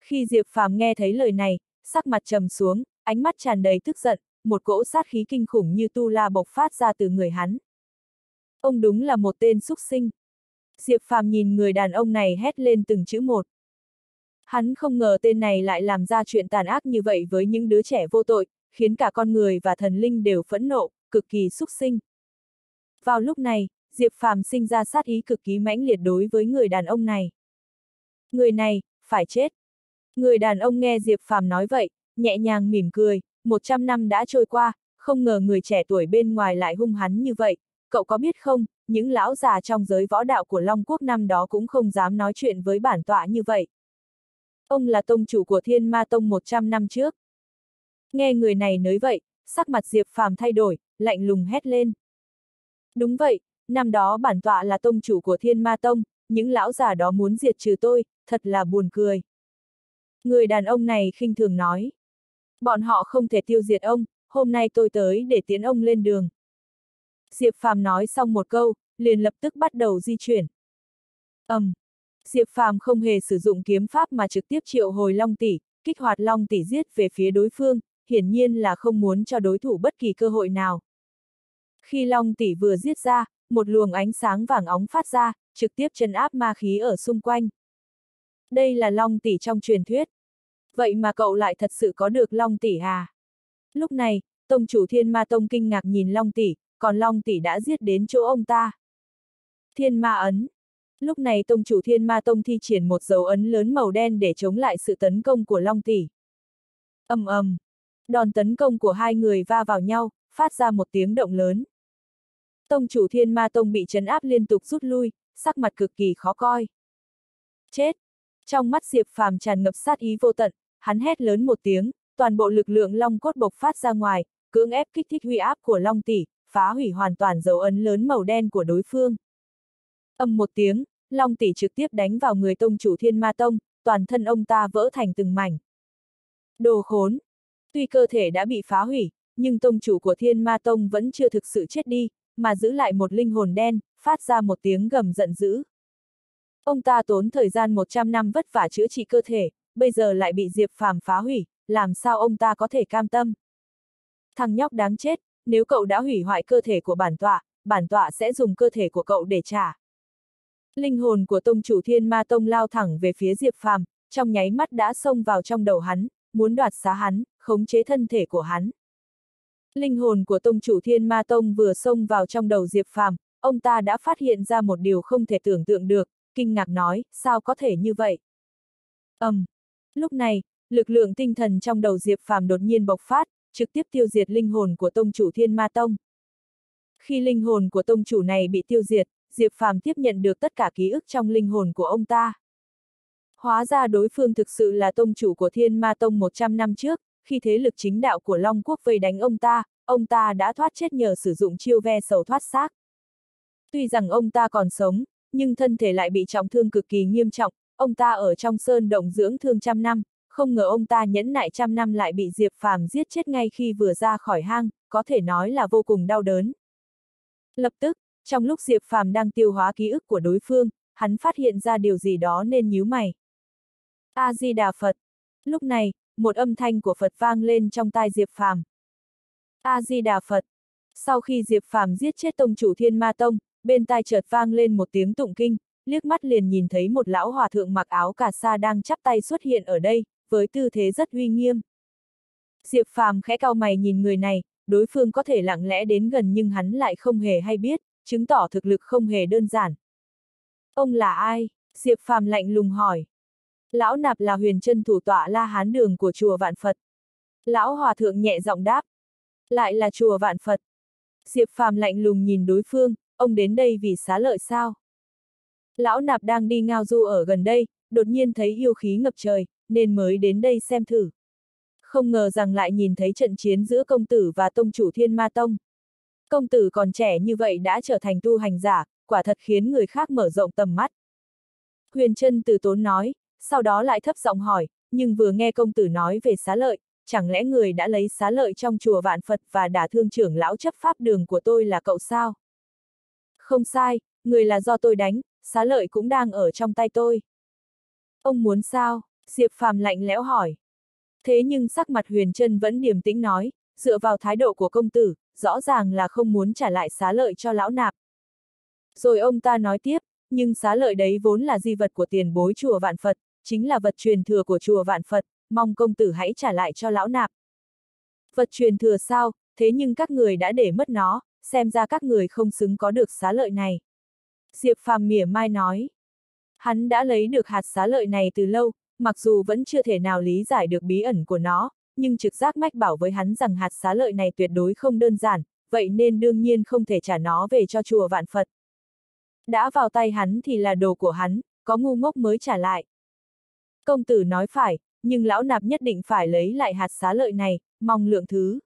Khi Diệp Phàm nghe thấy lời này, sắc mặt trầm xuống, ánh mắt tràn đầy tức giận, một cỗ sát khí kinh khủng như tu la bộc phát ra từ người hắn. Ông đúng là một tên súc sinh. Diệp Phàm nhìn người đàn ông này hét lên từng chữ một. Hắn không ngờ tên này lại làm ra chuyện tàn ác như vậy với những đứa trẻ vô tội, khiến cả con người và thần linh đều phẫn nộ, cực kỳ súc sinh. Vào lúc này, Diệp Phàm sinh ra sát ý cực kỳ mãnh liệt đối với người đàn ông này. Người này, phải chết. Người đàn ông nghe Diệp Phàm nói vậy, nhẹ nhàng mỉm cười, 100 năm đã trôi qua, không ngờ người trẻ tuổi bên ngoài lại hung hắn như vậy, cậu có biết không, những lão già trong giới võ đạo của Long Quốc năm đó cũng không dám nói chuyện với bản tọa như vậy. Ông là tông chủ của Thiên Ma Tông 100 năm trước. Nghe người này nói vậy, sắc mặt Diệp Phàm thay đổi, lạnh lùng hét lên. Đúng vậy, năm đó bản tọa là tông chủ của Thiên Ma Tông, những lão già đó muốn diệt trừ tôi, thật là buồn cười. Người đàn ông này khinh thường nói. Bọn họ không thể tiêu diệt ông, hôm nay tôi tới để tiến ông lên đường. Diệp Phàm nói xong một câu, liền lập tức bắt đầu di chuyển. Diệp Phàm không hề sử dụng kiếm pháp mà trực tiếp triệu hồi Long Tỷ, kích hoạt Long Tỷ giết về phía đối phương, hiển nhiên là không muốn cho đối thủ bất kỳ cơ hội nào. Khi Long Tỷ vừa giết ra, một luồng ánh sáng vàng óng phát ra, trực tiếp trấn áp ma khí ở xung quanh. Đây là Long Tỷ trong truyền thuyết. Vậy mà cậu lại thật sự có được Long Tỷ à? Lúc này, tông chủ Thiên Ma Tông kinh ngạc nhìn Long Tỷ, còn Long Tỷ đã giết đến chỗ ông ta. Thiên Ma ấn. Lúc này tông chủ Thiên Ma Tông thi triển một dấu ấn lớn màu đen để chống lại sự tấn công của Long Tỷ. Đòn tấn công của hai người va vào nhau, phát ra một tiếng động lớn. Tông chủ Thiên Ma Tông bị trấn áp liên tục rút lui, sắc mặt cực kỳ khó coi. Chết! Trong mắt Diệp Phàm tràn ngập sát ý vô tận, hắn hét lớn một tiếng, toàn bộ lực lượng long cốt bộc phát ra ngoài, cưỡng ép kích thích huy áp của Long Tỷ, phá hủy hoàn toàn dấu ấn lớn màu đen của đối phương. Một tiếng, Long Tỷ trực tiếp đánh vào người tông chủ Thiên Ma Tông, toàn thân ông ta vỡ thành từng mảnh. Đồ khốn! Tuy cơ thể đã bị phá hủy, nhưng tông chủ của Thiên Ma Tông vẫn chưa thực sự chết đi, mà giữ lại một linh hồn đen, phát ra một tiếng gầm giận dữ. Ông ta tốn thời gian 100 năm vất vả chữa trị cơ thể, bây giờ lại bị Diệp Phàm phá hủy, làm sao ông ta có thể cam tâm? Thằng nhóc đáng chết, nếu cậu đã hủy hoại cơ thể của bản tọa sẽ dùng cơ thể của cậu để trả. Linh hồn của tông chủ Thiên Ma Tông lao thẳng về phía Diệp Phàm, trong nháy mắt đã xông vào trong đầu hắn, muốn đoạt xá hắn, khống chế thân thể của hắn. Linh hồn của tông chủ Thiên Ma Tông vừa xông vào trong đầu Diệp Phàm, ông ta đã phát hiện ra một điều không thể tưởng tượng được, kinh ngạc nói, sao có thể như vậy? Lúc này, lực lượng tinh thần trong đầu Diệp Phàm đột nhiên bộc phát, trực tiếp tiêu diệt linh hồn của tông chủ Thiên Ma Tông. Khi linh hồn của tông chủ này bị tiêu diệt, Diệp Phàm tiếp nhận được tất cả ký ức trong linh hồn của ông ta. Hóa ra đối phương thực sự là tông chủ của Thiên Ma Tông 100 năm trước, khi thế lực chính đạo của Long Quốc vây đánh ông ta đã thoát chết nhờ sử dụng chiêu ve sầu thoát xác. Tuy rằng ông ta còn sống, nhưng thân thể lại bị trọng thương cực kỳ nghiêm trọng, ông ta ở trong sơn động dưỡng thương trăm năm, không ngờ ông ta nhẫn nại trăm năm lại bị Diệp Phàm giết chết ngay khi vừa ra khỏi hang, có thể nói là vô cùng đau đớn. Lập tức, trong lúc Diệp Phàm đang tiêu hóa ký ức của đối phương, hắn phát hiện ra điều gì đó nên nhíu mày. A Di Đà Phật. Lúc này, một âm thanh của Phật vang lên trong tai Diệp Phàm. A Di Đà Phật. Sau khi Diệp Phàm giết chết tông chủ Thiên Ma Tông, bên tai chợt vang lên một tiếng tụng kinh, liếc mắt liền nhìn thấy một lão hòa thượng mặc áo cà sa đang chắp tay xuất hiện ở đây, với tư thế rất uy nghiêm. Diệp Phàm khẽ cau mày nhìn người này, đối phương có thể lặng lẽ đến gần nhưng hắn lại không hề hay biết, chứng tỏ thực lực không hề đơn giản. Ông là ai? Diệp Phàm lạnh lùng hỏi. Lão nạp là Huyền Chân thủ tọa La Hán Đường của chùa Vạn Phật. Lão hòa thượng nhẹ giọng đáp. Lại là chùa Vạn Phật. Diệp Phàm lạnh lùng nhìn đối phương, ông đến đây vì xá lợi sao? Lão nạp đang đi ngao du ở gần đây, đột nhiên thấy yêu khí ngập trời, nên mới đến đây xem thử. Không ngờ rằng lại nhìn thấy trận chiến giữa công tử và tông chủ Thiên Ma Tông. Công tử còn trẻ như vậy đã trở thành tu hành giả, quả thật khiến người khác mở rộng tầm mắt. Huyền Trân từ tốn nói, sau đó lại thấp giọng hỏi, nhưng vừa nghe công tử nói về xá lợi, chẳng lẽ người đã lấy xá lợi trong chùa Vạn Phật và đả thương trưởng lão chấp pháp đường của tôi là cậu sao? Không sai, người là do tôi đánh, xá lợi cũng đang ở trong tay tôi. Ông muốn sao? Diệp Phàm lạnh lẽo hỏi. Thế nhưng sắc mặt Huyền Trân vẫn điềm tĩnh nói, dựa vào thái độ của công tử, rõ ràng là không muốn trả lại xá lợi cho lão nạp. Rồi ông ta nói tiếp, nhưng xá lợi đấy vốn là di vật của tiền bối chùa Vạn Phật, chính là vật truyền thừa của chùa Vạn Phật, mong công tử hãy trả lại cho lão nạp. Vật truyền thừa sao, thế nhưng các người đã để mất nó, xem ra các người không xứng có được xá lợi này. Diệp Phàm mỉa mai nói. Hắn đã lấy được hạt xá lợi này từ lâu, mặc dù vẫn chưa thể nào lý giải được bí ẩn của nó, nhưng trực giác mách bảo với hắn rằng hạt xá lợi này tuyệt đối không đơn giản, vậy nên đương nhiên không thể trả nó về cho chùa Vạn Phật. Đã vào tay hắn thì là đồ của hắn, có ngu ngốc mới trả lại. Công tử nói phải, nhưng lão nạp nhất định phải lấy lại hạt xá lợi này, mong lượng thứ.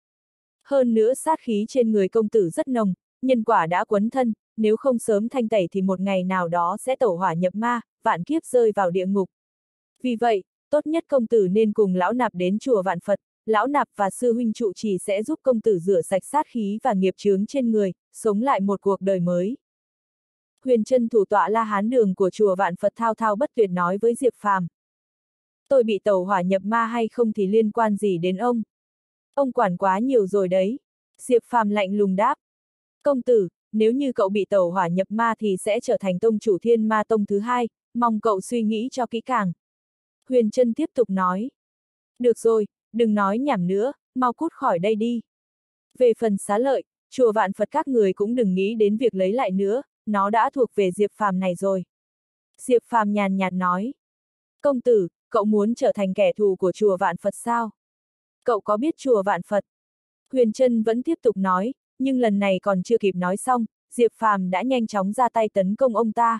Hơn nữa sát khí trên người công tử rất nồng, nhân quả đã quấn thân, nếu không sớm thanh tẩy thì một ngày nào đó sẽ tẩu hỏa nhập ma, vạn kiếp rơi vào địa ngục. Vì vậy, tốt nhất công tử nên cùng lão nạp đến chùa Vạn Phật, lão nạp và sư huynh trụ trì sẽ giúp công tử rửa sạch sát khí và nghiệp chướng trên người, sống lại một cuộc đời mới. Huyền Trân thủ tọa La Hán Đường của chùa Vạn Phật thao thao bất tuyệt nói với Diệp Phàm. Tôi bị tẩu hỏa nhập ma hay không thì liên quan gì đến ông? Ông quản quá nhiều rồi đấy. Diệp Phàm lạnh lùng đáp. Công tử, nếu như cậu bị tẩu hỏa nhập ma thì sẽ trở thành tông chủ Thiên Ma Tông thứ hai, mong cậu suy nghĩ cho kỹ càng. Huyền Trân tiếp tục nói. Được rồi, đừng nói nhảm nữa, mau cút khỏi đây đi. Về phần xá lợi, chùa Vạn Phật các người cũng đừng nghĩ đến việc lấy lại nữa, nó đã thuộc về Diệp Phàm này rồi. Diệp Phàm nhàn nhạt nói. Công tử, cậu muốn trở thành kẻ thù của chùa Vạn Phật sao? Cậu có biết chùa Vạn Phật? Huyền Trân vẫn tiếp tục nói, nhưng lần này còn chưa kịp nói xong, Diệp Phàm đã nhanh chóng ra tay tấn công ông ta.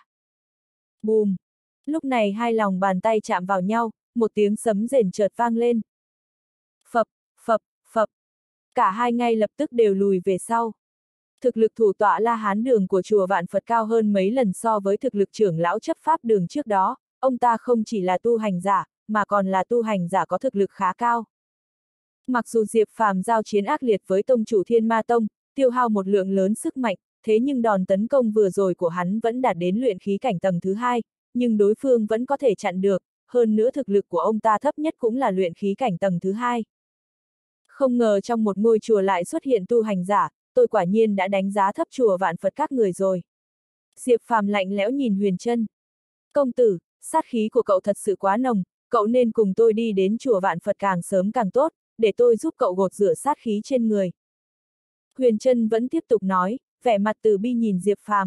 Bùm! Lúc này hai lòng bàn tay chạm vào nhau, một tiếng sấm rền chợt vang lên. Phập, phập, phập. Cả hai ngay lập tức đều lùi về sau. Thực lực thủ tọa La Hán Đường của chùa Vạn Phật cao hơn mấy lần so với thực lực trưởng lão chấp pháp đường trước đó, ông ta không chỉ là tu hành giả, mà còn là tu hành giả có thực lực khá cao. Mặc dù Diệp Phàm giao chiến ác liệt với tông chủ Thiên Ma Tông, tiêu hao một lượng lớn sức mạnh, thế nhưng đòn tấn công vừa rồi của hắn vẫn đạt đến luyện khí cảnh tầng thứ hai, nhưng đối phương vẫn có thể chặn được, hơn nữa thực lực của ông ta thấp nhất cũng là luyện khí cảnh tầng thứ hai. Không ngờ trong một ngôi chùa lại xuất hiện tu hành giả, tôi quả nhiên đã đánh giá thấp chùa Vạn Phật các người rồi. Diệp Phàm lạnh lẽo nhìn Huyền Trân. Công tử, sát khí của cậu thật sự quá nồng, cậu nên cùng tôi đi đến chùa Vạn Phật càng sớm càng tốt, để tôi giúp cậu gột rửa sát khí trên người. Huyền Trân vẫn tiếp tục nói, vẻ mặt từ bi nhìn Diệp Phàm.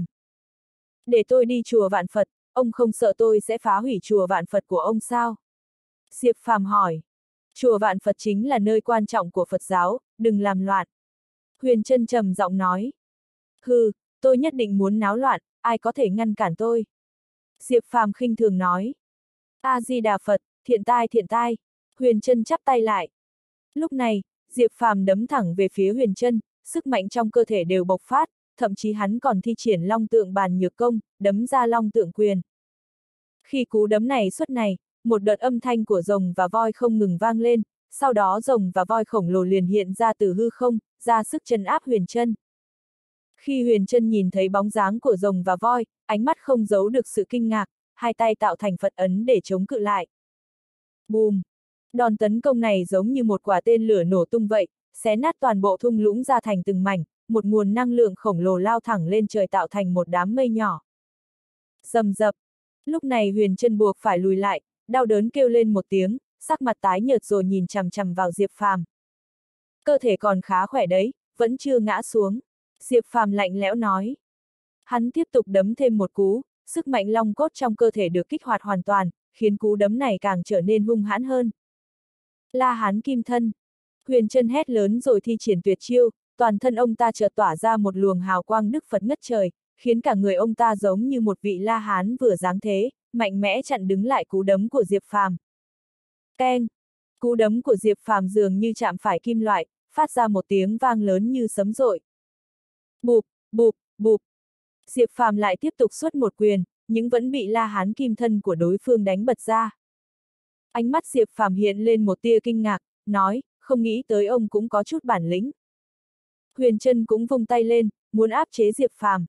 Để tôi đi chùa Vạn Phật, ông không sợ tôi sẽ phá hủy chùa Vạn Phật của ông sao? Diệp Phàm hỏi. Chùa Vạn Phật chính là nơi quan trọng của Phật giáo, đừng làm loạn. Huyền Trân trầm giọng nói. Hừ, tôi nhất định muốn náo loạn, ai có thể ngăn cản tôi? Diệp Phàm khinh thường nói. A-di-đà Phật, thiện tai thiện tai. Huyền Trân chắp tay lại. Lúc này, Diệp Phàm đấm thẳng về phía Huyền Trân, sức mạnh trong cơ thể đều bộc phát, thậm chí hắn còn thi triển long tượng bàn nhược công, đấm ra long tượng quyền. Khi cú đấm này xuất này, một đợt âm thanh của rồng và voi không ngừng vang lên, sau đó rồng và voi khổng lồ liền hiện ra từ hư không, ra sức trấn áp Huyền Trân. Khi Huyền Trân nhìn thấy bóng dáng của rồng và voi, ánh mắt không giấu được sự kinh ngạc, hai tay tạo thành Phật ấn để chống cự lại. Bùm! Đòn tấn công này giống như một quả tên lửa nổ tung vậy, xé nát toàn bộ thung lũng ra thành từng mảnh, một nguồn năng lượng khổng lồ lao thẳng lên trời tạo thành một đám mây nhỏ. Rầm rập! Lúc này Huyền Trân buộc phải lùi lại, đau đớn kêu lên một tiếng, sắc mặt tái nhợt rồi nhìn chằm chằm vào Diệp Phàm. Cơ thể còn khá khỏe đấy, vẫn chưa ngã xuống. Diệp Phàm lạnh lẽo nói. Hắn tiếp tục đấm thêm một cú, sức mạnh long cốt trong cơ thể được kích hoạt hoàn toàn, khiến cú đấm này càng trở nên hung hãn hơn. La Hán Kim Thân. Huyền Trân hét lớn rồi thi triển tuyệt chiêu, toàn thân ông ta chợt tỏa ra một luồng hào quang Đức Phật ngất trời, khiến cả người ông ta giống như một vị La Hán vừa giáng thế, mạnh mẽ chặn đứng lại cú đấm của Diệp Phàm. Keng! Cú đấm của Diệp Phàm dường như chạm phải kim loại, phát ra một tiếng vang lớn như sấm dội. Bụp, bụp, bụp. Diệp Phàm lại tiếp tục xuất một quyền, nhưng vẫn bị La Hán Kim Thân của đối phương đánh bật ra. Ánh mắt Diệp Phàm hiện lên một tia kinh ngạc, nói, không nghĩ tới ông cũng có chút bản lĩnh. Huyền Trân cũng vung tay lên, muốn áp chế Diệp Phàm.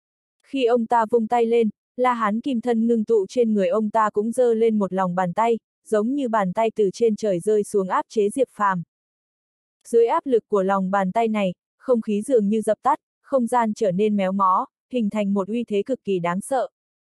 Khi ông ta vung tay lên, La Hán Kim Thân ngưng tụ trên người ông ta cũng giơ lên một lòng bàn tay, giống như bàn tay từ trên trời rơi xuống áp chế Diệp Phàm. Dưới áp lực của lòng bàn tay này, không khí dường như dập tắt, không gian trở nên méo mó, hình thành một uy thế cực kỳ đáng sợ.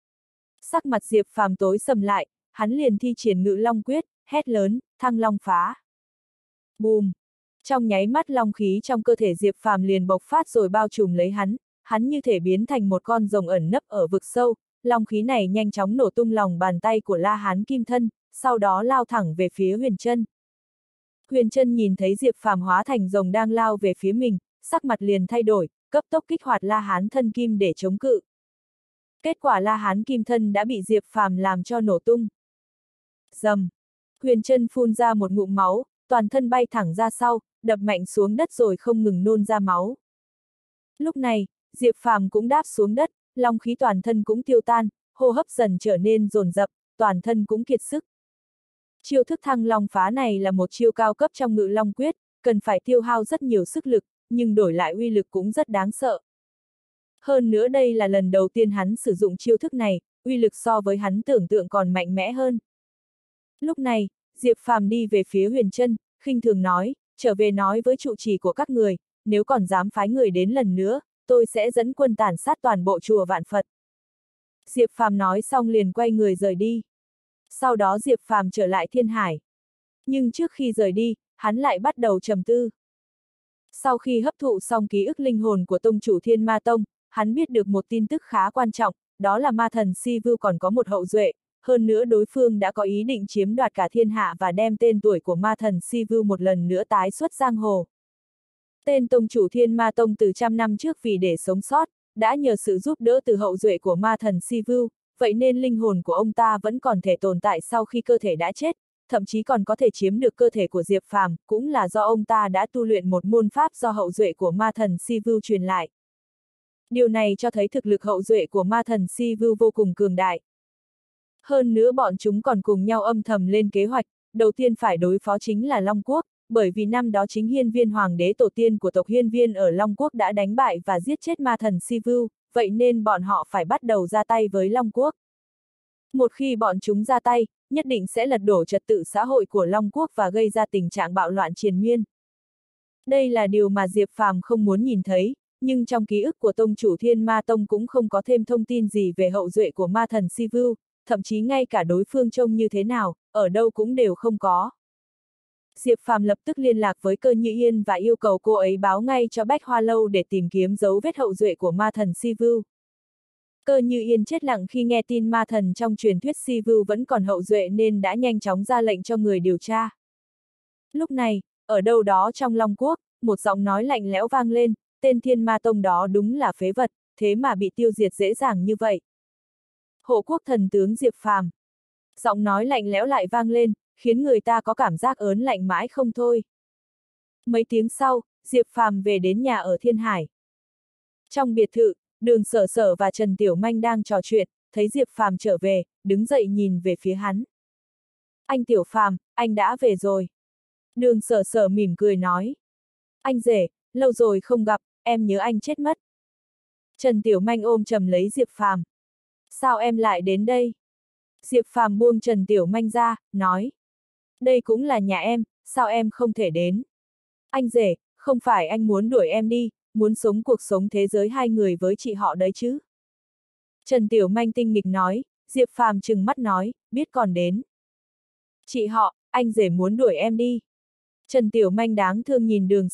Sắc mặt Diệp Phàm tối sầm lại, hắn liền thi triển Ngự Long quyết, hét lớn, Thăng Long phá. Bùm! Trong nháy mắt long khí trong cơ thể Diệp Phàm liền bộc phát rồi bao trùm lấy hắn như thể biến thành một con rồng ẩn nấp ở vực sâu, long khí này nhanh chóng nổ tung lòng bàn tay của La Hán Kim Thân, sau đó lao thẳng về phía Huyền Trân. Huyền Trân nhìn thấy Diệp Phàm hóa thành rồng đang lao về phía mình, sắc mặt liền thay đổi, cấp tốc kích hoạt La Hán Thân Kim để chống cự. Kết quả La Hán Kim Thân đã bị Diệp Phàm làm cho nổ tung. Rầm! Huyền Trân phun ra một ngụm máu, toàn thân bay thẳng ra sau, đập mạnh xuống đất rồi không ngừng nôn ra máu. Lúc này, Diệp Phàm cũng đáp xuống đất, long khí toàn thân cũng tiêu tan, hô hấp dần trở nên dồn dập, toàn thân cũng kiệt sức. Chiêu thức Thăng Long phá này là một chiêu cao cấp trong Ngự Long quyết, cần phải tiêu hao rất nhiều sức lực, nhưng đổi lại uy lực cũng rất đáng sợ. Hơn nữa đây là lần đầu tiên hắn sử dụng chiêu thức này, uy lực so với hắn tưởng tượng còn mạnh mẽ hơn. Lúc này, Diệp Phàm đi về phía Huyền Trân, khinh thường nói, trở về nói với trụ trì của các người, nếu còn dám phái người đến lần nữa, tôi sẽ dẫn quân tàn sát toàn bộ chùa Vạn Phật. Diệp Phàm nói xong liền quay người rời đi. Sau đó Diệp Phàm trở lại Thiên Hải. Nhưng trước khi rời đi, hắn lại bắt đầu trầm tư. Sau khi hấp thụ xong ký ức linh hồn của tông chủ Thiên Ma Tông, hắn biết được một tin tức khá quan trọng, đó là ma thần Si Vu còn có một hậu duệ, hơn nữa đối phương đã có ý định chiếm đoạt cả thiên hạ và đem tên tuổi của ma thần Si Vu một lần nữa tái xuất giang hồ. Tên tông chủ Thiên Ma Tông từ trăm năm trước vì để sống sót, đã nhờ sự giúp đỡ từ hậu duệ của ma thần Si Vu, vậy nên linh hồn của ông ta vẫn còn thể tồn tại sau khi cơ thể đã chết, thậm chí còn có thể chiếm được cơ thể của Diệp Phàm, cũng là do ông ta đã tu luyện một môn pháp do hậu duệ của ma thần Si Vu truyền lại. Điều này cho thấy thực lực hậu duệ của ma thần Si Vu vô cùng cường đại. Hơn nữa bọn chúng còn cùng nhau âm thầm lên kế hoạch, đầu tiên phải đối phó chính là Long Quốc, bởi vì năm đó chính Hiên Viên hoàng đế tổ tiên của tộc Hiên Viên ở Long Quốc đã đánh bại và giết chết ma thần Si Vu, vậy nên bọn họ phải bắt đầu ra tay với Long Quốc. Một khi bọn chúng ra tay, nhất định sẽ lật đổ trật tự xã hội của Long Quốc và gây ra tình trạng bạo loạn triền miên. Đây là điều mà Diệp Phàm không muốn nhìn thấy, nhưng trong ký ức của tông chủ Thiên Ma Tông cũng không có thêm thông tin gì về hậu duệ của ma thần Si Vu, thậm chí ngay cả đối phương trông như thế nào, ở đâu cũng đều không có. Diệp Phàm lập tức liên lạc với Cơ Như Yên và yêu cầu cô ấy báo ngay cho Bách Hoa Lâu để tìm kiếm dấu vết hậu duệ của ma thần Si Vu. Cơ Như Yên chết lặng khi nghe tin ma thần trong truyền thuyết Si Vu vẫn còn hậu duệ nên đã nhanh chóng ra lệnh cho người điều tra. Lúc này, ở đâu đó trong Long Quốc, một giọng nói lạnh lẽo vang lên, tên Thiên Ma Tông đó đúng là phế vật, thế mà bị tiêu diệt dễ dàng như vậy. Hộ quốc thần tướng Diệp Phàm. Giọng nói lạnh lẽo lại vang lên, khiến người ta có cảm giác ớn lạnh mãi không thôi. Mấy tiếng sau, Diệp Phàm về đến nhà ở Thiên Hải. Trong biệt thự, Đường Sở Sở và Trần Tiểu Manh đang trò chuyện, thấy Diệp Phàm trở về, đứng dậy nhìn về phía hắn. Anh Tiểu Phàm, anh đã về rồi. Đường Sở Sở mỉm cười nói. Anh rể, lâu rồi không gặp, em nhớ anh chết mất. Trần Tiểu Manh ôm chầm lấy Diệp Phàm. Sao em lại đến đây? Diệp Phàm buông Trần Tiểu Manh ra, nói. Đây cũng là nhà em, sao em không thể đến? Anh rể, không phải anh muốn đuổi em đi, muốn sống cuộc sống thế giới hai người với chị họ đấy chứ? Trần Tiểu Manh tinh nghịch nói, Diệp Phàm trừng mắt nói, biết còn đến. Chị họ, anh rể muốn đuổi em đi. Trần Tiểu Manh đáng thương nhìn Đường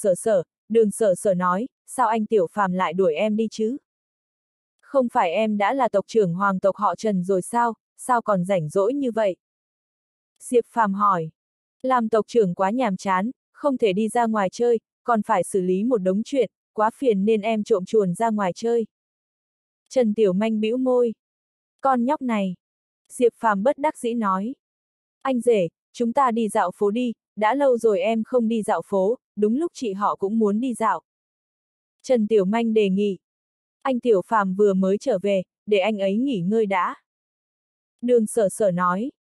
Sở Sở nói, sao anh Tiểu Phàm lại đuổi em đi chứ? Không phải em đã là tộc trưởng hoàng tộc họ Trần rồi sao còn rảnh rỗi như vậy? Diệp Phàm hỏi. Làm tộc trưởng quá nhàm chán, không thể đi ra ngoài chơi, còn phải xử lý một đống chuyện, quá phiền nên em trộm chuồn ra ngoài chơi. Trần Tiểu Manh bĩu môi. Con nhóc này. Diệp Phàm bất đắc dĩ nói. Anh rể, chúng ta đi dạo phố đi, đã lâu rồi em không đi dạo phố, đúng lúc chị họ cũng muốn đi dạo. Trần Tiểu Manh đề nghị. Anh Tiểu Phàm vừa mới trở về, để anh ấy nghỉ ngơi đã. Đường Sở Sở nói.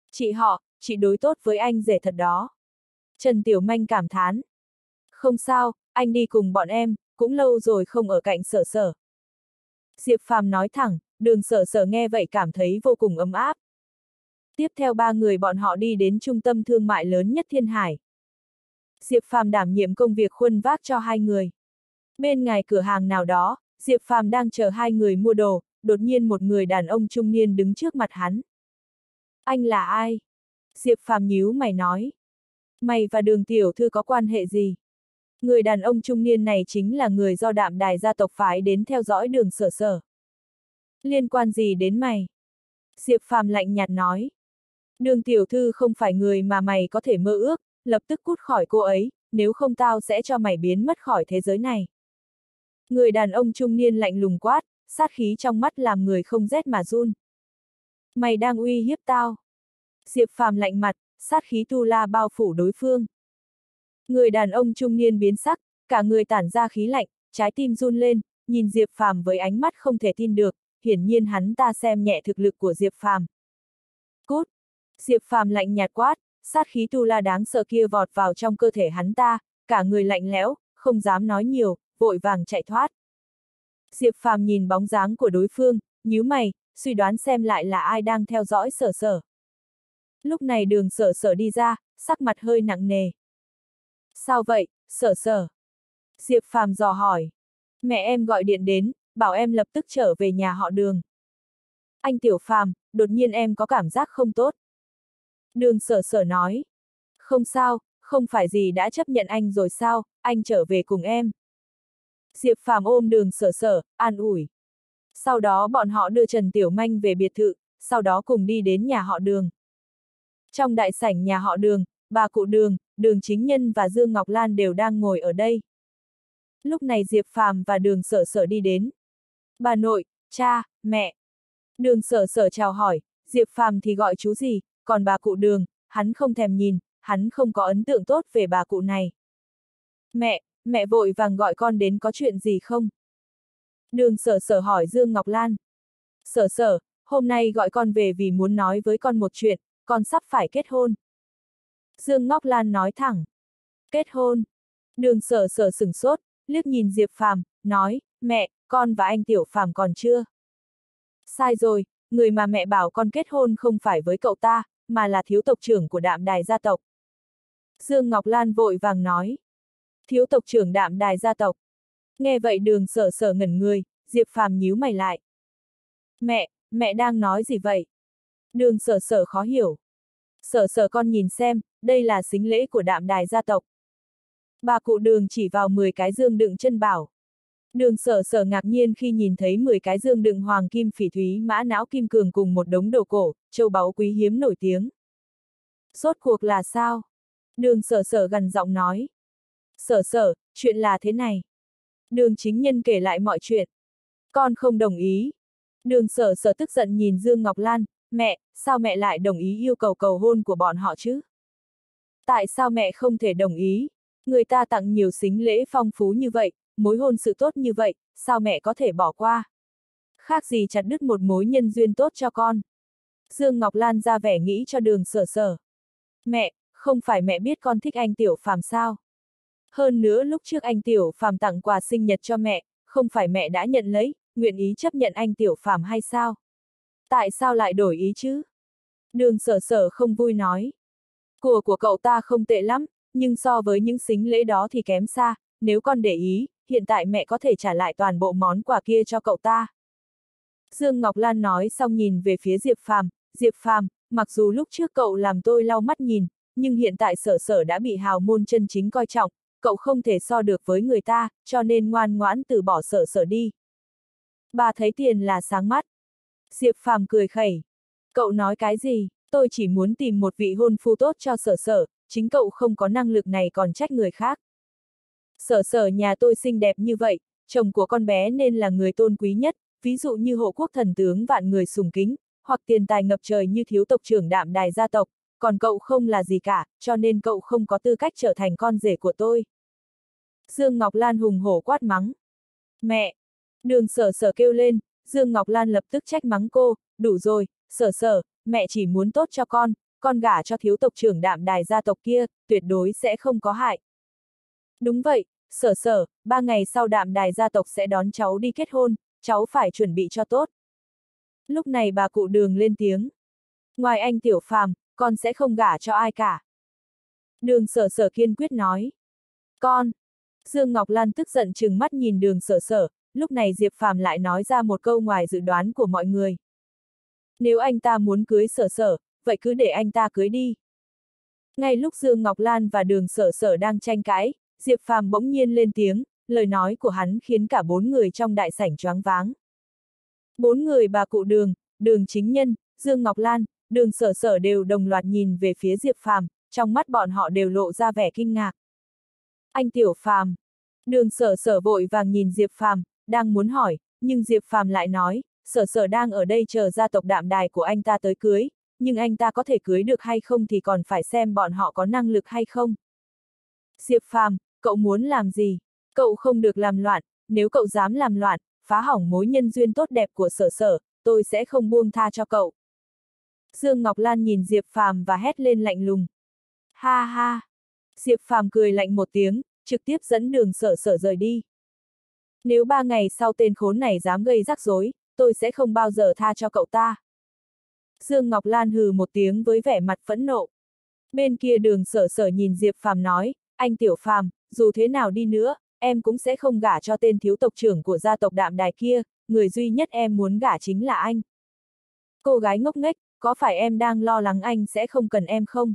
Chị đối tốt với anh rể thật đó. Trần Tiểu Manh cảm thán. Không sao, anh đi cùng bọn em, cũng lâu rồi không ở cạnh Sở Sở. Diệp Phàm nói thẳng, Đường Sở Sở nghe vậy cảm thấy vô cùng ấm áp. Tiếp theo ba người bọn họ đi đến trung tâm thương mại lớn nhất Thiên Hải. Diệp Phàm đảm nhiệm công việc khuân vác cho hai người. Bên ngoài cửa hàng nào đó, Diệp Phàm đang chờ hai người mua đồ, đột nhiên một người đàn ông trung niên đứng trước mặt hắn. Anh là ai? Diệp Phàm nhíu mày nói. Mày và Đường tiểu thư có quan hệ gì? Người đàn ông trung niên này chính là người do Đạm Đài gia tộc phái đến theo dõi Đường Sở Sở. Liên quan gì đến mày? Diệp Phàm lạnh nhạt nói. Đường tiểu thư không phải người mà mày có thể mơ ước, lập tức cút khỏi cô ấy, nếu không tao sẽ cho mày biến mất khỏi thế giới này. Người đàn ông trung niên lạnh lùng quát, sát khí trong mắt làm người không rét mà run. Mày đang uy hiếp tao. Diệp Phàm lạnh mặt, sát khí tu la bao phủ đối phương. Người đàn ông trung niên biến sắc, cả người tản ra khí lạnh, trái tim run lên, nhìn Diệp Phàm với ánh mắt không thể tin được, hiển nhiên hắn ta xem nhẹ thực lực của Diệp Phàm. Cút! Diệp Phàm lạnh nhạt quát, sát khí tu la đáng sợ kia vọt vào trong cơ thể hắn ta, cả người lạnh lẽo, không dám nói nhiều, vội vàng chạy thoát. Diệp Phàm nhìn bóng dáng của đối phương, nhíu mày, suy đoán xem lại là ai đang theo dõi Sở Sở. Lúc này Đường Sở Sở đi ra, sắc mặt hơi nặng nề. Sao vậy, Sở Sở? Diệp Phàm dò hỏi. Mẹ em gọi điện đến, bảo em lập tức trở về nhà họ Đường. Anh Tiểu Phàm, đột nhiên em có cảm giác không tốt. Đường Sở Sở nói. Không sao, không phải gì đã chấp nhận anh rồi sao, anh trở về cùng em. Diệp Phàm ôm Đường Sở Sở, an ủi. Sau đó bọn họ đưa Trần Tiểu Manh về biệt thự, sau đó cùng đi đến nhà họ Đường. Trong đại sảnh nhà họ Đường, bà cụ Đường, Đường Chính Nhân và Dương Ngọc Lan đều đang ngồi ở đây. Lúc này Diệp Phàm và Đường Sở Sở đi đến. Bà nội, cha, mẹ. Đường Sở Sở chào hỏi, Diệp Phàm thì gọi chú gì, còn bà cụ Đường, hắn không thèm nhìn, hắn không có ấn tượng tốt về bà cụ này. Mẹ vội vàng gọi con đến có chuyện gì không? Đường Sở Sở hỏi Dương Ngọc Lan. Sở Sở, hôm nay gọi con về vì muốn nói với con một chuyện, con sắp phải kết hôn. Dương Ngọc Lan nói thẳng. Kết hôn? Đường Sở Sở sửng sốt, liếc nhìn Diệp Phàm, nói, mẹ, con và anh Tiểu Phàm còn chưa. Sai rồi, người mà mẹ bảo con kết hôn không phải với cậu ta, mà là thiếu tộc trưởng của Đạm Đài gia tộc. Dương Ngọc Lan vội vàng nói. Thiếu tộc trưởng Đạm Đài gia tộc. Nghe vậy Đường Sở Sở ngẩn người, Diệp Phàm nhíu mày lại. Mẹ đang nói gì vậy? Đường Sở Sở khó hiểu. Sở Sở con nhìn xem, đây là sính lễ của Đạm Đài gia tộc. Bà cụ Đường chỉ vào 10 cái dương đựng chân bảo. Đường Sở Sở ngạc nhiên khi nhìn thấy 10 cái dương đựng hoàng kim phỉ thúy mã não kim cương cùng một đống đồ cổ, châu báu quý hiếm nổi tiếng. Rốt cuộc là sao? Đường Sở Sở gằn giọng nói. Sở Sở, chuyện là thế này. Đường Chính Nhân kể lại mọi chuyện. Con không đồng ý. Đường Sở Sở tức giận nhìn Dương Ngọc Lan, mẹ, sao mẹ lại đồng ý yêu cầu cầu hôn của bọn họ chứ? Tại sao mẹ không thể đồng ý? Người ta tặng nhiều sính lễ phong phú như vậy, mối hôn sự tốt như vậy, sao mẹ có thể bỏ qua? Khác gì chặt đứt một mối nhân duyên tốt cho con. Dương Ngọc Lan ra vẻ nghĩ cho Đường Sở Sở. Mẹ, không phải mẹ biết con thích anh Tiểu Phàm sao? Hơn nữa lúc trước anh Tiểu Phàm tặng quà sinh nhật cho mẹ, không phải mẹ đã nhận lấy, nguyện ý chấp nhận anh Tiểu Phàm hay sao? Tại sao lại đổi ý chứ? Đường Sở Sở không vui nói. Của cậu ta không tệ lắm, nhưng so với những sính lễ đó thì kém xa, nếu con để ý, hiện tại mẹ có thể trả lại toàn bộ món quà kia cho cậu ta. Dương Ngọc Lan nói xong nhìn về phía Diệp Phàm, mặc dù lúc trước cậu làm tôi lau mắt nhìn, nhưng hiện tại Sở Sở đã bị hào môn chân chính coi trọng, cậu không thể so được với người ta, cho nên ngoan ngoãn từ bỏ Sở Sở đi. Bà thấy tiền là sáng mắt. Diệp Phàm cười khẩy. Cậu nói cái gì, tôi chỉ muốn tìm một vị hôn phu tốt cho Sở Sở, chính cậu không có năng lực này còn trách người khác. Sở Sở nhà tôi xinh đẹp như vậy, chồng của con bé nên là người tôn quý nhất, ví dụ như hộ quốc thần tướng vạn người sùng kính, hoặc tiền tài ngập trời như thiếu tộc trưởng Đạm Đài gia tộc, còn cậu không là gì cả, cho nên cậu không có tư cách trở thành con rể của tôi. Dương Ngọc Lan hùng hổ quát mắng. Mẹ! Đường Sở Sở kêu lên, Dương Ngọc Lan lập tức trách mắng cô, đủ rồi, Sở Sở, mẹ chỉ muốn tốt cho con gả cho thiếu tộc trưởng Đạm Đài gia tộc kia, tuyệt đối sẽ không có hại. Đúng vậy, Sở Sở, 3 ngày sau Đạm Đài gia tộc sẽ đón cháu đi kết hôn, cháu phải chuẩn bị cho tốt. Lúc này bà cụ Đường lên tiếng. Ngoài anh Tiểu Phàm, con sẽ không gả cho ai cả. Đường Sở Sở kiên quyết nói. Con! Dương Ngọc Lan tức giận trừng mắt nhìn Đường Sở Sở, lúc này Diệp Phàm lại nói ra một câu ngoài dự đoán của mọi người. Nếu anh ta muốn cưới Sở Sở, vậy cứ để anh ta cưới đi. Ngay lúc Dương Ngọc Lan và Đường Sở Sở đang tranh cãi, Diệp Phàm bỗng nhiên lên tiếng, lời nói của hắn khiến cả 4 người trong đại sảnh choáng váng. 4 người bà cụ Đường, Đường Chính Nhân, Dương Ngọc Lan, Đường Sở Sở đều đồng loạt nhìn về phía Diệp Phàm, trong mắt bọn họ đều lộ ra vẻ kinh ngạc. Anh Tiểu Phàm! Đường Sở Sở vội vàng nhìn Diệp Phàm, đang muốn hỏi, nhưng Diệp Phàm lại nói, Sở Sở đang ở đây chờ gia tộc Đạm Đài của anh ta tới cưới, nhưng anh ta có thể cưới được hay không thì còn phải xem bọn họ có năng lực hay không. Diệp Phàm, cậu muốn làm gì? Cậu không được làm loạn, nếu cậu dám làm loạn, phá hỏng mối nhân duyên tốt đẹp của Sở Sở, tôi sẽ không buông tha cho cậu. Dương Ngọc Lan nhìn Diệp Phàm và hét lên lạnh lùng. Ha ha! Diệp Phàm cười lạnh một tiếng, trực tiếp dẫn Đường Sở Sở rời đi. Nếu 3 ngày sau tên khốn này dám gây rắc rối, tôi sẽ không bao giờ tha cho cậu ta. Dương Ngọc Lan hừ một tiếng với vẻ mặt phẫn nộ. Bên kia Đường Sở Sở nhìn Diệp Phàm nói, anh Tiểu Phàm, dù thế nào đi nữa, em cũng sẽ không gả cho tên thiếu tộc trưởng của gia tộc Đạm Đài kia, người duy nhất em muốn gả chính là anh. Cô gái ngốc nghếch, có phải em đang lo lắng anh sẽ không cần em không?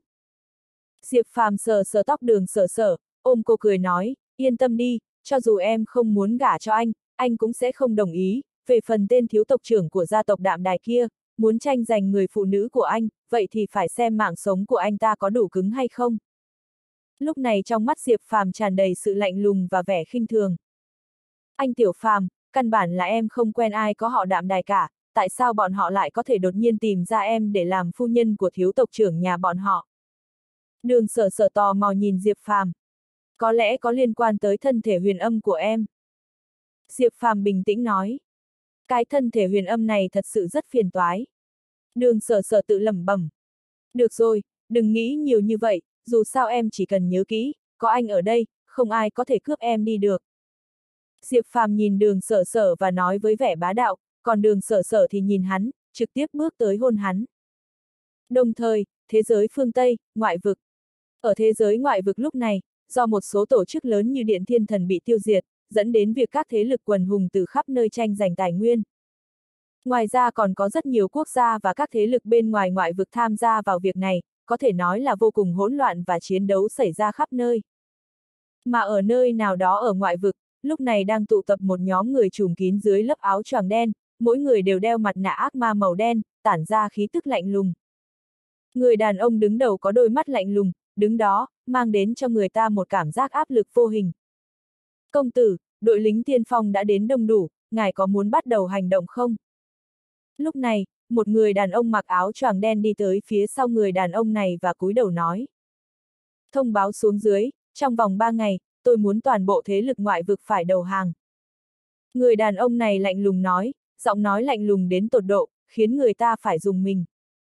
Diệp Phàm sờ sờ tóc Đường Sở Sở, ôm cô cười nói, yên tâm đi, cho dù em không muốn gả cho anh cũng sẽ không đồng ý, về phần tên thiếu tộc trưởng của gia tộc Đạm Đài kia, muốn tranh giành người phụ nữ của anh, vậy thì phải xem mạng sống của anh ta có đủ cứng hay không. Lúc này trong mắt Diệp Phàm tràn đầy sự lạnh lùng và vẻ khinh thường. Anh Tiểu Phàm, căn bản là em không quen ai có họ Đạm Đài cả, tại sao bọn họ lại có thể đột nhiên tìm ra em để làm phu nhân của thiếu tộc trưởng nhà bọn họ? Đường Sở Sở tò mò nhìn Diệp Phàm. Có lẽ có liên quan tới thân thể huyền âm của em. Diệp Phàm bình tĩnh nói. Cái thân thể huyền âm này thật sự rất phiền toái. Đường Sở Sở tự lẩm bẩm. Được rồi, đừng nghĩ nhiều như vậy, dù sao em chỉ cần nhớ kỹ, có anh ở đây, không ai có thể cướp em đi được. Diệp Phàm nhìn Đường Sở Sở và nói với vẻ bá đạo, còn Đường Sở Sở thì nhìn hắn, trực tiếp bước tới hôn hắn. Đồng thời, thế giới phương Tây, ngoại vực. Ở thế giới ngoại vực lúc này, do một số tổ chức lớn như Điện Thiên Thần bị tiêu diệt, dẫn đến việc các thế lực quần hùng từ khắp nơi tranh giành tài nguyên. Ngoài ra còn có rất nhiều quốc gia và các thế lực bên ngoài ngoại vực tham gia vào việc này, có thể nói là vô cùng hỗn loạn và chiến đấu xảy ra khắp nơi. Mà ở nơi nào đó ở ngoại vực, lúc này đang tụ tập một nhóm người trùm kín dưới lớp áo choàng đen, mỗi người đều đeo mặt nạ ác ma màu đen, tản ra khí tức lạnh lùng. Người đàn ông đứng đầu có đôi mắt lạnh lùng, đứng đó, mang đến cho người ta một cảm giác áp lực vô hình. Công tử, đội lính tiên phong đã đến đông đủ, ngài có muốn bắt đầu hành động không? Lúc này, một người đàn ông mặc áo choàng đen đi tới phía sau người đàn ông này và cúi đầu nói. Thông báo xuống dưới, trong vòng 3 ngày, tôi muốn toàn bộ thế lực ngoại vực phải đầu hàng. Người đàn ông này lạnh lùng nói, giọng nói lạnh lùng đến tột độ, khiến người ta phải rùng mình.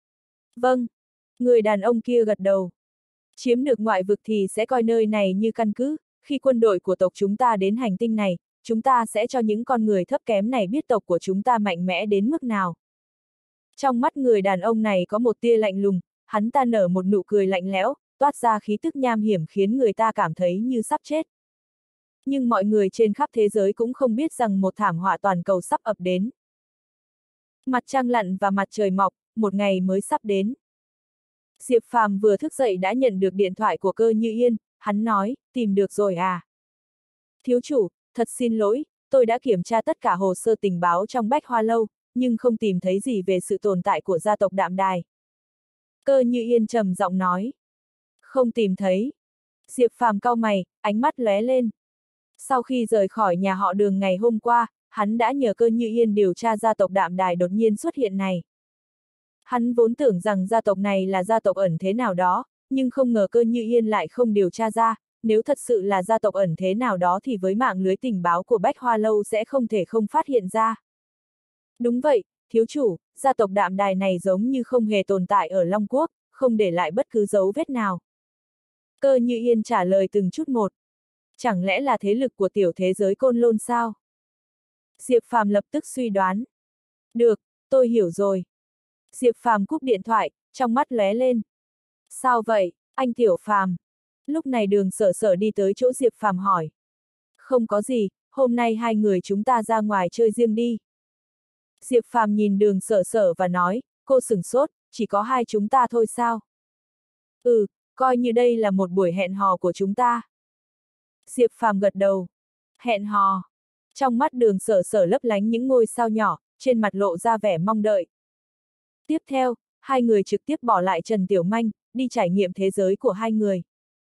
Vâng. Người đàn ông kia gật đầu. Chiếm được ngoại vực thì sẽ coi nơi này như căn cứ, khi quân đội của tộc chúng ta đến hành tinh này, chúng ta sẽ cho những con người thấp kém này biết tộc của chúng ta mạnh mẽ đến mức nào. Trong mắt người đàn ông này có một tia lạnh lùng, hắn ta nở một nụ cười lạnh lẽo, toát ra khí tức nham hiểm khiến người ta cảm thấy như sắp chết. Nhưng mọi người trên khắp thế giới cũng không biết rằng một thảm họa toàn cầu sắp ập đến. Mặt trăng lặn và mặt trời mọc, một ngày mới sắp đến. Diệp Phàm vừa thức dậy đã nhận được điện thoại của Cơ Như Yên, hắn nói, tìm được rồi à? Thiếu chủ, thật xin lỗi, tôi đã kiểm tra tất cả hồ sơ tình báo trong Bách Hoa Lâu, nhưng không tìm thấy gì về sự tồn tại của gia tộc Đạm Đài. Cơ Như Yên trầm giọng nói. Không tìm thấy. Diệp Phàm cau mày, ánh mắt lóe lên. Sau khi rời khỏi nhà họ Đường ngày hôm qua, hắn đã nhờ Cơ Như Yên điều tra gia tộc Đạm Đài đột nhiên xuất hiện này. Hắn vốn tưởng rằng gia tộc này là gia tộc ẩn thế nào đó, nhưng không ngờ Cơ Như Yên lại không điều tra ra, nếu thật sự là gia tộc ẩn thế nào đó thì với mạng lưới tình báo của Bách Hoa Lâu sẽ không thể không phát hiện ra. Đúng vậy, thiếu chủ, gia tộc Đạm Đài này giống như không hề tồn tại ở Long Quốc, không để lại bất cứ dấu vết nào. Cơ Như Yên trả lời từng chút một. Chẳng lẽ là thế lực của tiểu thế giới Côn Lôn sao? Diệp Phàm lập tức suy đoán. Được, tôi hiểu rồi. Diệp Phàm cúp điện thoại, trong mắt lóe lên. Sao vậy, anh Tiểu Phàm? Lúc này Đường Sở Sở đi tới chỗ Diệp Phàm hỏi. Không có gì, hôm nay hai người chúng ta ra ngoài chơi riêng đi. Diệp Phàm nhìn Đường Sở Sở và nói, cô sửng sốt, chỉ có hai chúng ta thôi sao? Ừ, coi như đây là một buổi hẹn hò của chúng ta. Diệp Phàm gật đầu. Hẹn hò. Trong mắt Đường Sở Sở lấp lánh những ngôi sao nhỏ, trên mặt lộ ra vẻ mong đợi. Tiếp theo, hai người trực tiếp bỏ lại Trần Tiểu Manh, đi trải nghiệm thế giới của hai người.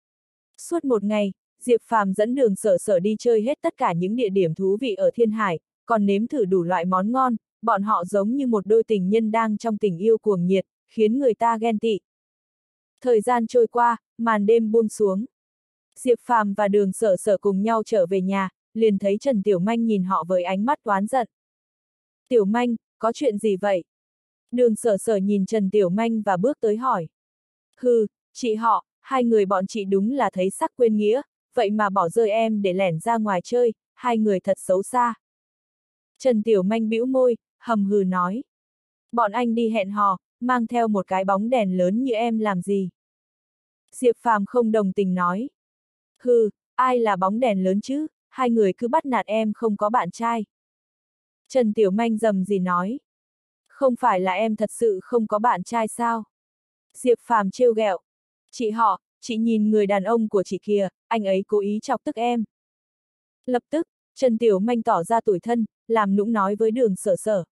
Suốt một ngày, Diệp Phàm dẫn Đường Sở Sở đi chơi hết tất cả những địa điểm thú vị ở Thiên Hải, còn nếm thử đủ loại món ngon, bọn họ giống như một đôi tình nhân đang trong tình yêu cuồng nhiệt, khiến người ta ghen tị. Thời gian trôi qua, màn đêm buông xuống. Diệp Phàm và Đường Sở Sở cùng nhau trở về nhà, liền thấy Trần Tiểu Manh nhìn họ với ánh mắt oán giận. Tiểu Manh, có chuyện gì vậy? Đường Sở Sở nhìn Trần Tiểu Manh và bước tới hỏi. Hừ, chị họ, hai người bọn chị đúng là thấy sắc quên nghĩa, vậy mà bỏ rơi em để lẻn ra ngoài chơi, hai người thật xấu xa. Trần Tiểu Manh bĩu môi, hầm hừ nói. Bọn anh đi hẹn hò, mang theo một cái bóng đèn lớn như em làm gì? Diệp Phàm không đồng tình nói. Hừ, ai là bóng đèn lớn chứ, hai người cứ bắt nạt em không có bạn trai. Trần Tiểu Manh rầm rì nói. Không phải là em thật sự không có bạn trai sao? Diệp Phàm trêu ghẹo. Chị họ, chị nhìn người đàn ông của chị kìa, anh ấy cố ý chọc tức em. Lập tức, Trần Tiểu Manh tỏ ra tủi thân, làm nũng nói với Đường Sở Sở.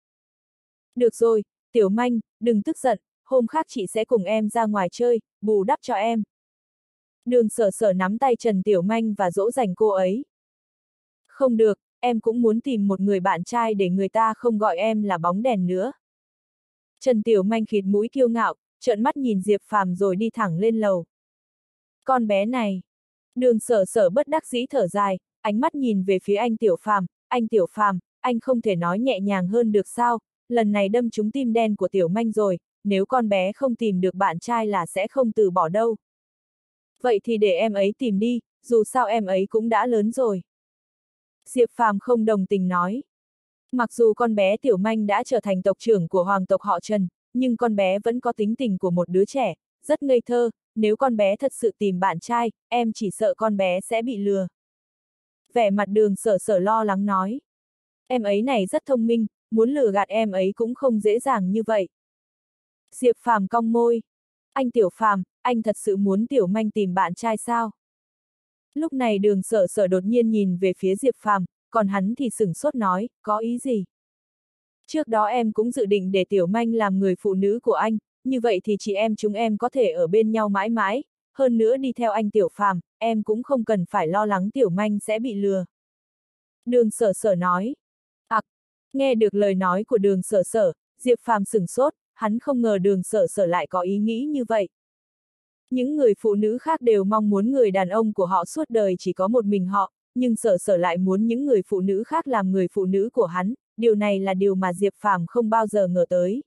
Được rồi, Tiểu Manh, đừng tức giận, hôm khác chị sẽ cùng em ra ngoài chơi, bù đắp cho em. Đường Sở Sở nắm tay Trần Tiểu Manh và dỗ dành cô ấy. Không được, em cũng muốn tìm một người bạn trai để người ta không gọi em là bóng đèn nữa. Trần Tiểu Manh khịt mũi kiêu ngạo, trợn mắt nhìn Diệp Phàm rồi đi thẳng lên lầu. Con bé này. Đường Sở Sở bất đắc dĩ thở dài, ánh mắt nhìn về phía anh Tiểu Phàm, anh không thể nói nhẹ nhàng hơn được sao, lần này đâm trúng tim đen của Tiểu Manh rồi, nếu con bé không tìm được bạn trai là sẽ không từ bỏ đâu. Vậy thì để em ấy tìm đi, dù sao em ấy cũng đã lớn rồi. Diệp Phàm không đồng tình nói. Mặc dù con bé Tiểu Manh đã trở thành tộc trưởng của hoàng tộc họ Trần, nhưng con bé vẫn có tính tình của một đứa trẻ, rất ngây thơ, nếu con bé thật sự tìm bạn trai, em chỉ sợ con bé sẽ bị lừa. Vẻ mặt Đường Sở Sở lo lắng nói. Em ấy này rất thông minh, muốn lừa gạt em ấy cũng không dễ dàng như vậy. Diệp Phàm cong môi. Anh Tiểu Phàm, anh thật sự muốn Tiểu Manh tìm bạn trai sao? Lúc này Đường Sở Sở đột nhiên nhìn về phía Diệp Phàm, còn hắn thì sửng sốt nói, có ý gì? Trước đó em cũng dự định để Tiểu Manh làm người phụ nữ của anh, như vậy thì chị em chúng em có thể ở bên nhau mãi mãi, hơn nữa đi theo anh Tiểu Phàm, em cũng không cần phải lo lắng Tiểu Manh sẽ bị lừa. Đường Sở Sở nói. Nghe được lời nói của Đường Sở Sở, Diệp Phàm sửng sốt, hắn không ngờ Đường Sở Sở lại có ý nghĩ như vậy. Những người phụ nữ khác đều mong muốn người đàn ông của họ suốt đời chỉ có một mình họ, nhưng Sở Sở lại muốn những người phụ nữ khác làm người phụ nữ của hắn, điều này là điều mà Diệp Phàm không bao giờ ngờ tới.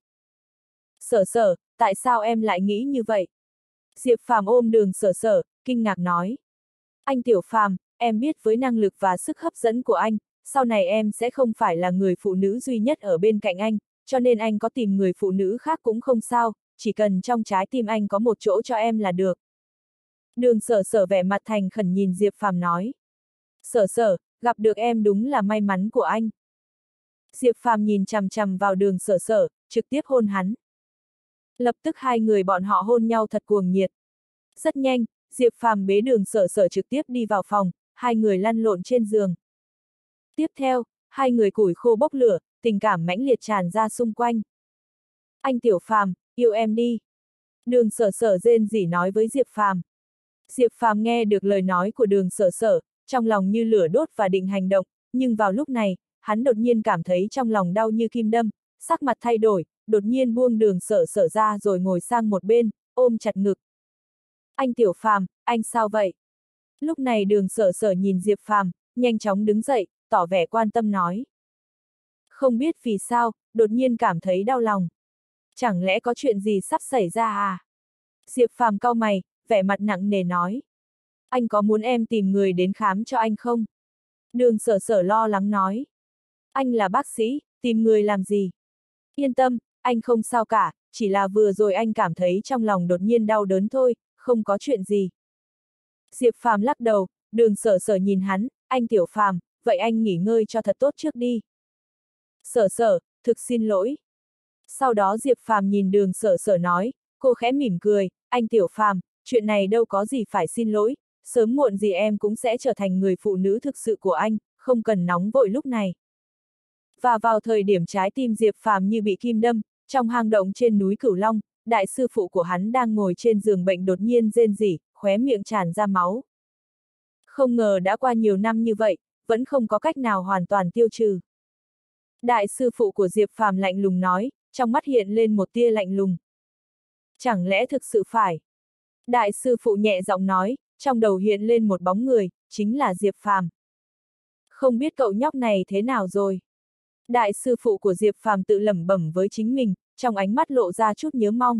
Sở Sở, tại sao em lại nghĩ như vậy? Diệp Phàm ôm Đường Sở Sở, kinh ngạc nói. Anh Tiểu Phàm, em biết với năng lực và sức hấp dẫn của anh, sau này em sẽ không phải là người phụ nữ duy nhất ở bên cạnh anh, cho nên anh có tìm người phụ nữ khác cũng không sao, chỉ cần trong trái tim anh có một chỗ cho em là được. Đường Sở Sở vẻ mặt thành khẩn nhìn Diệp Phàm nói. Sở Sở, gặp được em đúng là may mắn của anh. Diệp Phàm nhìn chằm chằm vào Đường Sở Sở, trực tiếp hôn hắn. Lập tức hai người bọn họ hôn nhau thật cuồng nhiệt. Rất nhanh, Diệp Phàm bế Đường Sở Sở trực tiếp đi vào phòng, hai người lăn lộn trên giường. Tiếp theo, hai người củi khô bốc lửa, tình cảm mãnh liệt tràn ra xung quanh. Anh Tiểu Phàm, yêu em đi. Đường Sở Sở rên rỉ nói với Diệp Phàm. Diệp Phàm nghe được lời nói của Đường Sở Sở, trong lòng như lửa đốt và định hành động, nhưng vào lúc này, hắn đột nhiên cảm thấy trong lòng đau như kim đâm, sắc mặt thay đổi, đột nhiên buông Đường Sở Sở ra rồi ngồi sang một bên, ôm chặt ngực. Anh Tiểu Phàm, anh sao vậy? Lúc này Đường Sở Sở nhìn Diệp Phàm, nhanh chóng đứng dậy, tỏ vẻ quan tâm nói. Không biết vì sao, đột nhiên cảm thấy đau lòng. Chẳng lẽ có chuyện gì sắp xảy ra à? Diệp Phàm cau mày, vẻ mặt nặng nề nói. Anh có muốn em tìm người đến khám cho anh không? Đường Sở Sở lo lắng nói. Anh là bác sĩ, tìm người làm gì? Yên tâm, anh không sao cả, chỉ là vừa rồi anh cảm thấy trong lòng đột nhiên đau đớn thôi, không có chuyện gì. Diệp Phàm lắc đầu, Đường Sở Sở nhìn hắn, anh Tiểu Phàm, vậy anh nghỉ ngơi cho thật tốt trước đi. Sở Sở, thực xin lỗi. Sau đó Diệp Phàm nhìn Đường Sở Sở nói, cô khẽ mỉm cười, anh Tiểu Phàm, chuyện này đâu có gì phải xin lỗi, sớm muộn gì em cũng sẽ trở thành người phụ nữ thực sự của anh, không cần nóng vội lúc này. Và vào thời điểm trái tim Diệp Phàm như bị kim đâm, trong hang động trên núi Cửu Long, đại sư phụ của hắn đang ngồi trên giường bệnh đột nhiên rên rỉ, khóe miệng tràn ra máu. Không ngờ đã qua nhiều năm như vậy, vẫn không có cách nào hoàn toàn tiêu trừ. Đại sư phụ của Diệp Phàm lạnh lùng nói, trong mắt hiện lên một tia lạnh lùng. Chẳng lẽ thực sự phải? Đại sư phụ nhẹ giọng nói, trong đầu hiện lên một bóng người, chính là Diệp Phàm. Không biết cậu nhóc này thế nào rồi? Đại sư phụ của Diệp Phàm tự lẩm bẩm với chính mình, trong ánh mắt lộ ra chút nhớ mong.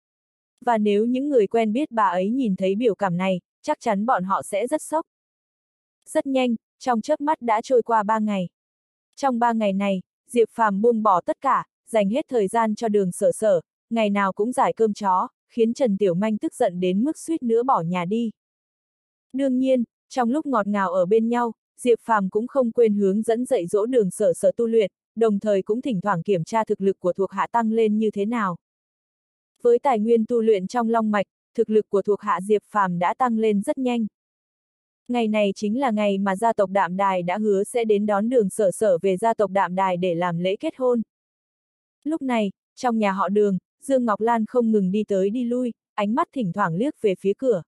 Và nếu những người quen biết bà ấy nhìn thấy biểu cảm này, chắc chắn bọn họ sẽ rất sốc. Rất nhanh, trong chớp mắt đã trôi qua 3 ngày. Trong 3 ngày này, Diệp Phàm buông bỏ tất cả, dành hết thời gian cho Đường Sở Sở, ngày nào cũng giải cơm chó, khiến Trần Tiểu Manh tức giận đến mức suýt nữa bỏ nhà đi. Đương nhiên, trong lúc ngọt ngào ở bên nhau, Diệp Phàm cũng không quên hướng dẫn dạy dỗ Đường Sở Sở tu luyện, đồng thời cũng thỉnh thoảng kiểm tra thực lực của thuộc hạ tăng lên như thế nào. Với tài nguyên tu luyện trong long mạch, thực lực của thuộc hạ Diệp Phàm đã tăng lên rất nhanh. Ngày này chính là ngày mà gia tộc Đạm Đài đã hứa sẽ đến đón Đường Sở Sở về gia tộc Đạm Đài để làm lễ kết hôn. Lúc này, trong nhà họ Đường, Dương Ngọc Lan không ngừng đi tới đi lui, ánh mắt thỉnh thoảng liếc về phía cửa.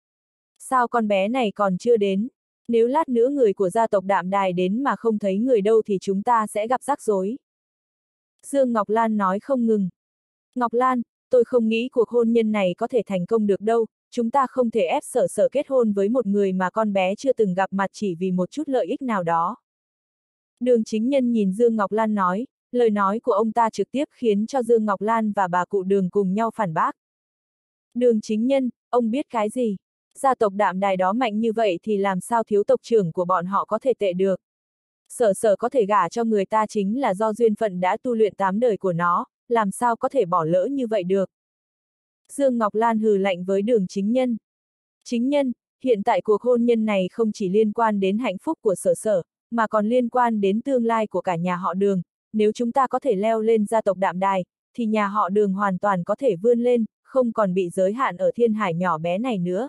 Sao con bé này còn chưa đến? Nếu lát nữa người của gia tộc Đạm Đài đến mà không thấy người đâu thì chúng ta sẽ gặp rắc rối. Dương Ngọc Lan nói không ngừng. Ngọc Lan, tôi không nghĩ cuộc hôn nhân này có thể thành công được đâu, chúng ta không thể ép Sở Sở kết hôn với một người mà con bé chưa từng gặp mặt chỉ vì một chút lợi ích nào đó. Đường Chính Nhân nhìn Dương Ngọc Lan nói, lời nói của ông ta trực tiếp khiến cho Dương Ngọc Lan và bà cụ Đường cùng nhau phản bác. Đường Chính Nhân, ông biết cái gì? Gia tộc Đạm Đài đó mạnh như vậy thì làm sao thiếu tộc trưởng của bọn họ có thể tệ được? Sở Sở có thể gả cho người ta chính là do duyên phận đã tu luyện 8 đời của nó, làm sao có thể bỏ lỡ như vậy được? Dương Ngọc Lan hừ lạnh với Đường Chính Nhân. Chính Nhân, hiện tại cuộc hôn nhân này không chỉ liên quan đến hạnh phúc của Sở Sở, mà còn liên quan đến tương lai của cả nhà họ Đường. Nếu chúng ta có thể leo lên gia tộc Đạm Đài, thì nhà họ Đường hoàn toàn có thể vươn lên, không còn bị giới hạn ở thiên hải nhỏ bé này nữa.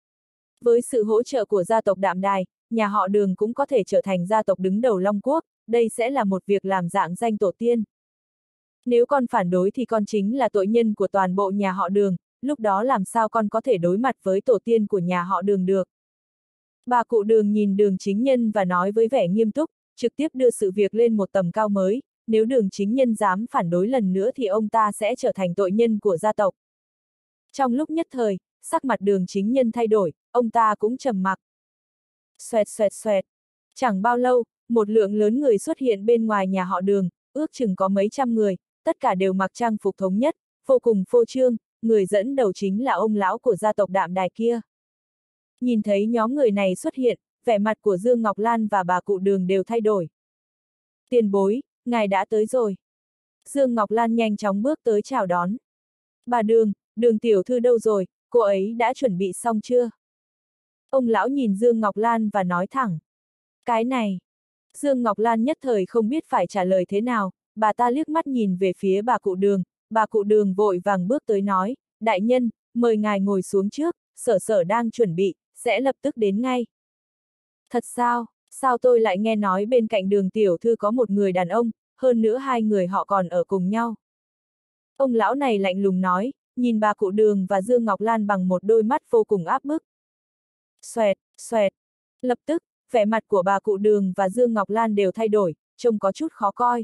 Với sự hỗ trợ của gia tộc Đạm Đài, nhà họ Đường cũng có thể trở thành gia tộc đứng đầu Long Quốc, đây sẽ là một việc làm rạng danh tổ tiên. Nếu con phản đối thì con chính là tội nhân của toàn bộ nhà họ Đường, lúc đó làm sao con có thể đối mặt với tổ tiên của nhà họ Đường được. Bà cụ Đường nhìn Đường Chính Nhân và nói với vẻ nghiêm túc, trực tiếp đưa sự việc lên một tầm cao mới, nếu Đường Chính Nhân dám phản đối lần nữa thì ông ta sẽ trở thành tội nhân của gia tộc. Trong lúc nhất thời, sắc mặt Đường Chính Nhân thay đổi, ông ta cũng trầm mặc. Xoẹt xoẹt xoẹt. Chẳng bao lâu, một lượng lớn người xuất hiện bên ngoài nhà họ Đường, ước chừng có mấy trăm người, tất cả đều mặc trang phục thống nhất, vô cùng phô trương, người dẫn đầu chính là ông lão của gia tộc Đạm Đài kia. Nhìn thấy nhóm người này xuất hiện, vẻ mặt của Dương Ngọc Lan và bà cụ Đường đều thay đổi. Tiền bối, ngài đã tới rồi. Dương Ngọc Lan nhanh chóng bước tới chào đón. Bà Đường, Đường tiểu thư đâu rồi, cô ấy đã chuẩn bị xong chưa? Ông lão nhìn Dương Ngọc Lan và nói thẳng. Cái này. Dương Ngọc Lan nhất thời không biết phải trả lời thế nào, bà ta liếc mắt nhìn về phía bà cụ Đường vội vàng bước tới nói, đại nhân, mời ngài ngồi xuống trước, Sở Sở đang chuẩn bị, sẽ lập tức đến ngay. Thật sao, sao tôi lại nghe nói bên cạnh Đường tiểu thư có một người đàn ông, hơn nữa hai người họ còn ở cùng nhau. Ông lão này lạnh lùng nói, nhìn bà cụ Đường và Dương Ngọc Lan bằng một đôi mắt vô cùng áp bức. Xoẹt, xoẹt. Lập tức, vẻ mặt của bà cụ Đường và Dương Ngọc Lan đều thay đổi, trông có chút khó coi.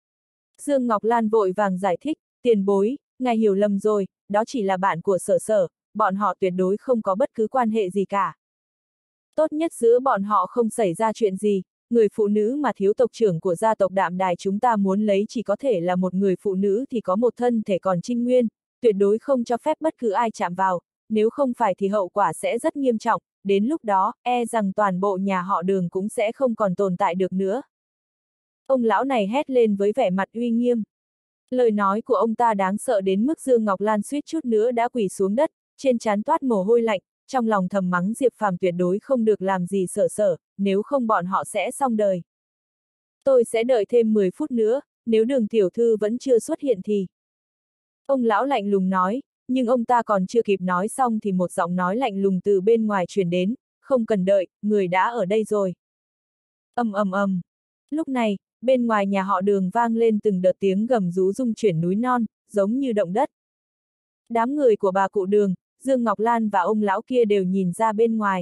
Dương Ngọc Lan vội vàng giải thích, tiền bối, ngài hiểu lầm rồi, đó chỉ là bạn của Sở Sở, bọn họ tuyệt đối không có bất cứ quan hệ gì cả. Tốt nhất giữa bọn họ không xảy ra chuyện gì, người phụ nữ mà thiếu tộc trưởng của gia tộc Đạm Đài chúng ta muốn lấy chỉ có thể là một người phụ nữ thì có một thân thể còn trinh nguyên, tuyệt đối không cho phép bất cứ ai chạm vào, nếu không phải thì hậu quả sẽ rất nghiêm trọng, đến lúc đó, e rằng toàn bộ nhà họ Đường cũng sẽ không còn tồn tại được nữa. Ông lão này hét lên với vẻ mặt uy nghiêm. Lời nói của ông ta đáng sợ đến mức Dương Ngọc Lan suýt chút nữa đã quỳ xuống đất, trên trán toát mồ hôi lạnh, trong lòng thầm mắng Diệp Phàm tuyệt đối không được làm gì sở sở, nếu không bọn họ sẽ xong đời. Tôi sẽ đợi thêm 10 phút nữa, nếu Đường tiểu thư vẫn chưa xuất hiện thì... Ông lão lạnh lùng nói, nhưng ông ta còn chưa kịp nói xong thì một giọng nói lạnh lùng từ bên ngoài truyền đến, không cần đợi, người đã ở đây rồi. Ầm ầm ầm. Lúc này, bên ngoài nhà họ Đường vang lên từng đợt tiếng gầm rú rung chuyển núi non, giống như động đất. Đám người của bà cụ Đường, Dương Ngọc Lan và ông lão kia đều nhìn ra bên ngoài.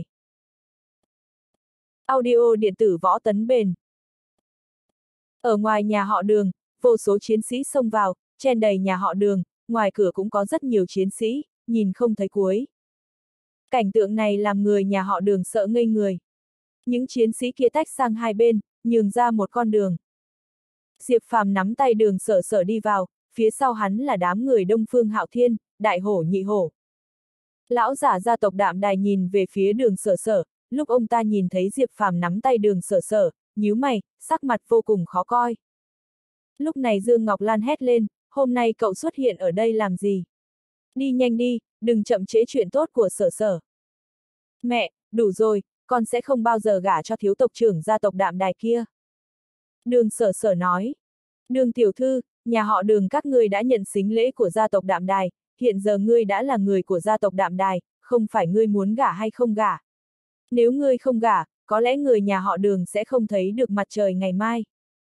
Audio điện tử Võ Tấn Bền. Ở ngoài nhà họ Đường, vô số chiến sĩ xông vào, chen đầy nhà họ Đường, ngoài cửa cũng có rất nhiều chiến sĩ, nhìn không thấy cuối. Cảnh tượng này làm người nhà họ Đường sợ ngây người. Những chiến sĩ kia tách sang hai bên, nhường ra một con đường. Diệp Phàm nắm tay Đường Sở Sở đi vào, phía sau hắn là đám người Đông Phương Hạo Thiên, Đại Hổ Nhị Hổ. Lão giả gia tộc Đạm Đài nhìn về phía Đường Sở Sở, lúc ông ta nhìn thấy Diệp Phàm nắm tay Đường Sở Sở, nhíu mày, sắc mặt vô cùng khó coi. Lúc này Dương Ngọc Lan hét lên, hôm nay cậu xuất hiện ở đây làm gì? Đi nhanh đi, đừng chậm trễ chuyện tốt của Sở Sở. Mẹ, đủ rồi, con sẽ không bao giờ gả cho thiếu tộc trưởng gia tộc Đạm Đài kia. Đường Sở Sở nói. Đường tiểu thư, nhà họ Đường các ngươi đã nhận sính lễ của gia tộc Đạm Đài, hiện giờ ngươi đã là người của gia tộc Đạm Đài, không phải ngươi muốn gả hay không gả. Nếu ngươi không gả, có lẽ người nhà họ Đường sẽ không thấy được mặt trời ngày mai.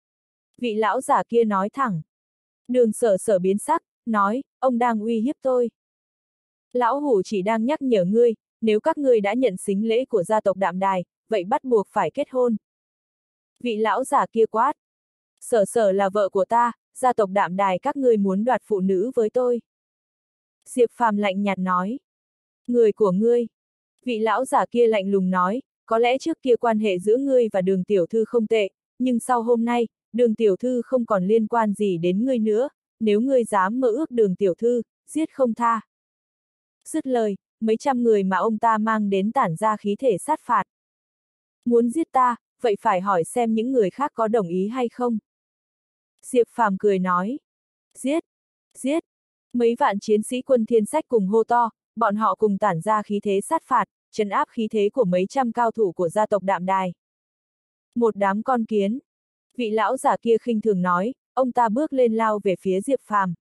Vị lão giả kia nói thẳng. Đường Sở Sở biến sắc, nói, ông đang uy hiếp tôi. Lão hủ chỉ đang nhắc nhở ngươi, nếu các ngươi đã nhận sính lễ của gia tộc Đạm Đài, vậy bắt buộc phải kết hôn. Vị lão giả kia quát. Sở Sở là vợ của ta, gia tộc Đạm Đài các ngươi muốn đoạt phụ nữ với tôi. Diệp Phàm lạnh nhạt nói. Người của ngươi. Vị lão giả kia lạnh lùng nói, có lẽ trước kia quan hệ giữa ngươi và Đường tiểu thư không tệ, nhưng sau hôm nay, Đường tiểu thư không còn liên quan gì đến ngươi nữa, nếu ngươi dám mơ ước Đường tiểu thư, giết không tha. Dứt lời, mấy trăm người mà ông ta mang đến tản ra khí thể sát phạt. Muốn giết ta, vậy phải hỏi xem những người khác có đồng ý hay không. Diệp Phàm cười nói. Giết! Giết! Mấy vạn chiến sĩ quân Thiên Sách cùng hô to, bọn họ cùng tản ra khí thế sát phạt, trấn áp khí thế của mấy trăm cao thủ của gia tộc Đạm Đài. Một đám con kiến. Vị lão giả kia khinh thường nói, ông ta bước lên lao về phía Diệp Phàm.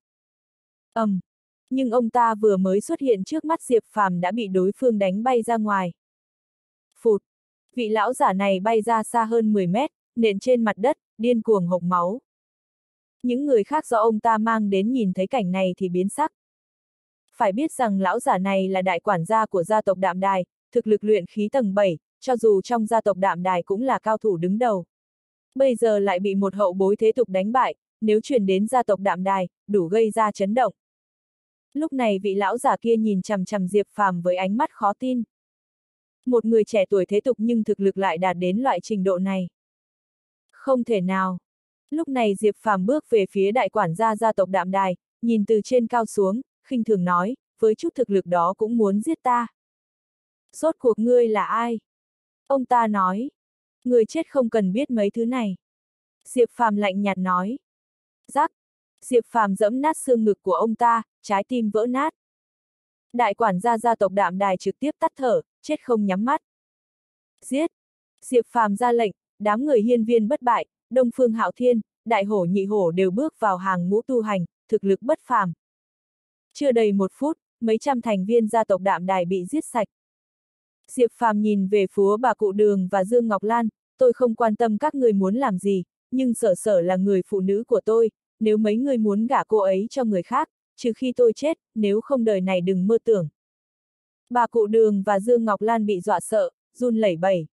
Nhưng ông ta vừa mới xuất hiện trước mắt Diệp Phàm đã bị đối phương đánh bay ra ngoài. Phụt! Vị lão giả này bay ra xa hơn 10 mét, nện trên mặt đất, điên cuồng hộc máu. Những người khác do ông ta mang đến nhìn thấy cảnh này thì biến sắc. Phải biết rằng lão giả này là đại quản gia của gia tộc Đạm Đài, thực lực luyện khí tầng 7, cho dù trong gia tộc Đạm Đài cũng là cao thủ đứng đầu. Bây giờ lại bị một hậu bối thế tục đánh bại, nếu truyền đến gia tộc Đạm Đài, đủ gây ra chấn động. Lúc này vị lão giả kia nhìn chằm chằm Diệp Phàm với ánh mắt khó tin. Một người trẻ tuổi thế tục nhưng thực lực lại đạt đến loại trình độ này. Không thể nào. Lúc này Diệp Phàm bước về phía đại quản gia gia tộc Đạm Đài, nhìn từ trên cao xuống, khinh thường nói, với chút thực lực đó cũng muốn giết ta. Rốt cuộc ngươi là ai? Ông ta nói. Người chết không cần biết mấy thứ này. Diệp Phàm lạnh nhạt nói. Rắc. Diệp Phàm giẫm nát xương ngực của ông ta, trái tim vỡ nát. Đại quản gia gia tộc Đạm Đài trực tiếp tắt thở, chết không nhắm mắt. Giết! Diệp Phàm ra lệnh, đám người hiên viên bất bại, Đông Phương Hạo Thiên, Đại Hổ Nhị Hổ đều bước vào hàng ngũ tu hành, thực lực bất phàm. Chưa đầy 1 phút, mấy trăm thành viên gia tộc Đạm Đài bị giết sạch. Diệp Phàm nhìn về phía bà cụ Đường và Dương Ngọc Lan, tôi không quan tâm các người muốn làm gì, nhưng Sở Sở là người phụ nữ của tôi, nếu mấy người muốn gả cô ấy cho người khác, trừ khi tôi chết, nếu không đời này đừng mơ tưởng. Bà cụ Đường và Dương Ngọc Lan bị dọa sợ, run lẩy bẩy.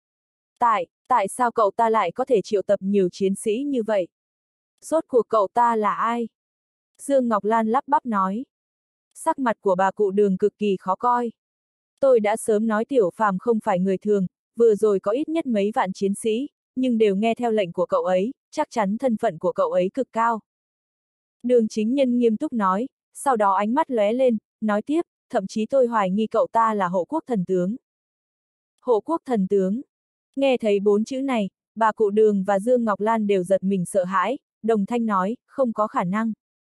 Tại sao cậu ta lại có thể triệu tập nhiều chiến sĩ như vậy? Rốt cuộc cậu ta là ai? Dương Ngọc Lan lắp bắp nói. Sắc mặt của bà cụ Đường cực kỳ khó coi. Tôi đã sớm nói Tiểu Phàm không phải người thường, vừa rồi có ít nhất mấy vạn chiến sĩ, nhưng đều nghe theo lệnh của cậu ấy, chắc chắn thân phận của cậu ấy cực cao. Đường Chính Nhân nghiêm túc nói, sau đó ánh mắt lóe lên, nói tiếp, thậm chí tôi hoài nghi cậu ta là hộ quốc thần tướng. Hộ quốc thần tướng. Nghe thấy 4 chữ này, bà cụ Đường và Dương Ngọc Lan đều giật mình sợ hãi, đồng thanh nói, không có khả năng.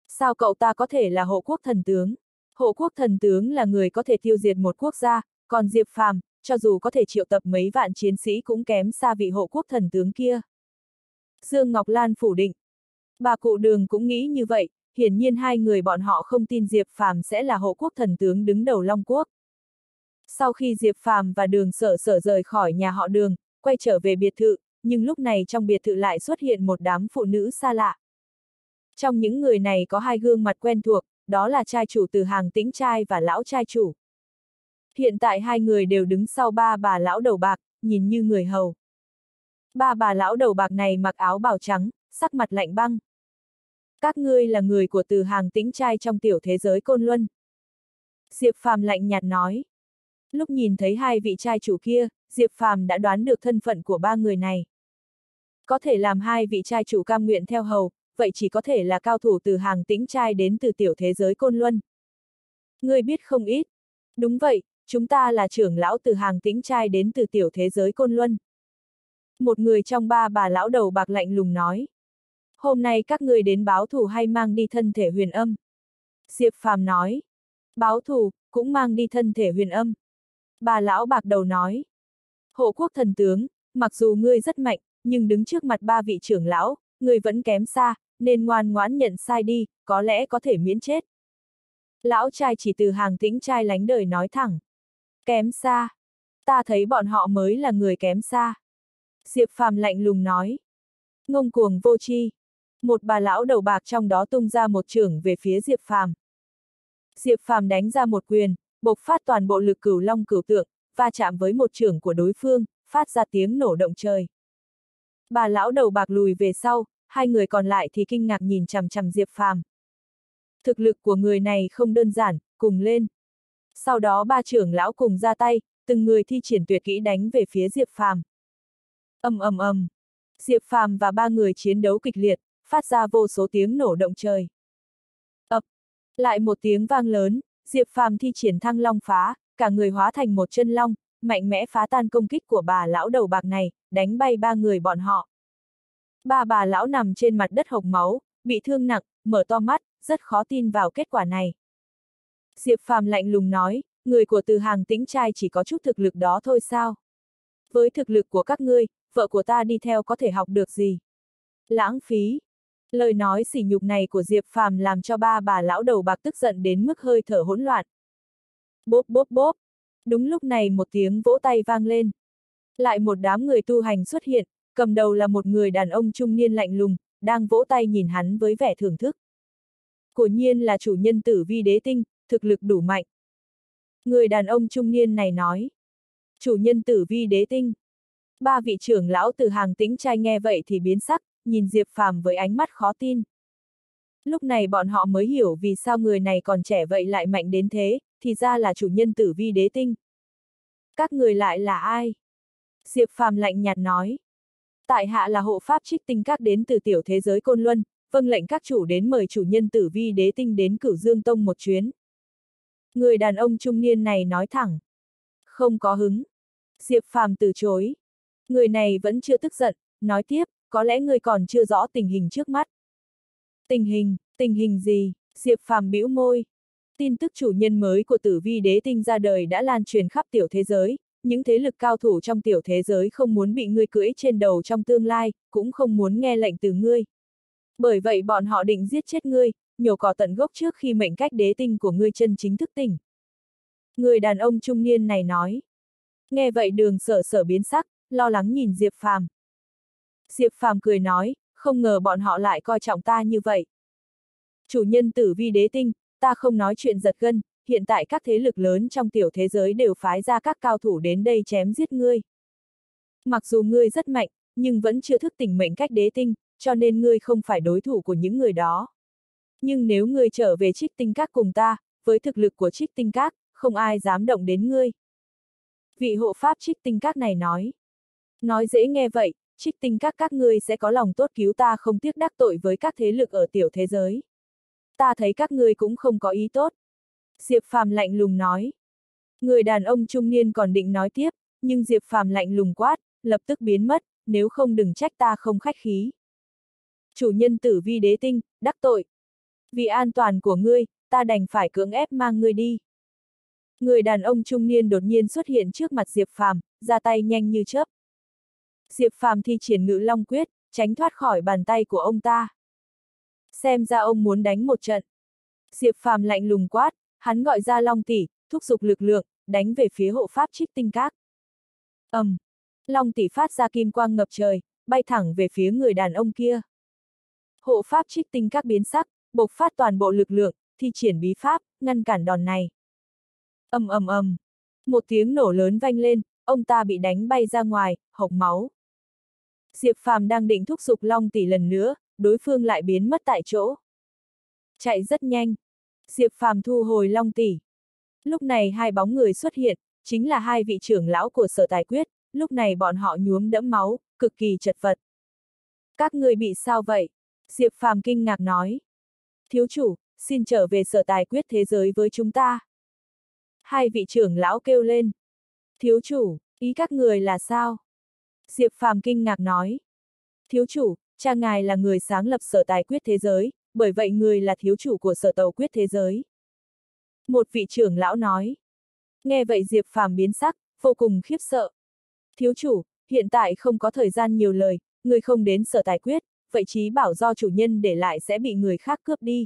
Sao cậu ta có thể là hộ quốc thần tướng? Hộ quốc thần tướng là người có thể tiêu diệt một quốc gia, còn Diệp Phàm, cho dù có thể triệu tập mấy vạn chiến sĩ cũng kém xa vị hộ quốc thần tướng kia. Dương Ngọc Lan phủ định. Bà cụ Đường cũng nghĩ như vậy, hiển nhiên hai người bọn họ không tin Diệp Phàm sẽ là hộ quốc thần tướng đứng đầu Long Quốc. Sau khi Diệp Phàm và Đường Sở Sở rời khỏi nhà họ Đường, quay trở về biệt thự, nhưng lúc này trong biệt thự lại xuất hiện một đám phụ nữ xa lạ. Trong những người này có hai gương mặt quen thuộc, đó là trai chủ Từ Hàng Tĩnh Trai và lão trai chủ. Hiện tại hai người đều đứng sau ba bà lão đầu bạc, nhìn như người hầu. Ba bà lão đầu bạc này mặc áo bào trắng, sắc mặt lạnh băng. Các ngươi là người của Từ Hàng Tĩnh Trai trong tiểu thế giới Côn Luân. Diệp Phàm lạnh nhạt nói. Lúc nhìn thấy hai vị trai chủ kia, Diệp Phàm đã đoán được thân phận của ba người này. Có thể làm hai vị trai chủ cam nguyện theo hầu, vậy chỉ có thể là cao thủ Từ Hàng Tĩnh Trai đến từ tiểu thế giới Côn Luân. Ngươi biết không ít. Đúng vậy, chúng ta là trưởng lão Từ Hàng Tĩnh Trai đến từ tiểu thế giới Côn Luân. Một người trong ba bà lão đầu bạc lạnh lùng nói. Hôm nay các ngươi đến báo thù hay mang đi thân thể huyền âm? Diệp Phàm nói. Báo thù, cũng mang đi thân thể huyền âm. Bà lão bạc đầu nói. Hộ quốc thần tướng, mặc dù ngươi rất mạnh, nhưng đứng trước mặt ba vị trưởng lão, ngươi vẫn kém xa, nên ngoan ngoãn nhận sai đi, có lẽ có thể miễn chết. Lão trai chỉ Từ Hàng Tĩnh Trai lánh đời nói thẳng. Kém xa. Ta thấy bọn họ mới là người kém xa. Diệp Phàm lạnh lùng nói. Ngông cuồng vô tri. Một bà lão đầu bạc trong đó tung ra một chưởng về phía Diệp Phàm. Diệp Phàm đánh ra một quyền, bộc phát toàn bộ lực Cửu Long Cửu Tượng, va chạm với một chưởng của đối phương, phát ra tiếng nổ động trời. Bà lão đầu bạc lùi về sau, hai người còn lại thì kinh ngạc nhìn chằm chằm Diệp Phàm. Thực lực của người này không đơn giản, cùng lên. Sau đó ba trưởng lão cùng ra tay, từng người thi triển tuyệt kỹ đánh về phía Diệp Phàm. Ầm ầm ầm. Diệp Phàm và ba người chiến đấu kịch liệt, phát ra vô số tiếng nổ động trời. Ập. Lại một tiếng vang lớn, Diệp Phàm thi triển Thăng Long Phá, cả người hóa thành một chân long, mạnh mẽ phá tan công kích của bà lão đầu bạc này, đánh bay ba người bọn họ. Ba bà lão nằm trên mặt đất hộc máu, bị thương nặng, mở to mắt, rất khó tin vào kết quả này. Diệp Phàm lạnh lùng nói, người của Từ Hàng Tĩnh Trai chỉ có chút thực lực đó thôi sao? Với thực lực của các ngươi, vợ của ta đi theo có thể học được gì? Lãng phí. Lời nói sỉ nhục này của Diệp Phàm làm cho ba bà lão đầu bạc tức giận đến mức hơi thở hỗn loạn. Bốp bốp bốp. Đúng lúc này một tiếng vỗ tay vang lên. Lại một đám người tu hành xuất hiện, cầm đầu là một người đàn ông trung niên lạnh lùng, đang vỗ tay nhìn hắn với vẻ thưởng thức. Quả nhiên là chủ nhân Tử Vi Đế Tinh, thực lực đủ mạnh. Người đàn ông trung niên này nói. Chủ nhân Tử Vi Đế Tinh. Ba vị trưởng lão Từ Hàng Tĩnh Trai nghe vậy thì biến sắc, nhìn Diệp Phàm với ánh mắt khó tin. Lúc này bọn họ mới hiểu vì sao người này còn trẻ vậy lại mạnh đến thế, thì ra là chủ nhân Tử Vi Đế Tinh. Các người lại là ai? Diệp Phàm lạnh nhạt nói. Tại hạ là hộ pháp Trích Tinh Các đến từ tiểu thế giới Côn Luân, vâng lệnh các chủ đến mời chủ nhân Tử Vi Đế Tinh đến Cửu Dương Tông một chuyến. Người đàn ông trung niên này nói thẳng. Không có hứng. Diệp Phàm từ chối. Người này vẫn chưa tức giận, nói tiếp, có lẽ người còn chưa rõ tình hình trước mắt. Tình hình gì? Diệp Phàm bĩu môi. Tin tức chủ nhân mới của Tử Vi Đế Tinh ra đời đã lan truyền khắp tiểu thế giới, những thế lực cao thủ trong tiểu thế giới không muốn bị ngươi cưỡi trên đầu trong tương lai, cũng không muốn nghe lệnh từ ngươi. Bởi vậy bọn họ định giết chết ngươi, nhổ cỏ tận gốc trước khi mệnh cách đế tinh của ngươi chân chính thức tỉnh. Người đàn ông trung niên này nói. Nghe vậy Đường Sở Sở biến sắc, lo lắng nhìn Diệp Phàm. Diệp Phàm cười nói, không ngờ bọn họ lại coi trọng ta như vậy. Chủ nhân Tử Vi Đế Tinh, ta không nói chuyện giật gân, hiện tại các thế lực lớn trong tiểu thế giới đều phái ra các cao thủ đến đây chém giết ngươi. Mặc dù ngươi rất mạnh, nhưng vẫn chưa thức tỉnh mệnh cách đế tinh, cho nên ngươi không phải đối thủ của những người đó. Nhưng nếu ngươi trở về Trích Tinh Các cùng ta, với thực lực của Trích Tinh Các, không ai dám động đến ngươi. Vị hộ pháp Trích Tinh Các này nói. Nói dễ nghe vậy, Trích Tinh các ngươi sẽ có lòng tốt cứu ta không tiếc đắc tội với các thế lực ở tiểu thế giới. Ta thấy các ngươi cũng không có ý tốt. Diệp Phàm lạnh lùng nói. Người đàn ông trung niên còn định nói tiếp, nhưng Diệp Phàm lạnh lùng quát, lập tức biến mất, nếu không đừng trách ta không khách khí. Chủ nhân Tử Vi Đế Tinh, đắc tội. Vì an toàn của ngươi, ta đành phải cưỡng ép mang ngươi đi. Người đàn ông trung niên đột nhiên xuất hiện trước mặt Diệp Phàm, ra tay nhanh như chớp. Diệp Phàm thi triển Ngự Long quyết, tránh thoát khỏi bàn tay của ông ta. Xem ra ông muốn đánh một trận. Diệp Phàm lạnh lùng quát, hắn gọi ra Long Tỷ, thúc giục lực lượng, đánh về phía hộ pháp Trích Tinh Các. Long Tỷ phát ra kim quang ngập trời, bay thẳng về phía người đàn ông kia. Hộ pháp Trích Tinh Các biến sắc, bộc phát toàn bộ lực lượng, thi triển bí pháp, ngăn cản đòn này. Một tiếng nổ lớn vang lên, ông ta bị đánh bay ra ngoài, hộc máu. Diệp Phàm đang định thúc giục Long Tỷ lần nữa, đối phương lại biến mất tại chỗ. Chạy rất nhanh. Diệp Phàm thu hồi Long Tỷ. Lúc này hai bóng người xuất hiện, chính là hai vị trưởng lão của Sở Tài Quyết, lúc này bọn họ nhuốm đẫm máu, cực kỳ chật vật. Các người bị sao vậy? Diệp Phàm kinh ngạc nói. Thiếu chủ, xin trở về Sở Tài Quyết thế giới với chúng ta. Hai vị trưởng lão kêu lên. Thiếu chủ, ý các người là sao? Diệp Phàm kinh ngạc nói. Thiếu chủ, cha ngài là người sáng lập Sở Tài Quyết thế giới, bởi vậy người là thiếu chủ của Sở Tàu Quyết thế giới. Một vị trưởng lão nói. Nghe vậy Diệp Phàm biến sắc, vô cùng khiếp sợ. Thiếu chủ, hiện tại không có thời gian nhiều lời, người không đến Sở Tài Quyết, vậy chí bảo do chủ nhân để lại sẽ bị người khác cướp đi.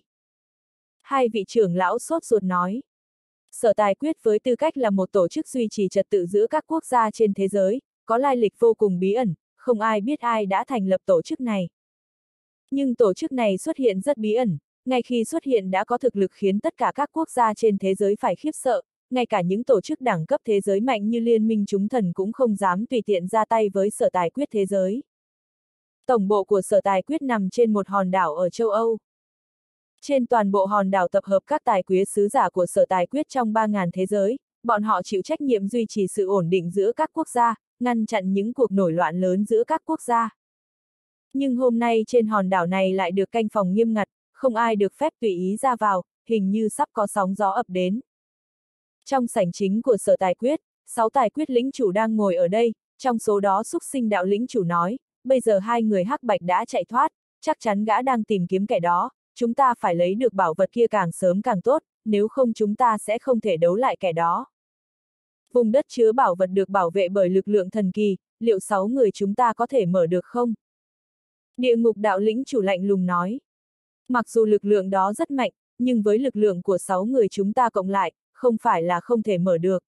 Hai vị trưởng lão sốt ruột nói. Sở Tài Quyết với tư cách là một tổ chức duy trì trật tự giữa các quốc gia trên thế giới, có lai lịch vô cùng bí ẩn, không ai biết ai đã thành lập tổ chức này. Nhưng tổ chức này xuất hiện rất bí ẩn, ngay khi xuất hiện đã có thực lực khiến tất cả các quốc gia trên thế giới phải khiếp sợ, ngay cả những tổ chức đẳng cấp thế giới mạnh như Liên minh Chúng Thần cũng không dám tùy tiện ra tay với Sở Tài Quyết thế giới. Tổng bộ của Sở Tài Quyết nằm trên một hòn đảo ở châu Âu. Trên toàn bộ hòn đảo tập hợp các tài quyết sứ giả của Sở Tài Quyết trong 3.000 thế giới, bọn họ chịu trách nhiệm duy trì sự ổn định giữa các quốc gia, ngăn chặn những cuộc nổi loạn lớn giữa các quốc gia. Nhưng hôm nay trên hòn đảo này lại được canh phòng nghiêm ngặt, không ai được phép tùy ý ra vào, hình như sắp có sóng gió ập đến. Trong sảnh chính của Sở Tài Quyết, 6 tài quyết lĩnh chủ đang ngồi ở đây, trong số đó Xúc Sinh đạo lĩnh chủ nói, bây giờ hai người hắc bạch đã chạy thoát, chắc chắn gã đang tìm kiếm kẻ đó, chúng ta phải lấy được bảo vật kia càng sớm càng tốt, nếu không chúng ta sẽ không thể đấu lại kẻ đó. Vùng đất chứa bảo vật được bảo vệ bởi lực lượng thần kỳ, liệu 6 người chúng ta có thể mở được không? Địa ngục đạo lĩnh chủ lạnh lùng nói. Mặc dù lực lượng đó rất mạnh, nhưng với lực lượng của 6 người chúng ta cộng lại, không phải là không thể mở được.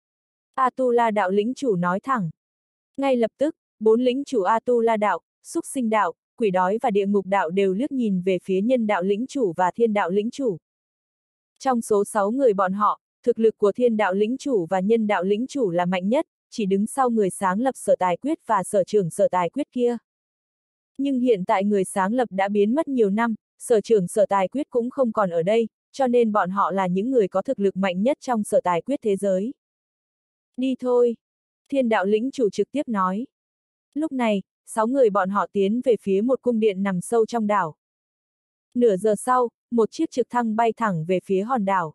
Atula đạo lĩnh chủ nói thẳng. Ngay lập tức, 4 lĩnh chủ Atula đạo, Xúc Sinh đạo, Quỷ Đói và Địa ngục đạo đều liếc nhìn về phía Nhân đạo lĩnh chủ và Thiên đạo lĩnh chủ. Trong số 6 người bọn họ, thực lực của Thiên đạo lĩnh chủ và Nhân đạo lĩnh chủ là mạnh nhất, chỉ đứng sau người sáng lập Sở Tài Quyết và sở trưởng Sở Tài Quyết kia. Nhưng hiện tại người sáng lập đã biến mất nhiều năm, sở trưởng Sở Tài Quyết cũng không còn ở đây, cho nên bọn họ là những người có thực lực mạnh nhất trong Sở Tài Quyết thế giới. Đi thôi. Thiên đạo lĩnh chủ trực tiếp nói. Lúc này, 6 người bọn họ tiến về phía một cung điện nằm sâu trong đảo. Nửa giờ sau, một chiếc trực thăng bay thẳng về phía hòn đảo.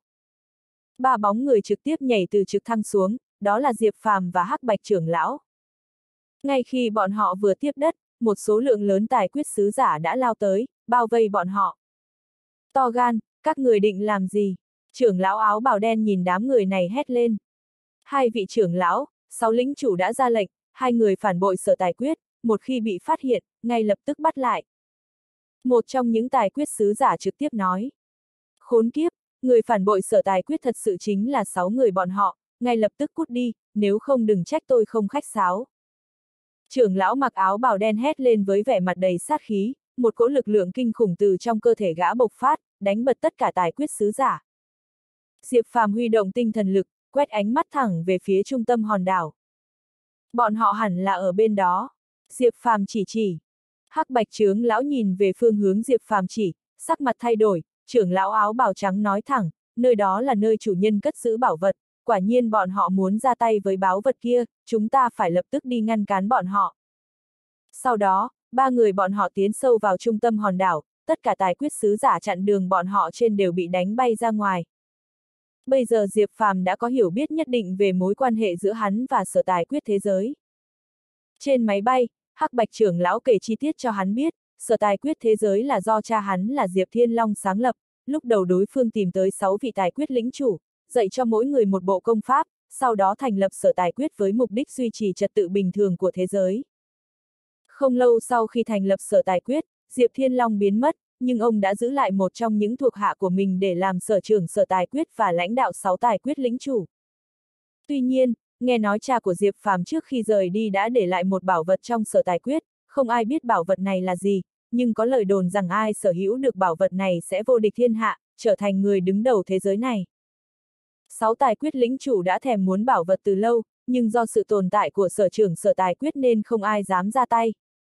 3 bóng người trực tiếp nhảy từ trực thăng xuống, đó là Diệp Phàm và Hắc Bạch trưởng lão. Ngay khi bọn họ vừa tiếp đất, một số lượng lớn tài quyết sứ giả đã lao tới, bao vây bọn họ. To gan, các người định làm gì? Trưởng lão áo bào đen nhìn đám người này hét lên. Hai vị trưởng lão, 6 lĩnh chủ đã ra lệnh, hai người phản bội Sở Tài Quyết, một khi bị phát hiện, ngay lập tức bắt lại. Một trong những tài quyết sứ giả trực tiếp nói. Khốn kiếp, người phản bội Sở Tài Quyết thật sự chính là 6 người bọn họ, ngay lập tức cút đi, nếu không đừng trách tôi không khách sáo. Trưởng lão mặc áo bào đen hét lên với vẻ mặt đầy sát khí, một cỗ lực lượng kinh khủng từ trong cơ thể gã bộc phát, đánh bật tất cả tài quyết sứ giả. Diệp Phàm huy động tinh thần lực, quét ánh mắt thẳng về phía trung tâm hòn đảo. Bọn họ hẳn là ở bên đó. Diệp Phàm chỉ. Hắc Bạch trưởng lão nhìn về phương hướng Diệp Phàm chỉ, sắc mặt thay đổi, trưởng lão áo bào trắng nói thẳng, nơi đó là nơi chủ nhân cất giữ bảo vật, quả nhiên bọn họ muốn ra tay với báu vật kia, chúng ta phải lập tức đi ngăn cản bọn họ. Sau đó, 3 người bọn họ tiến sâu vào trung tâm hòn đảo, tất cả tài quyết sứ giả chặn đường bọn họ trên đều bị đánh bay ra ngoài. Bây giờ Diệp Phàm đã có hiểu biết nhất định về mối quan hệ giữa hắn và Sở Tài Quyết thế giới. Trên máy bay, Hắc Bạch trưởng lão kể chi tiết cho hắn biết, Sở Tài Quyết thế giới là do cha hắn là Diệp Thiên Long sáng lập, lúc đầu đối phương tìm tới 6 vị tài quyết lĩnh chủ, dạy cho mỗi người một bộ công pháp, sau đó thành lập sở tài quyết với mục đích duy trì trật tự bình thường của thế giới. Không lâu sau khi thành lập sở tài quyết, Diệp Thiên Long biến mất, nhưng ông đã giữ lại một trong những thuộc hạ của mình để làm sở trưởng sở tài quyết và lãnh đạo 6 tài quyết lĩnh chủ. Tuy nhiên, nghe nói cha của Diệp Phàm trước khi rời đi đã để lại một bảo vật trong sở tài quyết, không ai biết bảo vật này là gì, nhưng có lời đồn rằng ai sở hữu được bảo vật này sẽ vô địch thiên hạ, trở thành người đứng đầu thế giới này. 6 tài quyết lĩnh chủ đã thèm muốn bảo vật từ lâu, nhưng do sự tồn tại của sở trưởng sở tài quyết nên không ai dám ra tay.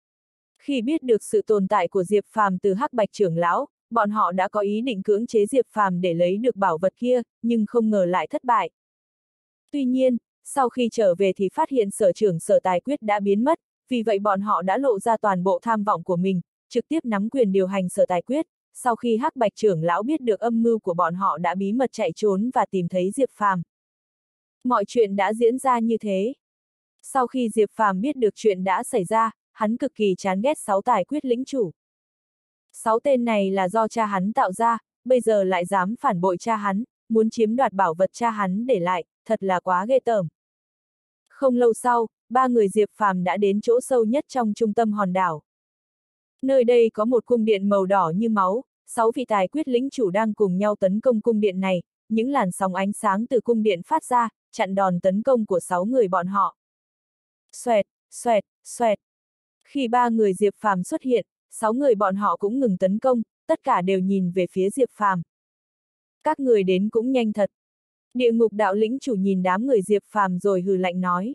Khi biết được sự tồn tại của Diệp Phàm từ Hắc Bạch trưởng lão, bọn họ đã có ý định cưỡng chế Diệp Phàm để lấy được bảo vật kia, nhưng không ngờ lại thất bại. Tuy nhiên, sau khi trở về thì phát hiện sở trưởng sở tài quyết đã biến mất, vì vậy bọn họ đã lộ ra toàn bộ tham vọng của mình, trực tiếp nắm quyền điều hành sở tài quyết. Sau khi Hắc Bạch trưởng lão biết được âm mưu của bọn họ đã bí mật chạy trốn và tìm thấy Diệp Phàm. Mọi chuyện đã diễn ra như thế. Sau khi Diệp Phàm biết được chuyện đã xảy ra, hắn cực kỳ chán ghét 6 tài quyết lĩnh chủ. 6 tên này là do cha hắn tạo ra, bây giờ lại dám phản bội cha hắn, muốn chiếm đoạt bảo vật cha hắn để lại, thật là quá ghê tởm. Không lâu sau, 3 người Diệp Phàm đã đến chỗ sâu nhất trong trung tâm hòn đảo. Nơi đây có một cung điện màu đỏ như máu, 6 vị tài quyết lĩnh chủ đang cùng nhau tấn công cung điện này, những làn sóng ánh sáng từ cung điện phát ra, chặn đòn tấn công của 6 người bọn họ. Xoẹt, xoẹt, xoẹt. Khi 3 người Diệp Phàm xuất hiện, 6 người bọn họ cũng ngừng tấn công, tất cả đều nhìn về phía Diệp Phàm. Các người đến cũng nhanh thật. Địa ngục đạo lĩnh chủ nhìn đám người Diệp Phàm rồi hừ lạnh nói.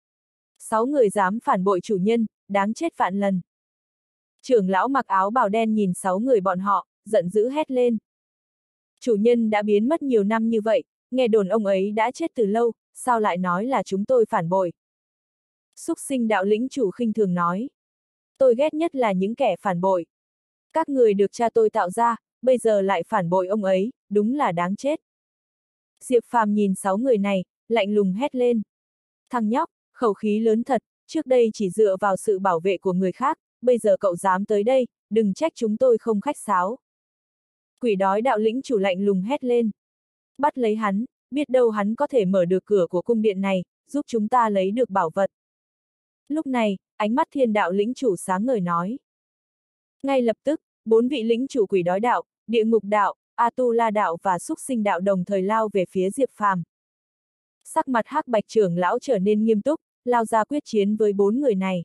6 người dám phản bội chủ nhân, đáng chết vạn lần. Trưởng lão mặc áo bào đen nhìn 6 người bọn họ, giận dữ hét lên. Chủ nhân đã biến mất nhiều năm như vậy, nghe đồn ông ấy đã chết từ lâu, sao lại nói là chúng tôi phản bội? Xúc sinh đạo lĩnh chủ khinh thường nói. Tôi ghét nhất là những kẻ phản bội. Các người được cha tôi tạo ra, bây giờ lại phản bội ông ấy, đúng là đáng chết. Diệp Phàm nhìn 6 người này, lạnh lùng hét lên. Thằng nhóc, khẩu khí lớn thật, trước đây chỉ dựa vào sự bảo vệ của người khác, bây giờ cậu dám tới đây, đừng trách chúng tôi không khách sáo. Quỷ đói đạo lĩnh chủ lạnh lùng hét lên. Bắt lấy hắn, biết đâu hắn có thể mở được cửa của cung điện này, giúp chúng ta lấy được bảo vật. Lúc này, ánh mắt thiên đạo lĩnh chủ sáng ngời nói. Ngay lập tức, 4 vị lĩnh chủ quỷ đói đạo, địa ngục đạo, Atula đạo và xúc sinh đạo đồng thời lao về phía Diệp Phàm. Sắc mặt Hắc Bạch trưởng lão trở nên nghiêm túc, lao ra quyết chiến với 4 người này.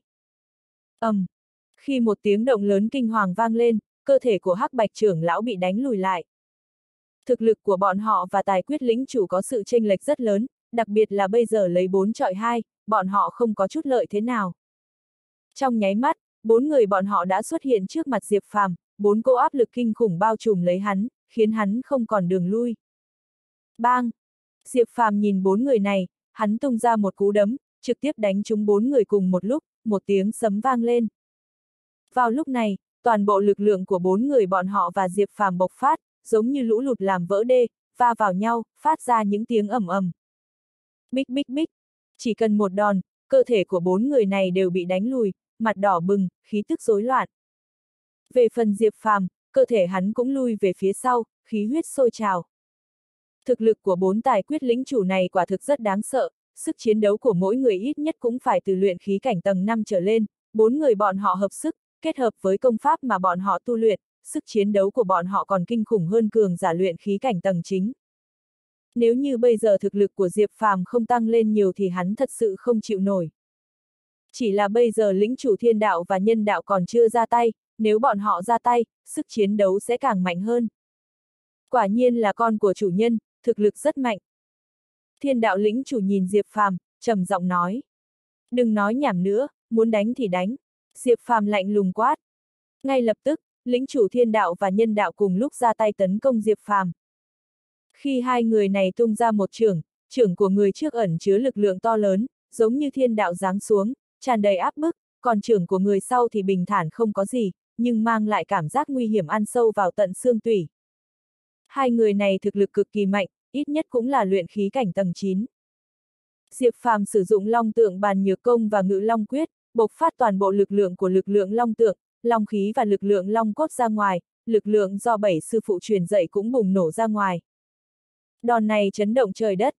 Khi một tiếng động lớn kinh hoàng vang lên, cơ thể của Hắc Bạch trưởng lão bị đánh lùi lại. Thực lực của bọn họ và tài quyết lĩnh chủ có sự chênh lệch rất lớn, đặc biệt là bây giờ lấy 4 chọi 2, bọn họ không có chút lợi thế nào. Trong nháy mắt, 4 người bọn họ đã xuất hiện trước mặt Diệp Phàm, 4 cỗ áp lực kinh khủng bao trùm lấy hắn, khiến hắn không còn đường lui. Bang! Diệp Phàm nhìn 4 người này, hắn tung ra một cú đấm, trực tiếp đánh trúng 4 người cùng một lúc, một tiếng sấm vang lên. Vào lúc này, toàn bộ lực lượng của 4 người bọn họ và Diệp Phàm bộc phát, giống như lũ lụt làm vỡ đê, va vào nhau, phát ra những tiếng ầm ầm. Bích bích bích! Chỉ cần một đòn, cơ thể của 4 người này đều bị đánh lùi, mặt đỏ bừng, khí tức rối loạn. Về phần Diệp Phàm, cơ thể hắn cũng lui về phía sau, khí huyết sôi trào. Thực lực của 4 tài quyết lĩnh chủ này quả thực rất đáng sợ, sức chiến đấu của mỗi người ít nhất cũng phải từ luyện khí cảnh tầng 5 trở lên, 4 người bọn họ hợp sức, kết hợp với công pháp mà bọn họ tu luyện, sức chiến đấu của bọn họ còn kinh khủng hơn cường giả luyện khí cảnh tầng chính. Nếu như bây giờ thực lực của Diệp Phàm không tăng lên nhiều thì hắn thật sự không chịu nổi. Chỉ là bây giờ lĩnh chủ thiên đạo và nhân đạo còn chưa ra tay, nếu bọn họ ra tay, sức chiến đấu sẽ càng mạnh hơn. Quả nhiên là con của chủ nhân, thực lực rất mạnh. Thiên đạo lĩnh chủ nhìn Diệp Phàm, trầm giọng nói. Đừng nói nhảm nữa, muốn đánh thì đánh. Diệp Phàm lạnh lùng quát. Ngay lập tức, lĩnh chủ thiên đạo và nhân đạo cùng lúc ra tay tấn công Diệp Phàm. Khi hai người này tung ra một chưởng của người trước ẩn chứa lực lượng to lớn, giống như thiên đạo giáng xuống, tràn đầy áp bức, còn chưởng của người sau thì bình thản không có gì, nhưng mang lại cảm giác nguy hiểm ăn sâu vào tận xương tủy. Hai người này thực lực cực kỳ mạnh, ít nhất cũng là luyện khí cảnh tầng 9. Diệp Phàm sử dụng Long Tượng Bàn Nhược Công và Ngự Long Quyết, bộc phát toàn bộ lực lượng của lực lượng Long Tượng, Long khí và lực lượng Long Cốt ra ngoài, lực lượng do 7 sư phụ truyền dạy cũng bùng nổ ra ngoài. Đòn này chấn động trời đất.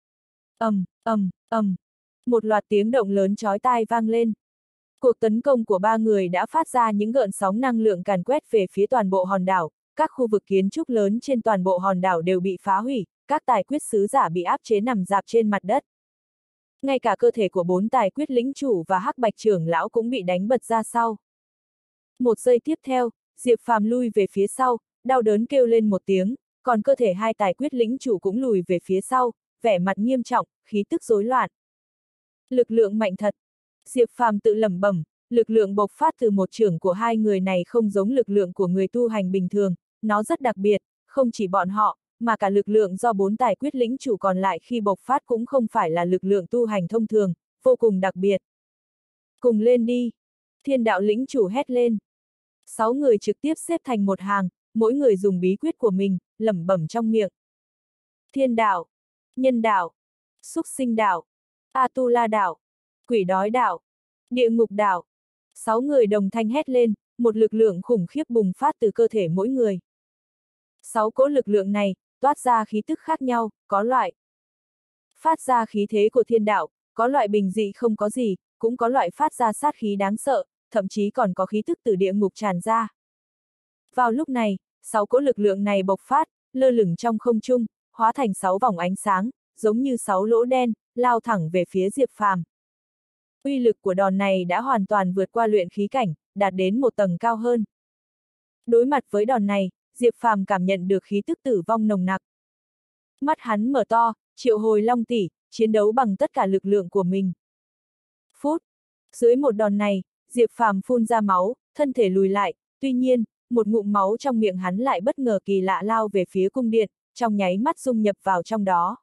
Một loạt tiếng động lớn chói tai vang lên. Cuộc tấn công của ba người đã phát ra những gợn sóng năng lượng càn quét về phía toàn bộ hòn đảo, các khu vực kiến trúc lớn trên toàn bộ hòn đảo đều bị phá hủy, các tài quyết sứ giả bị áp chế nằm rạp trên mặt đất. Ngay cả cơ thể của 4 tài quyết lĩnh chủ và Hắc Bạch trưởng lão cũng bị đánh bật ra sau. Một giây tiếp theo, Diệp Phàm lui về phía sau, đau đớn kêu lên một tiếng, còn cơ thể 2 tài quyết lĩnh chủ cũng lùi về phía sau, vẻ mặt nghiêm trọng, khí tức rối loạn. Lực lượng mạnh thật. Diệp Phàm tự lẩm bẩm, lực lượng bộc phát từ một chưởng của hai người này không giống lực lượng của người tu hành bình thường, nó rất đặc biệt, không chỉ bọn họ, mà cả lực lượng do 4 tài quyết lĩnh chủ còn lại khi bộc phát cũng không phải là lực lượng tu hành thông thường, vô cùng đặc biệt. Cùng lên đi! Thiên đạo lĩnh chủ hét lên. 6 người trực tiếp xếp thành một hàng, mỗi người dùng bí quyết của mình, lẩm bẩm trong miệng. Thiên đạo, nhân đạo, súc sinh đạo, Atula đạo, quỷ đói đạo, địa ngục đạo. 6 người đồng thanh hét lên, một lực lượng khủng khiếp bùng phát từ cơ thể mỗi người. 6 cỗ lực lượng này, toát ra khí tức khác nhau, có loại phát ra khí thế của thiên đạo, có loại bình dị không có gì, cũng có loại phát ra sát khí đáng sợ, thậm chí còn có khí tức từ địa ngục tràn ra. Vào lúc này, 6 cỗ lực lượng này bộc phát, lơ lửng trong không trung, hóa thành 6 vòng ánh sáng, giống như 6 lỗ đen, lao thẳng về phía Diệp Phàm. Uy lực của đòn này đã hoàn toàn vượt qua luyện khí cảnh, đạt đến một tầng cao hơn. Đối mặt với đòn này, Diệp Phàm cảm nhận được khí tức tử vong nồng nặc. Mắt hắn mở to, triệu hồi long tỷ, chiến đấu bằng tất cả lực lượng của mình. Phút. Dưới một đòn này, Diệp Phàm phun ra máu, thân thể lùi lại, tuy nhiên, một ngụm máu trong miệng hắn lại bất ngờ kỳ lạ lao về phía cung điện, trong nháy mắt dung nhập vào trong đó.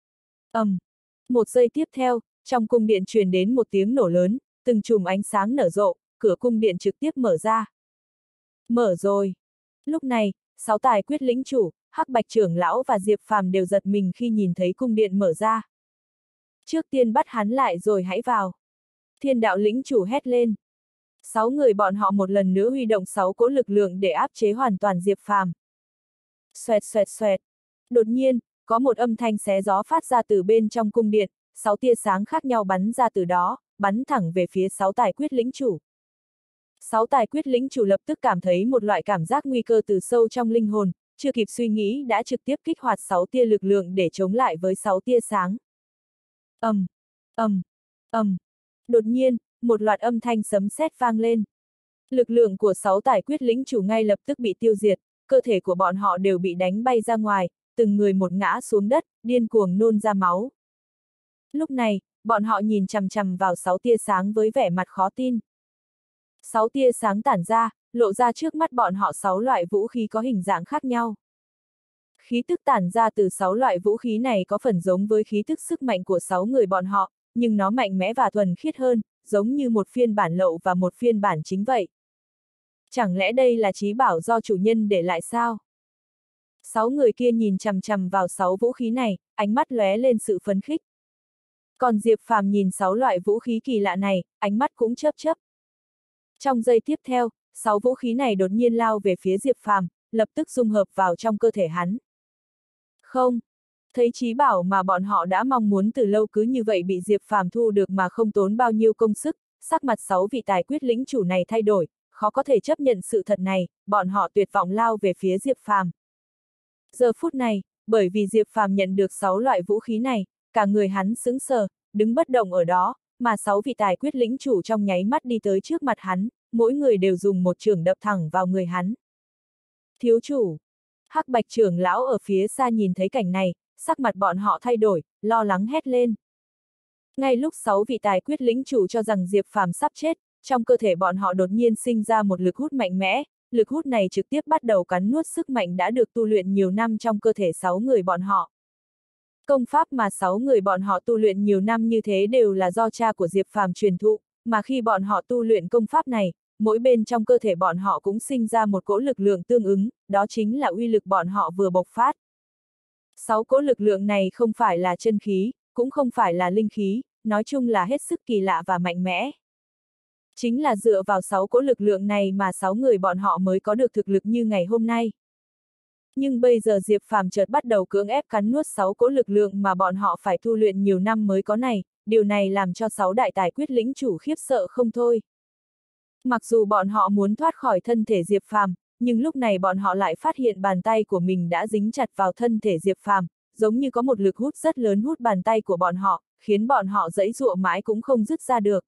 Một giây tiếp theo, trong cung điện truyền đến một tiếng nổ lớn, từng chùm ánh sáng nở rộ, cửa cung điện trực tiếp mở ra. Mở rồi. Lúc này, 6 tài quyết lĩnh chủ, Hắc Bạch trưởng lão và Diệp Phàm đều giật mình khi nhìn thấy cung điện mở ra. Trước tiên bắt hắn lại rồi hãy vào. Thiên đạo lĩnh chủ hét lên. 6 người bọn họ một lần nữa huy động 6 cỗ lực lượng để áp chế hoàn toàn Diệp Phàm. Xoẹt xoẹt xoẹt. Đột nhiên, có một âm thanh xé gió phát ra từ bên trong cung điện, 6 tia sáng khác nhau bắn ra từ đó, bắn thẳng về phía 6 tài quyết lĩnh chủ. 6 tài quyết lĩnh chủ lập tức cảm thấy một loại cảm giác nguy cơ từ sâu trong linh hồn, chưa kịp suy nghĩ đã trực tiếp kích hoạt 6 tia lực lượng để chống lại với 6 tia sáng. Đột nhiên, một loạt âm thanh sấm sét vang lên. Lực lượng của 6 tài quyết lĩnh chủ ngay lập tức bị tiêu diệt, cơ thể của bọn họ đều bị đánh bay ra ngoài, từng người một ngã xuống đất, điên cuồng nôn ra máu. Lúc này, bọn họ nhìn chằm chằm vào 6 tia sáng với vẻ mặt khó tin. 6 tia sáng tản ra, lộ ra trước mắt bọn họ 6 loại vũ khí có hình dạng khác nhau. Khí tức tản ra từ 6 loại vũ khí này có phần giống với khí tức sức mạnh của 6 người bọn họ, nhưng nó mạnh mẽ và thuần khiết hơn, giống như một phiên bản lậu và một phiên bản chính vậy. Chẳng lẽ đây là trí bảo do chủ nhân để lại sao? 6 người kia nhìn chằm chằm vào 6 vũ khí này, ánh mắt lóe lên sự phấn khích. Còn Diệp Phàm nhìn 6 loại vũ khí kỳ lạ này, ánh mắt cũng chớp chớp. Trong giây tiếp theo, 6 vũ khí này đột nhiên lao về phía Diệp Phàm, lập tức dung hợp vào trong cơ thể hắn. Không, thấy trí bảo mà bọn họ đã mong muốn từ lâu cứ như vậy bị Diệp Phàm thu được mà không tốn bao nhiêu công sức, sắc mặt 6 vị tài quyết lĩnh chủ này thay đổi, khó có thể chấp nhận sự thật này, bọn họ tuyệt vọng lao về phía Diệp Phàm. Giờ phút này, bởi vì Diệp Phàm nhận được 6 loại vũ khí này, cả người hắn sững sờ, đứng bất động ở đó, mà 6 vị tài quyết lĩnh chủ trong nháy mắt đi tới trước mặt hắn, mỗi người đều dùng một chưởng đập thẳng vào người hắn. Thiếu chủ! Hắc Bạch trưởng lão ở phía xa nhìn thấy cảnh này, sắc mặt bọn họ thay đổi, lo lắng hét lên. Ngay lúc 6 vị tài quyết lĩnh chủ cho rằng Diệp Phàm sắp chết, trong cơ thể bọn họ đột nhiên sinh ra một lực hút mạnh mẽ, lực hút này trực tiếp bắt đầu cắn nuốt sức mạnh đã được tu luyện nhiều năm trong cơ thể 6 người bọn họ. Công pháp mà 6 người bọn họ tu luyện nhiều năm như thế đều là do cha của Diệp Phàm truyền thụ, mà khi bọn họ tu luyện công pháp này, mỗi bên trong cơ thể bọn họ cũng sinh ra một cỗ lực lượng tương ứng, đó chính là uy lực bọn họ vừa bộc phát. 6 cỗ lực lượng này không phải là chân khí, cũng không phải là linh khí, nói chung là hết sức kỳ lạ và mạnh mẽ. Chính là dựa vào 6 cỗ lực lượng này mà 6 người bọn họ mới có được thực lực như ngày hôm nay. Nhưng bây giờ Diệp Phàm chợt bắt đầu cưỡng ép cắn nuốt 6 cỗ lực lượng mà bọn họ phải tu luyện nhiều năm mới có này, điều này làm cho 6 đại tài quyết lĩnh chủ khiếp sợ không thôi. Mặc dù bọn họ muốn thoát khỏi thân thể Diệp Phàm, nhưng lúc này bọn họ lại phát hiện bàn tay của mình đã dính chặt vào thân thể Diệp Phàm, giống như có một lực hút rất lớn hút bàn tay của bọn họ, khiến bọn họ giãy giụa mãi cũng không dứt ra được.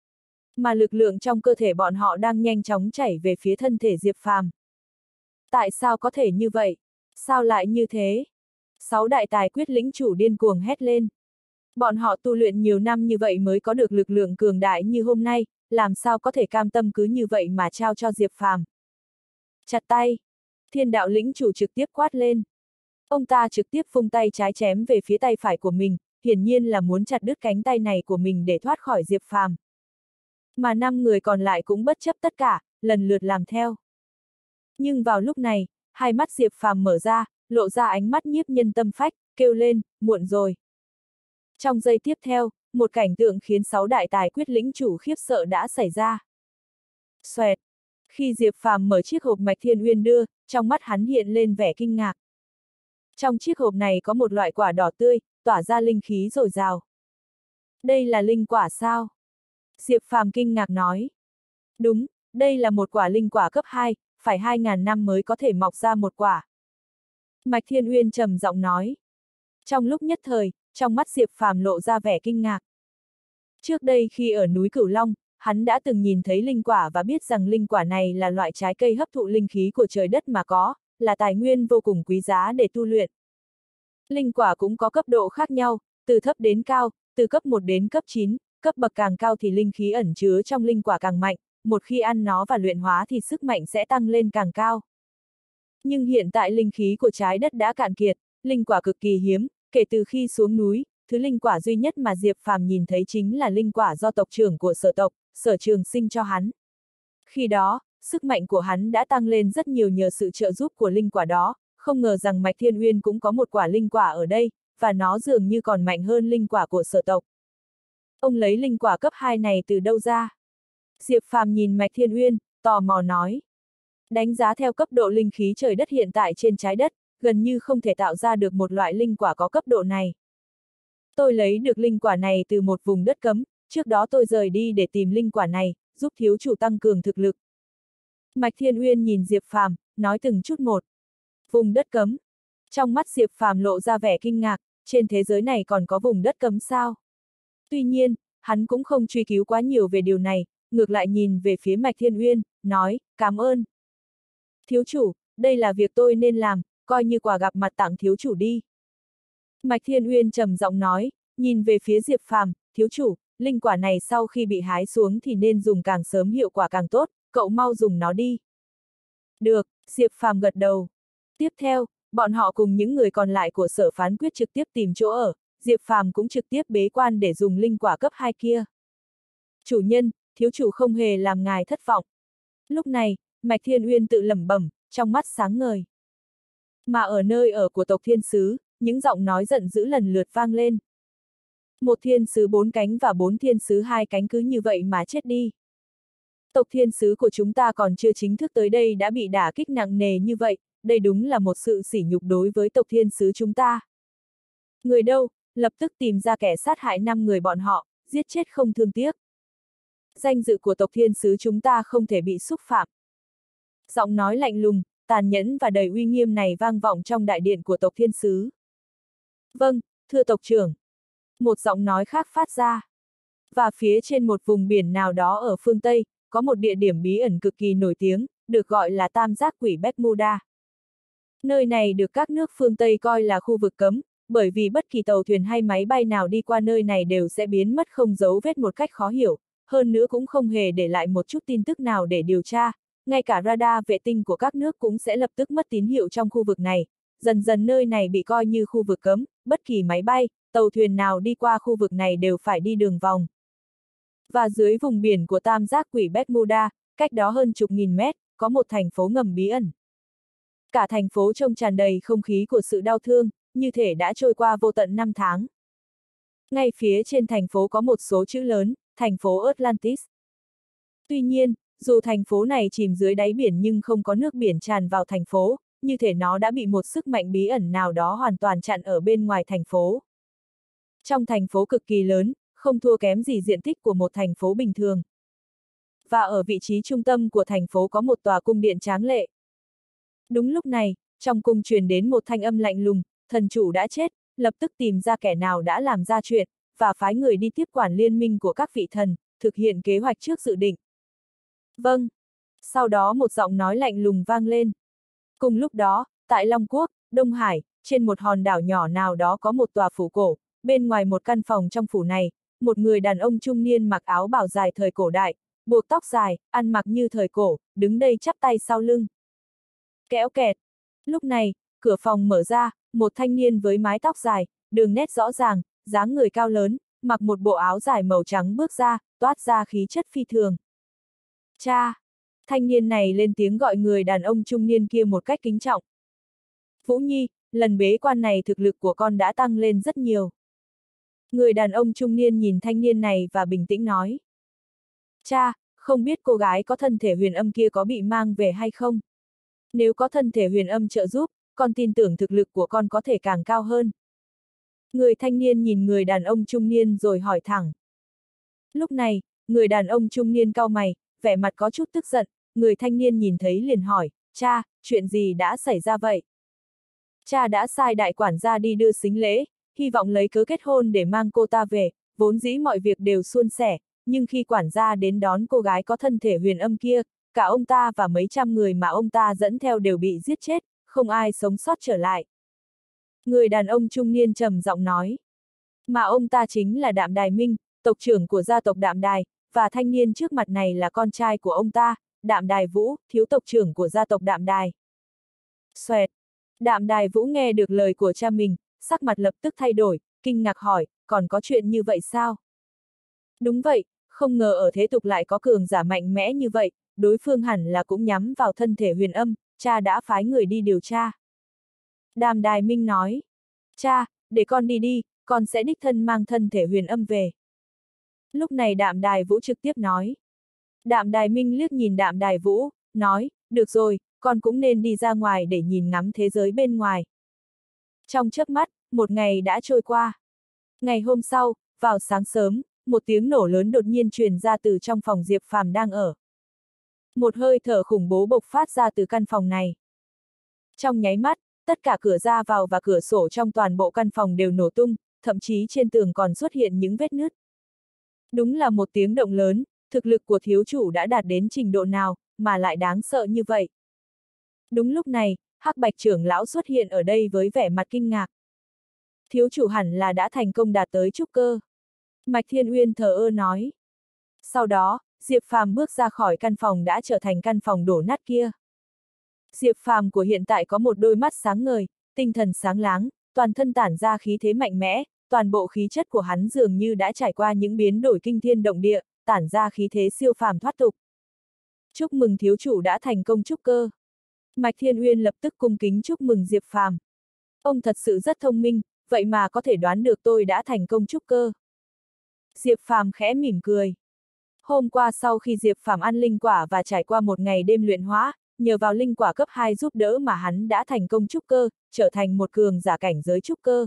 Mà lực lượng trong cơ thể bọn họ đang nhanh chóng chảy về phía thân thể Diệp Phàm. Tại sao có thể như vậy? Sao lại như thế? 6 đại tài quyết lĩnh chủ điên cuồng hét lên. Bọn họ tu luyện nhiều năm như vậy mới có được lực lượng cường đại như hôm nay, làm sao có thể cam tâm cứ như vậy mà trao cho Diệp Phàm. Chặt tay! Thiên đạo lĩnh chủ trực tiếp quát lên. Ông ta trực tiếp vung tay trái chém về phía tay phải của mình, hiển nhiên là muốn chặt đứt cánh tay này của mình để thoát khỏi Diệp Phàm. Mà 5 người còn lại cũng bất chấp tất cả, lần lượt làm theo. Nhưng vào lúc này, hai mắt Diệp Phàm mở ra, lộ ra ánh mắt nhiếp nhân tâm phách, kêu lên, muộn rồi. Trong giây tiếp theo, một cảnh tượng khiến 6 đại tài quyết lĩnh chủ khiếp sợ đã xảy ra. Xoẹt! Khi Diệp Phàm mở chiếc hộp Mạch Thiên Uyên đưa, trong mắt hắn hiện lên vẻ kinh ngạc. Trong chiếc hộp này có một loại quả đỏ tươi, tỏa ra linh khí dồi dào. Đây là linh quả sao? Diệp Phàm kinh ngạc nói. Đúng, đây là một quả linh quả cấp 2, phải 2.000 năm mới có thể mọc ra một quả. Mạch Thiên Uyên trầm giọng nói. Trong lúc nhất thời, trong mắt Diệp Phàm lộ ra vẻ kinh ngạc. Trước đây khi ở núi Cửu Long, hắn đã từng nhìn thấy linh quả và biết rằng linh quả này là loại trái cây hấp thụ linh khí của trời đất mà có, là tài nguyên vô cùng quý giá để tu luyện. Linh quả cũng có cấp độ khác nhau, từ thấp đến cao, từ cấp 1 đến cấp 9, cấp bậc càng cao thì linh khí ẩn chứa trong linh quả càng mạnh, một khi ăn nó và luyện hóa thì sức mạnh sẽ tăng lên càng cao. Nhưng hiện tại linh khí của trái đất đã cạn kiệt, linh quả cực kỳ hiếm, kể từ khi xuống núi, thứ linh quả duy nhất mà Diệp Phàm nhìn thấy chính là linh quả do tộc trưởng của Sở tộc, Sở Trường Sinh cho hắn. Khi đó, sức mạnh của hắn đã tăng lên rất nhiều nhờ sự trợ giúp của linh quả đó, không ngờ rằng Mạch Thiên Uyên cũng có một quả linh quả ở đây, và nó dường như còn mạnh hơn linh quả của Sở tộc. Ông lấy linh quả cấp 2 này từ đâu ra? Diệp Phàm nhìn Mạch Thiên Uyên, tò mò nói. Đánh giá theo cấp độ linh khí trời đất hiện tại trên trái đất, gần như không thể tạo ra được một loại linh quả có cấp độ này. Tôi lấy được linh quả này từ một vùng đất cấm, trước đó tôi rời đi để tìm linh quả này, giúp thiếu chủ tăng cường thực lực. Mạch Thiên Uyên nhìn Diệp Phàm, nói từng chút một. Vùng đất cấm. Trong mắt Diệp Phàm lộ ra vẻ kinh ngạc, trên thế giới này còn có vùng đất cấm sao? Tuy nhiên, hắn cũng không truy cứu quá nhiều về điều này, ngược lại nhìn về phía Mạch Thiên Uyên, nói, cảm ơn. Thiếu chủ, đây là việc tôi nên làm, coi như quà gặp mặt tặng thiếu chủ đi. Mạch Thiên Uyên trầm giọng nói, nhìn về phía Diệp Phàm, thiếu chủ, linh quả này sau khi bị hái xuống thì nên dùng càng sớm hiệu quả càng tốt, cậu mau dùng nó đi. Được, Diệp Phàm gật đầu. Tiếp theo, bọn họ cùng những người còn lại của Sở Phán Quyết trực tiếp tìm chỗ ở, Diệp Phàm cũng trực tiếp bế quan để dùng linh quả cấp 2 kia. Chủ nhân, thiếu chủ không hề làm ngài thất vọng. Lúc này, Mạch Thiên Uyên tự lẩm bẩm, trong mắt sáng ngời. Mà ở nơi ở của tộc thiên sứ, những giọng nói giận dữ lần lượt vang lên. Một thiên sứ 4 cánh và 4 thiên sứ 2 cánh cứ như vậy mà chết đi. Tộc thiên sứ của chúng ta còn chưa chính thức tới đây đã bị đả kích nặng nề như vậy, đây đúng là một sự sỉ nhục đối với tộc thiên sứ chúng ta. Người đâu, lập tức tìm ra kẻ sát hại 5 người bọn họ, giết chết không thương tiếc. Danh dự của tộc thiên sứ chúng ta không thể bị xúc phạm. Giọng nói lạnh lùng, tàn nhẫn và đầy uy nghiêm này vang vọng trong đại điện của tộc thiên sứ. Vâng, thưa tộc trưởng. Một giọng nói khác phát ra. Và phía trên một vùng biển nào đó ở phương Tây, có một địa điểm bí ẩn cực kỳ nổi tiếng, được gọi là Tam Giác Quỷ Bermuda. Nơi này được các nước phương Tây coi là khu vực cấm, bởi vì bất kỳ tàu thuyền hay máy bay nào đi qua nơi này đều sẽ biến mất không dấu vết một cách khó hiểu, hơn nữa cũng không hề để lại một chút tin tức nào để điều tra, ngay cả radar vệ tinh của các nước cũng sẽ lập tức mất tín hiệu trong khu vực này, dần dần nơi này bị coi như khu vực cấm, bất kỳ máy bay, tàu thuyền nào đi qua khu vực này đều phải đi đường vòng. Và dưới vùng biển của Tam Giác Quỷ Bermuda, cách đó hơn chục nghìn mét, có một thành phố ngầm bí ẩn. Cả thành phố trông tràn đầy không khí của sự đau thương, như thể đã trôi qua vô tận 5 tháng. Ngay phía trên thành phố có một số chữ lớn, thành phố Atlantis. Tuy nhiên, dù thành phố này chìm dưới đáy biển nhưng không có nước biển tràn vào thành phố, như thể nó đã bị một sức mạnh bí ẩn nào đó hoàn toàn chặn ở bên ngoài thành phố. Trong thành phố cực kỳ lớn, không thua kém gì diện tích của một thành phố bình thường. Và ở vị trí trung tâm của thành phố có một tòa cung điện tráng lệ. Đúng lúc này, trong cung truyền đến một thanh âm lạnh lùng, thần chủ đã chết, lập tức tìm ra kẻ nào đã làm ra chuyện, và phái người đi tiếp quản liên minh của các vị thần, thực hiện kế hoạch trước dự định. Vâng. Sau đó một giọng nói lạnh lùng vang lên. Cùng lúc đó, tại Long Quốc, Đông Hải, trên một hòn đảo nhỏ nào đó có một tòa phủ cổ, bên ngoài một căn phòng trong phủ này, một người đàn ông trung niên mặc áo bào dài thời cổ đại, buộc tóc dài, ăn mặc như thời cổ, đứng đây chắp tay sau lưng. Kéo kẹt. Lúc này, cửa phòng mở ra, một thanh niên với mái tóc dài, đường nét rõ ràng, dáng người cao lớn, mặc một bộ áo dài màu trắng bước ra, toát ra khí chất phi thường. Cha! Thanh niên này lên tiếng gọi người đàn ông trung niên kia một cách kính trọng. Vũ Nhi, lần bế quan này thực lực của con đã tăng lên rất nhiều. Người đàn ông trung niên nhìn thanh niên này và bình tĩnh nói. Cha, không biết cô gái có thân thể huyền âm kia có bị mang về hay không? Nếu có thân thể huyền âm trợ giúp, con tin tưởng thực lực của con có thể càng cao hơn. Người thanh niên nhìn người đàn ông trung niên rồi hỏi thẳng. Lúc này, người đàn ông trung niên cau mày, vẻ mặt có chút tức giận, người thanh niên nhìn thấy liền hỏi, cha, chuyện gì đã xảy ra vậy? Cha đã sai đại quản gia đi đưa sính lễ, hy vọng lấy cớ kết hôn để mang cô ta về, vốn dĩ mọi việc đều suôn sẻ, nhưng khi quản gia đến đón cô gái có thân thể huyền âm kia, cả ông ta và mấy trăm người mà ông ta dẫn theo đều bị giết chết, không ai sống sót trở lại. Người đàn ông trung niên trầm giọng nói. Mà ông ta chính là Đạm Đài Minh, tộc trưởng của gia tộc Đạm Đài, và thanh niên trước mặt này là con trai của ông ta, Đạm Đài Vũ, thiếu tộc trưởng của gia tộc Đạm Đài. Xoẹt! Đạm Đài Vũ nghe được lời của cha mình, sắc mặt lập tức thay đổi, kinh ngạc hỏi, còn có chuyện như vậy sao? Đúng vậy, không ngờ ở thế tục lại có cường giả mạnh mẽ như vậy, đối phương hẳn là cũng nhắm vào thân thể huyền âm, cha đã phái người đi điều tra. Đạm Đài Minh nói, cha, để con đi đi, con sẽ đích thân mang thân thể huyền âm về. Lúc này Đạm Đài Vũ trực tiếp nói. Đạm Đài Minh liếc nhìn Đạm Đài Vũ, nói, được rồi, con cũng nên đi ra ngoài để nhìn ngắm thế giới bên ngoài. Trong chớp mắt, một ngày đã trôi qua. Ngày hôm sau, vào sáng sớm, một tiếng nổ lớn đột nhiên truyền ra từ trong phòng Diệp Phàm đang ở. Một hơi thở khủng bố bộc phát ra từ căn phòng này. Trong nháy mắt, tất cả cửa ra vào và cửa sổ trong toàn bộ căn phòng đều nổ tung, thậm chí trên tường còn xuất hiện những vết nứt. Đúng là một tiếng động lớn, thực lực của thiếu chủ đã đạt đến trình độ nào, mà lại đáng sợ như vậy. Đúng lúc này, Hắc Bạch trưởng lão xuất hiện ở đây với vẻ mặt kinh ngạc. Thiếu chủ hẳn là đã thành công đạt tới trúc cơ. Mạch Thiên Uyên thờ ơ nói. Sau đó, Diệp Phàm bước ra khỏi căn phòng đã trở thành căn phòng đổ nát kia. Diệp Phàm của hiện tại có một đôi mắt sáng ngời, tinh thần sáng láng, toàn thân tản ra khí thế mạnh mẽ, toàn bộ khí chất của hắn dường như đã trải qua những biến đổi kinh thiên động địa, tản ra khí thế siêu phàm thoát tục. Chúc mừng thiếu chủ đã thành công trúc cơ. Mạch Thiên Uyên lập tức cung kính chúc mừng Diệp Phàm. Ông thật sự rất thông minh, vậy mà có thể đoán được tôi đã thành công trúc cơ. Diệp Phàm khẽ mỉm cười. Hôm qua sau khi Diệp Phàm ăn linh quả và trải qua một ngày đêm luyện hóa, nhờ vào linh quả cấp 2 giúp đỡ mà hắn đã thành công trúc cơ, trở thành một cường giả cảnh giới trúc cơ.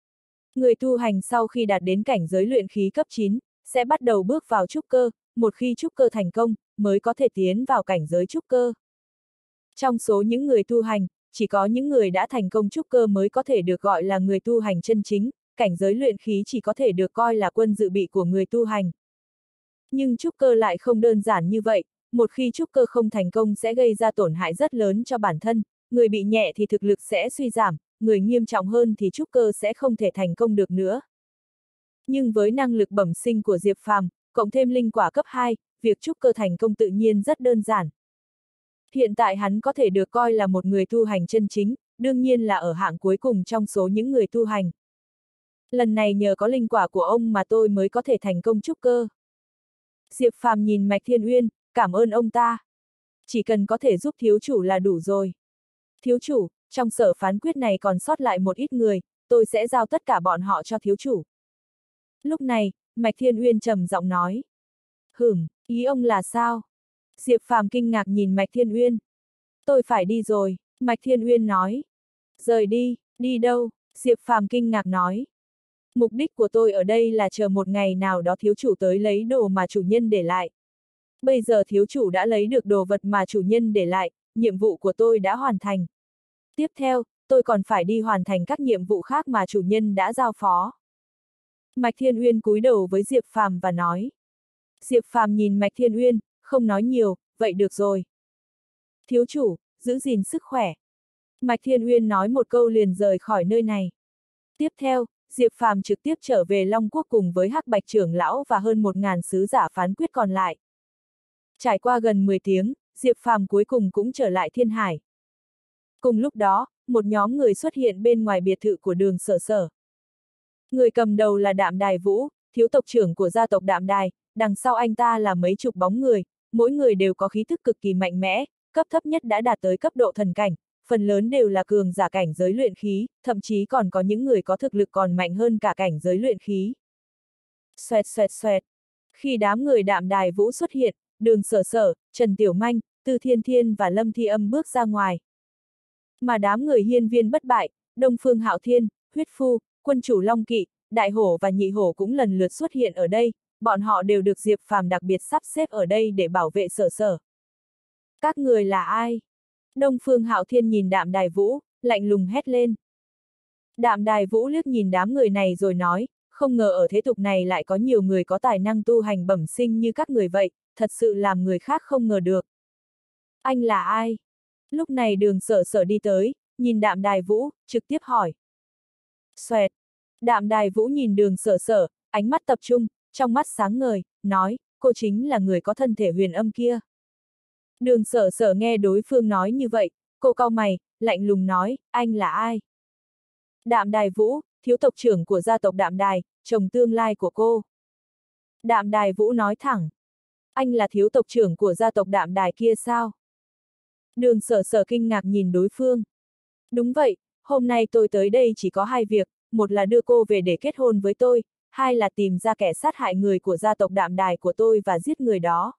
Người tu hành sau khi đạt đến cảnh giới luyện khí cấp 9, sẽ bắt đầu bước vào trúc cơ, một khi trúc cơ thành công, mới có thể tiến vào cảnh giới trúc cơ. Trong số những người tu hành, chỉ có những người đã thành công trúc cơ mới có thể được gọi là người tu hành chân chính, cảnh giới luyện khí chỉ có thể được coi là quân dự bị của người tu hành. Nhưng trúc cơ lại không đơn giản như vậy, một khi trúc cơ không thành công sẽ gây ra tổn hại rất lớn cho bản thân, người bị nhẹ thì thực lực sẽ suy giảm, người nghiêm trọng hơn thì trúc cơ sẽ không thể thành công được nữa. Nhưng với năng lực bẩm sinh của Diệp Phàm, cộng thêm linh quả cấp 2, việc trúc cơ thành công tự nhiên rất đơn giản. Hiện tại hắn có thể được coi là một người tu hành chân chính, đương nhiên là ở hạng cuối cùng trong số những người tu hành. Lần này nhờ có linh quả của ông mà tôi mới có thể thành công trúc cơ. Diệp Phàm nhìn Mạch Thiên Uyên, cảm ơn ông ta. Chỉ cần có thể giúp thiếu chủ là đủ rồi. Thiếu chủ, trong sở phán quyết này còn sót lại một ít người, tôi sẽ giao tất cả bọn họ cho thiếu chủ. Lúc này, Mạch Thiên Uyên trầm giọng nói. Ý ông là sao? Diệp Phàm kinh ngạc nhìn Mạch Thiên Uyên. Tôi phải đi rồi, Mạch Thiên Uyên nói. Rời đi, đi đâu? Diệp Phàm kinh ngạc nói. Mục đích của tôi ở đây là chờ một ngày nào đó thiếu chủ tới lấy đồ mà chủ nhân để lại. Bây giờ thiếu chủ đã lấy được đồ vật mà chủ nhân để lại, nhiệm vụ của tôi đã hoàn thành. Tiếp theo, tôi còn phải đi hoàn thành các nhiệm vụ khác mà chủ nhân đã giao phó. Mạch Thiên Uyên cúi đầu với Diệp Phàm và nói. Diệp Phàm nhìn Mạch Thiên Uyên, không nói nhiều, vậy được rồi. Thiếu chủ, giữ gìn sức khỏe. Mạch Thiên Uyên nói một câu liền rời khỏi nơi này. Tiếp theo, Diệp Phàm trực tiếp trở về Long Quốc cùng với Hắc Bạch trưởng lão và hơn 1000 sứ giả phán quyết còn lại. Trải qua gần 10 tiếng, Diệp Phàm cuối cùng cũng trở lại Thiên Hải. Cùng lúc đó, một nhóm người xuất hiện bên ngoài biệt thự của Đường Sở Sở. Người cầm đầu là Đạm Đài Vũ, thiếu tộc trưởng của gia tộc Đạm Đài, đằng sau anh ta là mấy chục bóng người, mỗi người đều có khí thức cực kỳ mạnh mẽ, cấp thấp nhất đã đạt tới cấp độ thần cảnh, phần lớn đều là cường giả cảnh giới luyện khí, thậm chí còn có những người có thực lực còn mạnh hơn cả cảnh giới luyện khí. Xoẹt xoẹt xoẹt. Khi đám người Đạm Đài Vũ xuất hiện, Đường Sở Sở, Trần Tiểu Manh, Tư Thiên Thiên và Lâm Thi Âm bước ra ngoài. Mà đám người hiên viên bất bại, Đông Phương Hạo Thiên, Huyết Phu, Quân chủ Long Kỵ, Đại Hổ và Nhị Hổ cũng lần lượt xuất hiện ở đây, bọn họ đều được Diệp Phàm đặc biệt sắp xếp ở đây để bảo vệ Sở Sở. Các người là ai? Đông Phương Hạo Thiên nhìn Đạm Đài Vũ, lạnh lùng hét lên. Đạm Đài Vũ liếc nhìn đám người này rồi nói, không ngờ ở thế tục này lại có nhiều người có tài năng tu hành bẩm sinh như các người vậy, thật sự làm người khác không ngờ được. Anh là ai? Lúc này Đường Sở Sở đi tới, nhìn Đạm Đài Vũ, trực tiếp hỏi. Xoẹt. Đạm Đài Vũ nhìn Đường Sở Sở, ánh mắt tập trung, trong mắt sáng ngời, nói, cô chính là người có thân thể huyền âm kia. Đường Sở Sở nghe đối phương nói như vậy, cô cau mày, lạnh lùng nói, anh là ai? Đạm Đài Vũ, thiếu tộc trưởng của gia tộc Đạm Đài, chồng tương lai của cô. Đạm Đài Vũ nói thẳng. Anh là thiếu tộc trưởng của gia tộc Đạm Đài kia sao? Đường Sở Sở kinh ngạc nhìn đối phương. Đúng vậy, hôm nay tôi tới đây chỉ có hai việc, một là đưa cô về để kết hôn với tôi, hai là tìm ra kẻ sát hại người của gia tộc Đạm Đài của tôi và giết người đó.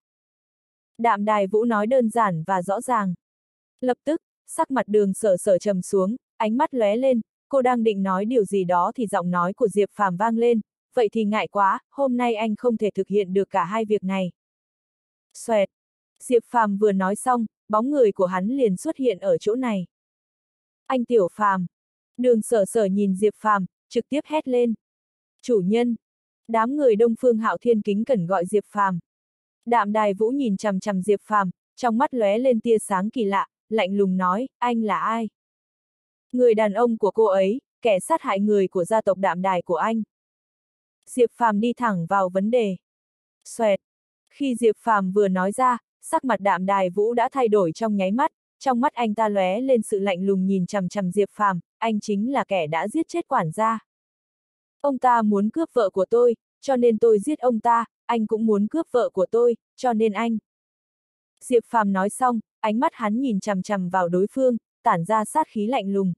Đạm Đài Vũ nói đơn giản và rõ ràng. Lập tức, sắc mặt Đường Sở Sở trầm xuống, ánh mắt lóe lên, cô đang định nói điều gì đó thì giọng nói của Diệp Phàm vang lên, vậy thì ngại quá, hôm nay anh không thể thực hiện được cả hai việc này. Xoẹt. Diệp Phàm vừa nói xong, bóng người của hắn liền xuất hiện ở chỗ này. Anh Tiểu Phàm. Đường Sở Sở nhìn Diệp Phàm, trực tiếp hét lên. Chủ nhân. Đám người Đông Phương Hạo Thiên kính cẩn gọi Diệp Phàm. Đạm Đài Vũ nhìn chằm chằm Diệp Phàm, trong mắt lóe lên tia sáng kỳ lạ, lạnh lùng nói, anh là ai? Người đàn ông của cô ấy, kẻ sát hại người của gia tộc Đạm Đài của anh. Diệp Phàm đi thẳng vào vấn đề. Xoẹt. Khi Diệp Phàm vừa nói ra, sắc mặt Đạm Đài Vũ đã thay đổi trong nháy mắt, trong mắt anh ta lóe lên sự lạnh lùng nhìn chằm chằm Diệp Phàm, anh chính là kẻ đã giết chết quản gia. Ông ta muốn cướp vợ của tôi, cho nên tôi giết ông ta, anh cũng muốn cướp vợ của tôi, cho nên anh. Diệp Phàm nói xong, ánh mắt hắn nhìn chằm chằm vào đối phương, tản ra sát khí lạnh lùng.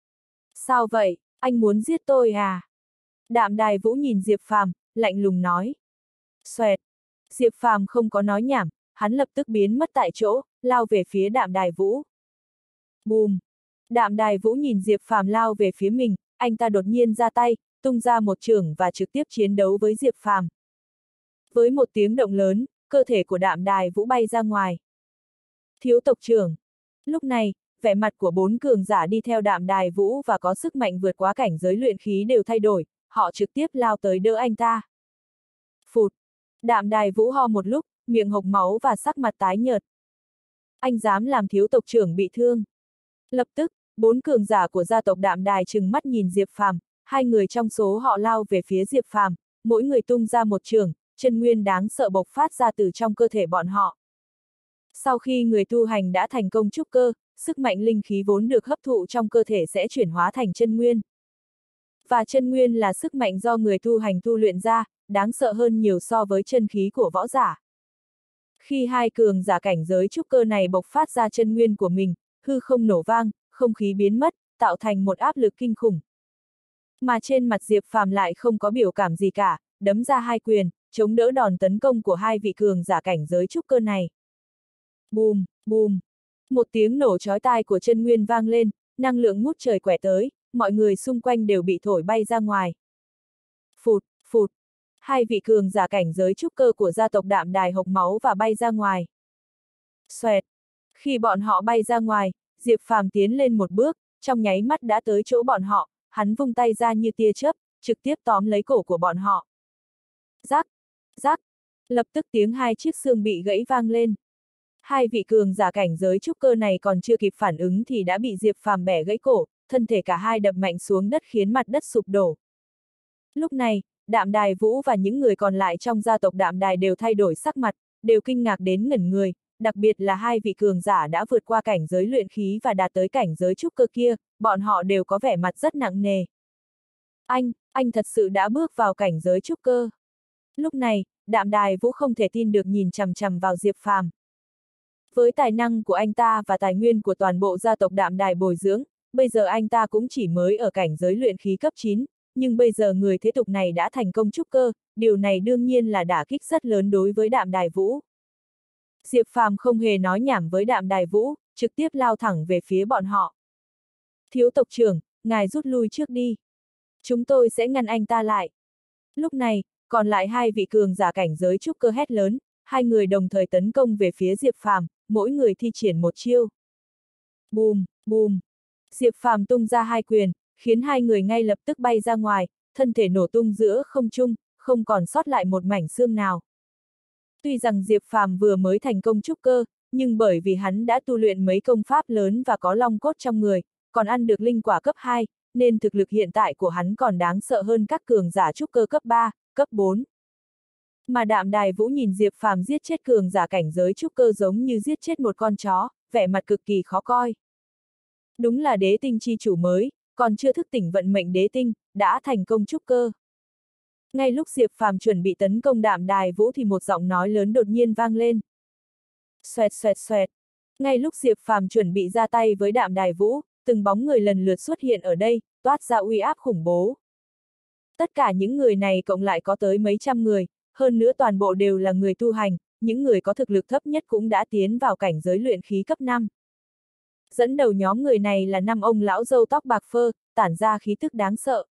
Sao vậy, anh muốn giết tôi à? Đạm Đài Vũ nhìn Diệp Phàm, lạnh lùng nói. Xoẹt. Diệp Phàm không có nói nhảm, hắn lập tức biến mất tại chỗ, lao về phía Đạm Đài Vũ. Bùm! Đạm Đài Vũ nhìn Diệp Phàm lao về phía mình, anh ta đột nhiên ra tay, tung ra một chưởng và trực tiếp chiến đấu với Diệp Phàm. Với một tiếng động lớn, cơ thể của Đạm Đài Vũ bay ra ngoài. Thiếu tộc trưởng! Lúc này, vẻ mặt của 4 cường giả đi theo Đạm Đài Vũ và có sức mạnh vượt quá cảnh giới luyện khí đều thay đổi, họ trực tiếp lao tới đỡ anh ta. Phụt! Đạm Đài Vũ ho một lúc, miệng hộc máu và sắc mặt tái nhợt. Anh dám làm thiếu tộc trưởng bị thương. Lập tức, 4 cường giả của gia tộc Đạm Đài trừng mắt nhìn Diệp Phàm, hai người trong số họ lao về phía Diệp Phàm, mỗi người tung ra một chưởng, chân nguyên đáng sợ bộc phát ra từ trong cơ thể bọn họ. Sau khi người tu hành đã thành công trúc cơ, sức mạnh linh khí vốn được hấp thụ trong cơ thể sẽ chuyển hóa thành chân nguyên. Và chân nguyên là sức mạnh do người tu hành tu luyện ra, đáng sợ hơn nhiều so với chân khí của võ giả. Khi hai cường giả cảnh giới trúc cơ này bộc phát ra chân nguyên của mình, hư không nổ vang, không khí biến mất, tạo thành một áp lực kinh khủng. Mà trên mặt Diệp Phàm lại không có biểu cảm gì cả, đấm ra hai quyền, chống đỡ đòn tấn công của hai vị cường giả cảnh giới trúc cơ này. Bùm, bùm. Một tiếng nổ chói tai của chân nguyên vang lên, năng lượng ngút trời quẻ tới, mọi người xung quanh đều bị thổi bay ra ngoài. Phụt, phụt. Hai vị cường giả cảnh giới trúc cơ của gia tộc Đạm Đài hộc máu và bay ra ngoài. Xoẹt. Khi bọn họ bay ra ngoài, Diệp Phàm tiến lên một bước, trong nháy mắt đã tới chỗ bọn họ, hắn vung tay ra như tia chớp, trực tiếp tóm lấy cổ của bọn họ. Rắc, rắc. Lập tức tiếng hai chiếc xương bị gãy vang lên. Hai vị cường giả cảnh giới trúc cơ này còn chưa kịp phản ứng thì đã bị Diệp Phàm bẻ gãy cổ, thân thể cả hai đập mạnh xuống đất khiến mặt đất sụp đổ. Lúc này, Đạm Đài Vũ và những người còn lại trong gia tộc Đạm Đài đều thay đổi sắc mặt, đều kinh ngạc đến ngẩn người, đặc biệt là hai vị cường giả đã vượt qua cảnh giới luyện khí và đạt tới cảnh giới trúc cơ kia, bọn họ đều có vẻ mặt rất nặng nề. Anh thật sự đã bước vào cảnh giới trúc cơ. Lúc này, Đạm Đài Vũ không thể tin được nhìn chằm chằm vào Diệp Phàm. Với tài năng của anh ta và tài nguyên của toàn bộ gia tộc Đạm Đài bồi dưỡng, bây giờ anh ta cũng chỉ mới ở cảnh giới luyện khí cấp 9, nhưng bây giờ người thế tục này đã thành công trúc cơ, điều này đương nhiên là đả kích rất lớn đối với Đạm Đài Vũ. Diệp Phàm không hề nói nhảm với Đạm Đài Vũ, trực tiếp lao thẳng về phía bọn họ. Thiếu tộc trưởng, ngài rút lui trước đi. Chúng tôi sẽ ngăn anh ta lại. Lúc này, còn lại hai vị cường giả cảnh giới trúc cơ hét lớn, hai người đồng thời tấn công về phía Diệp Phàm, mỗi người thi triển một chiêu. Bùm, bùm. Diệp Phàm tung ra hai quyền, khiến hai người ngay lập tức bay ra ngoài, thân thể nổ tung giữa không trung, không còn sót lại một mảnh xương nào. Tuy rằng Diệp Phàm vừa mới thành công trúc cơ, nhưng bởi vì hắn đã tu luyện mấy công pháp lớn và có long cốt trong người, còn ăn được linh quả cấp 2, nên thực lực hiện tại của hắn còn đáng sợ hơn các cường giả trúc cơ cấp 3, cấp 4. Mà Đạm Đài Vũ nhìn Diệp Phàm giết chết cường giả cảnh giới trúc cơ giống như giết chết một con chó, vẻ mặt cực kỳ khó coi. Đúng là đế tinh chi chủ mới, còn chưa thức tỉnh vận mệnh đế tinh, đã thành công trúc cơ. Ngay lúc Diệp Phàm chuẩn bị tấn công Đạm Đài Vũ thì một giọng nói lớn đột nhiên vang lên. Xoẹt xoẹt xoẹt. Ngay lúc Diệp Phàm chuẩn bị ra tay với Đạm Đài Vũ, từng bóng người lần lượt xuất hiện ở đây, toát ra uy áp khủng bố. Tất cả những người này cộng lại có tới mấy trăm người, hơn nữa toàn bộ đều là người tu hành, những người có thực lực thấp nhất cũng đã tiến vào cảnh giới luyện khí cấp 5. Dẫn đầu nhóm người này là 5 ông lão râu tóc bạc phơ, tản ra khí tức đáng sợ.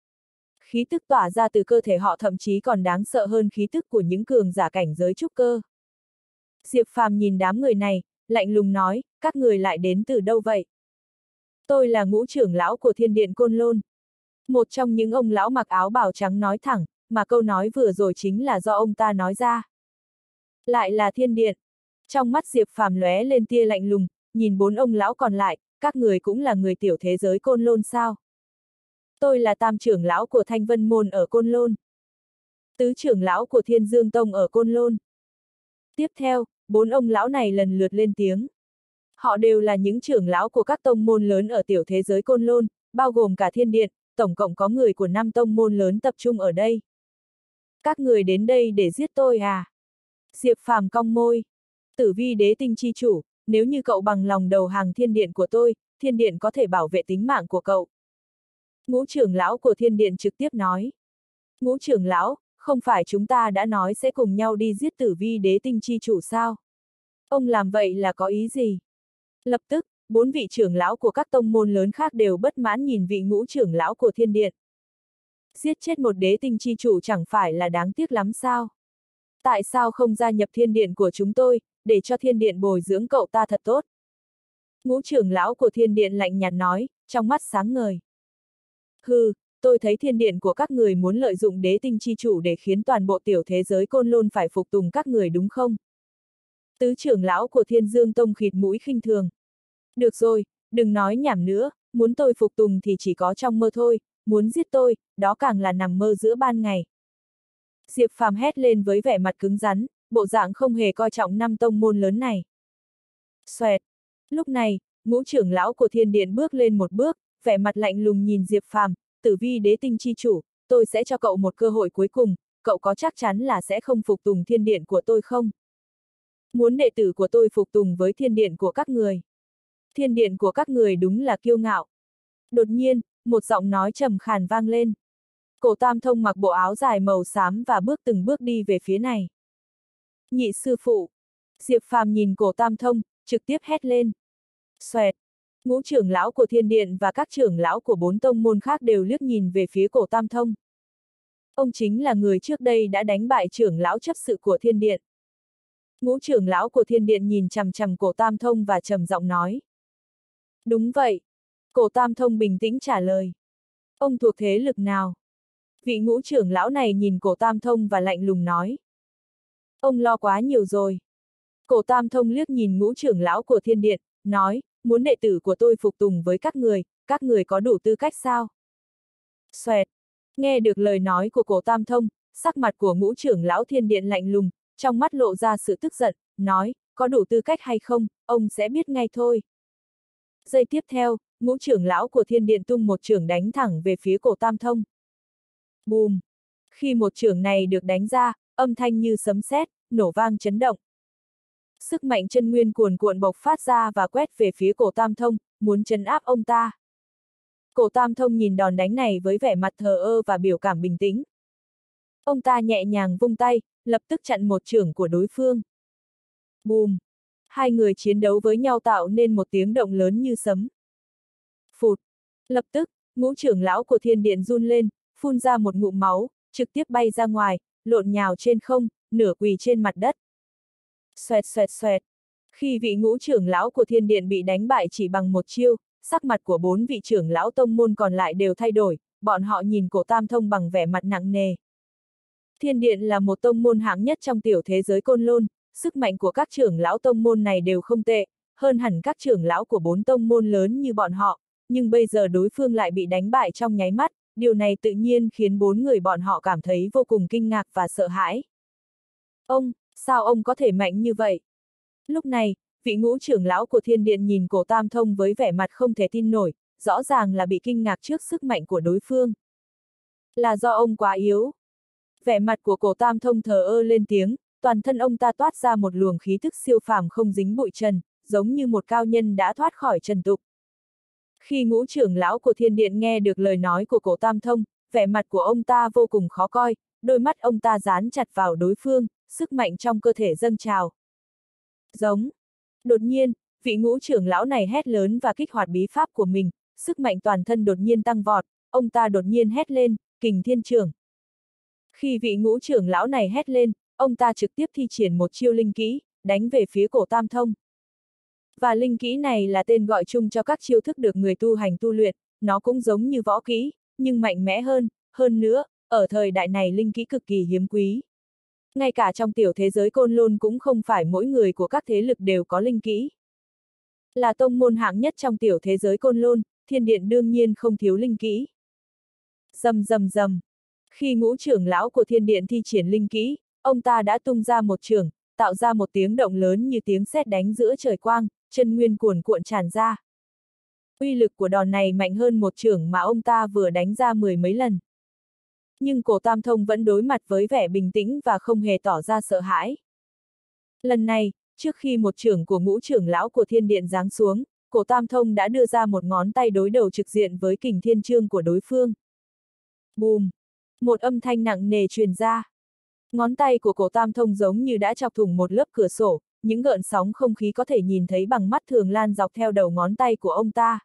Khí tức tỏa ra từ cơ thể họ thậm chí còn đáng sợ hơn khí tức của những cường giả cảnh giới trúc cơ. Diệp Phàm nhìn đám người này, lạnh lùng nói, các người lại đến từ đâu vậy? Tôi là ngũ trưởng lão của Thiên Điện Côn Lôn. Một trong những ông lão mặc áo bào trắng nói thẳng, mà câu nói vừa rồi chính là do ông ta nói ra. Lại là Thiên Điện. Trong mắt Diệp Phàm lóe lên tia lạnh lùng, nhìn 4 ông lão còn lại, các người cũng là người tiểu thế giới Côn Lôn sao? Tôi là tam trưởng lão của Thanh Vân Môn ở Côn Lôn. Tứ trưởng lão của Thiên Dương Tông ở Côn Lôn. Tiếp theo, 4 ông lão này lần lượt lên tiếng. Họ đều là những trưởng lão của các tông môn lớn ở tiểu thế giới Côn Lôn, bao gồm cả Thiên Điện, tổng cộng có người của 5 tông môn lớn tập trung ở đây. Các người đến đây để giết tôi à? Diệp Phàm cong môi. Tử Vi đế tinh chi chủ, nếu như cậu bằng lòng đầu hàng Thiên Điện của tôi, Thiên Điện có thể bảo vệ tính mạng của cậu. Ngũ trưởng lão của Thiên Điện trực tiếp nói. Ngũ trưởng lão, không phải chúng ta đã nói sẽ cùng nhau đi giết Tử Vi đế tinh chi chủ sao? Ông làm vậy là có ý gì? Lập tức, 4 vị trưởng lão của các tông môn lớn khác đều bất mãn nhìn vị ngũ trưởng lão của Thiên Điện. Giết chết một đế tinh chi chủ chẳng phải là đáng tiếc lắm sao? Tại sao không gia nhập Thiên Điện của chúng tôi, để cho Thiên Điện bồi dưỡng cậu ta thật tốt? Ngũ trưởng lão của Thiên Điện lạnh nhạt nói, trong mắt sáng ngời. Hừ, tôi thấy Thiên Điện của các người muốn lợi dụng đế tinh chi chủ để khiến toàn bộ tiểu thế giới Côn Lôn phải phục tùng các người đúng không? Tứ trưởng lão của Thiên Dương Tông khịt mũi khinh thường. Được rồi, đừng nói nhảm nữa, muốn tôi phục tùng thì chỉ có trong mơ thôi, muốn giết tôi, đó càng là nằm mơ giữa ban ngày. Diệp Phàm hét lên với vẻ mặt cứng rắn, bộ dạng không hề coi trọng 5 tông môn lớn này. Xoẹt. Lúc này, ngũ trưởng lão của Thiên Điện bước lên một bước, vẻ mặt lạnh lùng nhìn Diệp Phàm, Tử Vi đế tinh chi chủ, tôi sẽ cho cậu một cơ hội cuối cùng, cậu có chắc chắn là sẽ không phục tùng Thiên Điện của tôi không? Muốn đệ tử của tôi phục tùng với Thiên Điện của các người. Thiên Điện của các người đúng là kiêu ngạo. Đột nhiên, một giọng nói trầm khàn vang lên. Cổ Tam Thông mặc bộ áo dài màu xám và từng bước đi về phía này. Nhị sư phụ. Diệp Phàm nhìn Cổ Tam Thông, trực tiếp hét lên. Xoẹt. Ngũ trưởng lão của Thiên Điện và các trưởng lão của 4 tông môn khác đều liếc nhìn về phía Cổ Tam Thông. Ông chính là người trước đây đã đánh bại trưởng lão chấp sự của Thiên Điện. Ngũ trưởng lão của Thiên Điện nhìn chằm chằm Cổ Tam Thông và trầm giọng nói. Đúng vậy. Cổ Tam Thông bình tĩnh trả lời. Ông thuộc thế lực nào? Vị ngũ trưởng lão này nhìn Cổ Tam Thông và lạnh lùng nói. Ông lo quá nhiều rồi. Cổ Tam Thông liếc nhìn ngũ trưởng lão của Thiên Điện, nói, muốn đệ tử của tôi phục tùng với các người có đủ tư cách sao? Xoẹt. Nghe được lời nói của Cổ Tam Thông, sắc mặt của ngũ trưởng lão Thiên Điện lạnh lùng, trong mắt lộ ra sự tức giận, nói, có đủ tư cách hay không, ông sẽ biết ngay thôi. Giây tiếp theo, ngũ trưởng lão của Thiên Điện tung một chưởng đánh thẳng về phía Cổ Tam Thông. Bùm! Khi một chưởng này được đánh ra, âm thanh như sấm sét, nổ vang chấn động. Sức mạnh chân nguyên cuồn cuộn bộc phát ra và quét về phía Cổ Tam Thông, muốn trấn áp ông ta. Cổ Tam Thông nhìn đòn đánh này với vẻ mặt thờ ơ và biểu cảm bình tĩnh. Ông ta nhẹ nhàng vung tay, lập tức chặn một chưởng của đối phương. Bùm! Hai người chiến đấu với nhau tạo nên một tiếng động lớn như sấm. Phụt! Lập tức, ngũ trưởng lão của Thiên Điện run lên, phun ra một ngụm máu, trực tiếp bay ra ngoài, lộn nhào trên không, nửa quỳ trên mặt đất. Xoẹt xoẹt xoẹt! Khi vị ngũ trưởng lão của Thiên Điện bị đánh bại chỉ bằng một chiêu, sắc mặt của 4 vị trưởng lão tông môn còn lại đều thay đổi, bọn họ nhìn Cổ Tam Thông bằng vẻ mặt nặng nề. Thiên Điện là một tông môn hạng nhất trong tiểu thế giới Côn Lôn, sức mạnh của các trưởng lão tông môn này đều không tệ, hơn hẳn các trưởng lão của 4 tông môn lớn như bọn họ, nhưng bây giờ đối phương lại bị đánh bại trong nháy mắt, điều này tự nhiên khiến 4 người bọn họ cảm thấy vô cùng kinh ngạc và sợ hãi. Sao ông có thể mạnh như vậy? Lúc này, vị ngũ trưởng lão của Thiên Điện nhìn Cổ Tam Thông với vẻ mặt không thể tin nổi, rõ ràng là bị kinh ngạc trước sức mạnh của đối phương. Là do ông quá yếu. Vẻ mặt của Cổ Tam Thông thờ ơ lên tiếng, toàn thân ông ta toát ra một luồng khí thức siêu phàm không dính bụi trần, giống như một cao nhân đã thoát khỏi trần tục. Khi ngũ trưởng lão của Thiên Điện nghe được lời nói của Cổ Tam Thông, vẻ mặt của ông ta vô cùng khó coi, đôi mắt ông ta dán chặt vào đối phương, sức mạnh trong cơ thể dâng trào. Giống. Đột nhiên, vị ngũ trưởng lão này hét lớn và kích hoạt bí pháp của mình, sức mạnh toàn thân đột nhiên tăng vọt, ông ta đột nhiên hét lên, Kình Thiên Chưởng. Khi vị ngũ trưởng lão này hét lên, ông ta trực tiếp thi triển một chiêu linh kỹ, đánh về phía Cổ Tam Thông. Và linh kỹ này là tên gọi chung cho các chiêu thức được người tu hành tu luyện, nó cũng giống như võ kỹ, nhưng mạnh mẽ hơn nữa, ở thời đại này linh kỹ cực kỳ hiếm quý. Ngay cả trong tiểu thế giới Côn Lôn cũng không phải mỗi người của các thế lực đều có linh kỹ. Là tông môn hạng nhất trong tiểu thế giới Côn Lôn, Thiên Điện đương nhiên không thiếu linh kỹ. Rầm rầm rầm. Khi ngũ trưởng lão của Thiên Điện thi triển linh kỹ, ông ta đã tung ra một chưởng, tạo ra một tiếng động lớn như tiếng sét đánh giữa trời quang, chân nguyên cuồn cuộn tràn ra. Uy lực của đòn này mạnh hơn một chưởng mà ông ta vừa đánh ra 10 mấy lần. Nhưng Cổ Tam Thông vẫn đối mặt với vẻ bình tĩnh và không hề tỏ ra sợ hãi. Lần này, trước khi một chưởng của ngũ trưởng lão của Thiên Điện giáng xuống, Cổ Tam Thông đã đưa ra một ngón tay đối đầu trực diện với Kình Thiên Chưởng của đối phương. Bùm! Một âm thanh nặng nề truyền ra. Ngón tay của Cổ Tam Thông giống như đã chọc thủng một lớp cửa sổ, những gợn sóng không khí có thể nhìn thấy bằng mắt thường lan dọc theo đầu ngón tay của ông ta.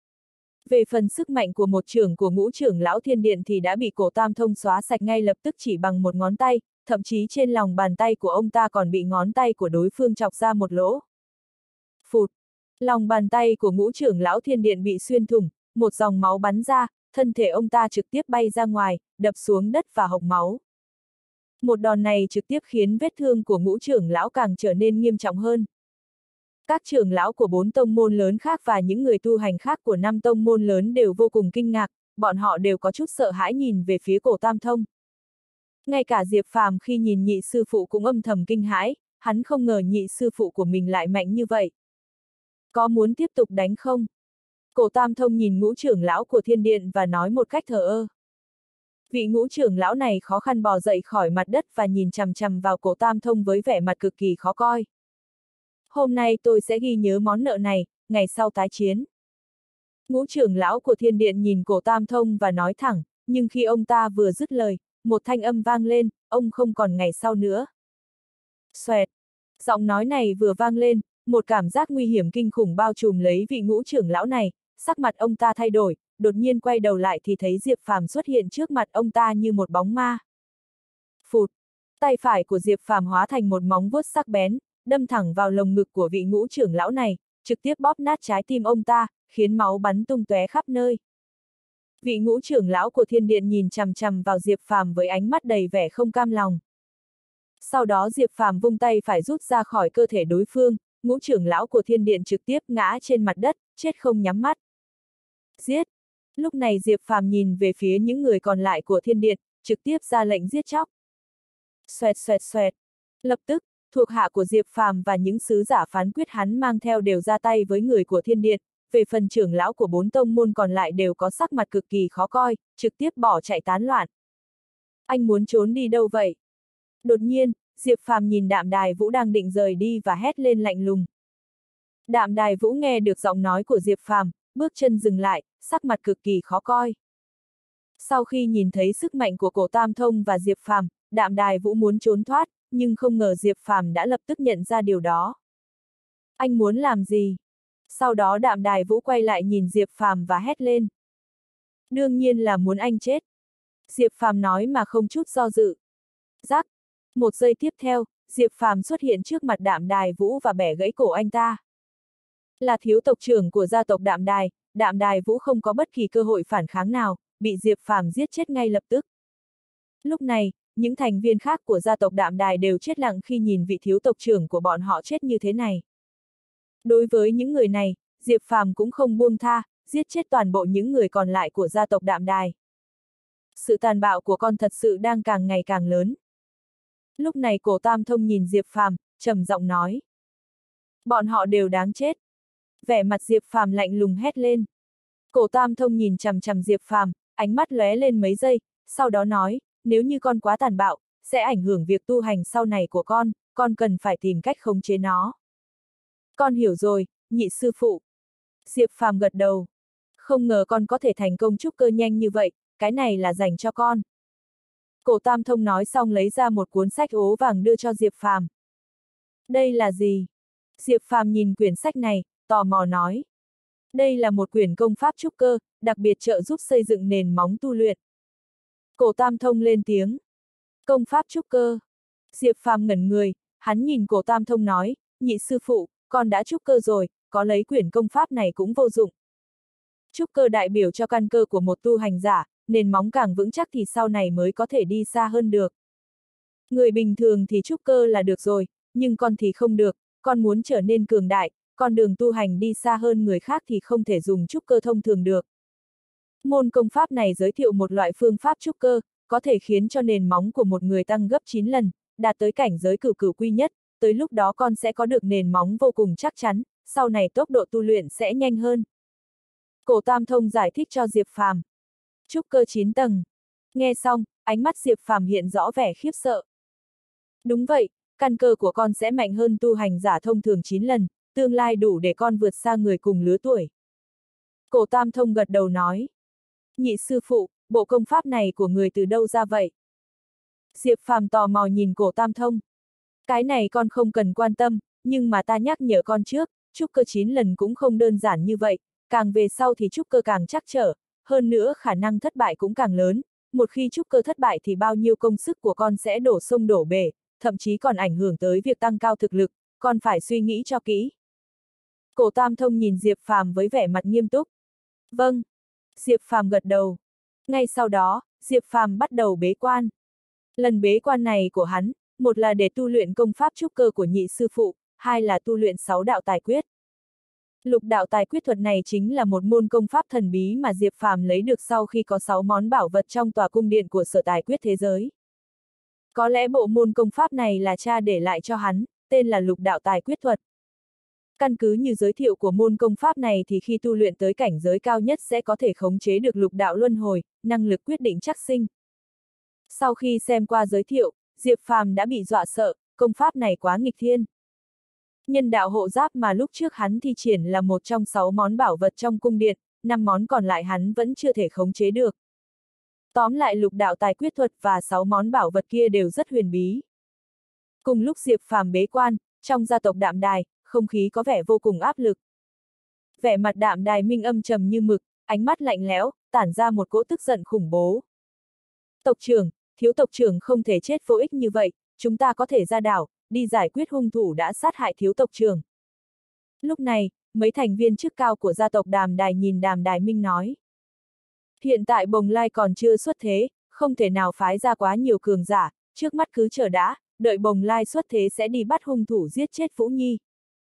Về phần sức mạnh của một chưởng của ngũ trưởng lão Thiên Điện thì đã bị Cổ Tam Thông xóa sạch ngay lập tức chỉ bằng một ngón tay, thậm chí trên lòng bàn tay của ông ta còn bị ngón tay của đối phương chọc ra một lỗ. Phụt! Lòng bàn tay của ngũ trưởng lão Thiên Điện bị xuyên thủng, một dòng máu bắn ra, thân thể ông ta trực tiếp bay ra ngoài, đập xuống đất và hộc máu. Một đòn này trực tiếp khiến vết thương của ngũ trưởng lão càng trở nên nghiêm trọng hơn. Các trưởng lão của 4 tông môn lớn khác và những người tu hành khác của 5 tông môn lớn đều vô cùng kinh ngạc, bọn họ đều có chút sợ hãi nhìn về phía Cổ Tam Thông. Ngay cả Diệp Phàm khi nhìn nhị sư phụ cũng âm thầm kinh hãi, hắn không ngờ nhị sư phụ của mình lại mạnh như vậy. Có muốn tiếp tục đánh không? Cổ Tam Thông nhìn ngũ trưởng lão của Thiên Điện và nói một cách thờ ơ. Vị ngũ trưởng lão này khó khăn bò dậy khỏi mặt đất và nhìn chằm chằm vào Cổ Tam Thông với vẻ mặt cực kỳ khó coi. Hôm nay tôi sẽ ghi nhớ món nợ này, ngày sau tái chiến. Ngũ trưởng lão của Thiên Điện nhìn Cổ Tam Thông và nói thẳng, nhưng khi ông ta vừa dứt lời, một thanh âm vang lên, ông không còn ngày sau nữa. Xoẹt! Giọng nói này vừa vang lên, một cảm giác nguy hiểm kinh khủng bao trùm lấy vị ngũ trưởng lão này, sắc mặt ông ta thay đổi, đột nhiên quay đầu lại thì thấy Diệp Phàm xuất hiện trước mặt ông ta như một bóng ma. Phụt! Tay phải của Diệp Phàm hóa thành một móng vuốt sắc bén, đâm thẳng vào lồng ngực của vị ngũ trưởng lão này, trực tiếp bóp nát trái tim ông ta, khiến máu bắn tung tóe khắp nơi. Vị ngũ trưởng lão của Thiên Điện nhìn chằm chằm vào Diệp Phàm với ánh mắt đầy vẻ không cam lòng. Sau đó Diệp Phàm vung tay phải rút ra khỏi cơ thể đối phương, ngũ trưởng lão của Thiên Điện trực tiếp ngã trên mặt đất, chết không nhắm mắt. Giết! Lúc này Diệp Phàm nhìn về phía những người còn lại của Thiên Điện, trực tiếp ra lệnh giết chóc. Xoẹt xoẹt xoẹt! Lập tức, thuộc hạ của Diệp Phàm và những sứ giả phán quyết hắn mang theo đều ra tay với người của Thiên Điện, về phần trưởng lão của 4 tông môn còn lại đều có sắc mặt cực kỳ khó coi, trực tiếp bỏ chạy tán loạn. Anh muốn trốn đi đâu vậy? Đột nhiên, Diệp Phàm nhìn Đạm Đài Vũ đang định rời đi và hét lên lạnh lùng. Đạm Đài Vũ nghe được giọng nói của Diệp Phàm, bước chân dừng lại, sắc mặt cực kỳ khó coi. Sau khi nhìn thấy sức mạnh của Cổ Tam Thông và Diệp Phàm, Đạm Đài Vũ muốn trốn thoát, nhưng không ngờ Diệp Phàm đã lập tức nhận ra điều đó. Anh muốn làm gì? Sau đó Đạm Đài Vũ quay lại nhìn Diệp Phàm và hét lên. Đương nhiên là muốn anh chết. Diệp Phàm nói mà không chút do dự. Rắc! Một giây tiếp theo, Diệp Phàm xuất hiện trước mặt Đạm Đài Vũ và bẻ gãy cổ anh ta. Là thiếu tộc trưởng của gia tộc Đạm Đài Vũ không có bất kỳ cơ hội phản kháng nào, bị Diệp Phàm giết chết ngay lập tức. Lúc này, những thành viên khác của gia tộc Đạm Đài đều chết lặng khi nhìn vị thiếu tộc trưởng của bọn họ chết như thế này. Đối với những người này, Diệp Phàm cũng không buông tha, giết chết toàn bộ những người còn lại của gia tộc Đạm Đài. Sự tàn bạo của con thật sự đang càng ngày càng lớn. Lúc này Cổ Tam Thông nhìn Diệp Phàm, trầm giọng nói. Bọn họ đều đáng chết. Vẻ mặt Diệp Phàm lạnh lùng hét lên. Cổ Tam Thông nhìn chằm chằm Diệp Phàm, ánh mắt lóe lên mấy giây, sau đó nói, nếu như con quá tàn bạo, sẽ ảnh hưởng việc tu hành sau này của con cần phải tìm cách khống chế nó. Con hiểu rồi, nhị sư phụ. Diệp Phàm gật đầu. Không ngờ con có thể thành công trúc cơ nhanh như vậy, cái này là dành cho con. Cổ Tam Thông nói xong lấy ra một cuốn sách ố vàng đưa cho Diệp Phàm. Đây là gì? Diệp Phàm nhìn quyển sách này, tò mò nói. Đây là một quyển công pháp trúc cơ, đặc biệt trợ giúp xây dựng nền móng tu luyện. Cổ Tam Thông lên tiếng. Công pháp trúc cơ. Diệp Phàm ngẩn người, hắn nhìn Cổ Tam Thông nói, nhị sư phụ, con đã trúc cơ rồi, có lấy quyển công pháp này cũng vô dụng. Trúc cơ đại biểu cho căn cơ của một tu hành giả, nền móng càng vững chắc thì sau này mới có thể đi xa hơn được. Người bình thường thì trúc cơ là được rồi, nhưng con thì không được, con muốn trở nên cường đại, con đường tu hành đi xa hơn người khác thì không thể dùng trúc cơ thông thường được. Môn công pháp này giới thiệu một loại phương pháp trúc cơ, có thể khiến cho nền móng của một người tăng gấp 9 lần, đạt tới cảnh giới cửu cửu quy nhất, tới lúc đó con sẽ có được nền móng vô cùng chắc chắn, sau này tốc độ tu luyện sẽ nhanh hơn. Cổ Tam Thông giải thích cho Diệp Phàm. Trúc cơ 9 tầng. Nghe xong, ánh mắt Diệp Phàm hiện rõ vẻ khiếp sợ. Đúng vậy, căn cơ của con sẽ mạnh hơn tu hành giả thông thường 9 lần, tương lai đủ để con vượt xa người cùng lứa tuổi. Cổ Tam Thông gật đầu nói. Nhị sư phụ, bộ công pháp này của người từ đâu ra vậy? Diệp Phàm tò mò nhìn Cổ Tam Thông. Cái này con không cần quan tâm, nhưng mà ta nhắc nhở con trước, trúc cơ 9 lần cũng không đơn giản như vậy, càng về sau thì trúc cơ càng chắc trở, hơn nữa khả năng thất bại cũng càng lớn, một khi trúc cơ thất bại thì bao nhiêu công sức của con sẽ đổ sông đổ bể, thậm chí còn ảnh hưởng tới việc tăng cao thực lực, con phải suy nghĩ cho kỹ. Cổ Tam Thông nhìn Diệp Phàm với vẻ mặt nghiêm túc. Vâng. Diệp Phàm gật đầu. Ngay sau đó, Diệp Phàm bắt đầu bế quan. Lần bế quan này của hắn, một là để tu luyện công pháp trúc cơ của nhị sư phụ, hai là tu luyện 6 đạo tài quyết. Lục đạo tài quyết thuật này chính là một môn công pháp thần bí mà Diệp Phàm lấy được sau khi có 6 món bảo vật trong tòa cung điện của Sở Tài Quyết thế giới. Có lẽ bộ môn công pháp này là cha để lại cho hắn, tên là lục đạo tài quyết thuật. Căn cứ như giới thiệu của môn công pháp này thì khi tu luyện tới cảnh giới cao nhất sẽ có thể khống chế được lục đạo luân hồi, năng lực quyết định chắc sinh. Sau khi xem qua giới thiệu, Diệp Phàm đã bị dọa sợ, công pháp này quá nghịch thiên. Nhân đạo hộ giáp mà lúc trước hắn thi triển là một trong 6 món bảo vật trong cung điện, 5 món còn lại hắn vẫn chưa thể khống chế được. Tóm lại lục đạo tài quyết thuật và 6 món bảo vật kia đều rất huyền bí. Cùng lúc Diệp Phàm bế quan, trong gia tộc Đạm Đài, không khí có vẻ vô cùng áp lực. Vẻ mặt Đạm Đài Minh âm trầm như mực, ánh mắt lạnh lẽo, tản ra một cỗ tức giận khủng bố. Tộc trưởng, thiếu tộc trưởng không thể chết vô ích như vậy, chúng ta có thể ra đảo, đi giải quyết hung thủ đã sát hại thiếu tộc trưởng. Lúc này, mấy thành viên chức cao của gia tộc Đàm Đài nhìn Đàm Đài Minh nói. Hiện tại Bồng Lai còn chưa xuất thế, không thể nào phái ra quá nhiều cường giả, trước mắt cứ chờ đã, đợi Bồng Lai xuất thế sẽ đi bắt hung thủ giết chết Vũ Nhi.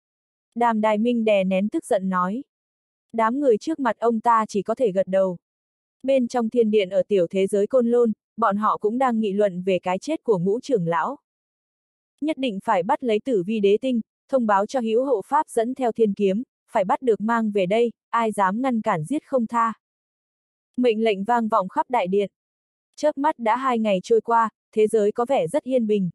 Đàm Đài Minh đè nén tức giận nói. Đám người trước mặt ông ta chỉ có thể gật đầu. Bên trong thiên điện ở tiểu thế giới Côn Lôn, bọn họ cũng đang nghị luận về cái chết của Ngũ trưởng lão. Nhất định phải bắt lấy Tử Vi Đế Tinh, thông báo cho hữu hộ pháp dẫn theo thiên kiếm, phải bắt được mang về đây, ai dám ngăn cản giết không tha. Mệnh lệnh vang vọng khắp đại điện. Chớp mắt đã 2 ngày trôi qua, thế giới có vẻ rất yên bình.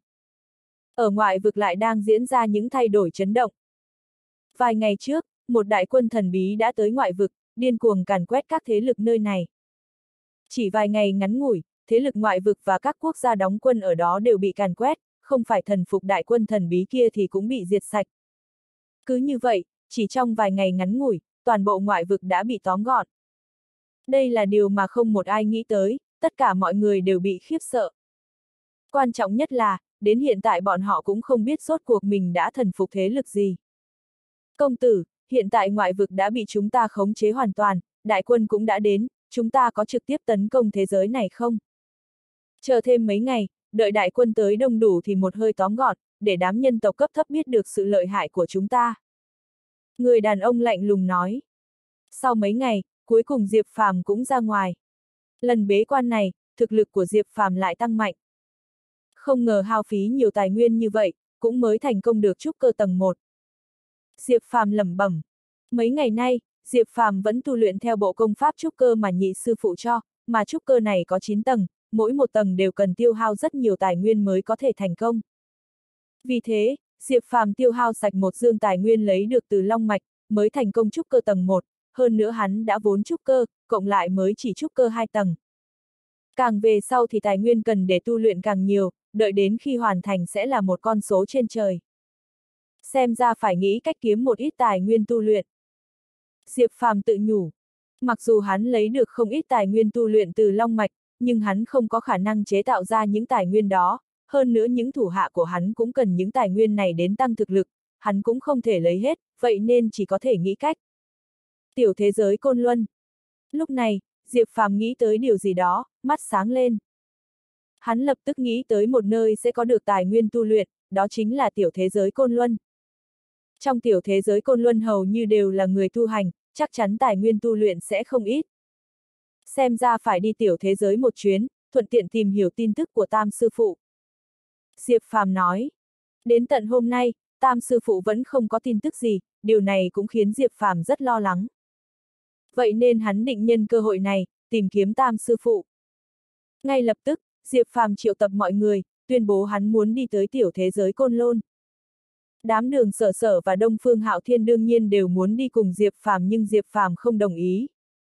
Ở ngoại vực lại đang diễn ra những thay đổi chấn động. Vài ngày trước, một đại quân thần bí đã tới ngoại vực, điên cuồng càn quét các thế lực nơi này. Chỉ vài ngày ngắn ngủi, thế lực ngoại vực và các quốc gia đóng quân ở đó đều bị càn quét, không phải thần phục đại quân thần bí kia thì cũng bị diệt sạch. Cứ như vậy, chỉ trong vài ngày ngắn ngủi, toàn bộ ngoại vực đã bị tóm gọn. Đây là điều mà không một ai nghĩ tới, tất cả mọi người đều bị khiếp sợ. Quan trọng nhất là, đến hiện tại bọn họ cũng không biết rốt cuộc mình đã thần phục thế lực gì. Công tử, hiện tại ngoại vực đã bị chúng ta khống chế hoàn toàn, đại quân cũng đã đến, chúng ta có trực tiếp tấn công thế giới này không? Chờ thêm mấy ngày, đợi đại quân tới đông đủ thì một hơi tóm gọn, để đám nhân tộc cấp thấp biết được sự lợi hại của chúng ta. Người đàn ông lạnh lùng nói. Sau mấy ngày, cuối cùng Diệp Phàm cũng ra ngoài. Lần bế quan này, thực lực của Diệp Phàm lại tăng mạnh. Không ngờ hao phí nhiều tài nguyên như vậy, cũng mới thành công được trúc cơ tầng 1. Diệp Phàm lẩm bẩm. Mấy ngày nay, Diệp Phàm vẫn tu luyện theo bộ công pháp trúc cơ mà nhị sư phụ cho, mà trúc cơ này có 9 tầng, mỗi một tầng đều cần tiêu hao rất nhiều tài nguyên mới có thể thành công. Vì thế, Diệp Phàm tiêu hao sạch một dương tài nguyên lấy được từ Long Mạch, mới thành công trúc cơ tầng 1, hơn nữa hắn đã vốn trúc cơ, cộng lại mới chỉ trúc cơ 2 tầng. Càng về sau thì tài nguyên cần để tu luyện càng nhiều, đợi đến khi hoàn thành sẽ là một con số trên trời. Xem ra phải nghĩ cách kiếm một ít tài nguyên tu luyện. Diệp Phàm tự nhủ. Mặc dù hắn lấy được không ít tài nguyên tu luyện từ Long Mạch, nhưng hắn không có khả năng chế tạo ra những tài nguyên đó, hơn nữa những thủ hạ của hắn cũng cần những tài nguyên này đến tăng thực lực, hắn cũng không thể lấy hết, vậy nên chỉ có thể nghĩ cách. Tiểu thế giới Côn Luân. Lúc này, Diệp Phàm nghĩ tới điều gì đó, mắt sáng lên. Hắn lập tức nghĩ tới một nơi sẽ có được tài nguyên tu luyện, đó chính là tiểu thế giới Côn Luân. Trong tiểu thế giới Côn Luân hầu như đều là người tu hành, chắc chắn tài nguyên tu luyện sẽ không ít. Xem ra phải đi tiểu thế giới một chuyến, thuận tiện tìm hiểu tin tức của Tam sư phụ. Diệp Phàm nói. Đến tận hôm nay, Tam sư phụ vẫn không có tin tức gì, điều này cũng khiến Diệp Phàm rất lo lắng. Vậy nên hắn định nhân cơ hội này, tìm kiếm Tam sư phụ. Ngay lập tức, Diệp Phàm triệu tập mọi người, tuyên bố hắn muốn đi tới tiểu thế giới Côn Lôn. Đám Đường Sở Sở và Đông Phương Hạo Thiên đương nhiên đều muốn đi cùng Diệp Phàm nhưng Diệp Phàm không đồng ý.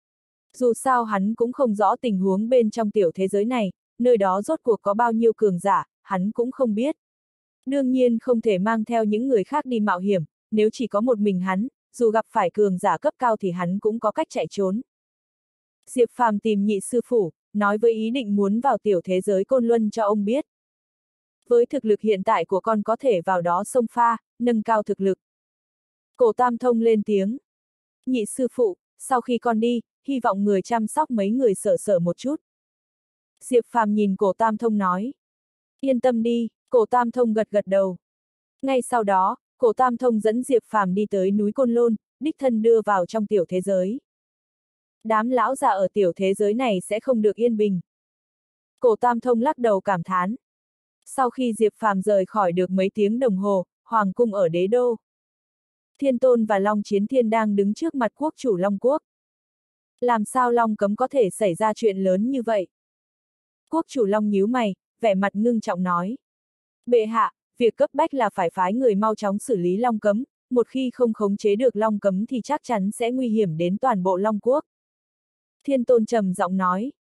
Dù sao hắn cũng không rõ tình huống bên trong tiểu thế giới này, nơi đó rốt cuộc có bao nhiêu cường giả, hắn cũng không biết. Đương nhiên không thể mang theo những người khác đi mạo hiểm, nếu chỉ có một mình hắn, dù gặp phải cường giả cấp cao thì hắn cũng có cách chạy trốn. Diệp Phàm tìm nhị sư phụ, nói với ý định muốn vào tiểu thế giới Côn Luân cho ông biết. Với thực lực hiện tại của con có thể vào đó xông pha, nâng cao thực lực. Cổ Tam Thông lên tiếng. Nhị sư phụ, sau khi con đi, hy vọng người chăm sóc mấy người Sở Sở một chút. Diệp Phàm nhìn Cổ Tam Thông nói. Yên tâm đi, Cổ Tam Thông gật gật đầu. Ngay sau đó, Cổ Tam Thông dẫn Diệp Phàm đi tới núi Côn Lôn, đích thân đưa vào trong tiểu thế giới. Đám lão già ở tiểu thế giới này sẽ không được yên bình. Cổ Tam Thông lắc đầu cảm thán. Sau khi Diệp Phàm rời khỏi được mấy tiếng đồng hồ, Hoàng cung ở Đế Đô. Thiên Tôn và Long Chiến Thiên đang đứng trước mặt quốc chủ Long Quốc. Làm sao Long Cấm có thể xảy ra chuyện lớn như vậy? Quốc chủ Long nhíu mày, vẻ mặt ngưng trọng nói. Bệ hạ, việc cấp bách là phải phái người mau chóng xử lý Long Cấm, một khi không khống chế được Long Cấm thì chắc chắn sẽ nguy hiểm đến toàn bộ Long Quốc. Thiên Tôn trầm giọng nói.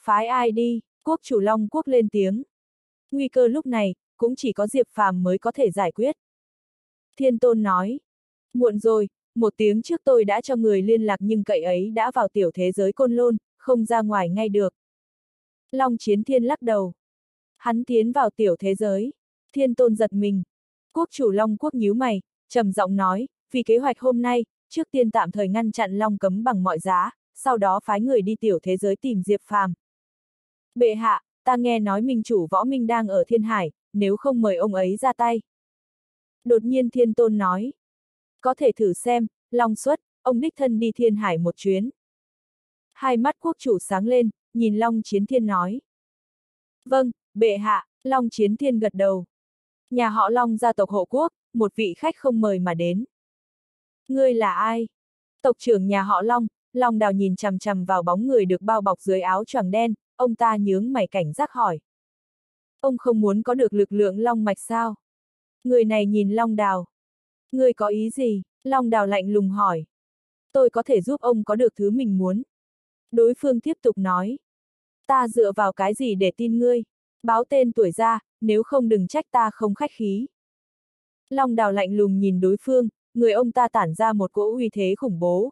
Phái ai đi? Quốc chủ Long Quốc lên tiếng. Nguy cơ lúc này, cũng chỉ có Diệp Phàm mới có thể giải quyết. Thiên Tôn nói. Muộn rồi, 1 tiếng trước tôi đã cho người liên lạc nhưng cậy ấy đã vào tiểu thế giới Côn Lôn, không ra ngoài ngay được. Long Chiến Thiên lắc đầu. Hắn tiến vào tiểu thế giới. Thiên Tôn giật mình. Quốc chủ Long Quốc nhíu mày, trầm giọng nói, vì kế hoạch hôm nay, trước tiên tạm thời ngăn chặn Long Cấm bằng mọi giá, sau đó phái người đi tiểu thế giới tìm Diệp Phàm. Bệ hạ, ta nghe nói minh chủ Võ Minh đang ở Thiên Hải, nếu không mời ông ấy ra tay. Đột nhiên Thiên Tôn nói. Có thể thử xem, Long xuất, ông đích thân đi Thiên Hải một chuyến. Hai mắt quốc chủ sáng lên, nhìn Long Chiến Thiên nói. Vâng, bệ hạ, Long Chiến Thiên gật đầu. Nhà họ Long gia tộc hộ quốc, một vị khách không mời mà đến. Ngươi là ai? Tộc trưởng nhà họ Long, Long Đào nhìn chằm chằm vào bóng người được bao bọc dưới áo choàng đen, ông ta nhướng mày cảnh giác hỏi. Ông không muốn có được lực lượng Long mạch sao? Người này nhìn Long Đào. Ngươi có ý gì? Long Đào lạnh lùng hỏi. Tôi có thể giúp ông có được thứ mình muốn. Đối phương tiếp tục nói. Ta dựa vào cái gì để tin ngươi? Báo tên tuổi ra, nếu không đừng trách ta không khách khí. Long Đào lạnh lùng nhìn đối phương, người ông ta tản ra một cỗ uy thế khủng bố.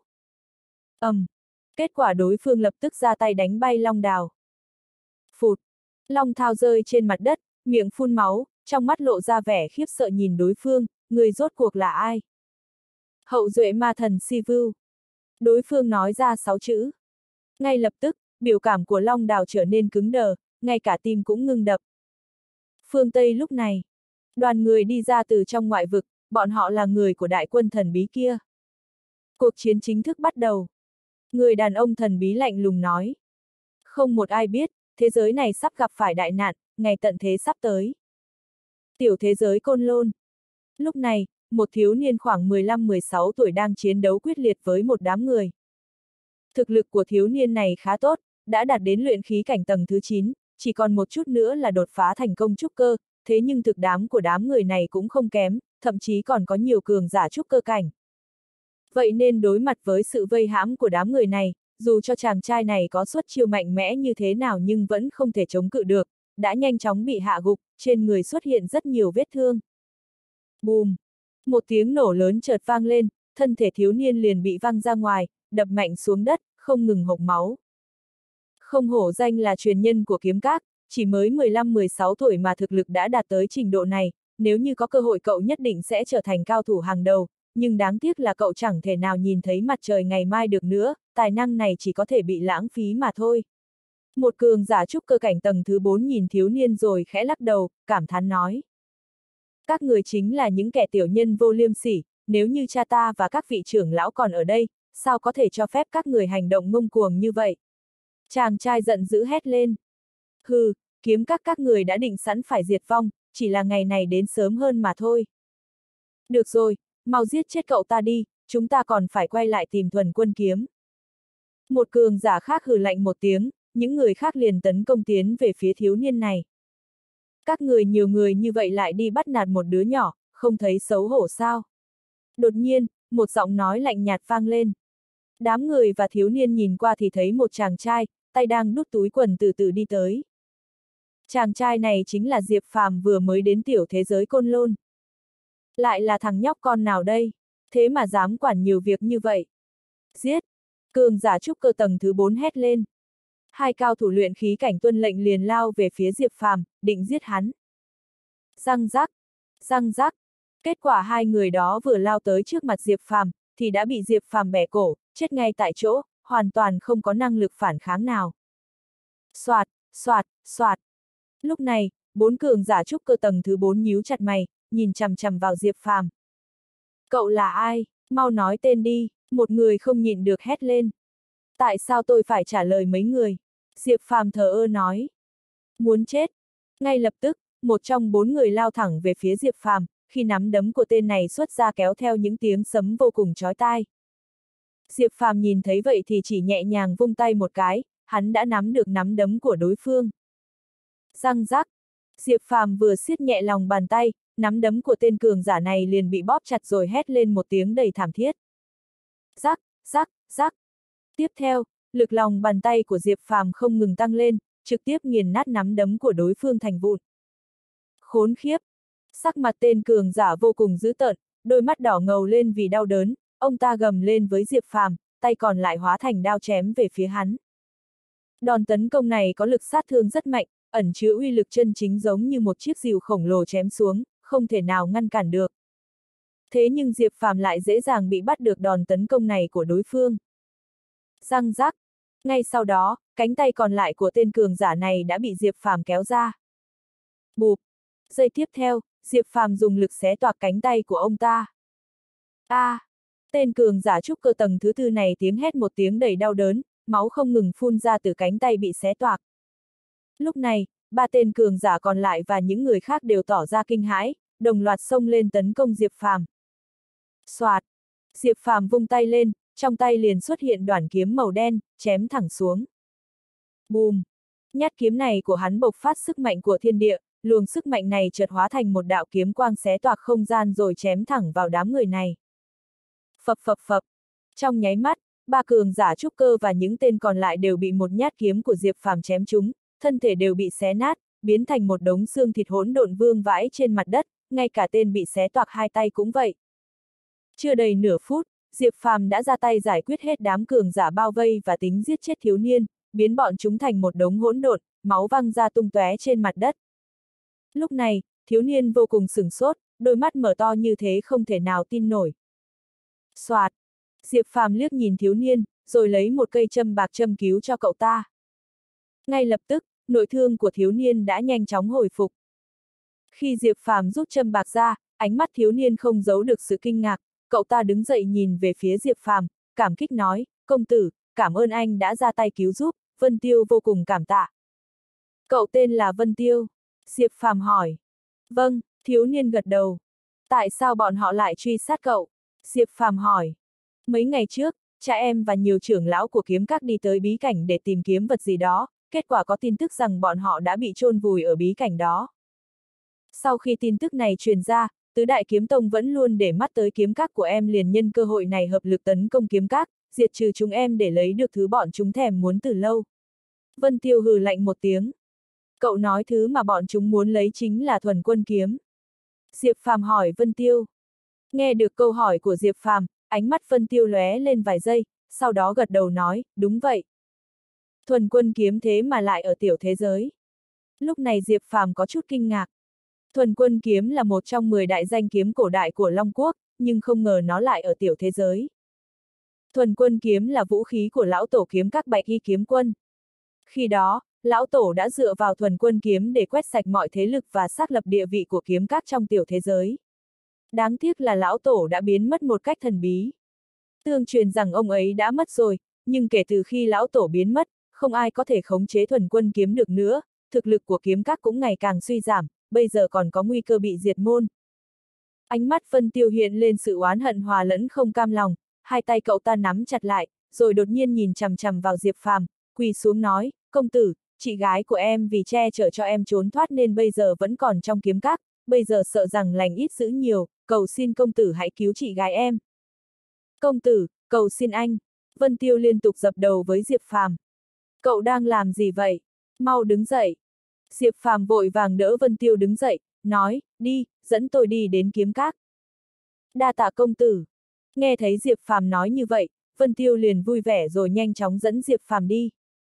Kết quả đối phương lập tức ra tay đánh bay Long Đào. Phụt! Long Thao rơi trên mặt đất, miệng phun máu, trong mắt lộ ra vẻ khiếp sợ nhìn đối phương, người rốt cuộc là ai? Hậu duệ ma thần Si Vu. Đối phương nói ra 6 chữ. Ngay lập tức, biểu cảm của Long Đào trở nên cứng đờ, ngay cả tim cũng ngưng đập. Phương Tây lúc này, đoàn người đi ra từ trong ngoại vực, bọn họ là người của đại quân thần bí kia. Cuộc chiến chính thức bắt đầu. Người đàn ông thần bí lạnh lùng nói. Không một ai biết, thế giới này sắp gặp phải đại nạn, ngày tận thế sắp tới. Tiểu thế giới Côn Lôn. Lúc này, một thiếu niên khoảng 15-16 tuổi đang chiến đấu quyết liệt với một đám người. Thực lực của thiếu niên này khá tốt, đã đạt đến luyện khí cảnh tầng thứ 9, chỉ còn một chút nữa là đột phá thành công trúc cơ, thế nhưng thực đám của đám người này cũng không kém, thậm chí còn có nhiều cường giả trúc cơ cảnh. Vậy nên đối mặt với sự vây hãm của đám người này, dù cho chàng trai này có xuất chiêu mạnh mẽ như thế nào nhưng vẫn không thể chống cự được, đã nhanh chóng bị hạ gục, trên người xuất hiện rất nhiều vết thương. Bùm! Một tiếng nổ lớn chợt vang lên, thân thể thiếu niên liền bị văng ra ngoài, đập mạnh xuống đất, không ngừng hộc máu. Không hổ danh là truyền nhân của kiếm các, chỉ mới 15-16 tuổi mà thực lực đã đạt tới trình độ này, nếu như có cơ hội cậu nhất định sẽ trở thành cao thủ hàng đầu, nhưng đáng tiếc là cậu chẳng thể nào nhìn thấy mặt trời ngày mai được nữa, tài năng này chỉ có thể bị lãng phí mà thôi. Một cường giả trúc cơ cảnh tầng thứ 4 nhìn thiếu niên rồi khẽ lắc đầu, cảm thán nói. Các người chính là những kẻ tiểu nhân vô liêm sỉ, nếu như cha ta và các vị trưởng lão còn ở đây, sao có thể cho phép các người hành động ngông cuồng như vậy? Chàng trai giận dữ hét lên. Hừ, kiếm các người đã định sẵn phải diệt vong, chỉ là ngày này đến sớm hơn mà thôi. Được rồi, mau giết chết cậu ta đi, chúng ta còn phải quay lại tìm Thuần Quân kiếm. Một cường giả khác hừ lạnh một tiếng, những người khác liền tấn công tiến về phía thiếu niên này. Các người nhiều người như vậy lại đi bắt nạt một đứa nhỏ, không thấy xấu hổ sao? Đột nhiên, một giọng nói lạnh nhạt vang lên. Đám người và thiếu niên nhìn qua thì thấy một chàng trai, tay đang đút túi quần từ từ đi tới. Chàng trai này chính là Diệp Phàm vừa mới đến tiểu thế giới Côn Lôn. Lại là thằng nhóc con nào đây? Thế mà dám quản nhiều việc như vậy. Giết! Cường giả trúc cơ tầng thứ 4 hét lên. Hai cao thủ luyện khí cảnh tuân lệnh liền lao về phía Diệp Phàm, định giết hắn. Răng rắc! Răng rắc! Kết quả hai người đó vừa lao tới trước mặt Diệp Phàm, thì đã bị Diệp Phàm bẻ cổ, chết ngay tại chỗ, hoàn toàn không có năng lực phản kháng nào. Soạt, soạt, soạt. Lúc này, 4 cường giả trúc cơ tầng thứ 4 nhíu chặt mày, nhìn chằm chằm vào Diệp Phàm. Cậu là ai? Mau nói tên đi, một người không nhịn được hét lên. Tại sao tôi phải trả lời mấy người? Diệp Phàm thờ ơ nói. Muốn chết. Ngay lập tức, một trong 4 người lao thẳng về phía Diệp Phàm, khi nắm đấm của tên này xuất ra kéo theo những tiếng sấm vô cùng chói tai. Diệp Phàm nhìn thấy vậy thì chỉ nhẹ nhàng vung tay một cái, hắn đã nắm được nắm đấm của đối phương. Răng rắc. Diệp Phàm vừa siết nhẹ lòng bàn tay, nắm đấm của tên cường giả này liền bị bóp chặt rồi hét lên một tiếng đầy thảm thiết. Rắc, rắc, rắc. Tiếp theo, Lực lòng bàn tay của Diệp Phàm không ngừng tăng lên, trực tiếp nghiền nát nắm đấm của đối phương thành vụn. Khốn khiếp! Sắc mặt tên cường giả vô cùng dữ tợn, đôi mắt đỏ ngầu lên vì đau đớn, ông ta gầm lên với Diệp Phàm, tay còn lại hóa thành đao chém về phía hắn. Đòn tấn công này có lực sát thương rất mạnh, ẩn chứa uy lực chân chính giống như một chiếc rìu khổng lồ chém xuống, không thể nào ngăn cản được. Thế nhưng Diệp Phàm lại dễ dàng bị bắt được đòn tấn công này của đối phương. Răng rắc. Ngay sau đó, cánh tay còn lại của tên cường giả này đã bị Diệp Phàm kéo ra. Bụp. Giây tiếp theo, Diệp Phàm dùng lực xé toạc cánh tay của ông ta. Tên cường giả trúc cơ tầng thứ tư này tiếng hét một tiếng đầy đau đớn, máu không ngừng phun ra từ cánh tay bị xé toạc. Lúc này, ba tên cường giả còn lại và những người khác đều tỏ ra kinh hãi, đồng loạt xông lên tấn công Diệp Phàm. Soạt. Diệp Phàm vung tay lên, trong tay liền xuất hiện đoản kiếm màu đen, chém thẳng xuống. Bùm! Nhát kiếm này của hắn bộc phát sức mạnh của thiên địa, luồng sức mạnh này chợt hóa thành một đạo kiếm quang xé toạc không gian rồi chém thẳng vào đám người này. Phập phập phập! Trong nháy mắt, ba cường giả trúc cơ và những tên còn lại đều bị một nhát kiếm của Diệp Phàm chém trúng, thân thể đều bị xé nát, biến thành một đống xương thịt hỗn độn vương vãi trên mặt đất, ngay cả tên bị xé toạc hai tay cũng vậy. Chưa đầy nửa phút, Diệp Phàm đã ra tay giải quyết hết đám cường giả bao vây và tính giết chết thiếu niên, biến bọn chúng thành một đống hỗn độn, máu văng ra tung tóe trên mặt đất. Lúc này, thiếu niên vô cùng sửng sốt, đôi mắt mở to như thế không thể nào tin nổi. Soạt! Diệp Phàm liếc nhìn thiếu niên, rồi lấy một cây châm bạc châm cứu cho cậu ta. Ngay lập tức, nội thương của thiếu niên đã nhanh chóng hồi phục. Khi Diệp Phàm rút châm bạc ra, ánh mắt thiếu niên không giấu được sự kinh ngạc, cậu ta đứng dậy nhìn về phía Diệp Phàm, cảm kích nói, công tử, cảm ơn anh đã ra tay cứu giúp, Vân Tiêu vô cùng cảm tạ. Cậu tên là Vân Tiêu? Diệp Phàm hỏi. Vâng, thiếu niên gật đầu. Tại sao bọn họ lại truy sát cậu? Diệp Phàm hỏi. Mấy ngày trước, cha em và nhiều trưởng lão của kiếm các đi tới bí cảnh để tìm kiếm vật gì đó, kết quả có tin tức rằng bọn họ đã bị chôn vùi ở bí cảnh đó. Sau khi tin tức này truyền ra, tứ đại kiếm tông vẫn luôn để mắt tới kiếm các của em, liền nhân cơ hội này hợp lực tấn công kiếm các, diệt trừ chúng em để lấy được thứ bọn chúng thèm muốn từ lâu. Vân Tiêu hừ lạnh một tiếng. Cậu nói thứ mà bọn chúng muốn lấy chính là thuần quân kiếm. Diệp Phàm hỏi Vân Tiêu. Nghe được câu hỏi của Diệp Phàm, ánh mắt Vân Tiêu lóe lên vài giây, sau đó gật đầu nói, đúng vậy. Thuần quân kiếm thế mà lại ở tiểu thế giới. Lúc này Diệp Phàm có chút kinh ngạc. Thuần quân kiếm là một trong 10 đại danh kiếm cổ đại của Long Quốc, nhưng không ngờ nó lại ở tiểu thế giới. Thuần quân kiếm là vũ khí của lão tổ kiếm các Bạch Y kiếm quân. Khi đó, lão tổ đã dựa vào thuần quân kiếm để quét sạch mọi thế lực và xác lập địa vị của kiếm các trong tiểu thế giới. Đáng tiếc là lão tổ đã biến mất một cách thần bí. Tương truyền rằng ông ấy đã mất rồi, nhưng kể từ khi lão tổ biến mất, không ai có thể khống chế thuần quân kiếm được nữa, thực lực của kiếm các cũng ngày càng suy giảm, bây giờ còn có nguy cơ bị diệt môn. Ánh mắt Vân Tiêu hiện lên sự oán hận hòa lẫn không cam lòng, hai tay cậu ta nắm chặt lại, rồi đột nhiên nhìn chằm chằm vào Diệp Phàm, quỳ xuống nói, công tử, chị gái của em vì che chở cho em trốn thoát nên bây giờ vẫn còn trong kiếm các, bây giờ sợ rằng lành ít dữ nhiều, cầu xin công tử hãy cứu chị gái em. Công tử, cầu xin anh. Vân Tiêu liên tục dập đầu với Diệp Phàm. Cậu đang làm gì vậy? Mau đứng dậy. Diệp Phàm vội vàng đỡ Vân Tiêu đứng dậy, nói, đi, dẫn tôi đi đến kiếm các. Đa tạ công tử. Nghe thấy Diệp Phàm nói như vậy, Vân Tiêu liền vui vẻ rồi nhanh chóng dẫn Diệp Phàm đi.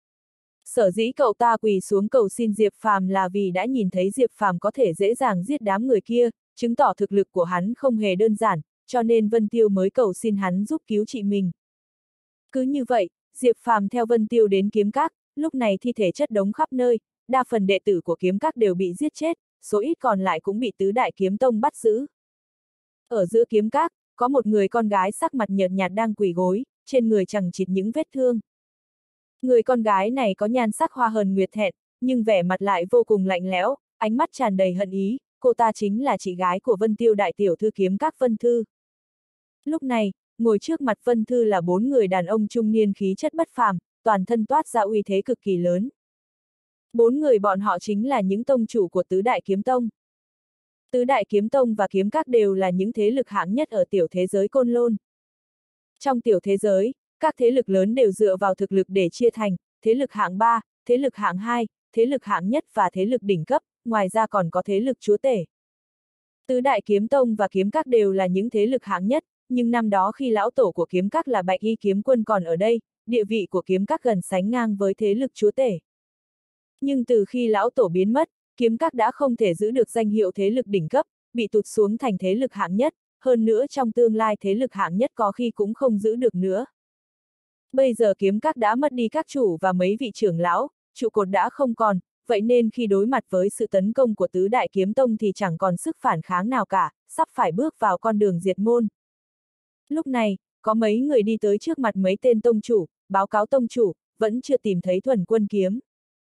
Sở dĩ cậu ta quỳ xuống cầu xin Diệp Phàm là vì đã nhìn thấy Diệp Phàm có thể dễ dàng giết đám người kia, chứng tỏ thực lực của hắn không hề đơn giản, cho nên Vân Tiêu mới cầu xin hắn giúp cứu chị mình. Cứ như vậy, Diệp Phàm theo Vân Tiêu đến kiếm các, lúc này thi thể chất đống khắp nơi, đa phần đệ tử của kiếm các đều bị giết chết, số ít còn lại cũng bị tứ đại kiếm tông bắt giữ. Ở giữa kiếm các, có một người con gái sắc mặt nhợt nhạt đang quỳ gối, trên người chằng chịt những vết thương. Người con gái này có nhan sắc hoa hờn nguyệt thẹn, nhưng vẻ mặt lại vô cùng lạnh lẽo, ánh mắt tràn đầy hận ý, cô ta chính là chị gái của Vân Tiêu đại tiểu thư kiếm các Vân Thư. Lúc này, ngồi trước mặt Vân Thư là 4 người đàn ông trung niên khí chất bất phàm, toàn thân toát ra uy thế cực kỳ lớn. 4 người bọn họ chính là những tông chủ của tứ đại kiếm tông. Tứ đại kiếm tông và kiếm các đều là những thế lực hạng nhất ở tiểu thế giới Côn Lôn. Trong tiểu thế giới, Các thế lực lớn đều dựa vào thực lực để chia thành, thế lực hạng 3, thế lực hạng 2, thế lực hạng nhất và thế lực đỉnh cấp, ngoài ra còn có thế lực chúa tể. Tứ đại kiếm tông và kiếm các đều là những thế lực hạng nhất, nhưng năm đó khi lão tổ của kiếm các là Bạch Y kiếm quân còn ở đây, địa vị của kiếm các gần sánh ngang với thế lực chúa tể. Nhưng từ khi lão tổ biến mất, kiếm các đã không thể giữ được danh hiệu thế lực đỉnh cấp, bị tụt xuống thành thế lực hạng nhất, hơn nữa trong tương lai thế lực hạng nhất có khi cũng không giữ được nữa. Bây giờ kiếm các đã mất đi các chủ và mấy vị trưởng lão, trụ cột đã không còn, vậy nên khi đối mặt với sự tấn công của tứ đại kiếm tông thì chẳng còn sức phản kháng nào cả, sắp phải bước vào con đường diệt môn. Lúc này, có mấy người đi tới trước mặt mấy tên tông chủ, báo cáo tông chủ, vẫn chưa tìm thấy Thuần Quân kiếm.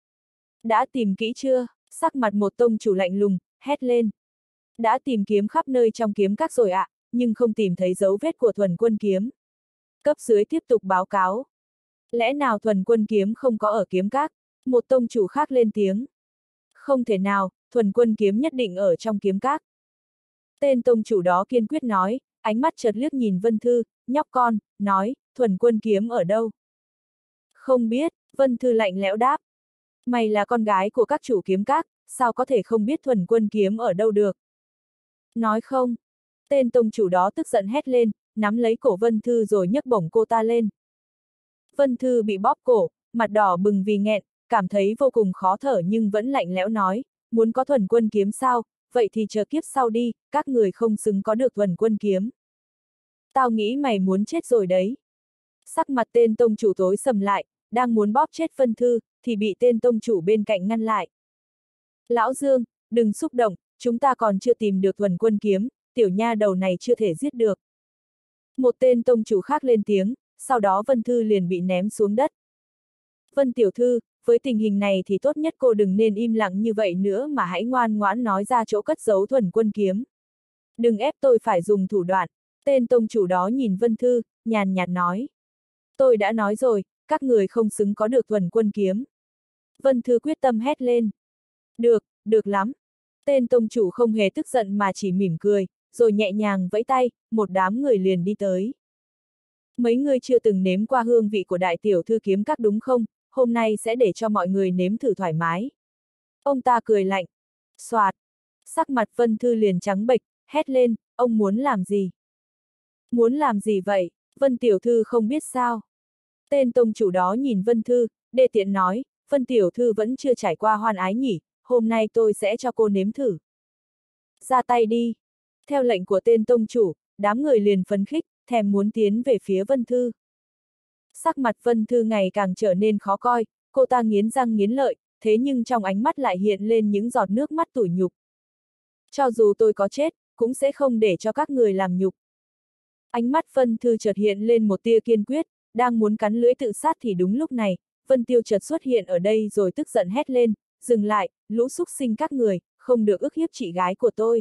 Đã tìm kỹ chưa? Sắc mặt một tông chủ lạnh lùng, hét lên. Đã tìm kiếm khắp nơi trong kiếm các rồi ạ, nhưng không tìm thấy dấu vết của Thuần Quân kiếm. Cấp dưới tiếp tục báo cáo. Lẽ nào Thuần Quân kiếm không có ở kiếm các? Một tông chủ khác lên tiếng. Không thể nào, Thuần Quân kiếm nhất định ở trong kiếm các. Tên tông chủ đó kiên quyết nói, ánh mắt chợt liếc nhìn Vân Thư, nhóc con, nói, Thuần Quân kiếm ở đâu? Không biết, Vân Thư lạnh lẽo đáp. Mày là con gái của các chủ kiếm các, sao có thể không biết Thuần Quân kiếm ở đâu được? Nói không. Tên tông chủ đó tức giận hét lên, nắm lấy cổ Vân Thư rồi nhấc bổng cô ta lên. Vân Thư bị bóp cổ, mặt đỏ bừng vì nghẹn, cảm thấy vô cùng khó thở nhưng vẫn lạnh lẽo nói, muốn có Thuần Quân kiếm sao, vậy thì chờ kiếp sau đi, các người không xứng có được Thuần Quân kiếm. Tao nghĩ mày muốn chết rồi đấy. Sắc mặt tên tông chủ tối sầm lại, đang muốn bóp chết Vân Thư, thì bị tên tông chủ bên cạnh ngăn lại. Lão Dương, đừng xúc động, chúng ta còn chưa tìm được Thuần Quân kiếm, tiểu nha đầu này chưa thể giết được. Một tên tông chủ khác lên tiếng, sau đó Vân Thư liền bị ném xuống đất. Vân tiểu thư, với tình hình này thì tốt nhất cô đừng nên im lặng như vậy nữa mà hãy ngoan ngoãn nói ra chỗ cất giấu Thuần Quân kiếm. Đừng ép tôi phải dùng thủ đoạn. Tên tông chủ đó nhìn Vân Thư, nhàn nhạt nói. Tôi đã nói rồi, các người không xứng có được Thuần Quân kiếm. Vân Thư quyết tâm hét lên. Được, được lắm. Tên tông chủ không hề tức giận mà chỉ mỉm cười, rồi nhẹ nhàng vẫy tay, một đám người liền đi tới. Mấy người chưa từng nếm qua hương vị của đại tiểu thư kiếm các đúng không? Hôm nay sẽ để cho mọi người nếm thử thoải mái. Ông ta cười lạnh. Soạt. Sắc mặt Vân Thư liền trắng bệch, hét lên, ông muốn làm gì? Muốn làm gì vậy? Vân tiểu thư không biết sao? Tên tông chủ đó nhìn Vân Thư, đê tiện nói, Vân tiểu thư vẫn chưa trải qua hoan ái nhỉ, hôm nay tôi sẽ cho cô nếm thử. Ra tay đi. Theo lệnh của tên tông chủ, đám người liền phấn khích, thèm muốn tiến về phía Vân Thư. Sắc mặt Vân Thư ngày càng trở nên khó coi, cô ta nghiến răng nghiến lợi, thế nhưng trong ánh mắt lại hiện lên những giọt nước mắt tủi nhục. Cho dù tôi có chết, cũng sẽ không để cho các người làm nhục. Ánh mắt Vân Thư chợt hiện lên một tia kiên quyết, đang muốn cắn lưỡi tự sát thì đúng lúc này, Vân Tiêu chợt xuất hiện ở đây rồi tức giận hét lên, dừng lại, lũ súc sinh các người, không được ức hiếp chị gái của tôi.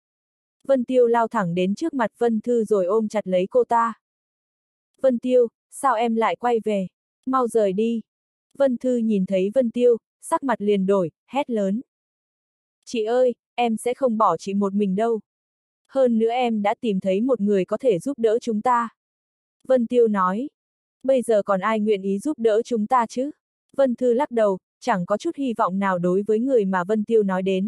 Vân Tiêu lao thẳng đến trước mặt Vân Thư rồi ôm chặt lấy cô ta. Vân Tiêu, sao em lại quay về? Mau rời đi. Vân Thư nhìn thấy Vân Tiêu, sắc mặt liền đổi, hét lớn. Chị ơi, em sẽ không bỏ chị một mình đâu. Hơn nữa em đã tìm thấy một người có thể giúp đỡ chúng ta. Vân Tiêu nói. Bây giờ còn ai nguyện ý giúp đỡ chúng ta chứ? Vân Thư lắc đầu, chẳng có chút hy vọng nào đối với người mà Vân Tiêu nói đến.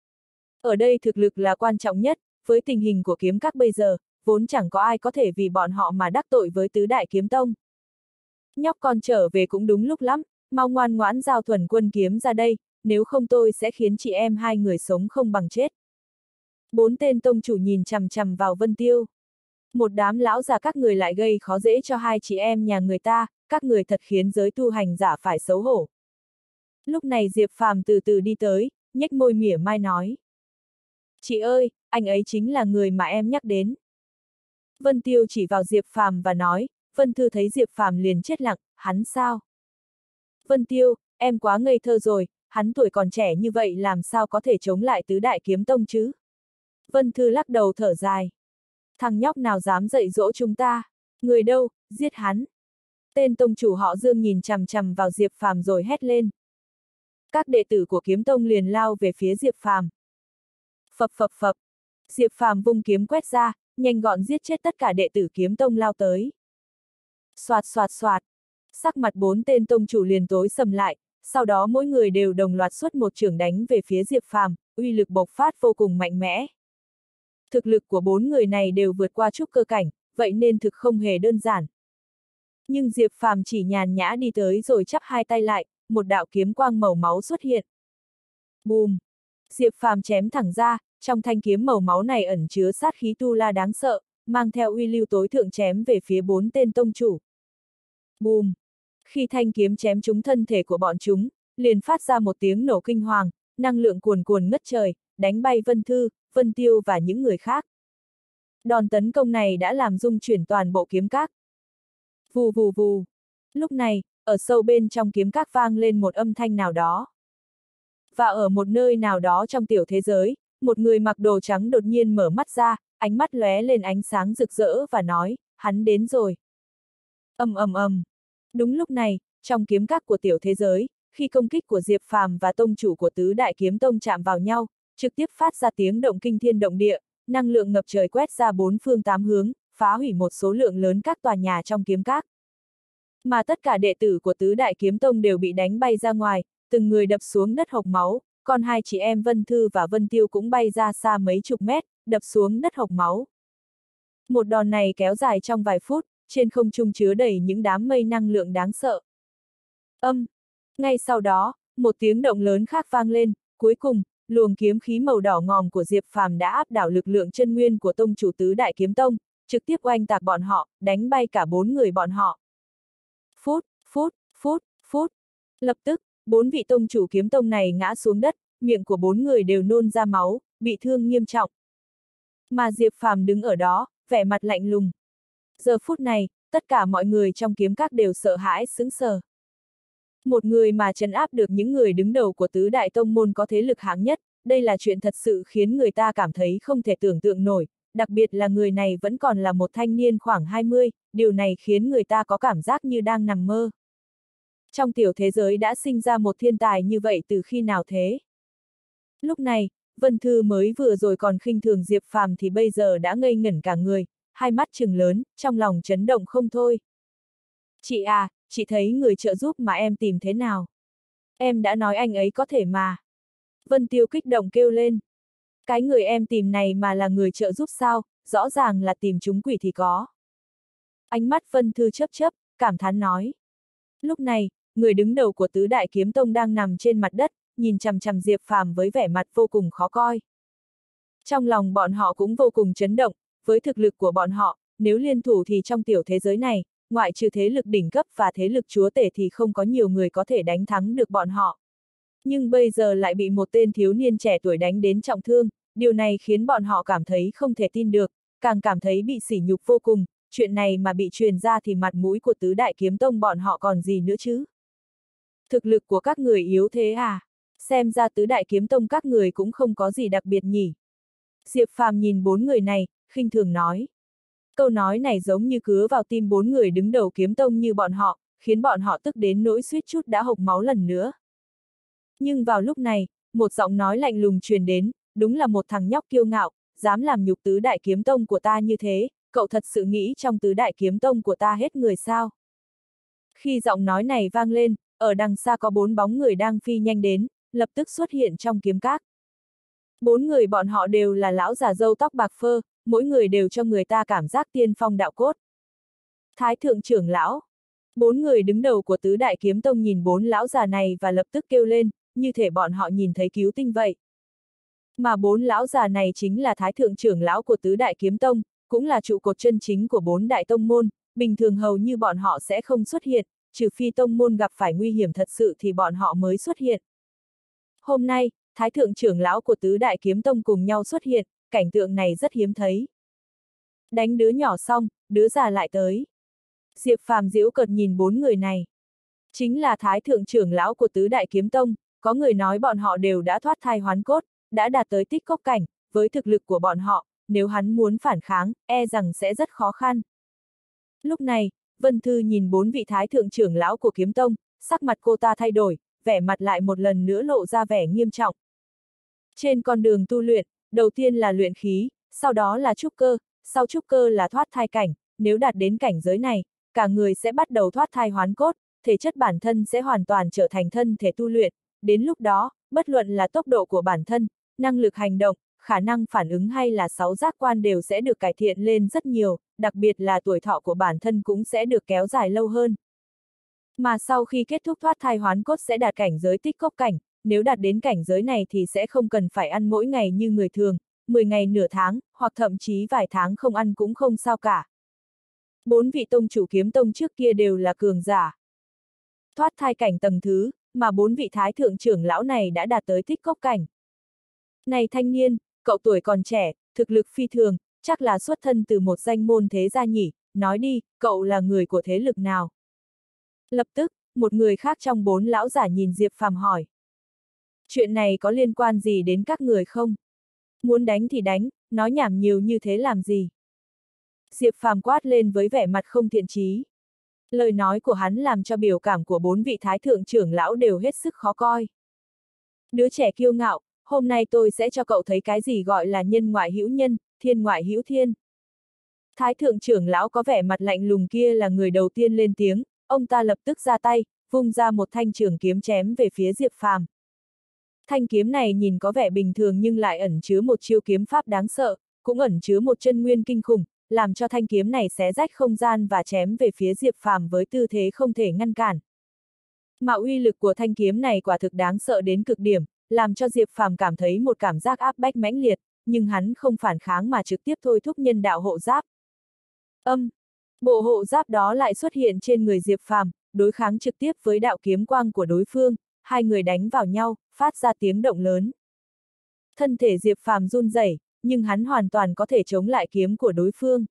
Ở đây thực lực là quan trọng nhất, với tình hình của kiếm các bây giờ, vốn chẳng có ai có thể vì bọn họ mà đắc tội với tứ đại kiếm tông. Nhóc con trở về cũng đúng lúc lắm, mau ngoan ngoãn giao Thuần Quân kiếm ra đây, nếu không tôi sẽ khiến chị em hai người sống không bằng chết. Bốn tên tông chủ nhìn chằm chằm vào Vân Tiêu. Một đám lão già các người lại gây khó dễ cho hai chị em nhà người ta, các người thật khiến giới tu hành giả phải xấu hổ. Lúc này Diệp Phàm từ từ đi tới, nhếch môi mỉa mai nói. Chị ơi, anh ấy chính là người mà em nhắc đến. Vân Tiêu chỉ vào Diệp Phàm và nói, Vân Thư thấy Diệp Phàm liền chết lặng, hắn sao? Vân Tiêu, em quá ngây thơ rồi, hắn tuổi còn trẻ như vậy làm sao có thể chống lại tứ đại kiếm tông chứ? Vân Thư lắc đầu thở dài. Thằng nhóc nào dám dạy dỗ chúng ta? Người đâu, giết hắn. Tên tông chủ họ Dương nhìn chằm chằm vào Diệp Phàm rồi hét lên. Các đệ tử của kiếm tông liền lao về phía Diệp Phàm. Phập phập phập. Diệp Phàm vung kiếm quét ra, nhanh gọn giết chết tất cả đệ tử kiếm tông lao tới. Soạt soạt soạt. Sắc mặt 4 tên tông chủ liền tối sầm lại, sau đó mỗi người đều đồng loạt xuất một chưởng đánh về phía Diệp Phàm, uy lực bộc phát vô cùng mạnh mẽ. Thực lực của 4 người này đều vượt qua trúc cơ cảnh, vậy nên thực không hề đơn giản. Nhưng Diệp Phàm chỉ nhàn nhã đi tới rồi chắp hai tay lại, một đạo kiếm quang màu máu xuất hiện. Bùm! Diệp Phàm chém thẳng ra, trong thanh kiếm màu máu này ẩn chứa sát khí tu la đáng sợ, mang theo uy lưu tối thượng chém về phía 4 tên tông chủ. Bùm! Khi thanh kiếm chém trúng thân thể của bọn chúng, liền phát ra một tiếng nổ kinh hoàng, năng lượng cuồn cuồn ngất trời, đánh bay Vân Thư, Vân Tiêu và những người khác. Đòn tấn công này đã làm rung chuyển toàn bộ kiếm các. Vù vù vù. Lúc này, ở sâu bên trong kiếm các vang lên một âm thanh nào đó. Và ở một nơi nào đó trong tiểu thế giới, một người mặc đồ trắng đột nhiên mở mắt ra, ánh mắt lóe lên ánh sáng rực rỡ và nói, hắn đến rồi. Ầm ầm ầm. Đúng lúc này, trong kiếm các của tiểu thế giới, khi công kích của Diệp Phàm và tông chủ của tứ đại kiếm tông chạm vào nhau, trực tiếp phát ra tiếng động kinh thiên động địa, năng lượng ngập trời quét ra 4 phương 8 hướng, phá hủy một số lượng lớn các tòa nhà trong kiếm các. Mà tất cả đệ tử của tứ đại kiếm tông đều bị đánh bay ra ngoài, từng người đập xuống đất hộc máu, còn hai chị em Vân Thư và Vân Tiêu cũng bay ra xa mấy chục mét, đập xuống đất hộc máu. Một đòn này kéo dài trong vài phút, trên không trung chứa đầy những đám mây năng lượng đáng sợ. Ngay sau đó, một tiếng động lớn khác vang lên, cuối cùng, luồng kiếm khí màu đỏ ngòm của Diệp Phàm đã áp đảo lực lượng chân nguyên của tông chủ tứ đại kiếm tông, trực tiếp oanh tạc bọn họ, đánh bay cả 4 người bọn họ. Phút, phút, phút, phút. Lập tức, 4 vị tông chủ kiếm tông này ngã xuống đất, miệng của 4 người đều nôn ra máu, bị thương nghiêm trọng. Mà Diệp Phàm đứng ở đó, vẻ mặt lạnh lùng. Giờ phút này, tất cả mọi người trong kiếm các đều sợ hãi sững sờ. Một người mà trấn áp được những người đứng đầu của tứ đại tông môn có thế lực hạng nhất, đây là chuyện thật sự khiến người ta cảm thấy không thể tưởng tượng nổi, đặc biệt là người này vẫn còn là một thanh niên khoảng 20, điều này khiến người ta có cảm giác như đang nằm mơ. Trong tiểu thế giới đã sinh ra một thiên tài như vậy từ khi nào thế? Lúc này, Vân Thư mới vừa rồi còn khinh thường Diệp Phàm thì bây giờ đã ngây ngẩn cả người, hai mắt trừng lớn, trong lòng chấn động không thôi. Chị à, chị thấy người trợ giúp mà em tìm thế nào? Em đã nói anh ấy có thể mà. Vân Tiêu kích động kêu lên. Cái người em tìm này mà là người trợ giúp sao, rõ ràng là tìm chúng quỷ thì có. Ánh mắt Vân Thư chớp chớp, cảm thán nói. Lúc này, người đứng đầu của tứ đại kiếm tông đang nằm trên mặt đất, nhìn chằm chằm Diệp Phàm với vẻ mặt vô cùng khó coi. Trong lòng bọn họ cũng vô cùng chấn động, với thực lực của bọn họ, nếu liên thủ thì trong tiểu thế giới này, ngoại trừ thế lực đỉnh cấp và thế lực chúa tể thì không có nhiều người có thể đánh thắng được bọn họ. Nhưng bây giờ lại bị một tên thiếu niên trẻ tuổi đánh đến trọng thương, điều này khiến bọn họ cảm thấy không thể tin được, càng cảm thấy bị sỉ nhục vô cùng, chuyện này mà bị truyền ra thì mặt mũi của tứ đại kiếm tông bọn họ còn gì nữa chứ. Thực lực của các người yếu thế à? Xem ra tứ đại kiếm tông các người cũng không có gì đặc biệt nhỉ. Diệp Phàm nhìn 4 người này, khinh thường nói. Câu nói này giống như cứa vào tim 4 người đứng đầu kiếm tông như bọn họ, khiến bọn họ tức đến nỗi suýt chút đã hộc máu lần nữa. Nhưng vào lúc này, một giọng nói lạnh lùng truyền đến, đúng là một thằng nhóc kiêu ngạo, dám làm nhục tứ đại kiếm tông của ta như thế, cậu thật sự nghĩ trong tứ đại kiếm tông của ta hết người sao? Khi giọng nói này vang lên, ở đằng xa có 4 bóng người đang phi nhanh đến, lập tức xuất hiện trong kiếm các. 4 người bọn họ đều là lão già râu tóc bạc phơ, mỗi người đều cho người ta cảm giác tiên phong đạo cốt. Thái thượng trưởng lão. 4 người đứng đầu của tứ đại kiếm tông nhìn 4 lão già này và lập tức kêu lên, như thể bọn họ nhìn thấy cứu tinh vậy. Mà 4 lão già này chính là thái thượng trưởng lão của tứ đại kiếm tông, cũng là trụ cột chân chính của 4 đại tông môn, bình thường hầu như bọn họ sẽ không xuất hiện, trừ phi tông môn gặp phải nguy hiểm thật sự thì bọn họ mới xuất hiện. Hôm nay, thái thượng trưởng lão của tứ đại kiếm tông cùng nhau xuất hiện, cảnh tượng này rất hiếm thấy. Đánh đứa nhỏ xong, đứa già lại tới. Diệp Phàm giễu cợt nhìn 4 người này. Chính là thái thượng trưởng lão của tứ đại kiếm tông, có người nói bọn họ đều đã thoát thai hoán cốt, đã đạt tới tích cốc cảnh, với thực lực của bọn họ, nếu hắn muốn phản kháng, e rằng sẽ rất khó khăn. Lúc này, Vân Thư nhìn 4 vị thái thượng trưởng lão của kiếm tông, sắc mặt cô ta thay đổi, vẻ mặt lại một lần nữa lộ ra vẻ nghiêm trọng. Trên con đường tu luyện, đầu tiên là luyện khí, sau đó là trúc cơ, sau trúc cơ là thoát thai cảnh, nếu đạt đến cảnh giới này, cả người sẽ bắt đầu thoát thai hoán cốt, thể chất bản thân sẽ hoàn toàn trở thành thân thể tu luyện, đến lúc đó, bất luận là tốc độ của bản thân, năng lực hành động, khả năng phản ứng hay là sáu giác quan đều sẽ được cải thiện lên rất nhiều, đặc biệt là tuổi thọ của bản thân cũng sẽ được kéo dài lâu hơn. Mà sau khi kết thúc thoát thai hoán cốt sẽ đạt cảnh giới tích cốc cảnh, nếu đạt đến cảnh giới này thì sẽ không cần phải ăn mỗi ngày như người thường, 10 ngày nửa tháng, hoặc thậm chí vài tháng không ăn cũng không sao cả. 4 vị tông chủ kiếm tông trước kia đều là cường giả. Thoát thai cảnh tầng thứ, mà 4 vị thái thượng trưởng lão này đã đạt tới tích cốc cảnh. Này thanh niên, cậu tuổi còn trẻ, thực lực phi thường, chắc là xuất thân từ một danh môn thế gia nhỉ, nói đi, cậu là người của thế lực nào? Lập tức, một người khác trong 4 lão giả nhìn Diệp Phàm hỏi. Chuyện này có liên quan gì đến các người không? Muốn đánh thì đánh, nói nhảm nhiều như thế làm gì? Diệp Phàm quát lên với vẻ mặt không thiện chí. Lời nói của hắn làm cho biểu cảm của 4 vị thái thượng trưởng lão đều hết sức khó coi. Đứa trẻ kiêu ngạo, hôm nay tôi sẽ cho cậu thấy cái gì gọi là nhân ngoại hữu nhân, thiên ngoại hữu thiên. Thái thượng trưởng lão có vẻ mặt lạnh lùng kia là người đầu tiên lên tiếng, ông ta lập tức ra tay, vung ra một thanh trường kiếm chém về phía Diệp Phàm. Thanh kiếm này nhìn có vẻ bình thường nhưng lại ẩn chứa một chiêu kiếm pháp đáng sợ, cũng ẩn chứa một chân nguyên kinh khủng, làm cho thanh kiếm này xé rách không gian và chém về phía Diệp Phàm với tư thế không thể ngăn cản. Mà uy lực của thanh kiếm này quả thực đáng sợ đến cực điểm, làm cho Diệp Phàm cảm thấy một cảm giác áp bách mãnh liệt, nhưng hắn không phản kháng mà trực tiếp thôi thúc nhân đạo hộ giáp. Bộ hộ giáp đó lại xuất hiện trên người Diệp Phàm, đối kháng trực tiếp với đạo kiếm quang của đối phương, hai người đánh vào nhau, phát ra tiếng động lớn. Thân thể Diệp Phàm run rẩy, nhưng hắn hoàn toàn có thể chống lại kiếm của đối phương.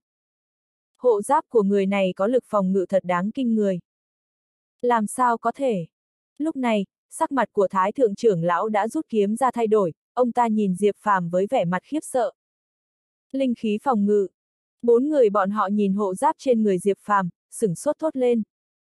Hộ giáp của người này có lực phòng ngự thật đáng kinh người. Làm sao có thể? Lúc này, sắc mặt của Thái thượng trưởng lão đã rút kiếm ra thay đổi, ông ta nhìn Diệp Phàm với vẻ mặt khiếp sợ. Linh khí phòng ngự. 4 người bọn họ nhìn hộ giáp trên người Diệp Phàm, sửng sốt thốt lên.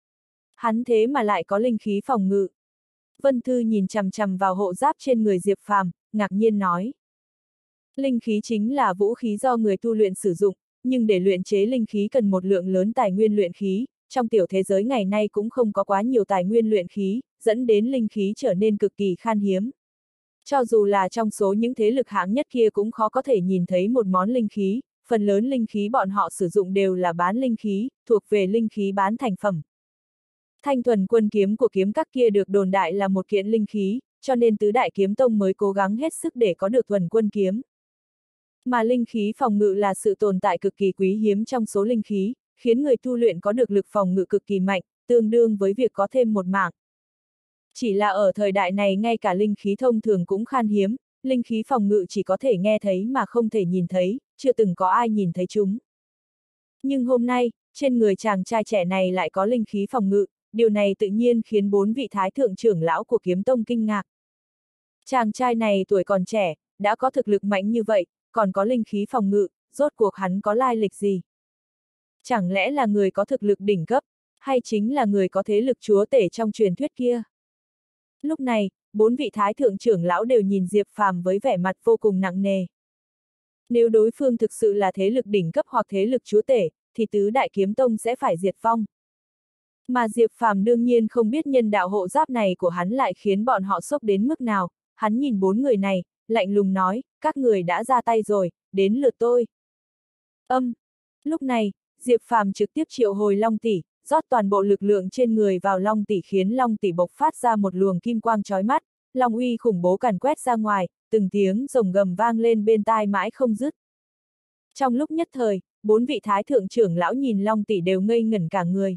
Hắn thế mà lại có linh khí phòng ngự. Vân Thư nhìn chằm chằm vào hộ giáp trên người Diệp Phàm, ngạc nhiên nói. Linh khí chính là vũ khí do người tu luyện sử dụng, nhưng để luyện chế linh khí cần một lượng lớn tài nguyên luyện khí, trong tiểu thế giới ngày nay cũng không có quá nhiều tài nguyên luyện khí, dẫn đến linh khí trở nên cực kỳ khan hiếm. Cho dù là trong số những thế lực hạng nhất kia cũng khó có thể nhìn thấy một món linh khí, phần lớn linh khí bọn họ sử dụng đều là bán linh khí, thuộc về linh khí bán thành phẩm. Thanh thuần quân kiếm của kiếm các kia được đồn đại là một kiện linh khí, cho nên tứ đại kiếm tông mới cố gắng hết sức để có được thuần quân kiếm. Mà linh khí phòng ngự là sự tồn tại cực kỳ quý hiếm trong số linh khí, khiến người tu luyện có được lực phòng ngự cực kỳ mạnh, tương đương với việc có thêm một mảng. Chỉ là ở thời đại này ngay cả linh khí thông thường cũng khan hiếm, linh khí phòng ngự chỉ có thể nghe thấy mà không thể nhìn thấy, chưa từng có ai nhìn thấy chúng. Nhưng hôm nay, trên người chàng trai trẻ này lại có linh khí phòng ngự, điều này tự nhiên khiến 4 vị thái thượng trưởng lão của kiếm tông kinh ngạc. Chàng trai này tuổi còn trẻ, đã có thực lực mạnh như vậy, còn có linh khí phòng ngự, rốt cuộc hắn có lai lịch gì? Chẳng lẽ là người có thực lực đỉnh cấp, hay chính là người có thế lực chúa tể trong truyền thuyết kia? Lúc này, 4 vị thái thượng trưởng lão đều nhìn Diệp Phàm với vẻ mặt vô cùng nặng nề. Nếu đối phương thực sự là thế lực đỉnh cấp hoặc thế lực chúa tể, thì tứ đại kiếm tông sẽ phải diệt vong. Mà Diệp Phàm đương nhiên không biết nhân đạo hộ giáp này của hắn lại khiến bọn họ sốc đến mức nào, hắn nhìn 4 người này, lạnh lùng nói, các người đã ra tay rồi, đến lượt tôi. Lúc này, Diệp Phàm trực tiếp triệu hồi Long Tỷ, rót toàn bộ lực lượng trên người vào Long Tỷ khiến Long Tỷ bộc phát ra một luồng kim quang chói mắt, Long uy khủng bố càn quét ra ngoài, từng tiếng rồng gầm vang lên bên tai mãi không dứt. Trong lúc nhất thời, 4 vị thái thượng trưởng lão nhìn Long Tỷ đều ngây ngẩn cả người.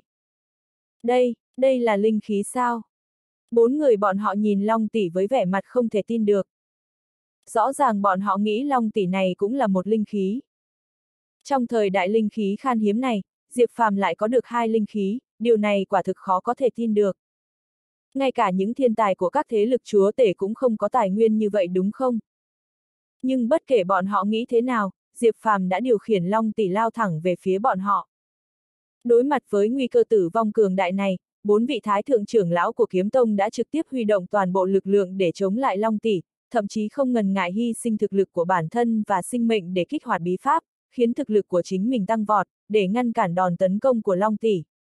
Đây là linh khí sao? 4 người bọn họ nhìn Long Tỷ với vẻ mặt không thể tin được. Rõ ràng bọn họ nghĩ Long Tỷ này cũng là một linh khí. Trong thời đại linh khí khan hiếm này, Diệp Phàm lại có được 2 linh khí, điều này quả thực khó có thể tin được. Ngay cả những thiên tài của các thế lực chúa tể cũng không có tài nguyên như vậy đúng không? Nhưng bất kể bọn họ nghĩ thế nào, Diệp Phàm đã điều khiển Long Tỷ lao thẳng về phía bọn họ. Đối mặt với nguy cơ tử vong cường đại này, 4 vị thái thượng trưởng lão của kiếm tông đã trực tiếp huy động toàn bộ lực lượng để chống lại Long Tỷ, thậm chí không ngần ngại hy sinh thực lực của bản thân và sinh mệnh để kích hoạt bí pháp, khiến thực lực của chính mình tăng vọt, để ngăn cản đòn tấn công của Long Tỷ.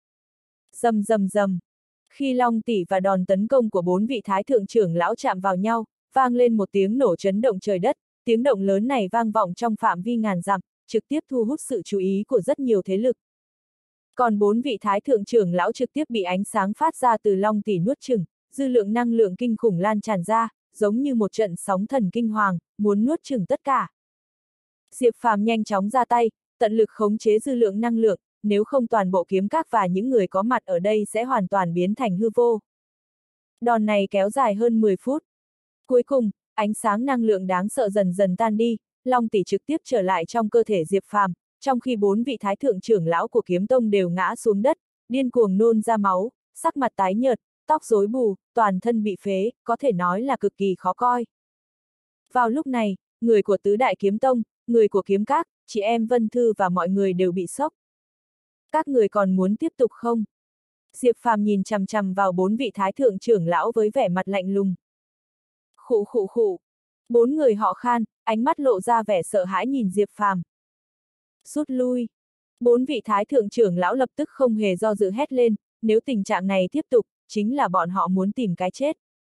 Rầm rầm rầm. Khi long tỷ và đòn tấn công của 4 vị thái thượng trưởng lão chạm vào nhau, vang lên một tiếng nổ chấn động trời đất, tiếng động lớn này vang vọng trong phạm vi ngàn dặm, trực tiếp thu hút sự chú ý của rất nhiều thế lực. Còn 4 vị thái thượng trưởng lão trực tiếp bị ánh sáng phát ra từ long tỷ nuốt chửng, dư lượng năng lượng kinh khủng lan tràn ra, giống như một trận sóng thần kinh hoàng, muốn nuốt chửng tất cả. Diệp Phàm nhanh chóng ra tay, tận lực khống chế dư lượng năng lượng, nếu không toàn bộ kiếm các và những người có mặt ở đây sẽ hoàn toàn biến thành hư vô. Đòn này kéo dài hơn 10 phút. Cuối cùng, ánh sáng năng lượng đáng sợ dần dần tan đi, long tỷ trực tiếp trở lại trong cơ thể Diệp Phàm, trong khi 4 vị thái thượng trưởng lão của kiếm tông đều ngã xuống đất, điên cuồng nôn ra máu, sắc mặt tái nhợt, tóc rối bù, toàn thân bị phế, có thể nói là cực kỳ khó coi. Vào lúc này, người của tứ đại kiếm tông, người của kiếm các, chị em Vân Thư và mọi người đều bị sốc. Các người còn muốn tiếp tục không? Diệp Phàm nhìn chằm chằm vào 4 vị thái thượng trưởng lão với vẻ mặt lạnh lùng. Khụ khụ khụ. 4 người họ khan, ánh mắt lộ ra vẻ sợ hãi nhìn Diệp Phàm. Rút lui. 4 vị thái thượng trưởng lão lập tức không hề do dự hét lên, nếu tình trạng này tiếp tục, chính là bọn họ muốn tìm cái chết.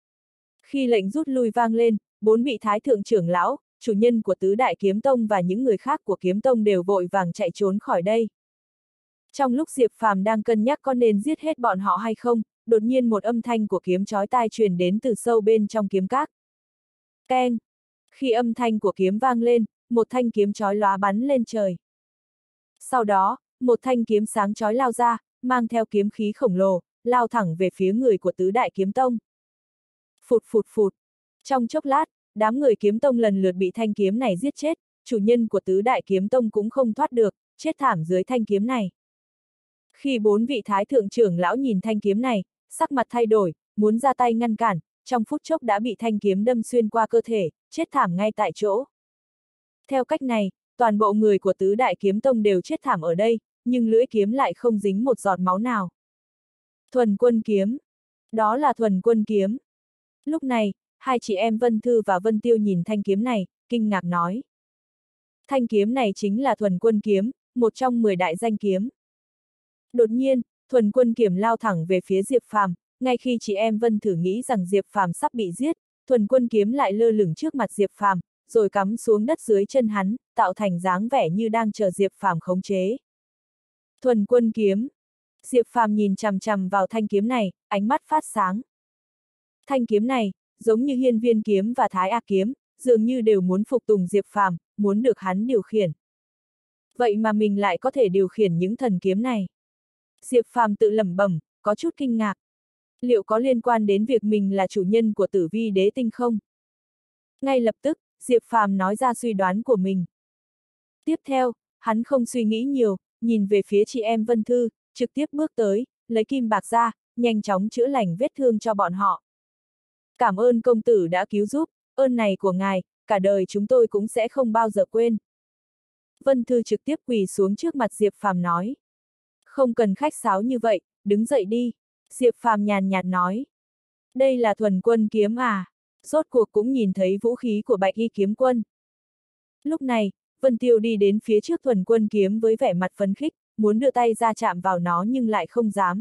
Khi lệnh rút lui vang lên, 4 vị thái thượng trưởng lão, chủ nhân của tứ đại kiếm tông và những người khác của kiếm tông đều vội vàng chạy trốn khỏi đây. Trong lúc Diệp Phàm đang cân nhắc có nên giết hết bọn họ hay không, đột nhiên một âm thanh của kiếm chói tai truyền đến từ sâu bên trong kiếm các. Keng! Khi âm thanh của kiếm vang lên, một thanh kiếm chói lóa bắn lên trời. Sau đó, một thanh kiếm sáng chói lao ra, mang theo kiếm khí khổng lồ, lao thẳng về phía người của tứ đại kiếm tông. Phụt phụt phụt! Trong chốc lát, đám người kiếm tông lần lượt bị thanh kiếm này giết chết, chủ nhân của tứ đại kiếm tông cũng không thoát được, chết thảm dưới thanh kiếm này. Khi 4 vị thái thượng trưởng lão nhìn thanh kiếm này, sắc mặt thay đổi, muốn ra tay ngăn cản, trong phút chốc đã bị thanh kiếm đâm xuyên qua cơ thể, chết thảm ngay tại chỗ. Theo cách này, toàn bộ người của tứ đại kiếm tông đều chết thảm ở đây, nhưng lưỡi kiếm lại không dính một giọt máu nào. Thuần quân kiếm. Đó là thuần quân kiếm. Lúc này, hai chị em Vân Thư và Vân Tiêu nhìn thanh kiếm này, kinh ngạc nói. Thanh kiếm này chính là thuần quân kiếm, một trong 10 đại danh kiếm. Đột nhiên, thuần quân kiếm lao thẳng về phía Diệp Phàm, ngay khi chị em Vân Thử nghĩ rằng Diệp Phàm sắp bị giết, thuần quân kiếm lại lơ lửng trước mặt Diệp Phàm, rồi cắm xuống đất dưới chân hắn, tạo thành dáng vẻ như đang chờ Diệp Phàm khống chế. Thuần quân kiếm. Diệp Phàm nhìn chằm chằm vào thanh kiếm này, ánh mắt phát sáng. Thanh kiếm này, giống như Hiên Viên kiếm và Thái A kiếm, dường như đều muốn phục tùng Diệp Phàm, muốn được hắn điều khiển. Vậy mà mình lại có thể điều khiển những thần kiếm này. Diệp Phàm tự lẩm bẩm, có chút kinh ngạc. Liệu có liên quan đến việc mình là chủ nhân của Tử Vi Đế Tinh không? Ngay lập tức, Diệp Phàm nói ra suy đoán của mình. Tiếp theo, hắn không suy nghĩ nhiều, nhìn về phía chị em Vân Thư, trực tiếp bước tới, lấy kim bạc ra, nhanh chóng chữa lành vết thương cho bọn họ. Cảm ơn công tử đã cứu giúp, ơn này của ngài, cả đời chúng tôi cũng sẽ không bao giờ quên. Vân Thư trực tiếp quỳ xuống trước mặt Diệp Phàm nói. Không cần khách sáo như vậy, đứng dậy đi. Diệp Phàm nhàn nhạt nói. Đây là thuần quân kiếm à? Rốt cuộc cũng nhìn thấy vũ khí của Bạch Y kiếm quân. Lúc này, Vân Tiêu đi đến phía trước thuần quân kiếm với vẻ mặt phấn khích, muốn đưa tay ra chạm vào nó nhưng lại không dám.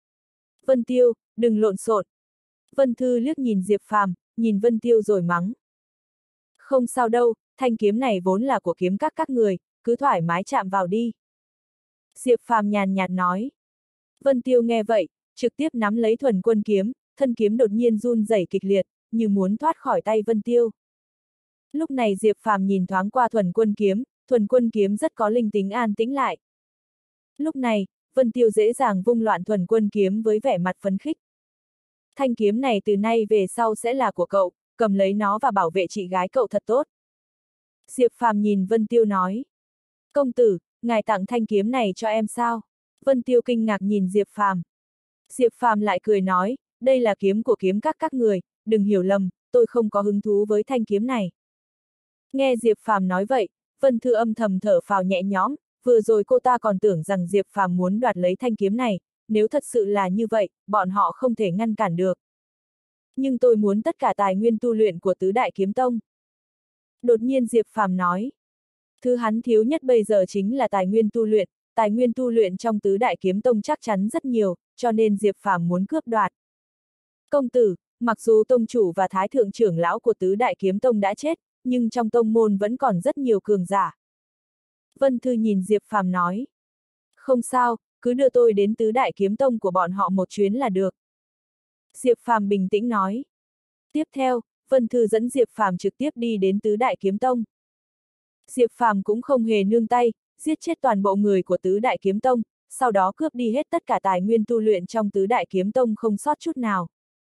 Vân Tiêu, đừng lộn xộn. Vân Thư liếc nhìn Diệp Phàm, nhìn Vân Tiêu rồi mắng. Không sao đâu, thanh kiếm này vốn là của kiếm các người, cứ thoải mái chạm vào đi. Diệp Phàm nhàn nhạt nói. Vân Tiêu nghe vậy, trực tiếp nắm lấy thuần quân kiếm, thân kiếm đột nhiên run rẩy kịch liệt, như muốn thoát khỏi tay Vân Tiêu. Lúc này Diệp Phàm nhìn thoáng qua thuần quân kiếm rất có linh tính an tĩnh lại. Lúc này, Vân Tiêu dễ dàng vung loạn thuần quân kiếm với vẻ mặt phấn khích. Thanh kiếm này từ nay về sau sẽ là của cậu, cầm lấy nó và bảo vệ chị gái cậu thật tốt. Diệp Phàm nhìn Vân Tiêu nói. Công tử, ngài tặng thanh kiếm này cho em sao? Vân Tiêu kinh ngạc nhìn Diệp Phàm. Diệp Phàm lại cười nói, đây là kiếm của kiếm các người, đừng hiểu lầm, tôi không có hứng thú với thanh kiếm này. Nghe Diệp Phàm nói vậy, Vân Thư âm thầm thở phào nhẹ nhõm, vừa rồi cô ta còn tưởng rằng Diệp Phàm muốn đoạt lấy thanh kiếm này, nếu thật sự là như vậy, bọn họ không thể ngăn cản được. Nhưng tôi muốn tất cả tài nguyên tu luyện của tứ đại kiếm tông. Đột nhiên Diệp Phàm nói. Thứ hắn thiếu nhất bây giờ chính là tài nguyên tu luyện, tài nguyên tu luyện trong tứ đại kiếm tông chắc chắn rất nhiều, cho nên Diệp Phàm muốn cướp đoạt. Công tử, mặc dù tông chủ và thái thượng trưởng lão của tứ đại kiếm tông đã chết, nhưng trong tông môn vẫn còn rất nhiều cường giả. Vân Thư nhìn Diệp Phàm nói. Không sao, cứ đưa tôi đến tứ đại kiếm tông của bọn họ một chuyến là được. Diệp Phàm bình tĩnh nói. Tiếp theo, Vân Thư dẫn Diệp Phàm trực tiếp đi đến tứ đại kiếm tông. Diệp Phàm cũng không hề nương tay, giết chết toàn bộ người của tứ đại kiếm tông, sau đó cướp đi hết tất cả tài nguyên tu luyện trong tứ đại kiếm tông không sót chút nào.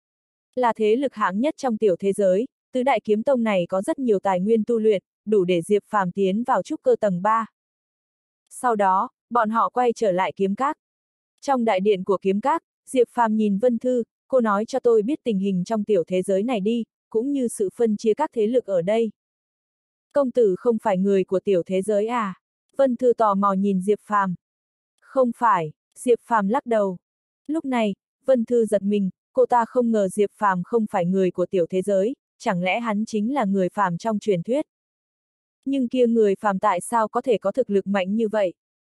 Là thế lực hạng nhất trong tiểu thế giới, tứ đại kiếm tông này có rất nhiều tài nguyên tu luyện, đủ để Diệp Phàm tiến vào trúc cơ tầng 3. Sau đó, bọn họ quay trở lại kiếm các. Trong đại điện của kiếm các, Diệp Phàm nhìn Vân Thư, cô nói cho tôi biết tình hình trong tiểu thế giới này đi, cũng như sự phân chia các thế lực ở đây. Công tử không phải người của tiểu thế giới à? Vân Thư tò mò nhìn Diệp Phàm. Không phải, Diệp Phàm lắc đầu. Lúc này, Vân Thư giật mình, cô ta không ngờ Diệp Phàm không phải người của tiểu thế giới, chẳng lẽ hắn chính là người phàm trong truyền thuyết. Nhưng kia người phàm tại sao có thể có thực lực mạnh như vậy?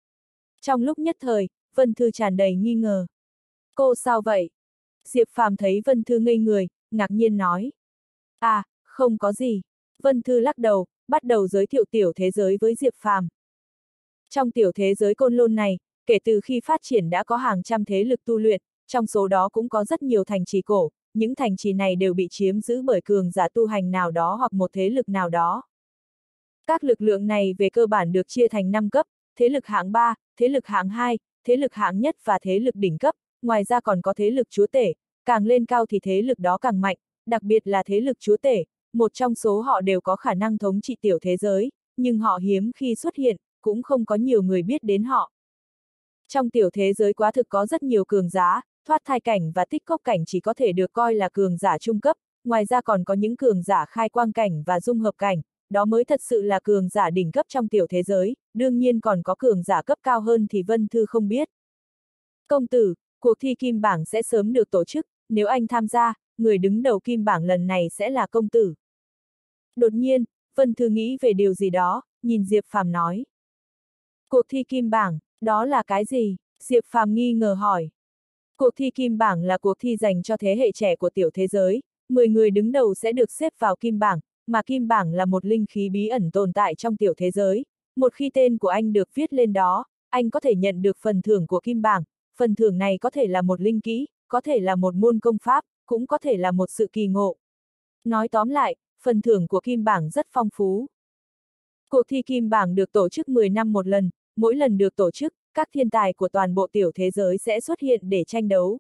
Trong lúc nhất thời, Vân Thư tràn đầy nghi ngờ. Cô sao vậy? Diệp Phàm thấy Vân Thư ngây người, ngạc nhiên nói. À, không có gì. Vân Thư lắc đầu, bắt đầu giới thiệu tiểu thế giới với Diệp Phàm. Trong tiểu thế giới Côn Lôn này, kể từ khi phát triển đã có hàng trăm thế lực tu luyện, trong số đó cũng có rất nhiều thành trì cổ, những thành trì này đều bị chiếm giữ bởi cường giả tu hành nào đó hoặc một thế lực nào đó. Các lực lượng này về cơ bản được chia thành 5 cấp, thế lực hạng 3, thế lực hạng 2, thế lực hạng nhất và thế lực đỉnh cấp, ngoài ra còn có thế lực chúa tể, càng lên cao thì thế lực đó càng mạnh, đặc biệt là thế lực chúa tể, một trong số họ đều có khả năng thống trị tiểu thế giới, nhưng họ hiếm khi xuất hiện, cũng không có nhiều người biết đến họ. Trong tiểu thế giới quá thực có rất nhiều cường giả, thoát thai cảnh và tích cốc cảnh chỉ có thể được coi là cường giả trung cấp, ngoài ra còn có những cường giả khai quang cảnh và dung hợp cảnh, đó mới thật sự là cường giả đỉnh cấp trong tiểu thế giới, đương nhiên còn có cường giả cấp cao hơn thì Vân Thư không biết. Công tử, cuộc thi kim bảng sẽ sớm được tổ chức, nếu anh tham gia, người đứng đầu kim bảng lần này sẽ là công tử. Đột nhiên, Vân Thư nghĩ về điều gì đó, nhìn Diệp Phàm nói. Cuộc thi kim bảng, đó là cái gì? Diệp Phàm nghi ngờ hỏi. Cuộc thi kim bảng là cuộc thi dành cho thế hệ trẻ của tiểu thế giới, 10 người đứng đầu sẽ được xếp vào kim bảng, mà kim bảng là một linh khí bí ẩn tồn tại trong tiểu thế giới. Một khi tên của anh được viết lên đó, anh có thể nhận được phần thưởng của kim bảng, phần thưởng này có thể là một linh kỹ, có thể là một môn công pháp, cũng có thể là một sự kỳ ngộ. Nói tóm lại, phần thưởng của kim bảng rất phong phú. Cuộc thi kim bảng được tổ chức 10 năm một lần, mỗi lần được tổ chức, các thiên tài của toàn bộ tiểu thế giới sẽ xuất hiện để tranh đấu.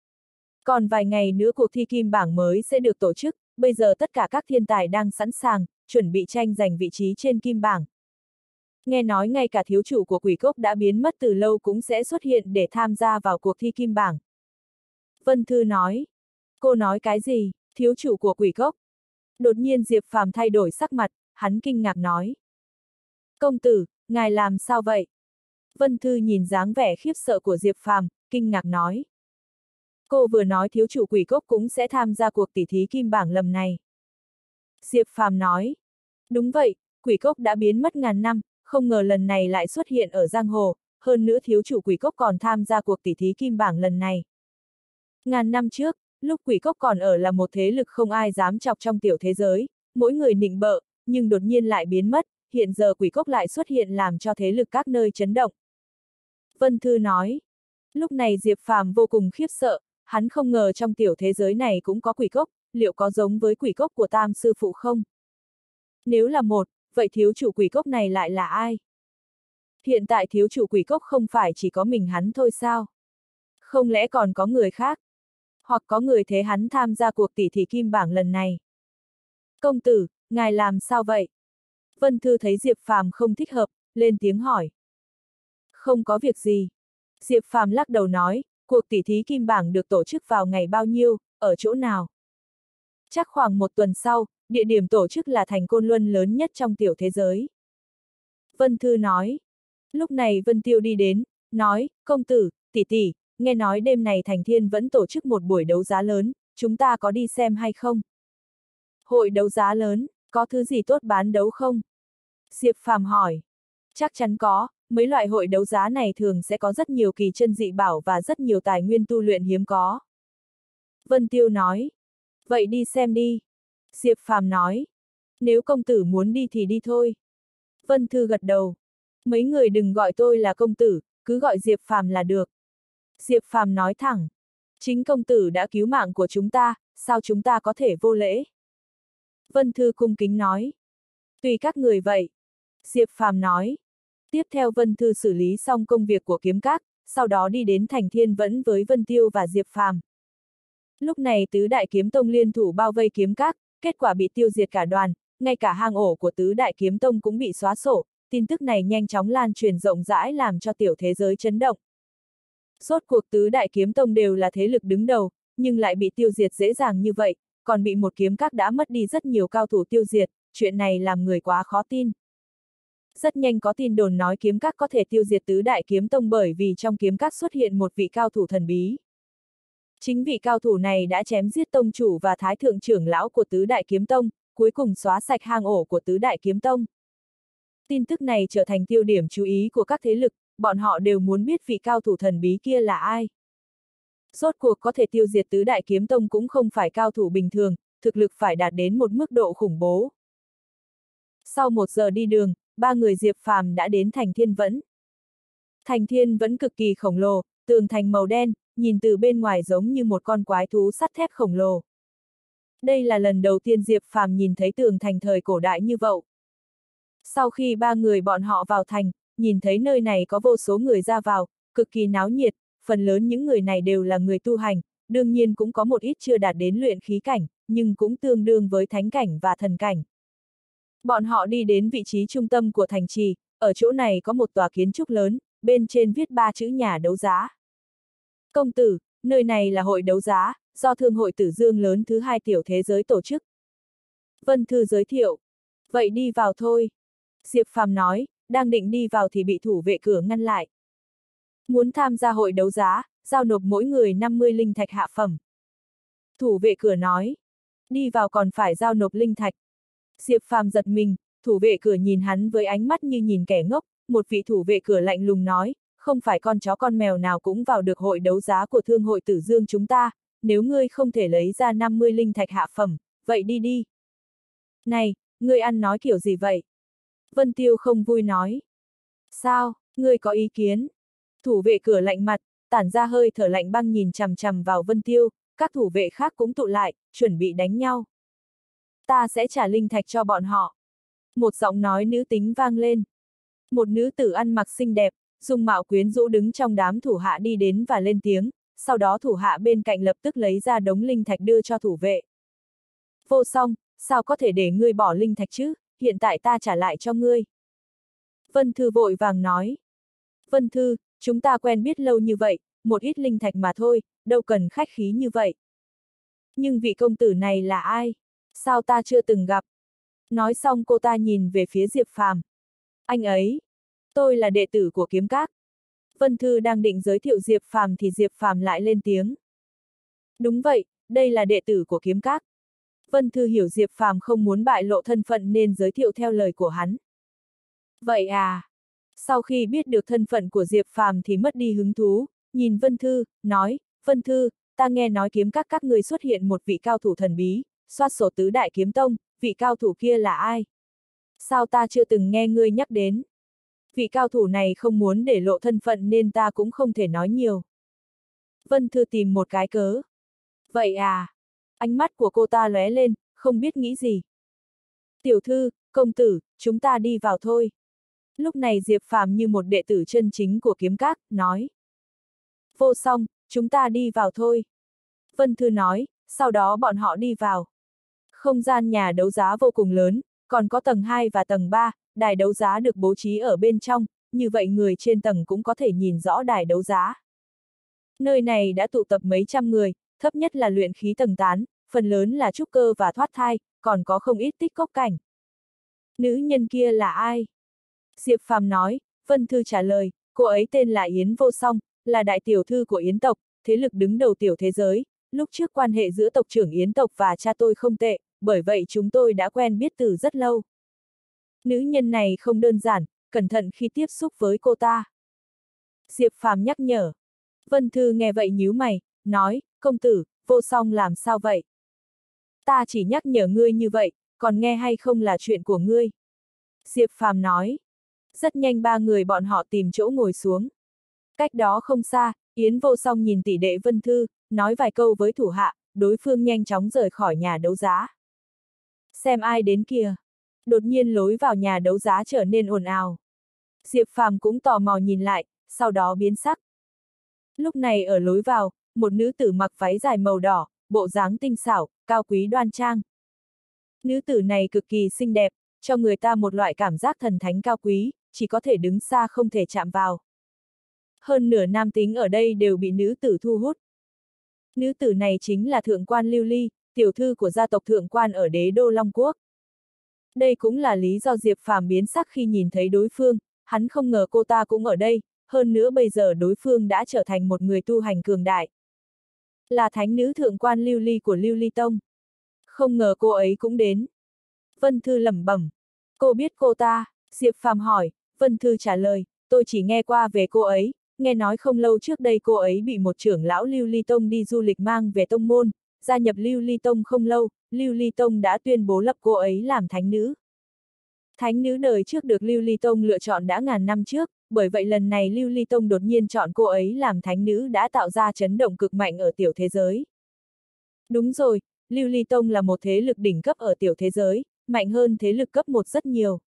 Còn vài ngày nữa cuộc thi kim bảng mới sẽ được tổ chức, bây giờ tất cả các thiên tài đang sẵn sàng, chuẩn bị tranh giành vị trí trên kim bảng. Nghe nói ngay cả thiếu chủ của Quỷ Cốc đã biến mất từ lâu cũng sẽ xuất hiện để tham gia vào cuộc thi kim bảng. Vân Thư nói. Cô nói cái gì, thiếu chủ của Quỷ Cốc? Đột nhiên Diệp Phàm thay đổi sắc mặt, hắn kinh ngạc nói. Công tử, ngài làm sao vậy? Vân Thư nhìn dáng vẻ khiếp sợ của Diệp Phàm, kinh ngạc nói. Cô vừa nói thiếu chủ Quỷ Cốc cũng sẽ tham gia cuộc tỉ thí kim bảng lần này. Diệp Phàm nói. Đúng vậy, Quỷ Cốc đã biến mất ngàn năm, không ngờ lần này lại xuất hiện ở giang hồ, hơn nữa thiếu chủ Quỷ Cốc còn tham gia cuộc tỉ thí kim bảng lần này. Ngàn năm trước, lúc Quỷ Cốc còn ở là một thế lực không ai dám chọc trong tiểu thế giới, mỗi người nịnh bợ, nhưng đột nhiên lại biến mất, hiện giờ Quỷ Cốc lại xuất hiện làm cho thế lực các nơi chấn động. Vân Thư nói. Lúc này Diệp Phàm vô cùng khiếp sợ, hắn không ngờ trong tiểu thế giới này cũng có Quỷ Cốc, liệu có giống với Quỷ Cốc của Tam sư phụ không? Nếu là một, vậy thiếu chủ Quỷ Cốc này lại là ai? Hiện tại thiếu chủ Quỷ Cốc không phải chỉ có mình hắn thôi sao? Không lẽ còn có người khác? Hoặc có người thế hắn tham gia cuộc tỉ thí kim bảng lần này? Công tử, ngài làm sao vậy? Vân Thư thấy Diệp Phàm không thích hợp, lên tiếng hỏi. Không có việc gì. Diệp Phàm lắc đầu nói, cuộc tỉ thí kim bảng được tổ chức vào ngày bao nhiêu, ở chỗ nào? Chắc khoảng một tuần sau, địa điểm tổ chức là thành Côn Luân lớn nhất trong tiểu thế giới. Vân Thư nói. Lúc này Vân Tiêu đi đến, nói, công tử, tỷ tỷ, nghe nói đêm này Thành Thiên vẫn tổ chức một buổi đấu giá lớn, chúng ta có đi xem hay không? Hội đấu giá lớn, có thứ gì tốt bán đấu không? Diệp Phàm hỏi. Chắc chắn có, mấy loại hội đấu giá này thường sẽ có rất nhiều kỳ chân dị bảo và rất nhiều tài nguyên tu luyện hiếm có. Vân Tiêu nói. Vậy đi xem đi. Diệp Phàm nói. Nếu công tử muốn đi thì đi thôi. Vân Thư gật đầu. Mấy người đừng gọi tôi là công tử, cứ gọi Diệp Phàm là được. Diệp Phàm nói thẳng. Chính công tử đã cứu mạng của chúng ta, sao chúng ta có thể vô lễ? Vân Thư cung kính nói. Tùy các người vậy. Diệp Phàm nói. Tiếp theo Vân Thư xử lý xong công việc của kiếm các, sau đó đi đến thành Thiên Vẫn với Vân Tiêu và Diệp Phàm. Lúc này tứ đại kiếm tông liên thủ bao vây kiếm các, kết quả bị tiêu diệt cả đoàn, ngay cả hang ổ của tứ đại kiếm tông cũng bị xóa sổ, tin tức này nhanh chóng lan truyền rộng rãi làm cho tiểu thế giới chấn động. Rốt cuộc tứ đại kiếm tông đều là thế lực đứng đầu, nhưng lại bị tiêu diệt dễ dàng như vậy, còn bị một kiếm các đã mất đi rất nhiều cao thủ tiêu diệt, chuyện này làm người quá khó tin. Rất nhanh có tin đồn nói kiếm các có thể tiêu diệt tứ đại kiếm tông bởi vì trong kiếm các xuất hiện một vị cao thủ thần bí. Chính vị cao thủ này đã chém giết tông chủ và thái thượng trưởng lão của tứ đại kiếm tông, cuối cùng xóa sạch hang ổ của tứ đại kiếm tông. Tin tức này trở thành tiêu điểm chú ý của các thế lực, bọn họ đều muốn biết vị cao thủ thần bí kia là ai. Rốt cuộc có thể tiêu diệt tứ đại kiếm tông cũng không phải cao thủ bình thường, thực lực phải đạt đến một mức độ khủng bố. Sau 1 giờ đi đường, 3 người Diệp Phàm đã đến thành Thiên Vẫn. Thành Thiên Vẫn cực kỳ khổng lồ, tường thành màu đen, nhìn từ bên ngoài giống như một con quái thú sắt thép khổng lồ. Đây là lần đầu tiên Diệp Phàm nhìn thấy tường thành thời cổ đại như vậy. Sau khi 3 người bọn họ vào thành, nhìn thấy nơi này có vô số người ra vào, cực kỳ náo nhiệt, phần lớn những người này đều là người tu hành, đương nhiên cũng có một ít chưa đạt đến luyện khí cảnh, nhưng cũng tương đương với thánh cảnh và thần cảnh. Bọn họ đi đến vị trí trung tâm của thành trì, ở chỗ này có một tòa kiến trúc lớn, bên trên viết 3 chữ nhà đấu giá. Công tử, nơi này là hội đấu giá, do Thương hội Tử Dương lớn thứ 2 tiểu thế giới tổ chức. Vân Thư giới thiệu. Vậy đi vào thôi. Diệp Phàm nói, đang định đi vào thì bị thủ vệ cửa ngăn lại. Muốn tham gia hội đấu giá, giao nộp mỗi người 50 linh thạch hạ phẩm. Thủ vệ cửa nói. Đi vào còn phải giao nộp linh thạch. Diệp Phàm giật mình, thủ vệ cửa nhìn hắn với ánh mắt như nhìn kẻ ngốc, một vị thủ vệ cửa lạnh lùng nói, không phải con chó con mèo nào cũng vào được hội đấu giá của Thương hội Tử Dương chúng ta, nếu ngươi không thể lấy ra 50 linh thạch hạ phẩm, vậy đi đi. Này, ngươi ăn nói kiểu gì vậy? Vân Tiêu không vui nói. Sao, ngươi có ý kiến? Thủ vệ cửa lạnh mặt, tản ra hơi thở lạnh băng nhìn chằm chằm vào Vân Tiêu, các thủ vệ khác cũng tụ lại, chuẩn bị đánh nhau. Ta sẽ trả linh thạch cho bọn họ. Một giọng nói nữ tính vang lên. Một nữ tử ăn mặc xinh đẹp, dung mạo quyến rũ đứng trong đám thủ hạ đi đến và lên tiếng, sau đó thủ hạ bên cạnh lập tức lấy ra đống linh thạch đưa cho thủ vệ. Vô Song, sao có thể để ngươi bỏ linh thạch chứ, hiện tại ta trả lại cho ngươi. Vân Thư vội vàng nói. Vân Thư, chúng ta quen biết lâu như vậy, một ít linh thạch mà thôi, đâu cần khách khí như vậy. Nhưng vị công tử này là ai? Sao ta chưa từng gặp? Nói xong cô ta nhìn về phía Diệp Phàm. Anh ấy. Tôi là đệ tử của kiếm các. Vân Thư đang định giới thiệu Diệp Phàm thì Diệp Phàm lại lên tiếng. Đúng vậy, đây là đệ tử của kiếm các. Vân Thư hiểu Diệp Phàm không muốn bại lộ thân phận nên giới thiệu theo lời của hắn. Vậy à? Sau khi biết được thân phận của Diệp Phàm thì mất đi hứng thú, nhìn Vân Thư, nói, Vân Thư, ta nghe nói kiếm các người xuất hiện một vị cao thủ thần bí, soát sổ tứ đại kiếm tông, vị cao thủ kia là ai? Sao ta chưa từng nghe ngươi nhắc đến? Vị cao thủ này không muốn để lộ thân phận nên ta cũng không thể nói nhiều. Vân Thư tìm một cái cớ. Vậy à? Ánh mắt của cô ta lóe lên, không biết nghĩ gì. Tiểu thư, công tử, chúng ta đi vào thôi. Lúc này Diệp Phàm như một đệ tử chân chính của kiếm các, nói. Vô Song, chúng ta đi vào thôi. Vân Thư nói, sau đó bọn họ đi vào. Không gian nhà đấu giá vô cùng lớn, còn có tầng 2 và tầng 3, đài đấu giá được bố trí ở bên trong, như vậy người trên tầng cũng có thể nhìn rõ đài đấu giá. Nơi này đã tụ tập mấy trăm người, thấp nhất là luyện khí tầng tán, phần lớn là trúc cơ và thoát thai, còn có không ít tích cốc cảnh. Nữ nhân kia là ai? Diệp Phàm nói, Vân Thư trả lời, cô ấy tên là Yến Vô Song, là đại tiểu thư của Yến tộc, thế lực đứng đầu tiểu thế giới, lúc trước quan hệ giữa tộc trưởng Yến tộc và cha tôi không tệ, bởi vậy chúng tôi đã quen biết từ rất lâu. Nữ nhân này không đơn giản, cẩn thận khi tiếp xúc với cô ta. Diệp Phàm nhắc nhở. Vân Thư nghe vậy nhíu mày, nói, công tử, Vô Song làm sao vậy? Ta chỉ nhắc nhở ngươi như vậy, còn nghe hay không là chuyện của ngươi. Diệp Phàm nói. Rất nhanh ba người bọn họ tìm chỗ ngồi xuống. Cách đó không xa, Yến Vô Song nhìn tỷ đệ Vân Thư, nói vài câu với thủ hạ, đối phương nhanh chóng rời khỏi nhà đấu giá. Xem ai đến kìa. Đột nhiên lối vào nhà đấu giá trở nên ồn ào. Diệp Phàm cũng tò mò nhìn lại, sau đó biến sắc. Lúc này ở lối vào, một nữ tử mặc váy dài màu đỏ, bộ dáng tinh xảo, cao quý đoan trang. Nữ tử này cực kỳ xinh đẹp, cho người ta một loại cảm giác thần thánh cao quý, chỉ có thể đứng xa không thể chạm vào. Hơn nửa nam tính ở đây đều bị nữ tử thu hút. Nữ tử này chính là Thượng quan Lưu Ly, tiểu thư của gia tộc Thượng quan ở đế đô Long Quốc. Đây cũng là lý do Diệp Phàm biến sắc khi nhìn thấy đối phương, hắn không ngờ cô ta cũng ở đây, hơn nữa bây giờ đối phương đã trở thành một người tu hành cường đại. Là thánh nữ Thượng quan Lưu Ly của Lưu Ly Tông. Không ngờ cô ấy cũng đến. Vân Thư lẩm bẩm. Cô biết cô ta? Diệp Phàm hỏi. Vân Thư trả lời, tôi chỉ nghe qua về cô ấy, nghe nói không lâu trước đây cô ấy bị một trưởng lão Lưu Ly Tông đi du lịch mang về tông môn, gia nhập Lưu Ly Tông không lâu, Lưu Ly Tông đã tuyên bố lập cô ấy làm thánh nữ. Thánh nữ đời trước được Lưu Ly Tông lựa chọn đã ngàn năm trước, bởi vậy lần này Lưu Ly Tông đột nhiên chọn cô ấy làm thánh nữ đã tạo ra chấn động cực mạnh ở tiểu thế giới. Đúng rồi, Lưu Ly Tông là một thế lực đỉnh cấp ở tiểu thế giới, mạnh hơn thế lực cấp 1 rất nhiều.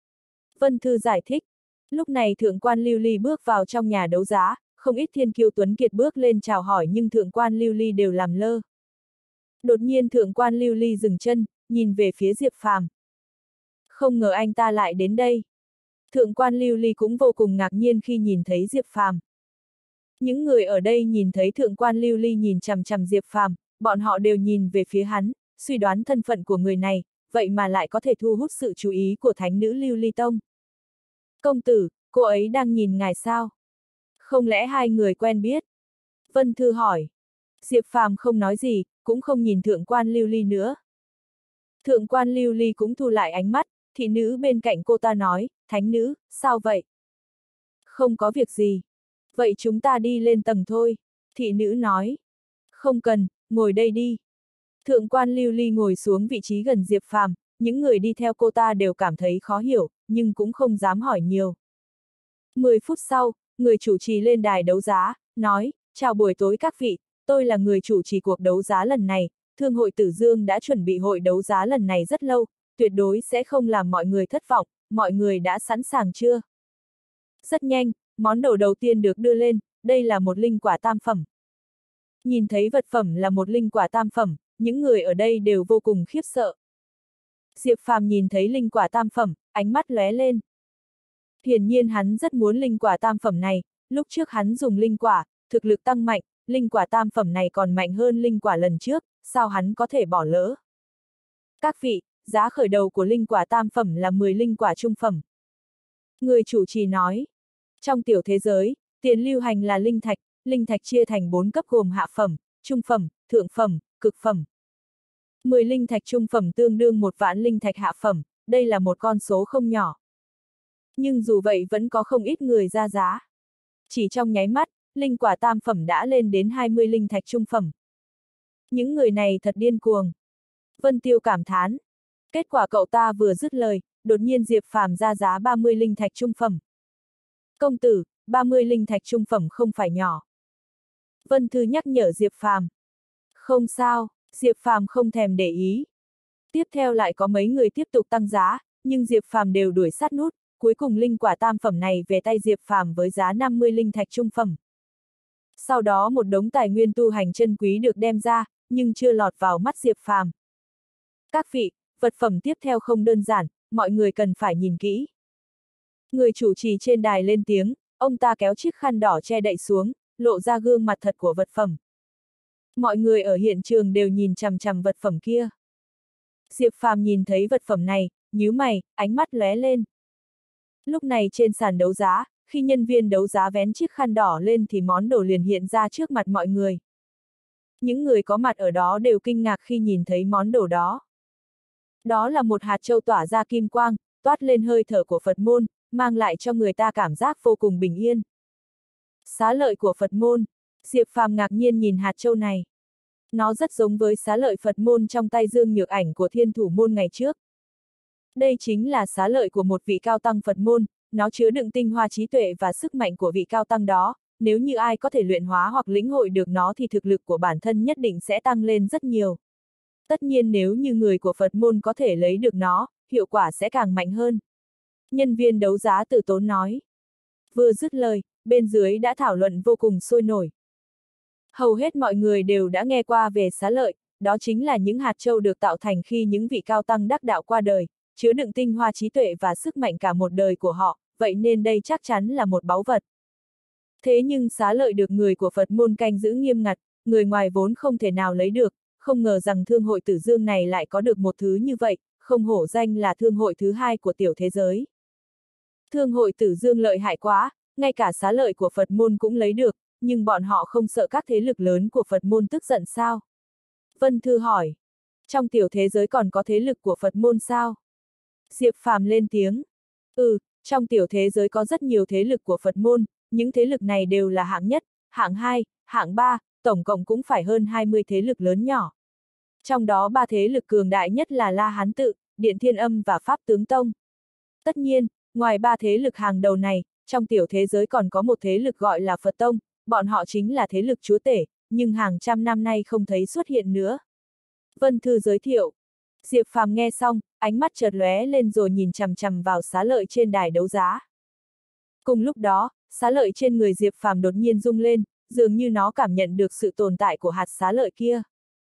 Vân Thư giải thích. Lúc này Thượng quan Lưu Ly bước vào trong nhà đấu giá, không ít thiên kiêu tuấn kiệt bước lên chào hỏi nhưng Thượng quan Lưu Ly đều làm lơ. Đột nhiên Thượng quan Lưu Ly dừng chân, nhìn về phía Diệp Phàm. Không ngờ anh ta lại đến đây. Thượng quan Lưu Ly cũng vô cùng ngạc nhiên khi nhìn thấy Diệp Phàm. Những người ở đây nhìn thấy Thượng quan Lưu Ly nhìn chằm chằm Diệp Phàm, bọn họ đều nhìn về phía hắn, suy đoán thân phận của người này, vậy mà lại có thể thu hút sự chú ý của thánh nữ Lưu Ly Tông. Công tử, cô ấy đang nhìn ngài sao? Không lẽ hai người quen biết? Vân Thư hỏi. Diệp Phàm không nói gì, cũng không nhìn Thượng quan Lưu Ly nữa. Thượng quan Lưu Ly cũng thu lại ánh mắt, thị nữ bên cạnh cô ta nói, thánh nữ, sao vậy? Không có việc gì. Vậy chúng ta đi lên tầng thôi. Thị nữ nói. Không cần, ngồi đây đi. Thượng quan Lưu Ly ngồi xuống vị trí gần Diệp Phàm, những người đi theo cô ta đều cảm thấy khó hiểu, nhưng cũng không dám hỏi nhiều. 10 phút sau, người chủ trì lên đài đấu giá, nói, chào buổi tối các vị, tôi là người chủ trì cuộc đấu giá lần này, Thương hội Tử Dương đã chuẩn bị hội đấu giá lần này rất lâu, tuyệt đối sẽ không làm mọi người thất vọng, mọi người đã sẵn sàng chưa? Rất nhanh, món đồ đầu tiên được đưa lên, đây là một linh quả tam phẩm. Nhìn thấy vật phẩm là một linh quả tam phẩm, những người ở đây đều vô cùng khiếp sợ. Diệp Phàm nhìn thấy linh quả tam phẩm, ánh mắt lóe lên. Hiển nhiên hắn rất muốn linh quả tam phẩm này, lúc trước hắn dùng linh quả, thực lực tăng mạnh, linh quả tam phẩm này còn mạnh hơn linh quả lần trước, sao hắn có thể bỏ lỡ? Các vị, giá khởi đầu của linh quả tam phẩm là 10 linh quả trung phẩm. Người chủ trì nói, trong tiểu thế giới, tiền lưu hành là linh thạch chia thành 4 cấp gồm hạ phẩm, trung phẩm, thượng phẩm, cực phẩm. 10 linh thạch trung phẩm tương đương 1 vạn linh thạch hạ phẩm, đây là một con số không nhỏ. Nhưng dù vậy vẫn có không ít người ra giá. Chỉ trong nháy mắt, linh quả tam phẩm đã lên đến 20 linh thạch trung phẩm. Những người này thật điên cuồng. Vân Tiêu cảm thán. Kết quả cậu ta vừa dứt lời, đột nhiên Diệp Phàm ra giá 30 linh thạch trung phẩm. Công tử, 30 linh thạch trung phẩm không phải nhỏ. Vân Thư nhắc nhở Diệp Phàm. Không sao, Diệp Phàm không thèm để ý. Tiếp theo lại có mấy người tiếp tục tăng giá, nhưng Diệp Phàm đều đuổi sát nút, cuối cùng linh quả tam phẩm này về tay Diệp Phàm với giá 50 linh thạch trung phẩm. Sau đó một đống tài nguyên tu hành chân quý được đem ra, nhưng chưa lọt vào mắt Diệp Phàm. Các vị, vật phẩm tiếp theo không đơn giản, mọi người cần phải nhìn kỹ. Người chủ trì trên đài lên tiếng, ông ta kéo chiếc khăn đỏ che đậy xuống, lộ ra gương mặt thật của vật phẩm. Mọi người ở hiện trường đều nhìn chằm chằm vật phẩm kia. Diệp Phàm nhìn thấy vật phẩm này, nhíu mày, ánh mắt lóe lên. Lúc này trên sàn đấu giá, khi nhân viên đấu giá vén chiếc khăn đỏ lên thì món đồ liền hiện ra trước mặt mọi người. Những người có mặt ở đó đều kinh ngạc khi nhìn thấy món đồ đó. Đó là một hạt châu tỏa ra kim quang, toát lên hơi thở của Phật môn, mang lại cho người ta cảm giác vô cùng bình yên. Xá lợi của Phật môn. Diệp Phàm ngạc nhiên nhìn hạt châu này. Nó rất giống với xá lợi Phật môn trong tay Dương Nhược Ảnh của Thiên Thủ môn ngày trước. Đây chính là xá lợi của một vị cao tăng Phật môn, nó chứa đựng tinh hoa trí tuệ và sức mạnh của vị cao tăng đó, nếu như ai có thể luyện hóa hoặc lĩnh hội được nó thì thực lực của bản thân nhất định sẽ tăng lên rất nhiều. Tất nhiên nếu như người của Phật môn có thể lấy được nó, hiệu quả sẽ càng mạnh hơn. Nhân viên đấu giá từ tốn nói. Vừa dứt lời, bên dưới đã thảo luận vô cùng sôi nổi. Hầu hết mọi người đều đã nghe qua về xá lợi, đó chính là những hạt châu được tạo thành khi những vị cao tăng đắc đạo qua đời, chứa đựng tinh hoa trí tuệ và sức mạnh cả một đời của họ, vậy nên đây chắc chắn là một báu vật. Thế nhưng xá lợi được người của Phật môn canh giữ nghiêm ngặt, người ngoài vốn không thể nào lấy được, không ngờ rằng thương hội Tử Dương này lại có được một thứ như vậy, không hổ danh là thương hội thứ hai của tiểu thế giới. Thương hội Tử Dương lợi hại quá, ngay cả xá lợi của Phật môn cũng lấy được, nhưng bọn họ không sợ các thế lực lớn của Phật môn tức giận sao? Vân Thư hỏi. Trong tiểu thế giới còn có thế lực của Phật môn sao? Diệp Phàm lên tiếng. Trong tiểu thế giới có rất nhiều thế lực của Phật môn, những thế lực này đều là hạng nhất, hạng 2, hạng 3, tổng cộng cũng phải hơn 20 thế lực lớn nhỏ. Trong đó 3 thế lực cường đại nhất là La Hán Tự, Điện Thiên Âm và Pháp Tướng Tông. Tất nhiên, ngoài 3 thế lực hàng đầu này, trong tiểu thế giới còn có một thế lực gọi là Phật Tông, bọn họ chính là thế lực chúa tể, nhưng hàng trăm năm nay không thấy xuất hiện nữa. Vân Thư giới thiệu. Diệp Phàm nghe xong, ánh mắt chợt lóe lên rồi nhìn chằm chằm vào xá lợi trên đài đấu giá. Cùng lúc đó, xá lợi trên người Diệp Phàm đột nhiên rung lên, dường như nó cảm nhận được sự tồn tại của hạt xá lợi kia.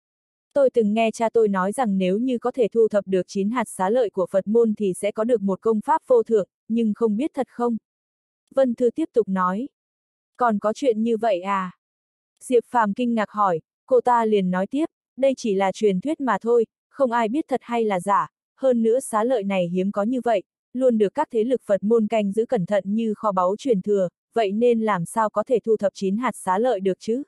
Tôi từng nghe cha tôi nói rằng nếu như có thể thu thập được 9 hạt xá lợi của Phật môn thì sẽ có được một công pháp vô thượng, nhưng không biết thật không? Vân Thư tiếp tục nói. Còn có chuyện như vậy à? Diệp Phàm kinh ngạc hỏi, cô ta liền nói tiếp, đây chỉ là truyền thuyết mà thôi, không ai biết thật hay là giả, hơn nữa xá lợi này hiếm có như vậy, luôn được các thế lực Phật môn canh giữ cẩn thận như kho báu truyền thừa, vậy nên làm sao có thể thu thập 9 hạt xá lợi được chứ?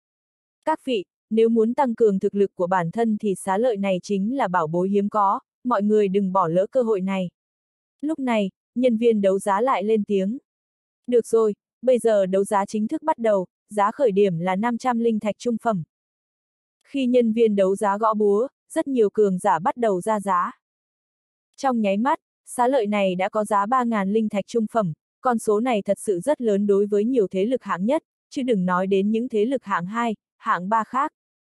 Các vị, nếu muốn tăng cường thực lực của bản thân thì xá lợi này chính là bảo bối hiếm có, mọi người đừng bỏ lỡ cơ hội này. Lúc này, nhân viên đấu giá lại lên tiếng. Được rồi, bây giờ đấu giá chính thức bắt đầu, giá khởi điểm là 500 linh thạch trung phẩm. Khi nhân viên đấu giá gõ búa, rất nhiều cường giả bắt đầu ra giá. Trong nháy mắt, xá lợi này đã có giá 3.000 linh thạch trung phẩm, con số này thật sự rất lớn đối với nhiều thế lực hạng nhất, chứ đừng nói đến những thế lực hạng 2, hạng 3 khác.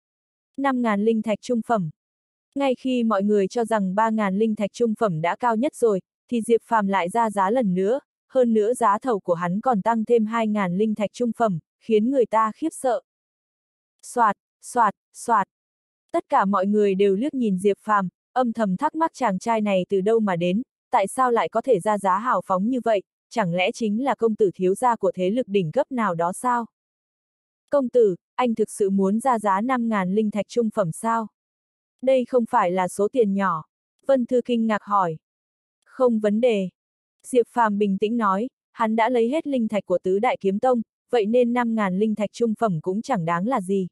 5.000 linh thạch trung phẩm. Ngay khi mọi người cho rằng 3.000 linh thạch trung phẩm đã cao nhất rồi, thì Diệp Phàm lại ra giá lần nữa, hơn nữa giá thầu của hắn còn tăng thêm 2.000 linh thạch trung phẩm, khiến người ta khiếp sợ. Soạt, soạt, soạt. Tất cả mọi người đều liếc nhìn Diệp Phàm, âm thầm thắc mắc chàng trai này từ đâu mà đến, tại sao lại có thể ra giá hào phóng như vậy, chẳng lẽ chính là công tử thiếu gia của thế lực đỉnh cấp nào đó sao? Công tử, anh thực sự muốn ra giá 5.000 linh thạch trung phẩm sao? Đây không phải là số tiền nhỏ. Vân Thư kinh ngạc hỏi. Không vấn đề. Diệp Phàm bình tĩnh nói, hắn đã lấy hết linh thạch của tứ đại kiếm tông, vậy nên 5.000 linh thạch trung phẩm cũng chẳng đáng là gì.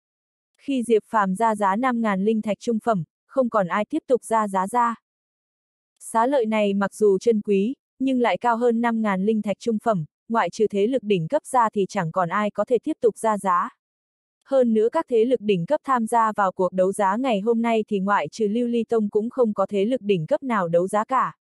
Khi Diệp Phàm ra giá 5.000 linh thạch trung phẩm, không còn ai tiếp tục ra giá ra. Xá lợi này mặc dù chân quý, nhưng lại cao hơn 5.000 linh thạch trung phẩm, ngoại trừ thế lực đỉnh cấp ra thì chẳng còn ai có thể tiếp tục ra giá. Hơn nữa các thế lực đỉnh cấp tham gia vào cuộc đấu giá ngày hôm nay thì ngoại trừ Lưu Ly Tông cũng không có thế lực đỉnh cấp nào đấu giá cả.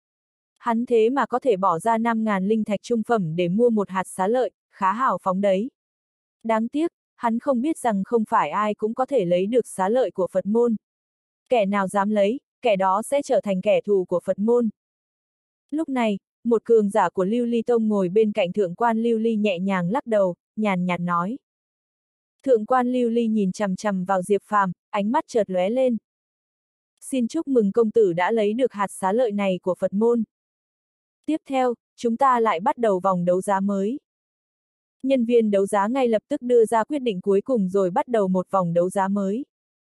Hắn thế mà có thể bỏ ra 5.000 linh thạch trung phẩm để mua một hạt xá lợi, khá hào phóng đấy. Đáng tiếc, hắn không biết rằng không phải ai cũng có thể lấy được xá lợi của Phật môn. Kẻ nào dám lấy, kẻ đó sẽ trở thành kẻ thù của Phật môn. Lúc này, một cường giả của Lưu Ly Tông ngồi bên cạnh thượng quan Lưu Ly nhẹ nhàng lắc đầu, nhàn nhạt nói. Thượng quan Lưu Ly nhìn chằm chằm vào Diệp Phàm, ánh mắt chợt lóe lên. Xin chúc mừng công tử đã lấy được hạt xá lợi này của Phật môn. Tiếp theo, chúng ta lại bắt đầu vòng đấu giá mới. Nhân viên đấu giá ngay lập tức đưa ra quyết định cuối cùng rồi bắt đầu một vòng đấu giá mới.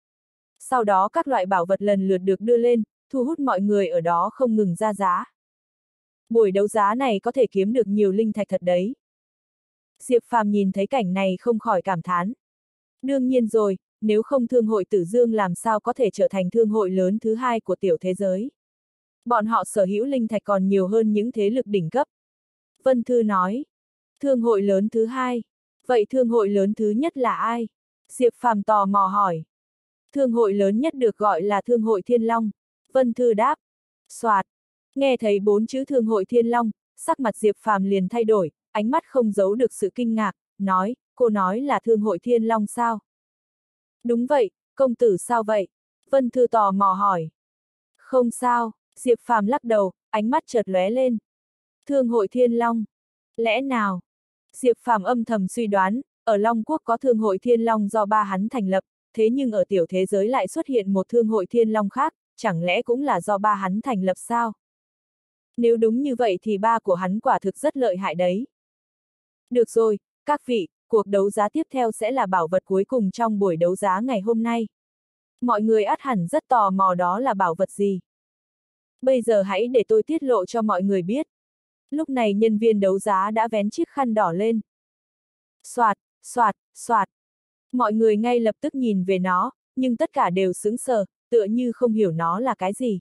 Sau đó các loại bảo vật lần lượt được đưa lên, thu hút mọi người ở đó không ngừng ra giá. Buổi đấu giá này có thể kiếm được nhiều linh thạch thật đấy. Diệp Phàm nhìn thấy cảnh này không khỏi cảm thán. Đương nhiên rồi, nếu không thương hội Tử Dương làm sao có thể trở thành thương hội lớn thứ hai của tiểu thế giới. Bọn họ sở hữu linh thạch còn nhiều hơn những thế lực đỉnh cấp. Vân Thư nói. Thương hội lớn thứ hai. Vậy thương hội lớn thứ nhất là ai? Diệp Phàm tò mò hỏi. Thương hội lớn nhất được gọi là Thương hội Thiên Long. Vân Thư đáp. Soạt. Nghe thấy 4 chữ Thương hội Thiên Long, sắc mặt Diệp Phàm liền thay đổi, ánh mắt không giấu được sự kinh ngạc, nói, cô nói là Thương hội Thiên Long sao? Đúng vậy, công tử sao vậy? Vân Thư tò mò hỏi. Không sao, Diệp Phàm lắc đầu, ánh mắt chợt lóe lên. Thương hội Thiên Long. Lẽ nào? Diệp Phàm âm thầm suy đoán, ở Long Quốc có Thương hội Thiên Long do ba hắn thành lập, thế nhưng ở tiểu thế giới lại xuất hiện một Thương hội Thiên Long khác, chẳng lẽ cũng là do ba hắn thành lập sao? Nếu đúng như vậy thì ba của hắn quả thực rất lợi hại đấy. Được rồi, các vị, cuộc đấu giá tiếp theo sẽ là bảo vật cuối cùng trong buổi đấu giá ngày hôm nay. Mọi người ắt hẳn rất tò mò đó là bảo vật gì. Bây giờ hãy để tôi tiết lộ cho mọi người biết. Lúc này nhân viên đấu giá đã vén chiếc khăn đỏ lên. Soạt, soạt, soạt. Mọi người ngay lập tức nhìn về nó, nhưng tất cả đều sững sờ, tựa như không hiểu nó là cái gì.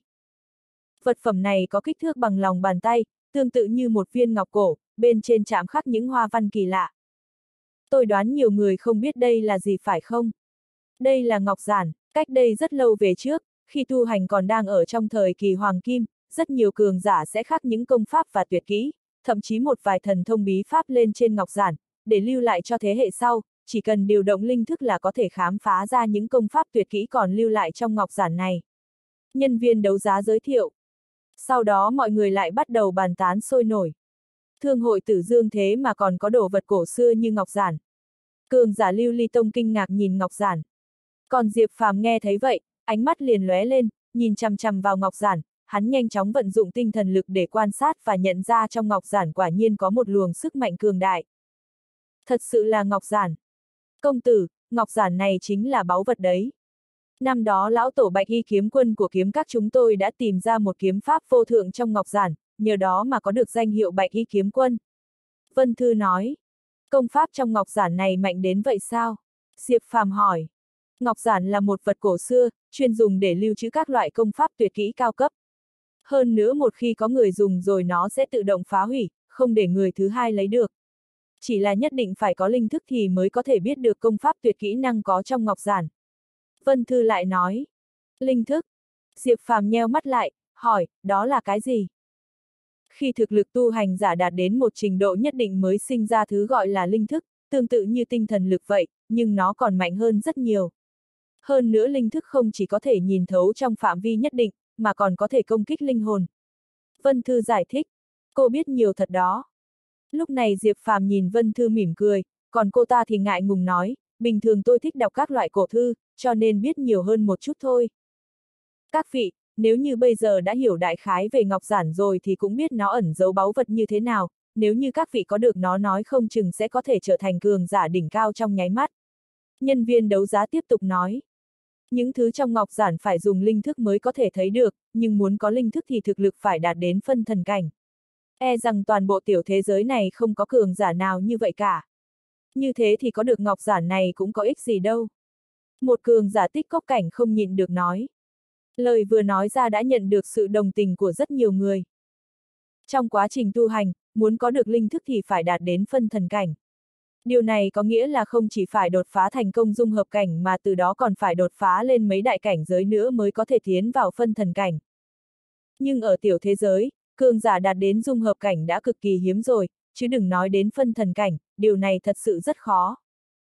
Vật phẩm này có kích thước bằng lòng bàn tay, tương tự như một viên ngọc cổ, bên trên chạm khắc những hoa văn kỳ lạ. Tôi đoán nhiều người không biết đây là gì phải không? Đây là ngọc giản, cách đây rất lâu về trước, khi tu hành còn đang ở trong thời kỳ hoàng kim, rất nhiều cường giả sẽ khắc những công pháp và tuyệt kỹ, thậm chí một vài thần thông bí pháp lên trên ngọc giản, để lưu lại cho thế hệ sau, chỉ cần điều động linh thức là có thể khám phá ra những công pháp tuyệt kỹ còn lưu lại trong ngọc giản này. Nhân viên đấu giá giới thiệu. Sau đó mọi người lại bắt đầu bàn tán sôi nổi. Thương hội Tử Dương thế mà còn có đồ vật cổ xưa như ngọc giản. Cường giả Lưu Ly Tông kinh ngạc nhìn ngọc giản. Còn Diệp Phàm nghe thấy vậy, ánh mắt liền lóe lên, nhìn chằm chằm vào ngọc giản, hắn nhanh chóng vận dụng tinh thần lực để quan sát và nhận ra trong ngọc giản quả nhiên có một luồng sức mạnh cường đại. Thật sự là ngọc giản. Công tử, ngọc giản này chính là báu vật đấy. Năm đó lão tổ Bạch Y kiếm quân của kiếm các chúng tôi đã tìm ra một kiếm pháp vô thượng trong ngọc giản, nhờ đó mà có được danh hiệu Bạch Y kiếm quân. Vân Thư nói. Công pháp trong ngọc giản này mạnh đến vậy sao? Diệp Phàm hỏi. Ngọc giản là một vật cổ xưa, chuyên dùng để lưu trữ các loại công pháp tuyệt kỹ cao cấp. Hơn nữa một khi có người dùng rồi nó sẽ tự động phá hủy, không để người thứ hai lấy được. Chỉ là nhất định phải có linh thức thì mới có thể biết được công pháp tuyệt kỹ năng có trong ngọc giản. Vân Thư lại nói. Linh thức. Diệp Phàm nheo mắt lại, hỏi, đó là cái gì? Khi thực lực tu hành giả đạt đến một trình độ nhất định mới sinh ra thứ gọi là linh thức, tương tự như tinh thần lực vậy, nhưng nó còn mạnh hơn rất nhiều. Hơn nữa linh thức không chỉ có thể nhìn thấu trong phạm vi nhất định, mà còn có thể công kích linh hồn. Vân Thư giải thích, cô biết nhiều thật đó. Lúc này Diệp Phàm nhìn Vân Thư mỉm cười, còn cô ta thì ngại ngùng nói, bình thường tôi thích đọc các loại cổ thư, cho nên biết nhiều hơn một chút thôi. Các vị, nếu như bây giờ đã hiểu đại khái về ngọc giản rồi thì cũng biết nó ẩn giấu báu vật như thế nào, nếu như các vị có được nó nói không chừng sẽ có thể trở thành cường giả đỉnh cao trong nháy mắt. Nhân viên đấu giá tiếp tục nói. Những thứ trong ngọc giản phải dùng linh thức mới có thể thấy được, nhưng muốn có linh thức thì thực lực phải đạt đến phân thần cảnh. E rằng toàn bộ tiểu thế giới này không có cường giả nào như vậy cả. Như thế thì có được ngọc giản này cũng có ích gì đâu. Một cường giả tích cốc cảnh không nhịn được nói. Lời vừa nói ra đã nhận được sự đồng tình của rất nhiều người. Trong quá trình tu hành, muốn có được linh thức thì phải đạt đến phân thần cảnh. Điều này có nghĩa là không chỉ phải đột phá thành công dung hợp cảnh mà từ đó còn phải đột phá lên mấy đại cảnh giới nữa mới có thể tiến vào phân thần cảnh. Nhưng ở tiểu thế giới, cường giả đạt đến dung hợp cảnh đã cực kỳ hiếm rồi, chứ đừng nói đến phân thần cảnh, điều này thật sự rất khó.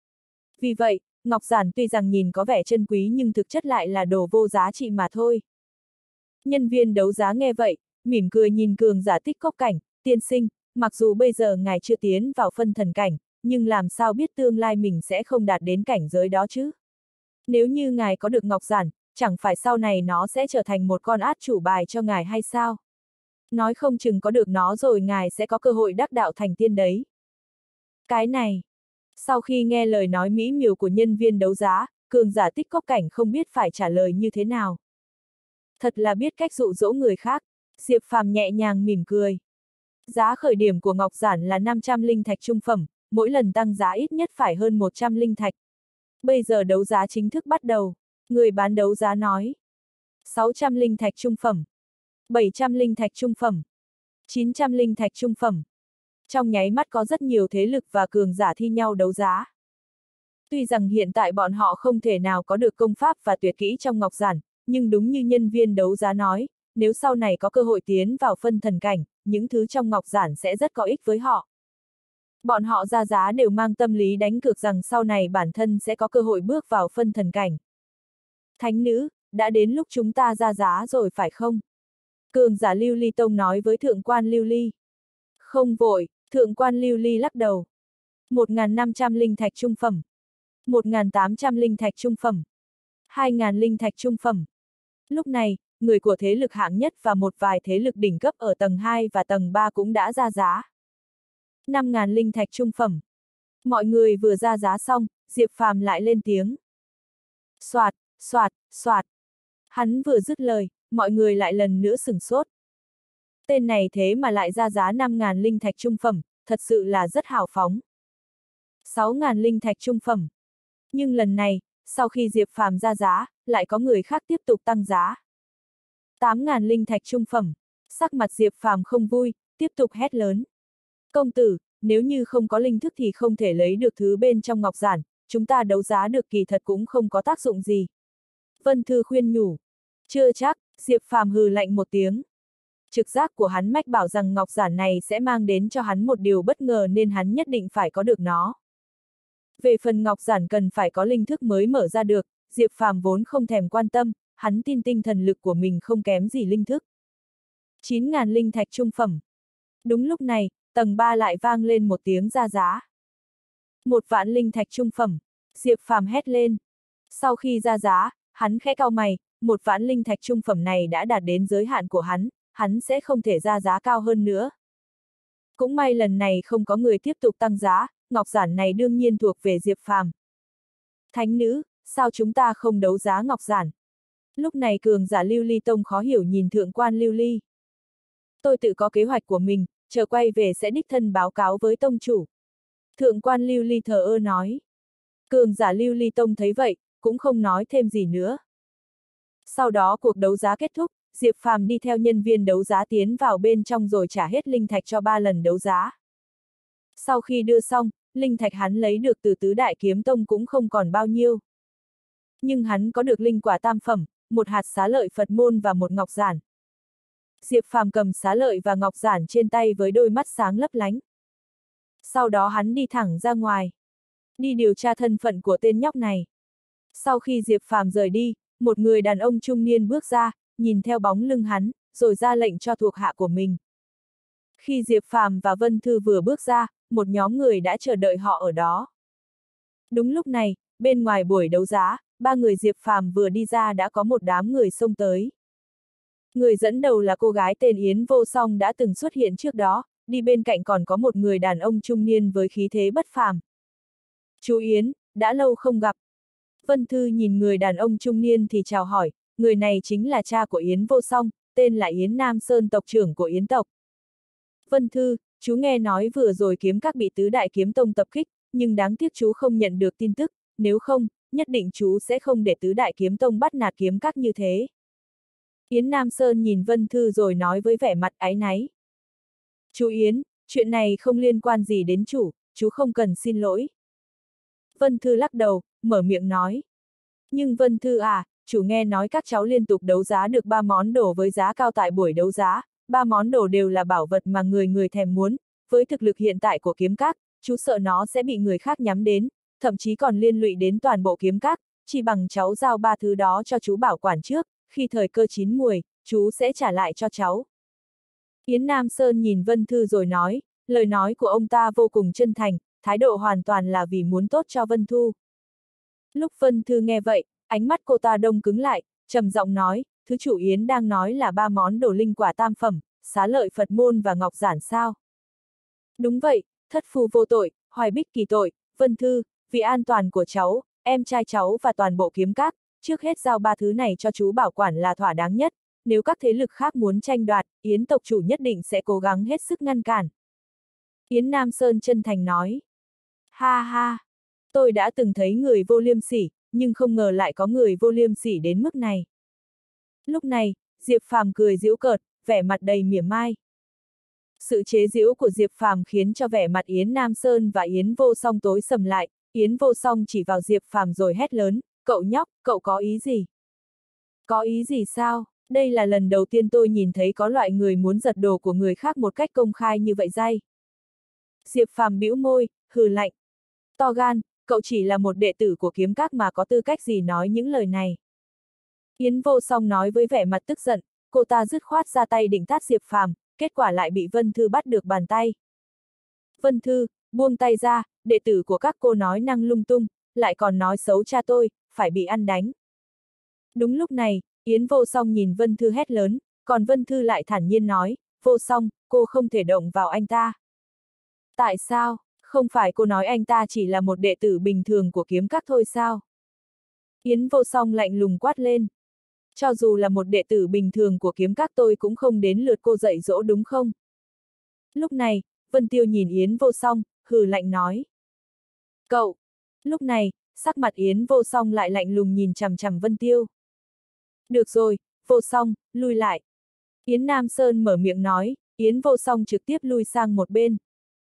Vì vậy, ngọc giản tuy rằng nhìn có vẻ chân quý nhưng thực chất lại là đồ vô giá trị mà thôi. Nhân viên đấu giá nghe vậy, mỉm cười nhìn cường giả tích cốc cảnh, tiên sinh, mặc dù bây giờ ngài chưa tiến vào phân thần cảnh, nhưng làm sao biết tương lai mình sẽ không đạt đến cảnh giới đó chứ? Nếu như ngài có được ngọc giản, chẳng phải sau này nó sẽ trở thành một con át chủ bài cho ngài hay sao? Nói không chừng có được nó rồi ngài sẽ có cơ hội đắc đạo thành tiên đấy. Cái này. Sau khi nghe lời nói mỹ miều của nhân viên đấu giá, cường giả tích cốc cảnh không biết phải trả lời như thế nào. Thật là biết cách dụ dỗ người khác, Diệp Phàm nhẹ nhàng mỉm cười. Giá khởi điểm của ngọc giản là 500 linh thạch trung phẩm, mỗi lần tăng giá ít nhất phải hơn 100 linh thạch. Bây giờ đấu giá chính thức bắt đầu, người bán đấu giá nói. 600 linh thạch trung phẩm. 700 linh thạch trung phẩm, 900 linh thạch trung phẩm. Trong nháy mắt có rất nhiều thế lực và cường giả thi nhau đấu giá. Tuy rằng hiện tại bọn họ không thể nào có được công pháp và tuyệt kỹ trong ngọc giản, nhưng đúng như nhân viên đấu giá nói, nếu sau này có cơ hội tiến vào phân thần cảnh, những thứ trong ngọc giản sẽ rất có ích với họ. Bọn họ ra giá đều mang tâm lý đánh cược rằng sau này bản thân sẽ có cơ hội bước vào phân thần cảnh. Thánh nữ, đã đến lúc chúng ta ra giá rồi phải không? Cường giả Lưu Ly Tông nói với thượng quan Lưu Ly. Không vội, thượng quan Lưu Ly lắc đầu. 1.500 linh thạch trung phẩm, 1.800 linh thạch trung phẩm, 2.000 linh thạch trung phẩm. Lúc này, người của thế lực hạng nhất và một vài thế lực đỉnh cấp ở tầng 2 và tầng 3 cũng đã ra giá. 5.000 linh thạch trung phẩm. Mọi người vừa ra giá xong, Diệp Phàm lại lên tiếng. Soạt, soạt, soạt. Hắn vừa dứt lời, mọi người lại lần nữa sửng sốt. Tên này thế mà lại ra giá 5.000 linh thạch trung phẩm, thật sự là rất hào phóng. 6.000 linh thạch trung phẩm. Nhưng lần này, sau khi Diệp Phàm ra giá, lại có người khác tiếp tục tăng giá. 8.000 linh thạch trung phẩm. Sắc mặt Diệp Phàm không vui, tiếp tục hét lớn. Công tử, nếu như không có linh thức thì không thể lấy được thứ bên trong ngọc giản, chúng ta đấu giá được kỳ thật cũng không có tác dụng gì. Vân Thư khuyên nhủ. Chưa chắc, Diệp Phàm hừ lạnh một tiếng. Trực giác của hắn mách bảo rằng ngọc giản này sẽ mang đến cho hắn một điều bất ngờ nên hắn nhất định phải có được nó. Về phần ngọc giản cần phải có linh thức mới mở ra được, Diệp Phàm vốn không thèm quan tâm, hắn tin tinh thần lực của mình không kém gì linh thức. 9.000 linh thạch trung phẩm. Đúng lúc này, tầng 3 lại vang lên một tiếng ra giá. 1.000.000 linh thạch trung phẩm. Diệp Phàm hét lên. Sau khi ra giá, hắn khẽ cau mày, 1.000.000 linh thạch trung phẩm này đã đạt đến giới hạn của hắn sẽ không thể ra giá cao hơn nữa. Cũng may lần này không có người tiếp tục tăng giá, ngọc giản này đương nhiên thuộc về Diệp Phàm. Thánh nữ, sao chúng ta không đấu giá ngọc giản? Lúc này cường giả Lưu Ly Tông khó hiểu nhìn thượng quan Lưu Ly. Tôi tự có kế hoạch của mình, chờ quay về sẽ đích thân báo cáo với tông chủ. Thượng quan Lưu Ly thờ ơ nói. Cường giả Lưu Ly Tông thấy vậy, cũng không nói thêm gì nữa. Sau đó cuộc đấu giá kết thúc, Diệp Phàm đi theo nhân viên đấu giá tiến vào bên trong rồi trả hết linh thạch cho 3 lần đấu giá. Sau khi đưa xong, linh thạch hắn lấy được từ Tứ Đại Kiếm Tông cũng không còn bao nhiêu. Nhưng hắn có được linh quả tam phẩm, một hạt xá lợi Phật môn và một ngọc giản. Diệp Phàm cầm xá lợi và ngọc giản trên tay với đôi mắt sáng lấp lánh. Sau đó hắn đi thẳng ra ngoài. Đi điều tra thân phận của tên nhóc này. Sau khi Diệp Phàm rời đi, một người đàn ông trung niên bước ra, nhìn theo bóng lưng hắn, rồi ra lệnh cho thuộc hạ của mình. Khi Diệp Phàm và Vân Thư vừa bước ra, một nhóm người đã chờ đợi họ ở đó. Đúng lúc này, bên ngoài buổi đấu giá, 3 người Diệp Phàm vừa đi ra đã có một đám người xông tới. Người dẫn đầu là cô gái tên Yến Vô Song đã từng xuất hiện trước đó, đi bên cạnh còn có một người đàn ông trung niên với khí thế bất phàm. Chú Yến, đã lâu không gặp. Vân Thư nhìn người đàn ông trung niên thì chào hỏi, người này chính là cha của Yến Vô Song, tên là Yến Nam Sơn tộc trưởng của Yến tộc. Vân Thư, chú nghe nói vừa rồi kiếm các bị Tứ Đại Kiếm Tông tập kích, nhưng đáng tiếc chú không nhận được tin tức, nếu không, nhất định chú sẽ không để Tứ Đại Kiếm Tông bắt nạt kiếm các như thế. Yến Nam Sơn nhìn Vân Thư rồi nói với vẻ mặt áy náy. Chú Yến, chuyện này không liên quan gì đến chú không cần xin lỗi. Vân Thư lắc đầu, mở miệng nói. Nhưng Vân Thư à, chủ nghe nói các cháu liên tục đấu giá được 3 món đồ với giá cao tại buổi đấu giá, 3 món đồ đều là bảo vật mà người thèm muốn, với thực lực hiện tại của kiếm các, chú sợ nó sẽ bị người khác nhắm đến, thậm chí còn liên lụy đến toàn bộ kiếm các, chỉ bằng cháu giao 3 thứ đó cho chú bảo quản trước, khi thời cơ chín muồi, chú sẽ trả lại cho cháu. Yến Nam Sơn nhìn Vân Thư rồi nói, lời nói của ông ta vô cùng chân thành, thái độ hoàn toàn là vì muốn tốt cho Vân Thư. Lúc Vân Thư nghe vậy, ánh mắt cô ta đông cứng lại, trầm giọng nói, thứ chủ Yến đang nói là 3 món đồ linh quả tam phẩm, xá lợi Phật môn và ngọc giản sao? Đúng vậy, thất phu vô tội, hoài bích kỳ tội, Vân Thư, vì an toàn của cháu, em trai cháu và toàn bộ kiếm các, trước hết giao 3 thứ này cho chú bảo quản là thỏa đáng nhất, nếu các thế lực khác muốn tranh đoạt, Yến tộc chủ nhất định sẽ cố gắng hết sức ngăn cản. Yến Nam Sơn chân thành nói. Ha ha, tôi đã từng thấy người vô liêm sỉ, nhưng không ngờ lại có người vô liêm sỉ đến mức này. Lúc này, Diệp Phàm cười giễu cợt, vẻ mặt đầy mỉa mai. Sự chế giễu của Diệp Phàm khiến cho vẻ mặt Yến Nam Sơn và Yến Vô Song tối sầm lại, Yến Vô Song chỉ vào Diệp Phàm rồi hét lớn, cậu nhóc, cậu có ý gì? Có ý gì sao? Đây là lần đầu tiên tôi nhìn thấy có loại người muốn giật đồ của người khác một cách công khai như vậy day. Diệp Phàm bĩu môi, hừ lạnh. To gan, cậu chỉ là một đệ tử của kiếm các mà có tư cách gì nói những lời này. Yến Vô Song nói với vẻ mặt tức giận, cô ta dứt khoát ra tay định tát Diệp Phàm, kết quả lại bị Vân Thư bắt được bàn tay. Vân Thư, buông tay ra, đệ tử của các cô nói năng lung tung, lại còn nói xấu cha tôi, phải bị ăn đánh. Đúng lúc này, Yến Vô Song nhìn Vân Thư hét lớn, còn Vân Thư lại thản nhiên nói, Vô Song, cô không thể động vào anh ta. Tại sao? Không phải cô nói anh ta chỉ là một đệ tử bình thường của kiếm các thôi sao? Yến Vô Song lạnh lùng quát lên. Cho dù là một đệ tử bình thường của kiếm các tôi cũng không đến lượt cô dạy dỗ đúng không? Lúc này, Vân Tiêu nhìn Yến Vô Song, hừ lạnh nói. Cậu! Lúc này, sắc mặt Yến Vô Song lại lạnh lùng nhìn chằm chằm Vân Tiêu. Được rồi, Vô Song, lui lại. Yến Nam Sơn mở miệng nói, Yến Vô Song trực tiếp lui sang một bên.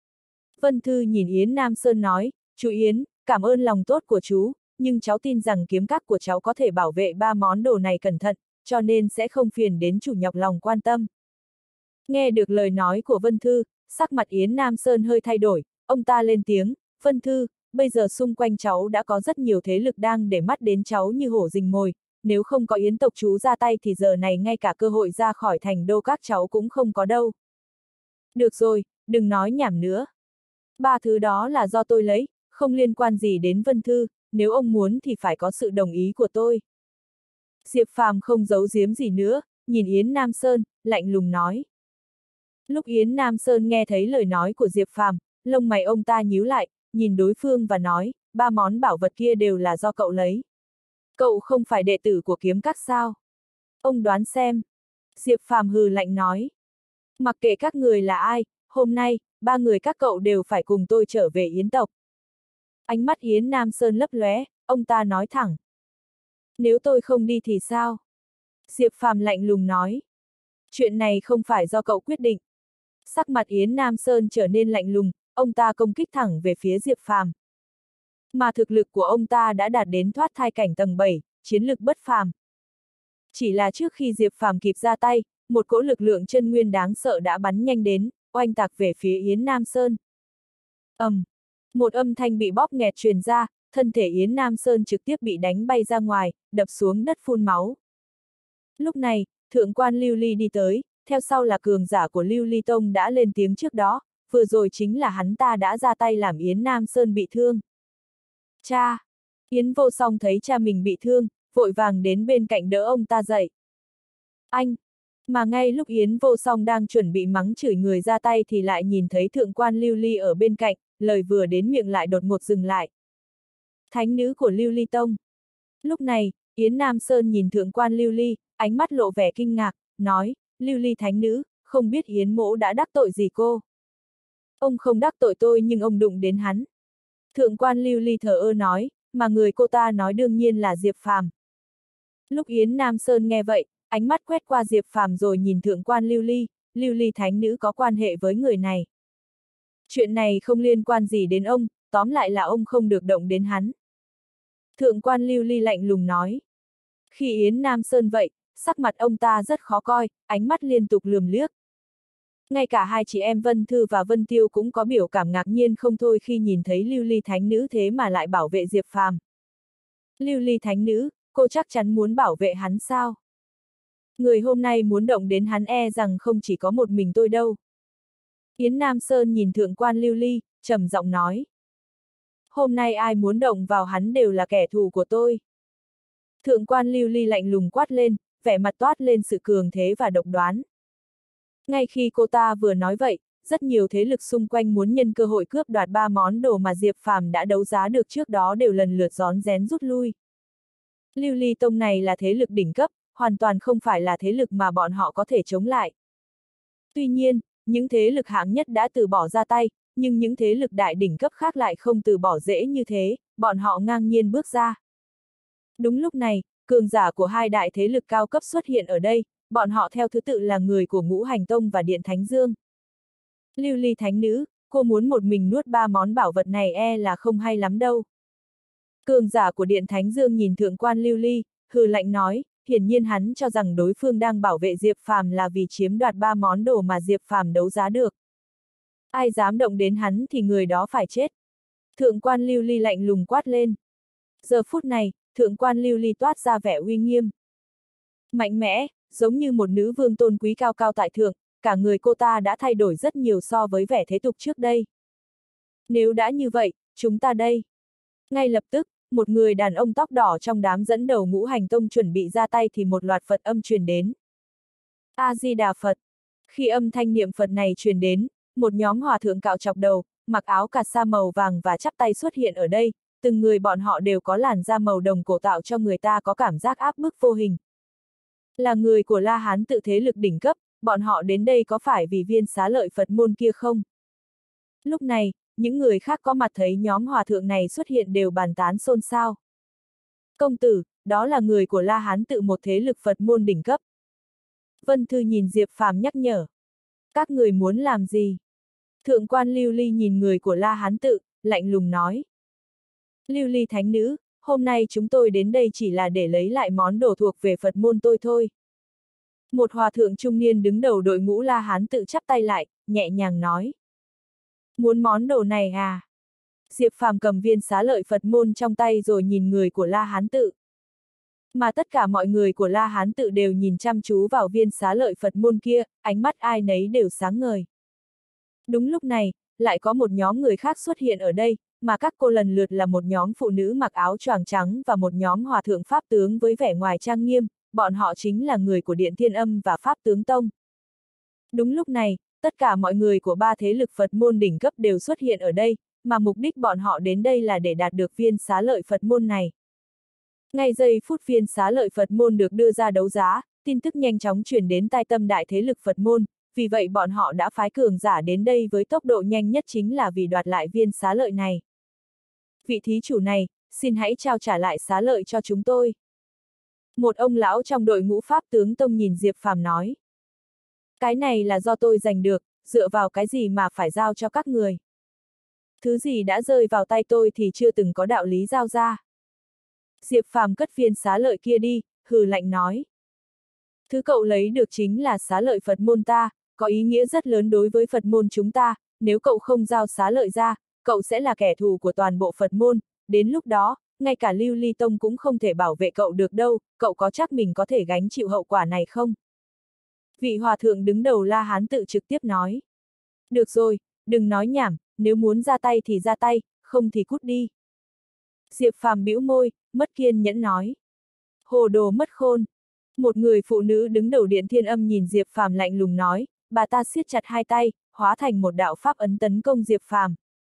Vân Thư nhìn Yến Nam Sơn nói, chú Yến, cảm ơn lòng tốt của chú, nhưng cháu tin rằng kiếm các của cháu có thể bảo vệ ba món đồ này cẩn thận, cho nên sẽ không phiền đến chủ nhọc lòng quan tâm. Nghe được lời nói của Vân Thư, sắc mặt Yến Nam Sơn hơi thay đổi, ông ta lên tiếng, Vân Thư, bây giờ xung quanh cháu đã có rất nhiều thế lực đang để mắt đến cháu như hổ rình mồi, nếu không có Yến tộc chú ra tay thì giờ này ngay cả cơ hội ra khỏi thành đô các cháu cũng không có đâu. Được rồi, đừng nói nhảm nữa. Ba thứ đó là do tôi lấy, không liên quan gì đến Vân Thư, nếu ông muốn thì phải có sự đồng ý của tôi. Diệp Phàm không giấu giếm gì nữa, nhìn Yến Nam Sơn, lạnh lùng nói. Lúc Yến Nam Sơn nghe thấy lời nói của Diệp Phàm, lông mày ông ta nhíu lại, nhìn đối phương và nói, ba món bảo vật kia đều là do cậu lấy. Cậu không phải đệ tử của kiếm các sao? Ông đoán xem. Diệp Phàm hừ lạnh nói. Mặc kệ các người là ai, hôm nay, ba người các cậu đều phải cùng tôi trở về Yến tộc. Ánh mắt Yến Nam Sơn lấp lóe, ông ta nói thẳng. Nếu tôi không đi thì sao? Diệp Phàm lạnh lùng nói. Chuyện này không phải do cậu quyết định. Sắc mặt Yến Nam Sơn trở nên lạnh lùng, ông ta công kích thẳng về phía Diệp Phàm. Mà thực lực của ông ta đã đạt đến thoát thai cảnh tầng 7, chiến lực bất phàm. Chỉ là trước khi Diệp Phàm kịp ra tay, một cỗ lực lượng chân nguyên đáng sợ đã bắn nhanh đến, oanh tạc về phía Yến Nam Sơn. Một âm thanh bị bóp nghẹt truyền ra, thân thể Yến Nam Sơn trực tiếp bị đánh bay ra ngoài, đập xuống đất phun máu. Lúc này, thượng quan Lưu Ly đi tới, theo sau là cường giả của Lưu Ly Tông đã lên tiếng trước đó, vừa rồi chính là hắn ta đã ra tay làm Yến Nam Sơn bị thương. Cha! Yến Vô Song thấy cha mình bị thương, vội vàng đến bên cạnh đỡ ông ta dậy. Anh! Mà ngay lúc Yến Vô Song đang chuẩn bị mắng chửi người ra tay thì lại nhìn thấy thượng quan Lưu Ly ở bên cạnh, lời vừa đến miệng lại đột ngột dừng lại. Thánh nữ của Lưu Ly Tông. Lúc này, Yến Nam Sơn nhìn thượng quan Lưu Ly, ánh mắt lộ vẻ kinh ngạc, nói, Lưu Ly thánh nữ, không biết Yến mỗ đã đắc tội gì cô. Ông không đắc tội tôi nhưng ông đụng đến hắn. Thượng quan Lưu Ly thờ ơ nói, mà người cô ta nói đương nhiên là Diệp Phàm. Lúc Yến Nam Sơn nghe vậy, ánh mắt quét qua Diệp Phàm rồi nhìn thượng quan Lưu Ly thánh nữ có quan hệ với người này. Chuyện này không liên quan gì đến ông, tóm lại là ông không được động đến hắn. Thượng quan Lưu Ly lạnh lùng nói. Khi Yến Nam Sơn vậy, sắc mặt ông ta rất khó coi, ánh mắt liên tục lườm liếc. Ngay cả hai chị em Vân Thư và Vân Tiêu cũng có biểu cảm ngạc nhiên không thôi khi nhìn thấy Lưu Ly thánh nữ thế mà lại bảo vệ Diệp Phàm. Lưu Ly thánh nữ, cô chắc chắn muốn bảo vệ hắn sao? Người hôm nay muốn động đến hắn e rằng không chỉ có một mình tôi đâu. Yến Nam Sơn nhìn thượng quan Lưu Ly, trầm giọng nói. Hôm nay ai muốn động vào hắn đều là kẻ thù của tôi. Thượng quan Lưu Ly lạnh lùng quát lên, vẻ mặt toát lên sự cường thế và độc đoán. Ngay khi cô ta vừa nói vậy, rất nhiều thế lực xung quanh muốn nhân cơ hội cướp đoạt ba món đồ mà Diệp Phàm đã đấu giá được trước đó đều lần lượt rón rén rút lui. Lưu Ly Tông này là thế lực đỉnh cấp, hoàn toàn không phải là thế lực mà bọn họ có thể chống lại. Tuy nhiên, những thế lực hạng nhất đã từ bỏ ra tay, nhưng những thế lực đại đỉnh cấp khác lại không từ bỏ dễ như thế, bọn họ ngang nhiên bước ra. Đúng lúc này, cường giả của hai đại thế lực cao cấp xuất hiện ở đây, bọn họ theo thứ tự là người của Ngũ Hành Tông và Điện Thánh Dương. Lưu Ly Thánh Nữ, cô muốn một mình nuốt 3 món bảo vật này là không hay lắm đâu. Cường giả của Điện Thánh Dương nhìn thượng quan Lưu Ly, hừ lạnh nói, hiển nhiên hắn cho rằng đối phương đang bảo vệ Diệp Phàm là vì chiếm đoạt 3 món đồ mà Diệp Phàm đấu giá được. Ai dám động đến hắn thì người đó phải chết. Thượng quan Lưu Ly lạnh lùng quát lên. Giờ phút này, thượng quan Lưu Ly toát ra vẻ uy nghiêm. Mạnh mẽ, giống như một nữ vương tôn quý cao cao tại thượng, cả người cô ta đã thay đổi rất nhiều so với vẻ thế tục trước đây. Nếu đã như vậy, chúng ta đây. Ngay lập tức, một người đàn ông tóc đỏ trong đám dẫn đầu Ngũ Hành Tông chuẩn bị ra tay thì một loạt Phật âm truyền đến. A-di-đà Phật. Khi âm thanh niệm Phật này truyền đến, một nhóm hòa thượng cạo chọc đầu, mặc áo cà sa màu vàng và chắp tay xuất hiện ở đây, từng người bọn họ đều có làn da màu đồng cổ tạo cho người ta có cảm giác áp bức vô hình. Là người của La Hán tự thế lực đỉnh cấp, bọn họ đến đây có phải vì viên xá lợi Phật môn kia không? Lúc này, những người khác có mặt thấy nhóm hòa thượng này xuất hiện đều bàn tán xôn xao. Công tử, đó là người của La Hán tự một thế lực Phật môn đỉnh cấp. Vân Thư nhìn Diệp Phàm nhắc nhở. Các người muốn làm gì? Thượng quan Lưu Ly nhìn người của La Hán tự, lạnh lùng nói. Lưu Ly Thánh Nữ, hôm nay chúng tôi đến đây chỉ là để lấy lại món đồ thuộc về Phật môn tôi thôi. Một hòa thượng trung niên đứng đầu đội ngũ La Hán tự chắp tay lại, nhẹ nhàng nói. Muốn món đồ này à? Diệp Phàm cầm viên xá lợi Phật môn trong tay rồi nhìn người của La Hán tự. Mà tất cả mọi người của La Hán tự đều nhìn chăm chú vào viên xá lợi Phật môn kia, ánh mắt ai nấy đều sáng ngời. Đúng lúc này, lại có một nhóm người khác xuất hiện ở đây, mà các cô lần lượt là một nhóm phụ nữ mặc áo choàng trắng và một nhóm hòa thượng pháp tướng với vẻ ngoài trang nghiêm, bọn họ chính là người của Điện Thiên Âm và Pháp Tướng Tông. Đúng lúc này, tất cả mọi người của 3 thế lực Phật môn đỉnh cấp đều xuất hiện ở đây, mà mục đích bọn họ đến đây là để đạt được viên xá lợi Phật môn này. Ngay giây phút viên xá lợi Phật môn được đưa ra đấu giá, tin tức nhanh chóng truyền đến tai tâm đại thế lực Phật môn, vì vậy bọn họ đã phái cường giả đến đây với tốc độ nhanh nhất chính là vì đoạt lại viên xá lợi này. Vị thí chủ này, xin hãy trao trả lại xá lợi cho chúng tôi. Một ông lão trong đội ngũ Pháp Tướng Tông nhìn Diệp Phàm nói. Cái này là do tôi giành được, dựa vào cái gì mà phải giao cho các người. Thứ gì đã rơi vào tay tôi thì chưa từng có đạo lý giao ra. Diệp Phàm cất viên xá lợi kia đi, hừ lạnh nói. Thứ cậu lấy được chính là xá lợi Phật môn ta, có ý nghĩa rất lớn đối với Phật môn chúng ta, nếu cậu không giao xá lợi ra, cậu sẽ là kẻ thù của toàn bộ Phật môn, đến lúc đó, ngay cả Lưu Ly Tông cũng không thể bảo vệ cậu được đâu, cậu có chắc mình có thể gánh chịu hậu quả này không? Vị hòa thượng đứng đầu La Hán tự trực tiếp nói. Được rồi, đừng nói nhảm, nếu muốn ra tay thì ra tay, không thì cút đi. Diệp Phàm bĩu môi, mất kiên nhẫn nói. Hồ đồ mất khôn. Một người phụ nữ đứng đầu Điện Thiên Âm nhìn Diệp Phàm lạnh lùng nói, bà ta siết chặt hai tay, hóa thành một đạo pháp ấn tấn công Diệp Phàm.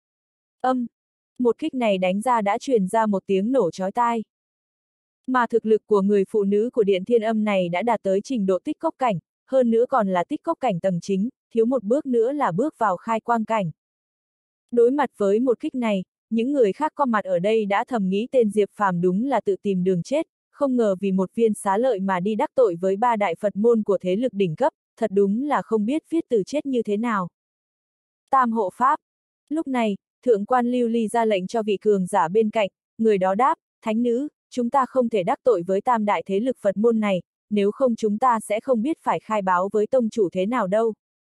Một kích này đánh ra đã truyền ra một tiếng nổ chói tai. Mà thực lực của người phụ nữ của Điện Thiên Âm này đã đạt tới trình độ tích cốc cảnh, hơn nữa còn là tích cốc cảnh tầng chính, thiếu một bước nữa là bước vào khai quang cảnh. Đối mặt với một kích này, những người khác có mặt ở đây đã thầm nghĩ tên Diệp Phàm đúng là tự tìm đường chết, không ngờ vì một viên xá lợi mà đi đắc tội với 3 đại Phật môn của thế lực đỉnh cấp, thật đúng là không biết viết từ chết như thế nào. Tam hộ pháp. Lúc này, thượng quan Lưu Ly ra lệnh cho vị cường giả bên cạnh, người đó đáp, thánh nữ, chúng ta không thể đắc tội với tam đại thế lực Phật môn này, nếu không chúng ta sẽ không biết phải khai báo với tông chủ thế nào đâu.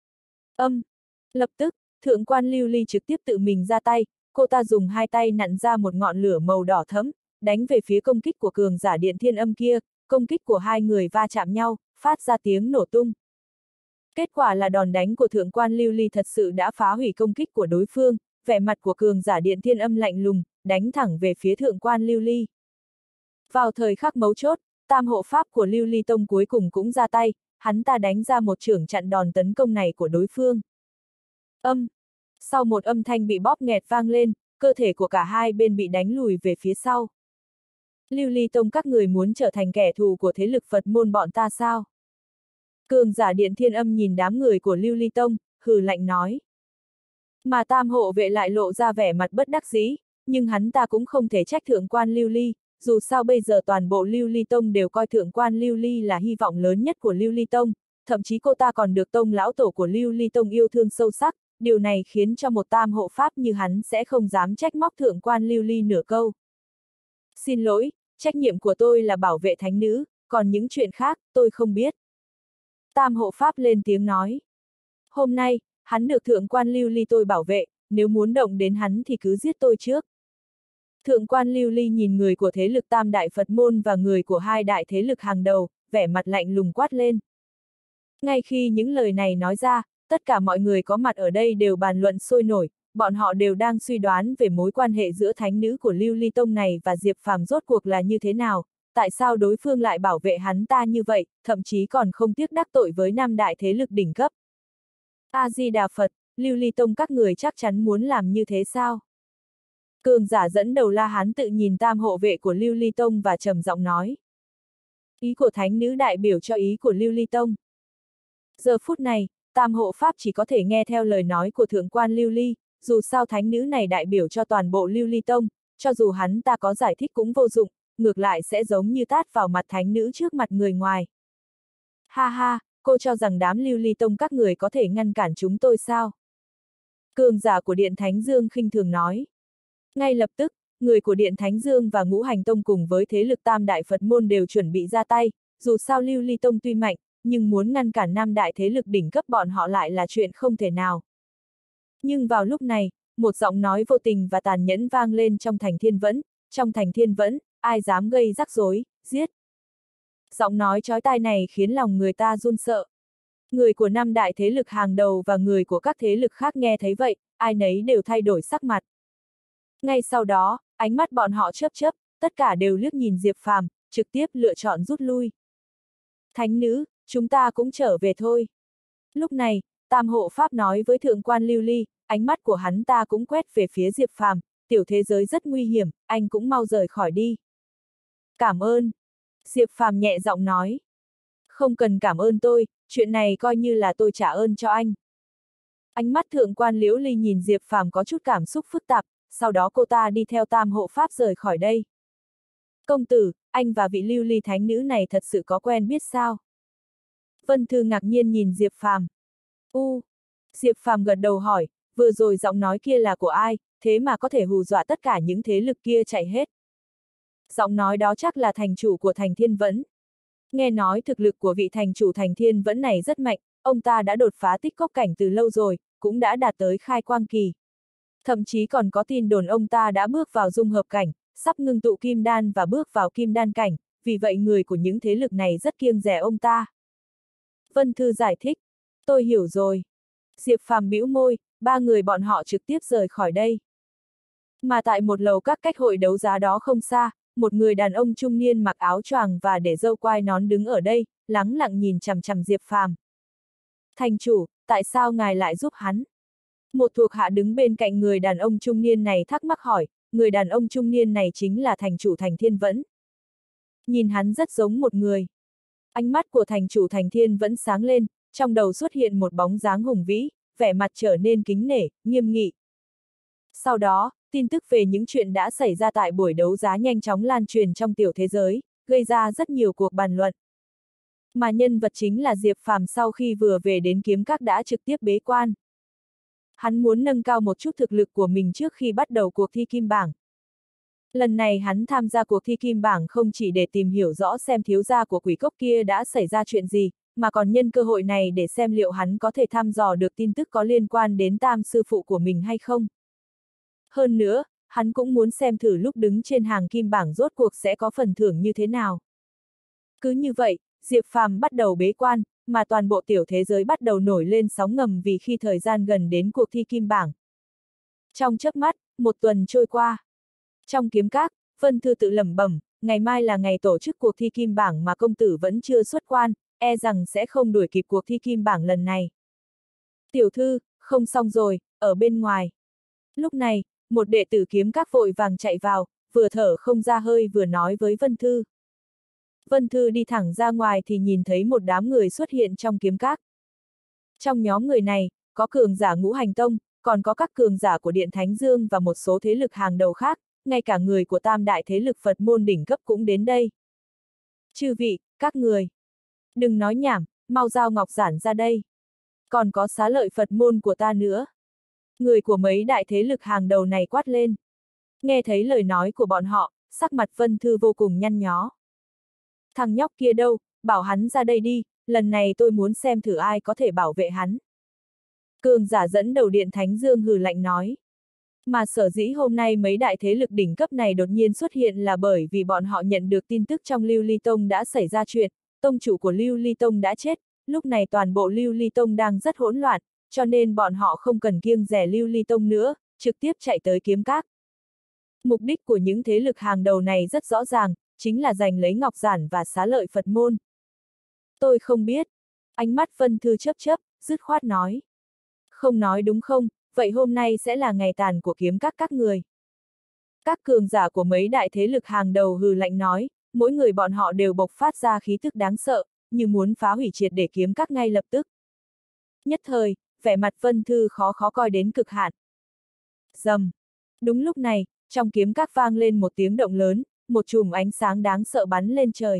Lập tức, thượng quan Lưu Ly trực tiếp tự mình ra tay, cô ta dùng hai tay nặn ra một ngọn lửa màu đỏ thẫm, đánh về phía công kích của cường giả Điện Thiên Âm kia, công kích của hai người va chạm nhau, phát ra tiếng nổ tung. Kết quả là đòn đánh của thượng quan Lưu Ly thật sự đã phá hủy công kích của đối phương, vẻ mặt của cường giả Điện Thiên Âm lạnh lùng, đánh thẳng về phía thượng quan Lưu Ly. Vào thời khắc mấu chốt, tam hộ pháp của Lưu Ly Tông cuối cùng cũng ra tay, hắn ta đánh ra một chưởng chặn đòn tấn công này của đối phương. Sau một âm thanh bị bóp nghẹt vang lên, cơ thể của cả hai bên bị đánh lùi về phía sau. Lưu Ly Tông các người muốn trở thành kẻ thù của thế lực Phật môn bọn ta sao? Cường giả Điện Thiên Âm nhìn đám người của Lưu Ly Tông, hừ lạnh nói. Mà tam hộ vệ lại lộ ra vẻ mặt bất đắc dĩ, nhưng hắn ta cũng không thể trách thượng quan Lưu Ly, dù sao bây giờ toàn bộ Lưu Ly Tông đều coi thượng quan Lưu Ly là hy vọng lớn nhất của Lưu Ly Tông, thậm chí cô ta còn được tông lão tổ của Lưu Ly Tông yêu thương sâu sắc, điều này khiến cho một tam hộ pháp như hắn sẽ không dám trách móc thượng quan Lưu Ly nửa câu. Xin lỗi, trách nhiệm của tôi là bảo vệ thánh nữ, còn những chuyện khác, tôi không biết. Tam hộ pháp lên tiếng nói. Hôm nay, hắn được thượng quan Lưu Ly tôi bảo vệ, nếu muốn động đến hắn thì cứ giết tôi trước. Thượng quan Lưu Ly nhìn người của thế lực Tam Đại Phật Môn và người của hai đại thế lực hàng đầu, vẻ mặt lạnh lùng quát lên. Ngay khi những lời này nói ra, tất cả mọi người có mặt ở đây đều bàn luận sôi nổi, bọn họ đều đang suy đoán về mối quan hệ giữa thánh nữ của Lưu Ly Tông này và Diệp Phàm rốt cuộc là như thế nào, tại sao đối phương lại bảo vệ hắn ta như vậy, thậm chí còn không tiếc đắc tội với năm đại thế lực đỉnh cấp. A-di-đà Phật, Lưu Ly Tông các người chắc chắn muốn làm như thế sao? Cường giả dẫn đầu La Hán tự nhìn tam hộ vệ của Lưu Ly Tông và trầm giọng nói. Ý của thánh nữ đại biểu cho ý của Lưu Ly Tông. Giờ phút này, tam hộ pháp chỉ có thể nghe theo lời nói của thượng quan Lưu Ly, dù sao thánh nữ này đại biểu cho toàn bộ Lưu Ly Tông, cho dù hắn ta có giải thích cũng vô dụng, ngược lại sẽ giống như tát vào mặt thánh nữ trước mặt người ngoài. Ha ha, cô cho rằng đám Lưu Ly Tông các người có thể ngăn cản chúng tôi sao? Cường giả của Điện Thánh Dương khinh thường nói. Ngay lập tức, người của Điện Thánh Dương và Ngũ Hành Tông cùng với thế lực Tam Đại Phật Môn đều chuẩn bị ra tay, dù sao Lưu Ly Tông tuy mạnh, nhưng muốn ngăn cản năm đại thế lực đỉnh cấp bọn họ lại là chuyện không thể nào. Nhưng vào lúc này, một giọng nói vô tình và tàn nhẫn vang lên trong thành Thiên Vẫn, trong thành Thiên Vẫn, ai dám gây rắc rối, giết. Giọng nói chói tai này khiến lòng người ta run sợ. Người của năm đại thế lực hàng đầu và người của các thế lực khác nghe thấy vậy, ai nấy đều thay đổi sắc mặt. Ngay sau đó, ánh mắt bọn họ chớp chớp, tất cả đều liếc nhìn Diệp Phàm, trực tiếp lựa chọn rút lui. Thánh nữ, chúng ta cũng trở về thôi. Lúc này, tam hộ pháp nói với thượng quan Lưu Ly, ánh mắt của hắn ta cũng quét về phía Diệp Phàm, tiểu thế giới rất nguy hiểm, anh cũng mau rời khỏi đi. Cảm ơn. Diệp Phàm nhẹ giọng nói. Không cần cảm ơn tôi, chuyện này coi như là tôi trả ơn cho anh. Ánh mắt thượng quan Liễu Ly nhìn Diệp Phàm có chút cảm xúc phức tạp, sau đó cô ta đi theo tam hộ pháp rời khỏi đây. Công tử, anh và vị Lưu Ly thánh nữ này thật sự có quen biết sao? Vân Thư ngạc nhiên nhìn Diệp Phàm. Diệp Phàm gật đầu hỏi, vừa rồi giọng nói kia là của ai, thế mà có thể hù dọa tất cả những thế lực kia chạy hết. Giọng nói đó chắc là thành chủ của thành Thiên Vẫn. Nghe nói thực lực của vị thành chủ thành Thiên Vẫn này rất mạnh, ông ta đã đột phá tích cốc cảnh từ lâu rồi, cũng đã đạt tới khai quang kỳ. Thậm chí còn có tin đồn ông ta đã bước vào dung hợp cảnh, sắp ngưng tụ kim đan và bước vào kim đan cảnh, vì vậy người của những thế lực này rất kiêng dè ông ta. Vân Thư giải thích, tôi hiểu rồi. Diệp Phàm bĩu môi, ba người bọn họ trực tiếp rời khỏi đây. Mà tại một lầu các cách hội đấu giá đó không xa, một người đàn ông trung niên mặc áo choàng và để râu quai nón đứng ở đây, lắng lặng nhìn chằm chằm Diệp Phàm. Thành chủ, tại sao ngài lại giúp hắn? Một thuộc hạ đứng bên cạnh người đàn ông trung niên này thắc mắc hỏi, người đàn ông trung niên này chính là thành chủ thành Thiên Vẫn. Nhìn hắn rất giống một người. Ánh mắt của thành chủ thành Thiên Vẫn sáng lên, trong đầu xuất hiện một bóng dáng hùng vĩ, vẻ mặt trở nên kính nể, nghiêm nghị. Sau đó, tin tức về những chuyện đã xảy ra tại buổi đấu giá nhanh chóng lan truyền trong tiểu thế giới, gây ra rất nhiều cuộc bàn luận. Mà nhân vật chính là Diệp Phàm sau khi vừa về đến kiếm các đã trực tiếp bế quan. Hắn muốn nâng cao một chút thực lực của mình trước khi bắt đầu cuộc thi kim bảng. Lần này hắn tham gia cuộc thi kim bảng không chỉ để tìm hiểu rõ xem thiếu gia của quỷ cốc kia đã xảy ra chuyện gì, mà còn nhân cơ hội này để xem liệu hắn có thể thăm dò được tin tức có liên quan đến tam sư phụ của mình hay không. Hơn nữa, hắn cũng muốn xem thử lúc đứng trên hàng kim bảng rốt cuộc sẽ có phần thưởng như thế nào. Cứ như vậy, Diệp Phàm bắt đầu bế quan, mà toàn bộ tiểu thế giới bắt đầu nổi lên sóng ngầm vì khi thời gian gần đến cuộc thi kim bảng. Trong chớp mắt, một tuần trôi qua. Trong kiếm các, Vân Thư tự lẩm bẩm, ngày mai là ngày tổ chức cuộc thi kim bảng mà công tử vẫn chưa xuất quan, e rằng sẽ không đuổi kịp cuộc thi kim bảng lần này. Tiểu thư, không xong rồi, ở bên ngoài. Lúc này, một đệ tử kiếm các vội vàng chạy vào, vừa thở không ra hơi vừa nói với Vân Thư. Vân Thư đi thẳng ra ngoài thì nhìn thấy một đám người xuất hiện trong kiếm các. Trong nhóm người này, có cường giả Ngũ Hành Tông, còn có các cường giả của Điện Thánh Dương và một số thế lực hàng đầu khác, ngay cả người của tam đại thế lực Phật môn đỉnh cấp cũng đến đây. Chư vị, các người. Đừng nói nhảm, mau giao ngọc giản ra đây. Còn có xá lợi Phật môn của ta nữa. Người của mấy đại thế lực hàng đầu này quát lên. Nghe thấy lời nói của bọn họ, sắc mặt Vân Thư vô cùng nhăn nhó. Thằng nhóc kia đâu, bảo hắn ra đây đi, lần này tôi muốn xem thử ai có thể bảo vệ hắn. Cường giả dẫn đầu Điện Thánh Dương hừ lạnh nói. Mà sở dĩ hôm nay mấy đại thế lực đỉnh cấp này đột nhiên xuất hiện là bởi vì bọn họ nhận được tin tức trong Lưu Ly Tông đã xảy ra chuyện, tông chủ của Lưu Ly Tông đã chết, lúc này toàn bộ Lưu Ly Tông đang rất hỗn loạn, cho nên bọn họ không cần kiêng dè Lưu Ly Tông nữa, trực tiếp chạy tới Kiếm Các. Mục đích của những thế lực hàng đầu này rất rõ ràng, chính là giành lấy ngọc giản và xá lợi Phật môn. Tôi không biết. Ánh mắt Vân Thư chớp chớp, dứt khoát nói. Không nói đúng không, vậy hôm nay sẽ là ngày tàn của Kiếm Các người. Các cường giả của mấy đại thế lực hàng đầu hừ lạnh nói, mỗi người bọn họ đều bộc phát ra khí tức đáng sợ, như muốn phá hủy triệt để Kiếm Các ngay lập tức. Nhất thời, vẻ mặt Vân Thư khó coi đến cực hạn. Rầm. Đúng lúc này, trong Kiếm Các vang lên một tiếng động lớn, một chùm ánh sáng đáng sợ bắn lên trời.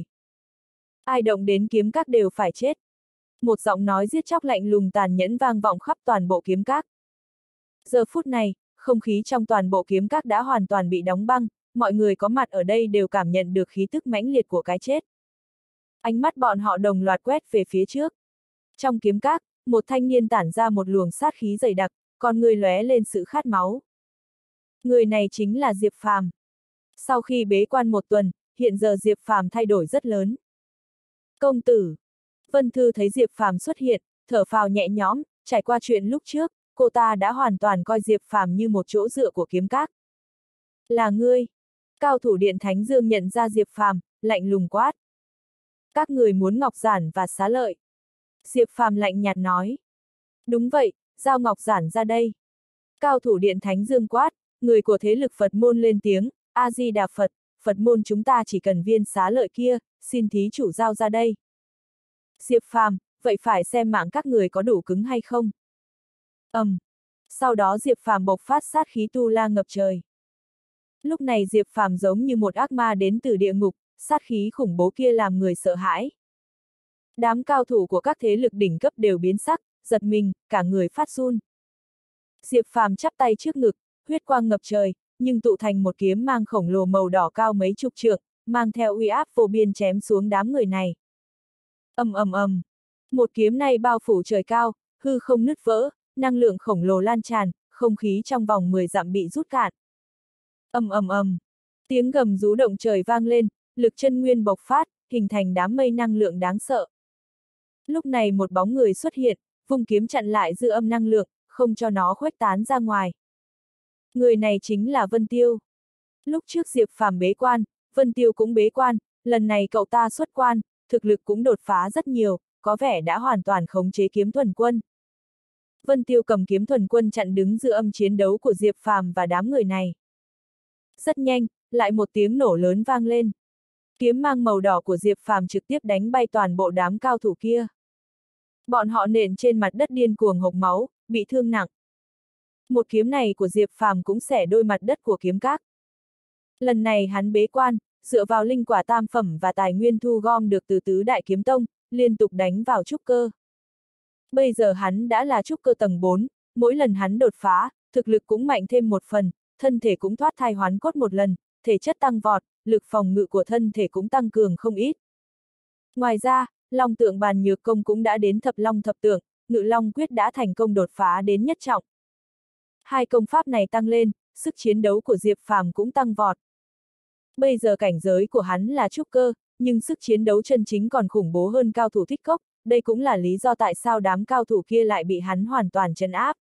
Ai động đến Kiếm Các đều phải chết. Một giọng nói giết chóc lạnh lùng tàn nhẫn vang vọng khắp toàn bộ Kiếm Các. Giờ phút này, không khí trong toàn bộ Kiếm Các đã hoàn toàn bị đóng băng, mọi người có mặt ở đây đều cảm nhận được khí tức mãnh liệt của cái chết. Ánh mắt bọn họ đồng loạt quét về phía trước. Trong Kiếm Các, một thanh niên tản ra một luồng sát khí dày đặc, con người lóe lên sự khát máu. Người này chính là Diệp Phàm. Sau khi bế quan một tuần, hiện giờ Diệp Phàm thay đổi rất lớn. Công tử. Vân Thư thấy Diệp Phàm xuất hiện, thở phào nhẹ nhõm, trải qua chuyện lúc trước, cô ta đã hoàn toàn coi Diệp Phàm như một chỗ dựa của Kiếm Các. Là ngươi. Cao thủ Điện Thánh Dương nhận ra Diệp Phàm, lạnh lùng quát. Các người muốn ngọc giản và xá lợi. Diệp Phàm lạnh nhạt nói. Đúng vậy, giao ngọc giản ra đây. Cao thủ Điện Thánh Dương quát, người của thế lực Phật môn lên tiếng, A-di-đà Phật, Phật môn chúng ta chỉ cần viên xá lợi kia, xin thí chủ giao ra đây. Diệp Phàm, vậy phải xem mạng các người có đủ cứng hay không. Sau đó Diệp Phàm bộc phát sát khí tu la ngập trời. Lúc này Diệp Phàm giống như một ác ma đến từ địa ngục, sát khí khủng bố kia làm người sợ hãi. Đám cao thủ của các thế lực đỉnh cấp đều biến sắc, giật mình, cả người phát run. Diệp Phàm chắp tay trước ngực, huyết quang ngập trời, nhưng tụ thành một kiếm mang khổng lồ màu đỏ cao mấy chục trượng, mang theo uy áp vô biên chém xuống đám người này. Một kiếm này bao phủ trời cao, hư không nứt vỡ, năng lượng khổng lồ lan tràn, không khí trong vòng 10 dặm bị rút cạn. Tiếng gầm rú động trời vang lên, lực chân nguyên bộc phát, hình thành đám mây năng lượng đáng sợ. Lúc này một bóng người xuất hiện, vung kiếm chặn lại dư âm năng lượng, không cho nó khuếch tán ra ngoài. Người này chính là Vân Tiêu. Lúc trước Diệp Phàm bế quan, Vân Tiêu cũng bế quan, lần này cậu ta xuất quan, thực lực cũng đột phá rất nhiều, có vẻ đã hoàn toàn khống chế kiếm thuần quân. Vân Tiêu cầm kiếm thuần quân chặn đứng dư âm chiến đấu của Diệp Phàm và đám người này. Rất nhanh, lại một tiếng nổ lớn vang lên. Kiếm mang màu đỏ của Diệp Phàm trực tiếp đánh bay toàn bộ đám cao thủ kia. Bọn họ nện trên mặt đất điên cuồng hộc máu, bị thương nặng. Một kiếm này của Diệp Phàm cũng xẻ đôi mặt đất của Kiếm Các. Lần này hắn bế quan, dựa vào linh quả tam phẩm và tài nguyên thu gom được từ tứ đại kiếm tông, liên tục đánh vào trúc cơ. Bây giờ hắn đã là trúc cơ tầng 4, mỗi lần hắn đột phá, thực lực cũng mạnh thêm một phần, thân thể cũng thoát thai hoán cốt một lần, thể chất tăng vọt, lực phòng ngự của thân thể cũng tăng cường không ít. Ngoài ra, Long Tượng Bàn Nhược Công cũng đã đến thập long thập tượng, Ngự Long Quyết đã thành công đột phá đến nhất trọng. Hai công pháp này tăng lên, sức chiến đấu của Diệp Phàm cũng tăng vọt. Bây giờ cảnh giới của hắn là trúc cơ, nhưng sức chiến đấu chân chính còn khủng bố hơn cao thủ Thích Cốc, đây cũng là lý do tại sao đám cao thủ kia lại bị hắn hoàn toàn trấn áp.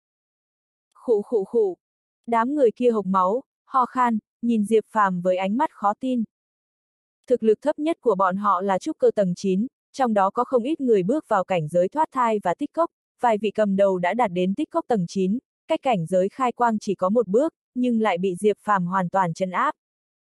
Khụ. Đám người kia hộc máu, ho khan, nhìn Diệp Phàm với ánh mắt khó tin. Thực lực thấp nhất của bọn họ là trúc cơ tầng 9, trong đó có không ít người bước vào cảnh giới thoát thai và tích cốc, vài vị cầm đầu đã đạt đến tích cốc tầng 9, cách cảnh giới khai quang chỉ có một bước, nhưng lại bị Diệp Phàm hoàn toàn trấn áp.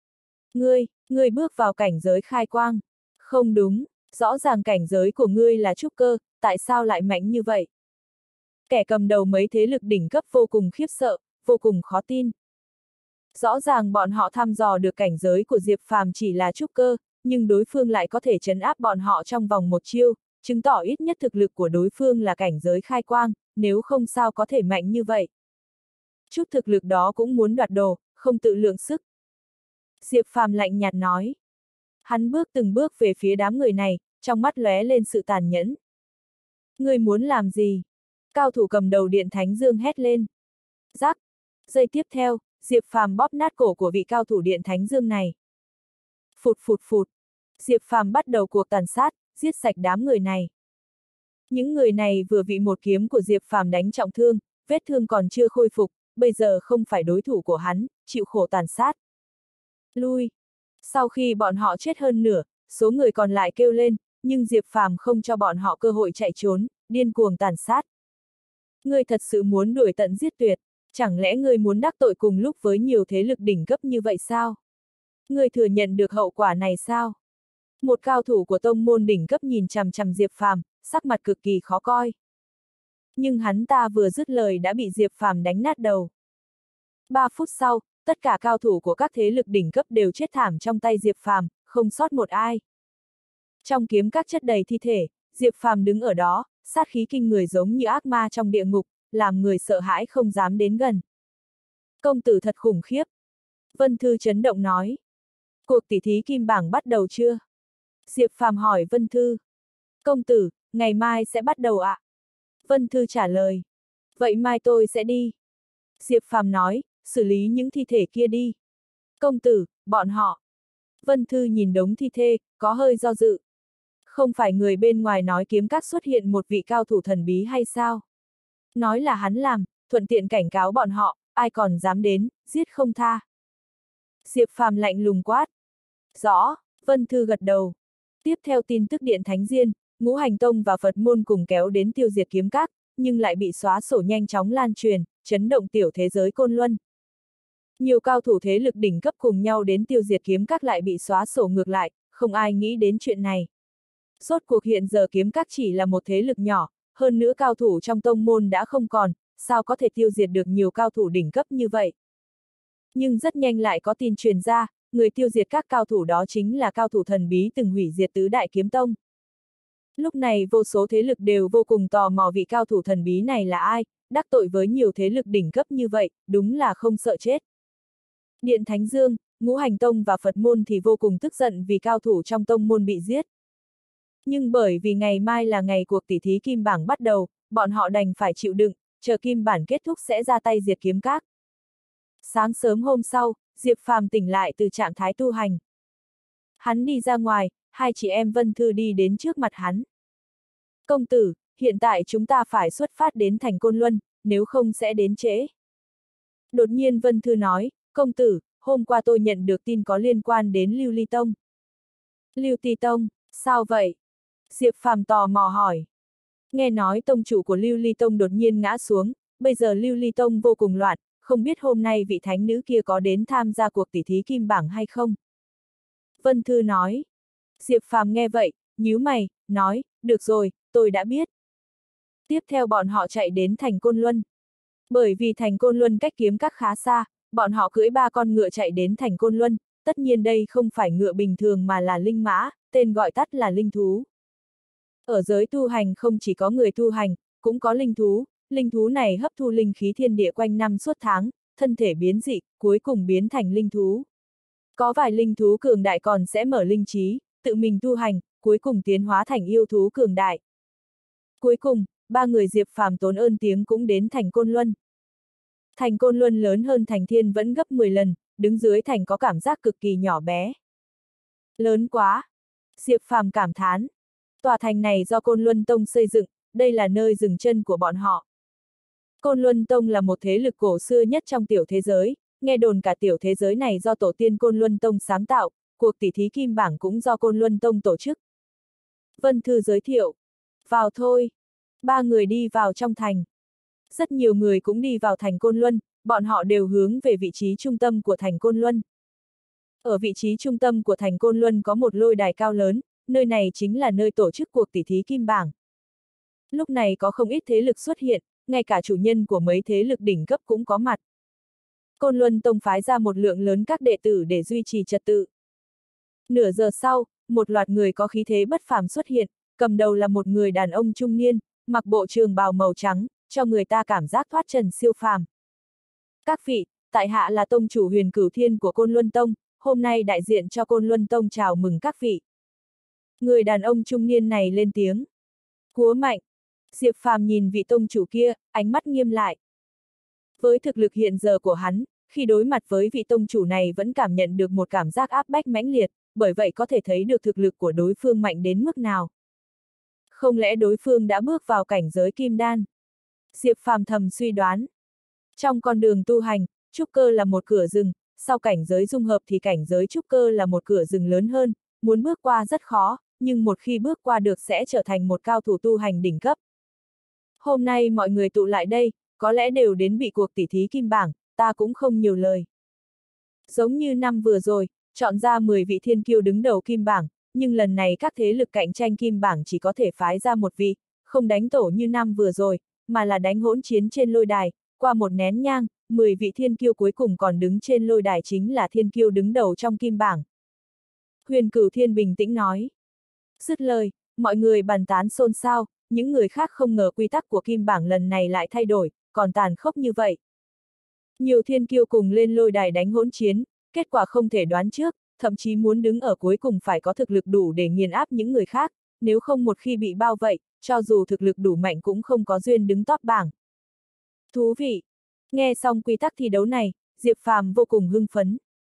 Ngươi bước vào cảnh giới khai quang. Không đúng, rõ ràng cảnh giới của ngươi là trúc cơ, tại sao lại mạnh như vậy? Kẻ cầm đầu mấy thế lực đỉnh cấp vô cùng khiếp sợ, vô cùng khó tin. Rõ ràng bọn họ thăm dò được cảnh giới của Diệp Phàm chỉ là trúc cơ, nhưng đối phương lại có thể trấn áp bọn họ trong vòng một chiêu, chứng tỏ ít nhất thực lực của đối phương là cảnh giới khai quang, nếu không sao có thể mạnh như vậy. Chút thực lực đó cũng muốn đoạt đồ, không tự lượng sức. Diệp Phàm lạnh nhạt nói. Hắn bước từng bước về phía đám người này, trong mắt lóe lên sự tàn nhẫn. Ngươi muốn làm gì? Cao thủ cầm đầu Điện Thánh Dương hét lên. Rắc. Giây tiếp theo, Diệp Phàm bóp nát cổ của vị cao thủ Điện Thánh Dương này. Phụt phụt phụt. Diệp Phàm bắt đầu cuộc tàn sát, giết sạch đám người này. Những người này vừa bị một kiếm của Diệp Phàm đánh trọng thương, vết thương còn chưa khôi phục, bây giờ không phải đối thủ của hắn, chịu khổ tàn sát. Lui. Sau khi bọn họ chết hơn nửa, số người còn lại kêu lên, nhưng Diệp Phàm không cho bọn họ cơ hội chạy trốn, điên cuồng tàn sát. Ngươi thật sự muốn đuổi tận giết tuyệt, chẳng lẽ ngươi muốn đắc tội cùng lúc với nhiều thế lực đỉnh cấp như vậy sao? Ngươi thừa nhận được hậu quả này sao? Một cao thủ của tông môn đỉnh cấp nhìn chằm chằm Diệp Phàm, sắc mặt cực kỳ khó coi. Nhưng hắn ta vừa dứt lời đã bị Diệp Phàm đánh nát đầu. 3 phút sau, tất cả cao thủ của các thế lực đỉnh cấp đều chết thảm trong tay Diệp Phàm, không sót một ai. Trong kiếm các chất đầy thi thể, Diệp Phàm đứng ở đó, sát khí kinh người giống như ác ma trong địa ngục, làm người sợ hãi không dám đến gần. Công tử thật khủng khiếp. Vân Thư chấn động nói. Cuộc tỉ thí kim bảng bắt đầu chưa? Diệp Phàm hỏi Vân Thư. Công tử, ngày mai sẽ bắt đầu ạ. Vân Thư trả lời. Vậy mai tôi sẽ đi. Diệp Phàm nói, xử lý những thi thể kia đi. Công tử, bọn họ. Vân Thư nhìn đống thi thể, có hơi do dự. Không phải người bên ngoài nói kiếm các xuất hiện một vị cao thủ thần bí hay sao? Nói là hắn làm, thuận tiện cảnh cáo bọn họ, ai còn dám đến, giết không tha. Diệp Phàm lạnh lùng quát. Rõ, Vân Thư gật đầu. Tiếp theo tin tức Điện Thánh Diên, Ngũ Hành Tông và Phật môn cùng kéo đến tiêu diệt kiếm các, nhưng lại bị xóa sổ nhanh chóng lan truyền, chấn động tiểu thế giới Côn Luân. Nhiều cao thủ thế lực đỉnh cấp cùng nhau đến tiêu diệt kiếm các lại bị xóa sổ ngược lại, không ai nghĩ đến chuyện này. Rốt cuộc hiện giờ kiếm các chỉ là một thế lực nhỏ, hơn nữa cao thủ trong tông môn đã không còn, sao có thể tiêu diệt được nhiều cao thủ đỉnh cấp như vậy. Nhưng rất nhanh lại có tin truyền ra, người tiêu diệt các cao thủ đó chính là cao thủ thần bí từng hủy diệt tứ đại kiếm tông. Lúc này vô số thế lực đều vô cùng tò mò vị cao thủ thần bí này là ai, đắc tội với nhiều thế lực đỉnh cấp như vậy, đúng là không sợ chết. Điện Thánh Dương, Ngũ Hành Tông và Phật môn thì vô cùng tức giận vì cao thủ trong tông môn bị giết. Nhưng bởi vì ngày mai là ngày cuộc tỉ thí kim bảng bắt đầu, bọn họ đành phải chịu đựng, chờ kim bản kết thúc sẽ ra tay diệt kiếm các. Sáng sớm hôm sau, Diệp Phàm tỉnh lại từ trạng thái tu hành. Hắn đi ra ngoài, hai chị em Vân Thư đi đến trước mặt hắn. Công tử, hiện tại chúng ta phải xuất phát đến thành Côn Luân, nếu không sẽ đến trễ. Đột nhiên Vân Thư nói, công tử, hôm qua tôi nhận được tin có liên quan đến Lưu Ly Tông. Lưu Ti Tông, sao vậy? Diệp Phàm tò mò hỏi. Nghe nói tông chủ của Lưu Ly Tông đột nhiên ngã xuống, bây giờ Lưu Ly Tông vô cùng loạn, không biết hôm nay vị thánh nữ kia có đến tham gia cuộc tỉ thí kim bảng hay không? Vân Thư nói. Diệp Phàm nghe vậy, nhíu mày, nói, được rồi, tôi đã biết. Tiếp theo bọn họ chạy đến thành Côn Luân. Bởi vì thành Côn Luân cách kiếm các khá xa, bọn họ cưỡi 3 con ngựa chạy đến thành Côn Luân, tất nhiên đây không phải ngựa bình thường mà là linh mã, tên gọi tắt là linh thú. Ở giới tu hành không chỉ có người tu hành, cũng có linh thú này hấp thu linh khí thiên địa quanh năm suốt tháng, thân thể biến dị, cuối cùng biến thành linh thú. Có vài linh thú cường đại còn sẽ mở linh trí, tự mình tu hành, cuối cùng tiến hóa thành yêu thú cường đại. Cuối cùng, 3 người Diệp Phàm tốn ơn tiếng cũng đến thành Côn Luân. Thành Côn Luân lớn hơn thành Thiên vẫn gấp 10 lần, đứng dưới thành có cảm giác cực kỳ nhỏ bé. Lớn quá! Diệp Phàm cảm thán. Tòa thành này do Côn Luân Tông xây dựng, đây là nơi dừng chân của bọn họ. Côn Luân Tông là một thế lực cổ xưa nhất trong tiểu thế giới, nghe đồn cả tiểu thế giới này do tổ tiên Côn Luân Tông sáng tạo, cuộc tỉ thí kim bảng cũng do Côn Luân Tông tổ chức. Vân Thư giới thiệu. Vào thôi. 3 người đi vào trong thành. Rất nhiều người cũng đi vào thành Côn Luân, bọn họ đều hướng về vị trí trung tâm của thành Côn Luân. Ở vị trí trung tâm của thành Côn Luân có một lôi đài cao lớn, nơi này chính là nơi tổ chức cuộc tỉ thí kim bảng. Lúc này có không ít thế lực xuất hiện, ngay cả chủ nhân của mấy thế lực đỉnh cấp cũng có mặt. Côn Luân Tông phái ra một lượng lớn các đệ tử để duy trì trật tự. Nửa giờ sau, một loạt người có khí thế bất phàm xuất hiện, cầm đầu là một người đàn ông trung niên, mặc bộ trường bào màu trắng, cho người ta cảm giác thoát trần siêu phàm. Các vị, tại hạ là tông chủ Huyền Cửu Thiên của Côn Luân Tông, hôm nay đại diện cho Côn Luân Tông chào mừng các vị. Người đàn ông trung niên này lên tiếng. Cúa mạnh. Diệp Phàm nhìn vị tông chủ kia, ánh mắt nghiêm lại. Với thực lực hiện giờ của hắn, khi đối mặt với vị tông chủ này vẫn cảm nhận được một cảm giác áp bách mãnh liệt, bởi vậy có thể thấy được thực lực của đối phương mạnh đến mức nào. Không lẽ đối phương đã bước vào cảnh giới kim đan? Diệp Phàm thầm suy đoán. Trong con đường tu hành, trúc cơ là một cửa rừng, sau cảnh giới dung hợp thì cảnh giới trúc cơ là một cửa rừng lớn hơn, muốn bước qua rất khó, nhưng một khi bước qua được sẽ trở thành một cao thủ tu hành đỉnh cấp. Hôm nay mọi người tụ lại đây, có lẽ đều đến bị cuộc tỉ thí kim bảng, ta cũng không nhiều lời. Giống như năm vừa rồi, chọn ra 10 vị thiên kiêu đứng đầu kim bảng, nhưng lần này các thế lực cạnh tranh kim bảng chỉ có thể phái ra một vị, không đánh tổ như năm vừa rồi, mà là đánh hỗn chiến trên lôi đài, qua một nén nhang, 10 vị thiên kiêu cuối cùng còn đứng trên lôi đài chính là thiên kiêu đứng đầu trong kim bảng. Huyền Cửu Thiên bình tĩnh nói. Dứt lời, mọi người bàn tán xôn xao, những người khác không ngờ quy tắc của kim bảng lần này lại thay đổi, còn tàn khốc như vậy. Nhiều thiên kiêu cùng lên lôi đài đánh hỗn chiến, kết quả không thể đoán trước, thậm chí muốn đứng ở cuối cùng phải có thực lực đủ để nghiền áp những người khác, nếu không một khi bị bao vây, cho dù thực lực đủ mạnh cũng không có duyên đứng top bảng. Thú vị! Nghe xong quy tắc thi đấu này, Diệp Phàm vô cùng hưng phấn.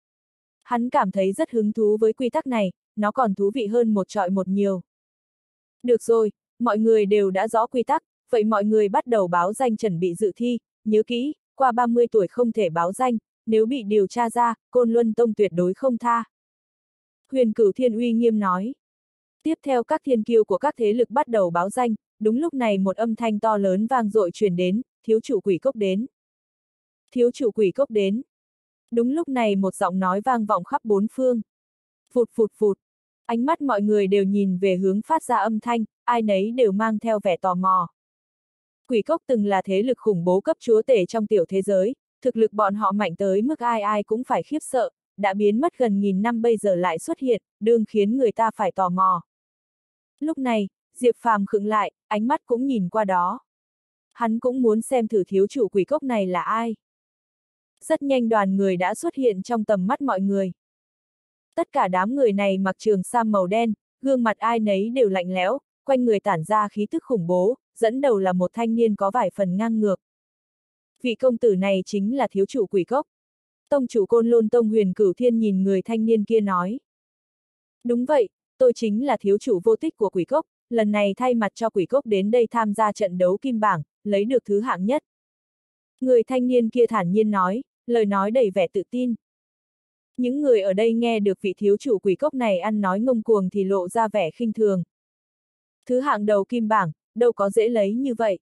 Hắn cảm thấy rất hứng thú với quy tắc này, nó còn thú vị hơn một chọi một nhiều. Được rồi, mọi người đều đã rõ quy tắc, vậy mọi người bắt đầu báo danh chuẩn bị dự thi, nhớ kỹ, qua 30 tuổi không thể báo danh, nếu bị điều tra ra, Côn Luân Tông tuyệt đối không tha. Huyền Cửu Thiên uy nghiêm nói. Tiếp theo các thiên kiêu của các thế lực bắt đầu báo danh, đúng lúc này một âm thanh to lớn vang dội truyền đến, thiếu chủ quỷ cốc đến. Thiếu chủ quỷ cốc đến. Đúng lúc này một giọng nói vang vọng khắp bốn phương. Phụt phụt phụt. Ánh mắt mọi người đều nhìn về hướng phát ra âm thanh, ai nấy đều mang theo vẻ tò mò. Quỷ cốc từng là thế lực khủng bố cấp chúa tể trong tiểu thế giới, thực lực bọn họ mạnh tới mức ai ai cũng phải khiếp sợ, đã biến mất gần 1000 năm bây giờ lại xuất hiện, đương khiến người ta phải tò mò. Lúc này, Diệp Phàm khựng lại, ánh mắt cũng nhìn qua đó. Hắn cũng muốn xem thử thiếu chủ quỷ cốc này là ai. Rất nhanh đoàn người đã xuất hiện trong tầm mắt mọi người. Tất cả đám người này mặc trường sam màu đen, gương mặt ai nấy đều lạnh lẽo, quanh người tản ra khí tức khủng bố, dẫn đầu là một thanh niên có vài phần ngang ngược. Vị công tử này chính là thiếu chủ quỷ cốc. Tông chủ Côn Lôn Tông Huyền Cửu Thiên nhìn người thanh niên kia nói. Đúng vậy, tôi chính là thiếu chủ vô tích của quỷ cốc, lần này thay mặt cho quỷ cốc đến đây tham gia trận đấu kim bảng, lấy được thứ hạng nhất. Người thanh niên kia thản nhiên nói, lời nói đầy vẻ tự tin. Những người ở đây nghe được vị thiếu chủ quỷ cốc này ăn nói ngông cuồng thì lộ ra vẻ khinh thường. Thứ hạng đầu kim bảng, đâu có dễ lấy như vậy.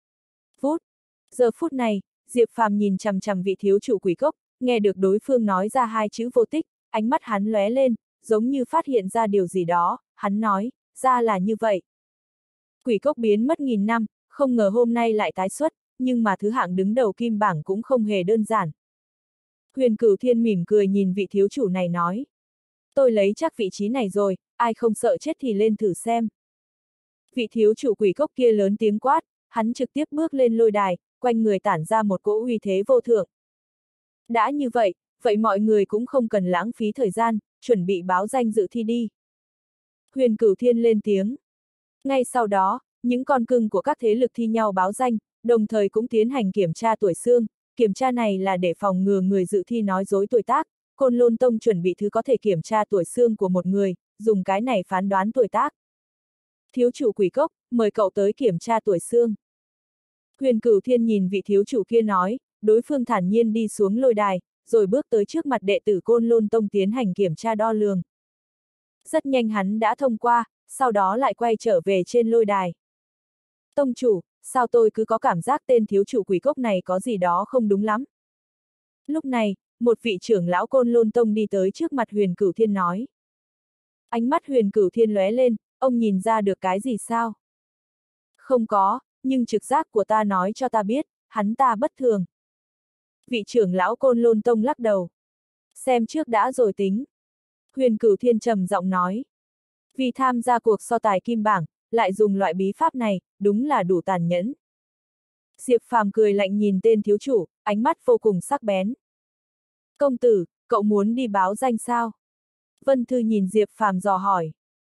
Giờ phút này, Diệp Phàm nhìn chằm chằm vị thiếu chủ quỷ cốc, nghe được đối phương nói ra hai chữ vô tích, ánh mắt hắn lóe lên, giống như phát hiện ra điều gì đó, hắn nói, ra là như vậy. Quỷ cốc biến mất 1000 năm, không ngờ hôm nay lại tái xuất, nhưng mà thứ hạng đứng đầu kim bảng cũng không hề đơn giản. Huyền Cửu Thiên mỉm cười nhìn vị thiếu chủ này nói. Tôi lấy chắc vị trí này rồi, ai không sợ chết thì lên thử xem. Vị thiếu chủ quỷ cốc kia lớn tiếng quát, hắn trực tiếp bước lên lôi đài, quanh người tản ra một cỗ uy thế vô thượng. Đã như vậy, vậy mọi người cũng không cần lãng phí thời gian, chuẩn bị báo danh dự thi đi. Huyền Cửu Thiên lên tiếng. Ngay sau đó, những con cưng của các thế lực thi nhau báo danh, đồng thời cũng tiến hành kiểm tra tuổi xương. Kiểm tra này là để phòng ngừa người dự thi nói dối tuổi tác. Côn Lôn Tông chuẩn bị thứ có thể kiểm tra tuổi xương của một người, dùng cái này phán đoán tuổi tác. Thiếu chủ quỷ cốc, mời cậu tới kiểm tra tuổi xương. Huyền Cửu Thiên nhìn vị thiếu chủ kia nói, đối phương thản nhiên đi xuống lôi đài, rồi bước tới trước mặt đệ tử Côn Lôn Tông tiến hành kiểm tra đo lường. Rất nhanh hắn đã thông qua, sau đó lại quay trở về trên lôi đài. Tông chủ, sao tôi cứ có cảm giác tên thiếu chủ quỷ cốc này có gì đó không đúng lắm. Lúc này, một vị trưởng lão Côn Lôn Tông đi tới trước mặt Huyền Cửu Thiên nói. Ánh mắt Huyền Cửu Thiên lóe lên, ông nhìn ra được cái gì sao? Không có, nhưng trực giác của ta nói cho ta biết, hắn ta bất thường. Vị trưởng lão Côn Lôn Tông lắc đầu. Xem trước đã rồi tính. Huyền Cửu Thiên trầm giọng nói. Vì tham gia cuộc so tài kim bảng, lại dùng loại bí pháp này, đúng là đủ tàn nhẫn. Diệp Phàm cười lạnh nhìn tên thiếu chủ, ánh mắt vô cùng sắc bén. Công tử, cậu muốn đi báo danh sao? Vân Thư nhìn Diệp Phàm dò hỏi.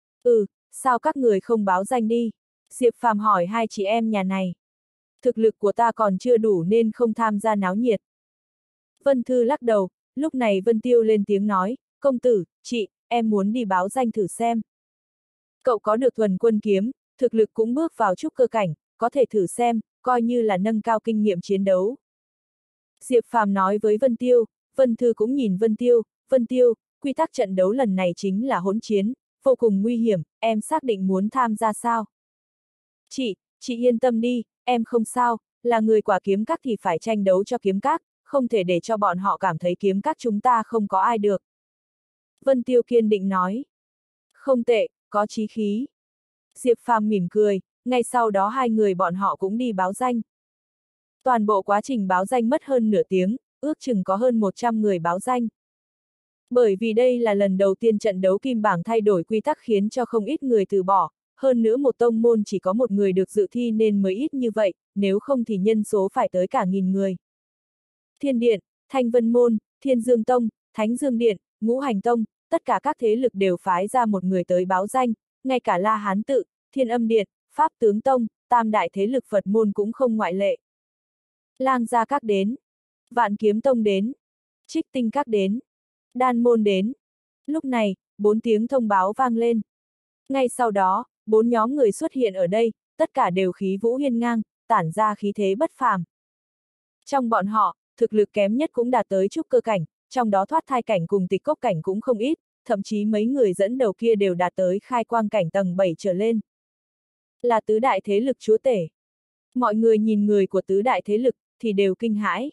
Sao các người không báo danh đi? Diệp Phàm hỏi hai chị em nhà này. Thực lực của ta còn chưa đủ nên không tham gia náo nhiệt. Vân Thư lắc đầu, lúc này Vân Tiêu lên tiếng nói, công tử, chị, em muốn đi báo danh thử xem. Cậu có được thuần quân kiếm, thực lực cũng bước vào trúc cơ cảnh, có thể thử xem, coi như là nâng cao kinh nghiệm chiến đấu. Diệp Phàm nói với Vân Tiêu, Vân Thư cũng nhìn Vân Tiêu, quy tắc trận đấu lần này chính là hỗn chiến, vô cùng nguy hiểm, em xác định muốn tham gia sao? Chị yên tâm đi, em không sao, là người của kiếm các thì phải tranh đấu cho kiếm các, không thể để cho bọn họ cảm thấy kiếm các chúng ta không có ai được. Vân Tiêu kiên định nói. Không tệ, có chí khí. Diệp Phàm mỉm cười, ngay sau đó hai người bọn họ cũng đi báo danh. Toàn bộ quá trình báo danh mất hơn nửa tiếng, ước chừng có hơn 100 người báo danh. Bởi vì đây là lần đầu tiên trận đấu kim bảng thay đổi quy tắc khiến cho không ít người từ bỏ, hơn nữa một tông môn chỉ có một người được dự thi nên mới ít như vậy, nếu không thì nhân số phải tới cả 1000 người. Thiên Điện, Thanh Vân Môn, Thiên Dương Tông, Thánh Dương Điện, Ngũ Hành Tông, tất cả các thế lực đều phái ra một người tới báo danh, ngay cả La Hán Tự, Thiên Âm Điện, Pháp Tướng Tông, tam đại thế lực Phật môn cũng không ngoại lệ. Lang Gia Các đến, Vạn Kiếm Tông đến, Trích Tinh Các đến, Đan Môn đến. Lúc này, 4 tiếng thông báo vang lên. Ngay sau đó, 4 nhóm người xuất hiện ở đây, tất cả đều khí vũ hiên ngang, tản ra khí thế bất phàm. Trong bọn họ, thực lực kém nhất cũng đạt tới trúc cơ cảnh, trong đó thoát thai cảnh cùng tịch cốc cảnh cũng không ít, thậm chí mấy người dẫn đầu kia đều đạt tới khai quang cảnh tầng 7 trở lên. Là tứ đại thế lực chúa tể. Mọi người nhìn người của tứ đại thế lực, thì đều kinh hãi.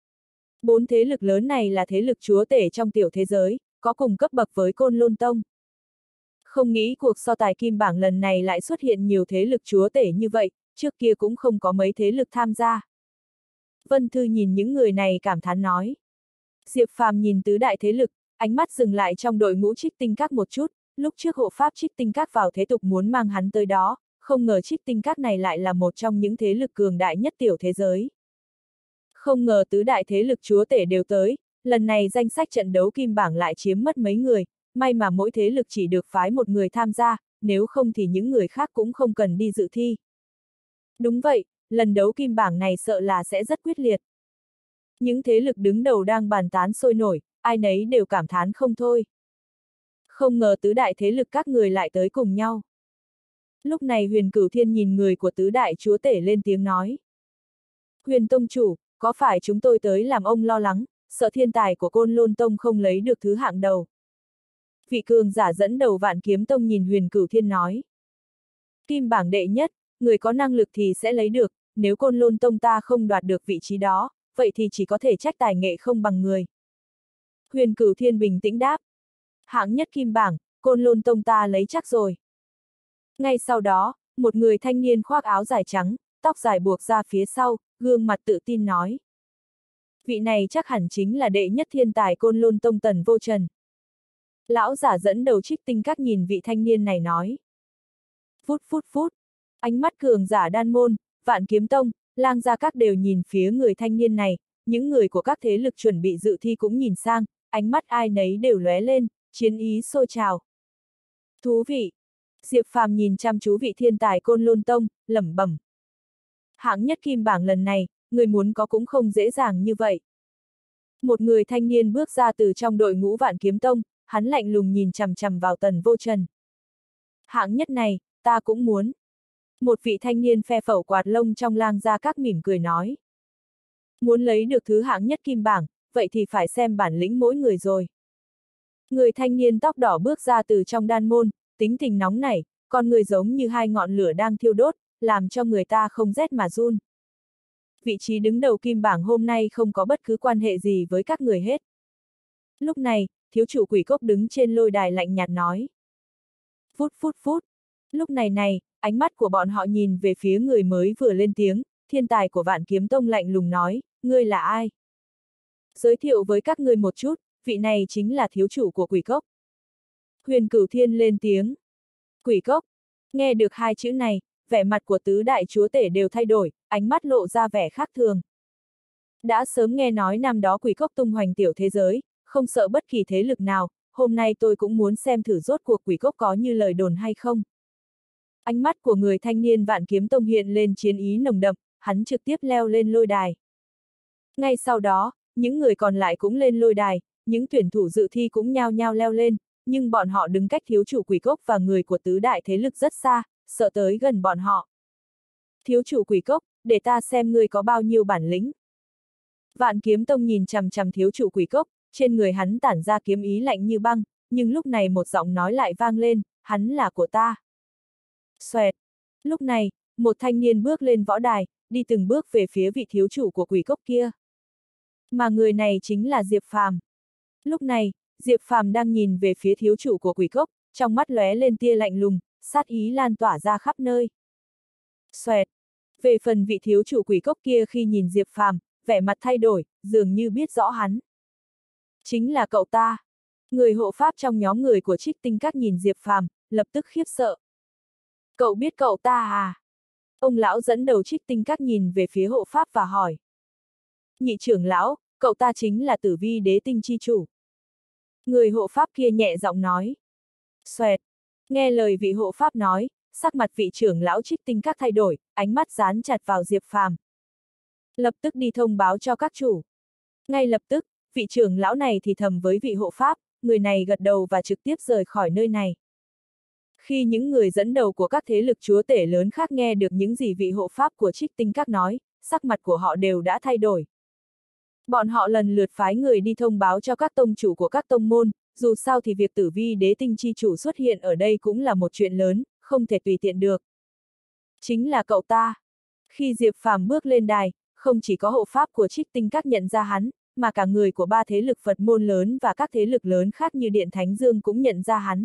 4 thế lực lớn này là thế lực chúa tể trong tiểu thế giới, có cùng cấp bậc với Côn Lôn Tông. Không nghĩ cuộc so tài kim bảng lần này lại xuất hiện nhiều thế lực chúa tể như vậy, trước kia cũng không có mấy thế lực tham gia. Vân Thư nhìn những người này cảm thán nói. Diệp Phàm nhìn tứ đại thế lực, ánh mắt dừng lại trong đội ngũ Trích Tinh Các một chút, lúc trước hộ pháp Trích Tinh Các vào thế tục muốn mang hắn tới đó, không ngờ Trích Tinh Các này lại là một trong những thế lực cường đại nhất tiểu thế giới. Không ngờ tứ đại thế lực chúa tể đều tới, lần này danh sách trận đấu kim bảng lại chiếm mất mấy người, may mà mỗi thế lực chỉ được phái một người tham gia, nếu không thì những người khác cũng không cần đi dự thi. Đúng vậy, lần đấu kim bảng này sợ là sẽ rất quyết liệt. Những thế lực đứng đầu đang bàn tán sôi nổi, ai nấy đều cảm thán không thôi. Không ngờ tứ đại thế lực các người lại tới cùng nhau. Lúc này Huyền Cửu Thiên nhìn người của tứ đại chúa tể lên tiếng nói. Huyền Tông chủ, có phải chúng tôi tới làm ông lo lắng, sợ thiên tài của Côn Lôn Tông không lấy được thứ hạng đầu? Vị cường giả dẫn đầu Vạn Kiếm Tông nhìn Huyền Cửu Thiên nói. Kim bảng đệ nhất, người có năng lực thì sẽ lấy được, nếu Côn Lôn Tông ta không đoạt được vị trí đó, vậy thì chỉ có thể trách tài nghệ không bằng người. Huyền Cửu Thiên bình tĩnh đáp. Hạng nhất kim bảng, Côn Lôn Tông ta lấy chắc rồi. Ngay sau đó, một người thanh niên khoác áo dài trắng, tóc dài buộc ra phía sau, gương mặt tự tin nói. Vị này chắc hẳn chính là đệ nhất thiên tài Côn Lôn Tông Tần Vô Trần. Lão giả dẫn đầu Trích Tinh Các nhìn vị thanh niên này nói. Phút. Ánh mắt cường giả Đan Môn, Vạn Kiếm Tông, Lang Gia Các đều nhìn phía người thanh niên này, những người của các thế lực chuẩn bị dự thi cũng nhìn sang, ánh mắt ai nấy đều lóe lên, chiến ý sôi trào. Thú vị! Diệp Phàm nhìn chăm chú vị thiên tài Côn Lôn Tông, lẩm bẩm. Hạng nhất kim bảng lần này, người muốn có cũng không dễ dàng như vậy. Một người thanh niên bước ra từ trong đội ngũ Vạn Kiếm Tông, hắn lạnh lùng nhìn chằm chằm vào Tần Vô Trần. Hạng nhất này, ta cũng muốn. Một vị thanh niên phe phẩu quạt lông trong Lang Gia Các mỉm cười nói. Muốn lấy được thứ hạng nhất kim bảng, vậy thì phải xem bản lĩnh mỗi người rồi. Người thanh niên tóc đỏ bước ra từ trong Đan Môn, tính tình nóng nảy, con người giống như hai ngọn lửa đang thiêu đốt, làm cho người ta không rét mà run. Vị trí đứng đầu kim bảng hôm nay không có bất cứ quan hệ gì với các người hết. Lúc này, thiếu chủ Quỷ Cốc đứng trên lôi đài lạnh nhạt nói. Phút. Lúc này, ánh mắt của bọn họ nhìn về phía người mới vừa lên tiếng, thiên tài của Vạn Kiếm Tông lạnh lùng nói, ngươi là ai? Giới thiệu với các ngươi một chút, vị này chính là thiếu chủ của Quỷ Cốc. Huyền Cửu Thiên lên tiếng. Quỷ Cốc. Nghe được hai chữ này, vẻ mặt của tứ đại chúa tể đều thay đổi, ánh mắt lộ ra vẻ khác thường. Đã sớm nghe nói năm đó Quỷ Cốc tung hoành tiểu thế giới, không sợ bất kỳ thế lực nào, hôm nay tôi cũng muốn xem thử rốt cuộc Quỷ Cốc có như lời đồn hay không. Ánh mắt của người thanh niên Vạn Kiếm Tông hiện lên chiến ý nồng đậm, hắn trực tiếp leo lên lôi đài. Ngay sau đó, những người còn lại cũng lên lôi đài, những tuyển thủ dự thi cũng nhao nhao leo lên, nhưng bọn họ đứng cách thiếu chủ Quỷ Cốc và người của tứ đại thế lực rất xa, sợ tới gần bọn họ. Thiếu chủ Quỷ Cốc, để ta xem ngươi có bao nhiêu bản lĩnh. Vạn Kiếm Tông nhìn chằm chằm thiếu chủ Quỷ Cốc, trên người hắn tản ra kiếm ý lạnh như băng, nhưng lúc này một giọng nói lại vang lên, hắn là của ta. Xoẹt. Lúc này, một thanh niên bước lên võ đài, đi từng bước về phía vị thiếu chủ của Quỷ Cốc kia. Mà người này chính là Diệp Phàm. Lúc này, Diệp Phàm đang nhìn về phía thiếu chủ của Quỷ Cốc, trong mắt lóe lên tia lạnh lùng, sát ý lan tỏa ra khắp nơi. Xoẹt. Về phần vị thiếu chủ Quỷ Cốc kia khi nhìn Diệp Phàm, vẻ mặt thay đổi, dường như biết rõ hắn. Chính là cậu ta. Người hộ pháp trong nhóm người của Trích Tinh Các nhìn Diệp Phàm, lập tức khiếp sợ. Cậu biết cậu ta à? Ông lão dẫn đầu Trích Tinh Các nhìn về phía hộ pháp và hỏi. Nhị trưởng lão, cậu ta chính là Tử Vi Đế Tinh chi chủ. Người hộ pháp kia nhẹ giọng nói. Xoẹt. Nghe lời vị hộ pháp nói, sắc mặt vị trưởng lão Trích Tinh Các thay đổi, ánh mắt dán chặt vào Diệp Phàm. Lập tức đi thông báo cho các chủ. Ngay lập tức, vị trưởng lão này thì thầm với vị hộ pháp, người này gật đầu và trực tiếp rời khỏi nơi này. Khi những người dẫn đầu của các thế lực chúa tể lớn khác nghe được những gì vị hộ pháp của Trích Tinh Các nói, sắc mặt của họ đều đã thay đổi. Bọn họ lần lượt phái người đi thông báo cho các tông chủ của các tông môn, dù sao thì việc Tử Vi Đế Tinh chi chủ xuất hiện ở đây cũng là một chuyện lớn, không thể tùy tiện được. Chính là cậu ta. Khi Diệp Phàm bước lên đài, không chỉ có hộ pháp của Trích Tinh Các nhận ra hắn, mà cả người của ba thế lực Phật môn lớn và các thế lực lớn khác như Điện Thánh Dương cũng nhận ra hắn.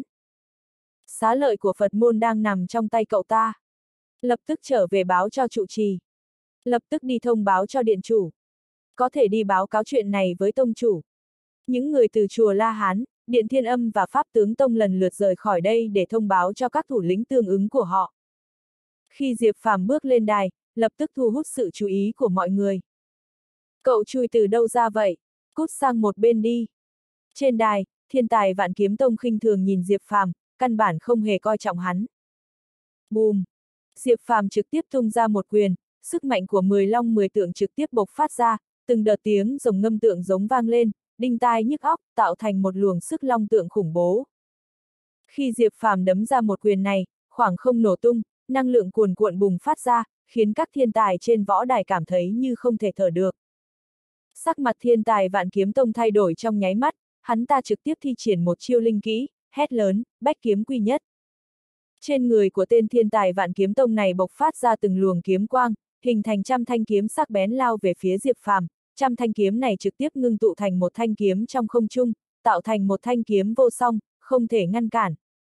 Xá lợi của Phật môn đang nằm trong tay cậu ta. Lập tức trở về báo cho trụ trì. Lập tức đi thông báo cho điện chủ. Có thể đi báo cáo chuyện này với tông chủ. Những người từ chùa La Hán, Điện Thiên Âm và Pháp Tướng Tông lần lượt rời khỏi đây để thông báo cho các thủ lĩnh tương ứng của họ. Khi Diệp Phàm bước lên đài, lập tức thu hút sự chú ý của mọi người. Cậu chui từ đâu ra vậy? Cút sang một bên đi. Trên đài, thiên tài Vạn Kiếm Tông khinh thường nhìn Diệp Phàm, căn bản không hề coi trọng hắn. Bùm! Diệp Phàm trực tiếp tung ra một quyền, sức mạnh của 10 long 10 tượng trực tiếp bộc phát ra, từng đợt tiếng rồng ngâm tượng giống vang lên, đinh tai nhức óc, tạo thành một luồng sức long tượng khủng bố. Khi Diệp Phàm đấm ra một quyền này, khoảng không nổ tung, năng lượng cuồn cuộn bùng phát ra, khiến các thiên tài trên võ đài cảm thấy như không thể thở được. Sắc mặt thiên tài Vạn Kiếm Tông thay đổi trong nháy mắt, hắn ta trực tiếp thi triển một chiêu linh kỹ, hét lớn, bách kiếm quy nhất. Trên người của tên thiên tài Vạn Kiếm Tông này bộc phát ra từng luồng kiếm quang, hình thành trăm thanh kiếm sắc bén lao về phía Diệp Phàm, trăm thanh kiếm này trực tiếp ngưng tụ thành một thanh kiếm trong không trung, tạo thành một thanh kiếm vô song, không thể ngăn cản.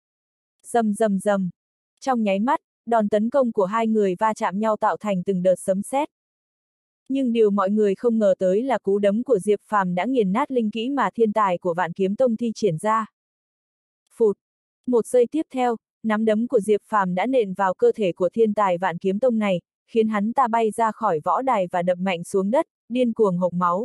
Rầm rầm rầm. Trong nháy mắt, đòn tấn công của hai người va chạm nhau tạo thành từng đợt sấm sét. Nhưng điều mọi người không ngờ tới là cú đấm của Diệp Phàm đã nghiền nát linh kỹ mà thiên tài của Vạn Kiếm Tông thi triển ra. Phụt! Một giây tiếp theo, nắm đấm của Diệp Phàm đã nện vào cơ thể của thiên tài Vạn Kiếm Tông này, khiến hắn ta bay ra khỏi võ đài và đập mạnh xuống đất, điên cuồng hộc máu.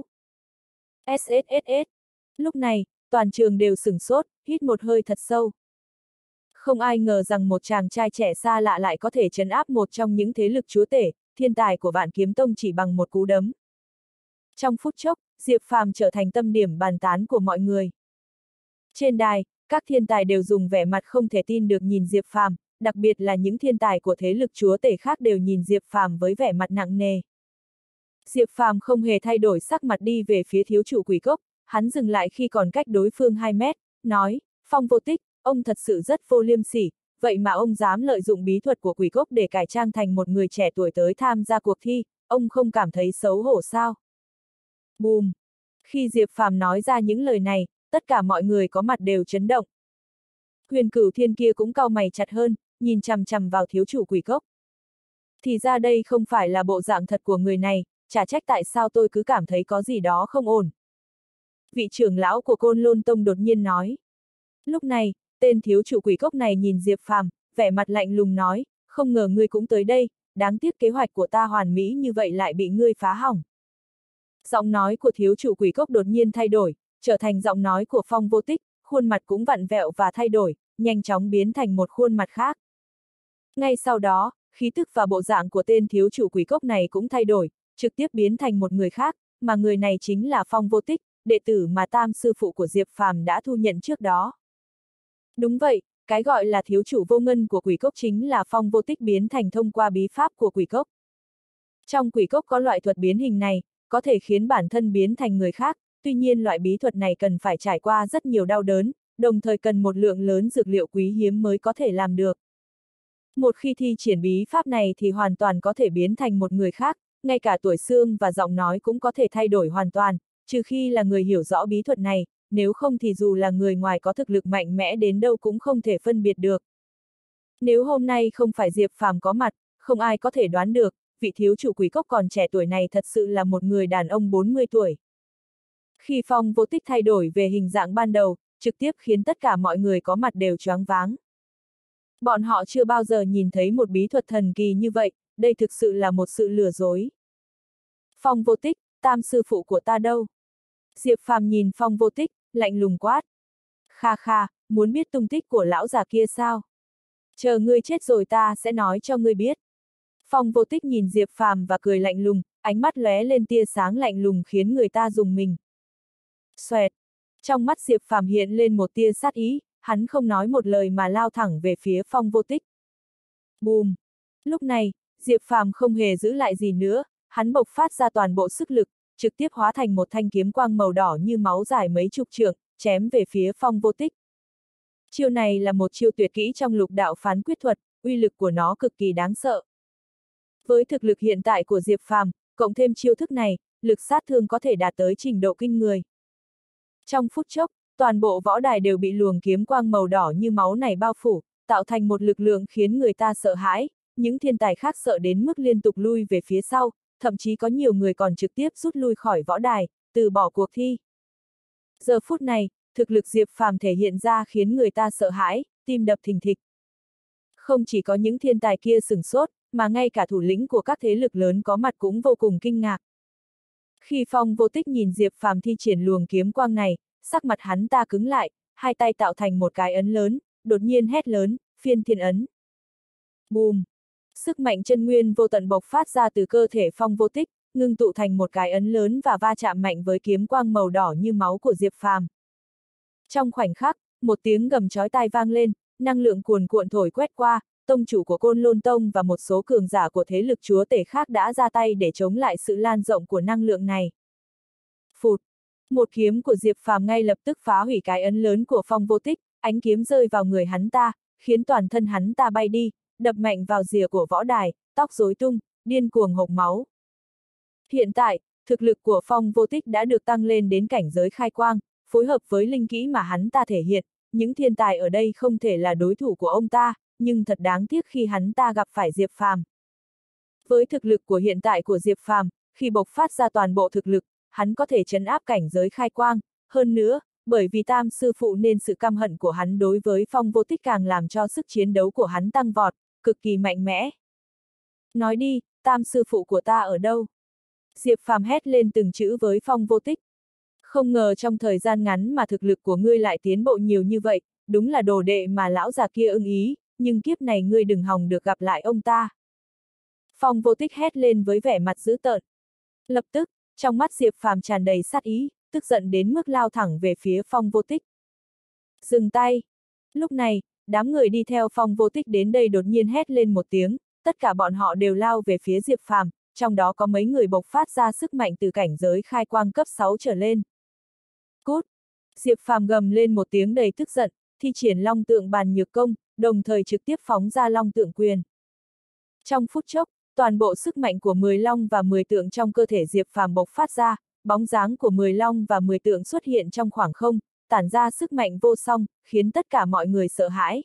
SSSS! Lúc này, toàn trường đều sửng sốt, hít một hơi thật sâu. Không ai ngờ rằng một chàng trai trẻ xa lạ lại có thể trấn áp một trong những thế lực chúa tể, thiên tài của Vạn Kiếm Tông chỉ bằng một cú đấm. Trong phút chốc, Diệp Phàm trở thành tâm điểm bàn tán của mọi người. Trên đài, các thiên tài đều dùng vẻ mặt không thể tin được nhìn Diệp Phàm, đặc biệt là những thiên tài của thế lực chúa tể khác đều nhìn Diệp Phàm với vẻ mặt nặng nề. Diệp Phàm không hề thay đổi sắc mặt đi về phía thiếu chủ Quỷ Cốc, hắn dừng lại khi còn cách đối phương 2 mét, nói, Phong Vô Tích, ông thật sự rất vô liêm sỉ, vậy mà ông dám lợi dụng bí thuật của Quỷ Cốc để cải trang thành một người trẻ tuổi tới tham gia cuộc thi, ông không cảm thấy xấu hổ sao? Bùm! Khi Diệp Phàm nói ra những lời này, tất cả mọi người có mặt đều chấn động. Huyền Cửu Thiên kia cũng cau mày chặt hơn, nhìn chằm chằm vào thiếu chủ Quỷ Cốc. Thì ra đây không phải là bộ dạng thật của người này, chả trách tại sao tôi cứ cảm thấy có gì đó không ổn. vị trưởng lão của Côn Lôn Tông đột nhiên nói. Lúc này, tên thiếu chủ quỷ cốc này nhìn Diệp Phàm, vẻ mặt lạnh lùng nói, không ngờ ngươi cũng tới đây, đáng tiếc kế hoạch của ta hoàn mỹ như vậy lại bị ngươi phá hỏng. Giọng nói của thiếu chủ quỷ cốc đột nhiên thay đổi, trở thành giọng nói của Phong Vô Tích, khuôn mặt cũng vặn vẹo và thay đổi, nhanh chóng biến thành một khuôn mặt khác. Ngay sau đó, khí tức và bộ dạng của tên thiếu chủ quỷ cốc này cũng thay đổi, trực tiếp biến thành một người khác, mà người này chính là Phong Vô Tích, đệ tử mà tam sư phụ của Diệp Phàm đã thu nhận trước đó. Đúng vậy, cái gọi là thiếu chủ vô ngân của quỷ cốc chính là Phong Vô Tích biến thành thông qua bí pháp của quỷ cốc. Trong quỷ cốc có loại thuật biến hình này, có thể khiến bản thân biến thành người khác, tuy nhiên loại bí thuật này cần phải trải qua rất nhiều đau đớn, đồng thời cần một lượng lớn dược liệu quý hiếm mới có thể làm được. Một khi thi triển bí pháp này thì hoàn toàn có thể biến thành một người khác, ngay cả tuổi xương và giọng nói cũng có thể thay đổi hoàn toàn, trừ khi là người hiểu rõ bí thuật này, nếu không thì dù là người ngoài có thực lực mạnh mẽ đến đâu cũng không thể phân biệt được. Nếu hôm nay không phải Diệp Phàm có mặt, không ai có thể đoán được, vị thiếu chủ quỷ cốc còn trẻ tuổi này thật sự là một người đàn ông 40 tuổi. Khi Phong Vô Tích thay đổi về hình dạng ban đầu, trực tiếp khiến tất cả mọi người có mặt đều choáng váng. Bọn họ chưa bao giờ nhìn thấy một bí thuật thần kỳ như vậy, đây thực sự là một sự lừa dối. Phong Vô Tích, tam sư phụ của ta đâu? Diệp Phàm nhìn Phong Vô Tích, lạnh lùng quát. Kha kha, muốn biết tung tích của lão già kia sao? Chờ ngươi chết rồi ta sẽ nói cho ngươi biết. Phong Vô Tích nhìn Diệp Phàm và cười lạnh lùng, ánh mắt lóe lên tia sáng lạnh lùng khiến người ta rùng mình. Xoẹt! Trong mắt Diệp Phàm hiện lên một tia sát ý, hắn không nói một lời mà lao thẳng về phía Phong Vô Tích. Bùm! Lúc này, Diệp Phàm không hề giữ lại gì nữa, hắn bộc phát ra toàn bộ sức lực, trực tiếp hóa thành một thanh kiếm quang màu đỏ như máu dài mấy chục trượng, chém về phía Phong Vô Tích. Chiêu này là một chiêu tuyệt kỹ trong lục đạo phán quyết thuật, uy lực của nó cực kỳ đáng sợ. Với thực lực hiện tại của Diệp Phàm, cộng thêm chiêu thức này, lực sát thương có thể đạt tới trình độ kinh người. Trong phút chốc, toàn bộ võ đài đều bị luồng kiếm quang màu đỏ như máu này bao phủ, tạo thành một lực lượng khiến người ta sợ hãi, những thiên tài khác sợ đến mức liên tục lui về phía sau, thậm chí có nhiều người còn trực tiếp rút lui khỏi võ đài, từ bỏ cuộc thi. Giờ phút này, thực lực Diệp Phàm thể hiện ra khiến người ta sợ hãi, tim đập thình thịch. Không chỉ có những thiên tài kia sửng sốt, mà ngay cả thủ lĩnh của các thế lực lớn có mặt cũng vô cùng kinh ngạc. Khi Phong Vô Tích nhìn Diệp Phàm thi triển luồng kiếm quang này, sắc mặt hắn ta cứng lại, hai tay tạo thành một cái ấn lớn, đột nhiên hét lớn, phiên thiên ấn. Bùm! Sức mạnh chân nguyên vô tận bộc phát ra từ cơ thể Phong Vô Tích, ngưng tụ thành một cái ấn lớn và va chạm mạnh với kiếm quang màu đỏ như máu của Diệp Phàm. Trong khoảnh khắc, một tiếng gầm chói tai vang lên, năng lượng cuồn cuộn thổi quét qua, tông chủ của Côn Lôn Tông và một số cường giả của thế lực chúa tể khác đã ra tay để chống lại sự lan rộng của năng lượng này. Phụt! Một kiếm của Diệp Phàm ngay lập tức phá hủy cái ấn lớn của Phong Vô Tích, ánh kiếm rơi vào người hắn ta, khiến toàn thân hắn ta bay đi, đập mạnh vào rìa của võ đài, tóc rối tung, điên cuồng hộc máu. Hiện tại, thực lực của Phong Vô Tích đã được tăng lên đến cảnh giới khai quang, phối hợp với linh kỹ mà hắn ta thể hiện, những thiên tài ở đây không thể là đối thủ của ông ta, nhưng thật đáng tiếc khi hắn ta gặp phải Diệp Phàm. Với thực lực của hiện tại của Diệp Phàm, khi bộc phát ra toàn bộ thực lực, hắn có thể trấn áp cảnh giới khai quang, hơn nữa, bởi vì tam sư phụ nên sự căm hận của hắn đối với Phong Vô Tích càng làm cho sức chiến đấu của hắn tăng vọt, cực kỳ mạnh mẽ. Nói đi, tam sư phụ của ta ở đâu? Diệp Phàm hét lên từng chữ với Phong Vô Tích. Không ngờ trong thời gian ngắn mà thực lực của ngươi lại tiến bộ nhiều như vậy, đúng là đồ đệ mà lão già kia ưng ý, nhưng kiếp này ngươi đừng hòng được gặp lại ông ta. Phong Vô Tích hét lên với vẻ mặt dữ tợn. Lập tức, trong mắt Diệp Phàm tràn đầy sát ý, tức giận đến mức lao thẳng về phía Phong Vô Tích. Dừng tay! Lúc này, đám người đi theo Phong Vô Tích đến đây đột nhiên hét lên một tiếng, tất cả bọn họ đều lao về phía Diệp Phàm, trong đó có mấy người bộc phát ra sức mạnh từ cảnh giới khai quang cấp 6 trở lên. Cút! Diệp Phàm gầm lên một tiếng đầy tức giận, thi triển Long Tượng Bàn Nhược Công, đồng thời trực tiếp phóng ra Long Tượng Quyền. Trong phút chốc, toàn bộ sức mạnh của 10 long và 10 tượng trong cơ thể Diệp Phàm bộc phát ra, bóng dáng của 10 long và 10 tượng xuất hiện trong khoảng không, tản ra sức mạnh vô song, khiến tất cả mọi người sợ hãi.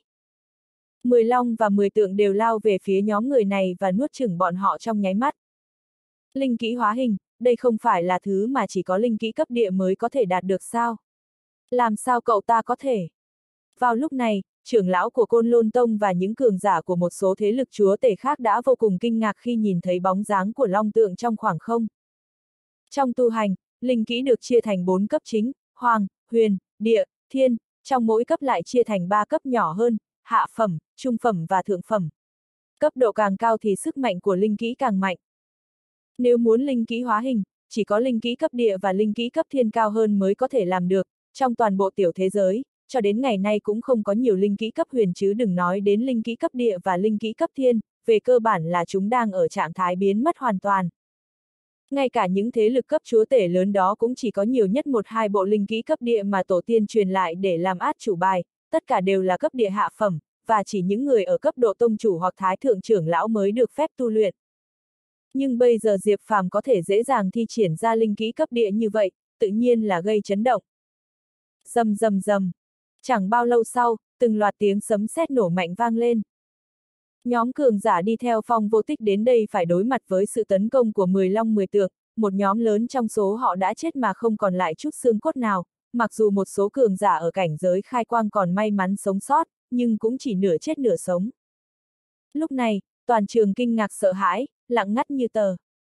10 long và 10 tượng đều lao về phía nhóm người này và nuốt chửng bọn họ trong nháy mắt. Linh kỹ hóa hình, đây không phải là thứ mà chỉ có linh kỹ cấp địa mới có thể đạt được sao? Làm sao cậu ta có thể? Vào lúc này, trưởng lão của Côn Lôn Tông và những cường giả của một số thế lực chúa tể khác đã vô cùng kinh ngạc khi nhìn thấy bóng dáng của long tượng trong khoảng không. Trong tu hành, linh kỹ được chia thành 4 cấp chính, hoàng, huyền, địa, thiên, trong mỗi cấp lại chia thành 3 cấp nhỏ hơn, hạ phẩm, trung phẩm và thượng phẩm. Cấp độ càng cao thì sức mạnh của linh kỹ càng mạnh. Nếu muốn linh kỹ hóa hình, chỉ có linh kỹ cấp địa và linh kỹ cấp thiên cao hơn mới có thể làm được, trong toàn bộ tiểu thế giới, cho đến ngày nay cũng không có nhiều linh kỹ cấp huyền chứ đừng nói đến linh kỹ cấp địa và linh kỹ cấp thiên, về cơ bản là chúng đang ở trạng thái biến mất hoàn toàn. Ngay cả những thế lực cấp chúa tể lớn đó cũng chỉ có nhiều nhất 1-2 bộ linh kỹ cấp địa mà tổ tiên truyền lại để làm át chủ bài, tất cả đều là cấp địa hạ phẩm, và chỉ những người ở cấp độ tông chủ hoặc thái thượng trưởng lão mới được phép tu luyện. Nhưng bây giờ Diệp Phàm có thể dễ dàng thi triển ra linh kỹ cấp địa như vậy, tự nhiên là gây chấn động. Rầm rầm rầm. Chẳng bao lâu sau, từng loạt tiếng sấm sét nổ mạnh vang lên. Nhóm cường giả đi theo Phong Vô Tích đến đây phải đối mặt với sự tấn công của 10 long 10 tượng, một nhóm lớn trong số họ đã chết mà không còn lại chút xương cốt nào, mặc dù một số cường giả ở cảnh giới khai quang còn may mắn sống sót, nhưng cũng chỉ nửa chết nửa sống. Lúc này, toàn trường kinh ngạc sợ hãi, lặng ngắt như tờ.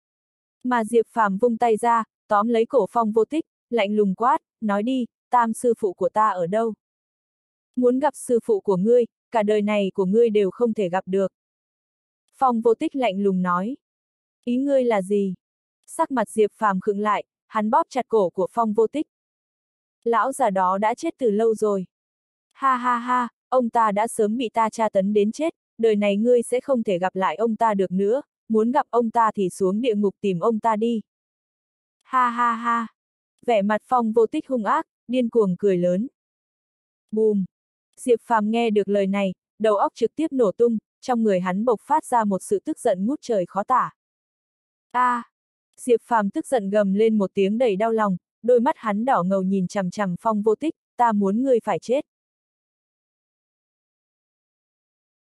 Mà Diệp Phàm vung tay ra, tóm lấy cổ Phong Vô Tích, lạnh lùng quát, nói đi, Tam sư phụ của ta ở đâu? Muốn gặp sư phụ của ngươi, cả đời này của ngươi đều không thể gặp được. Phong Vô Tích lạnh lùng nói. Ý ngươi là gì? Sắc mặt Diệp Phàm khựng lại, hắn bóp chặt cổ của Phong Vô Tích. Lão già đó đã chết từ lâu rồi. Ha ha ha, ông ta đã sớm bị ta tra tấn đến chết, đời này ngươi sẽ không thể gặp lại ông ta được nữa, muốn gặp ông ta thì xuống địa ngục tìm ông ta đi. Ha ha ha. Vẻ mặt Phong Vô Tích hung ác, điên cuồng cười lớn. Bùm. Diệp Phàm nghe được lời này, đầu óc trực tiếp nổ tung, trong người hắn bộc phát ra một sự tức giận ngút trời khó tả. Diệp Phàm tức giận gầm lên một tiếng đầy đau lòng, đôi mắt hắn đỏ ngầu nhìn chằm chằm Phong Vô Tích, ta muốn ngươi phải chết.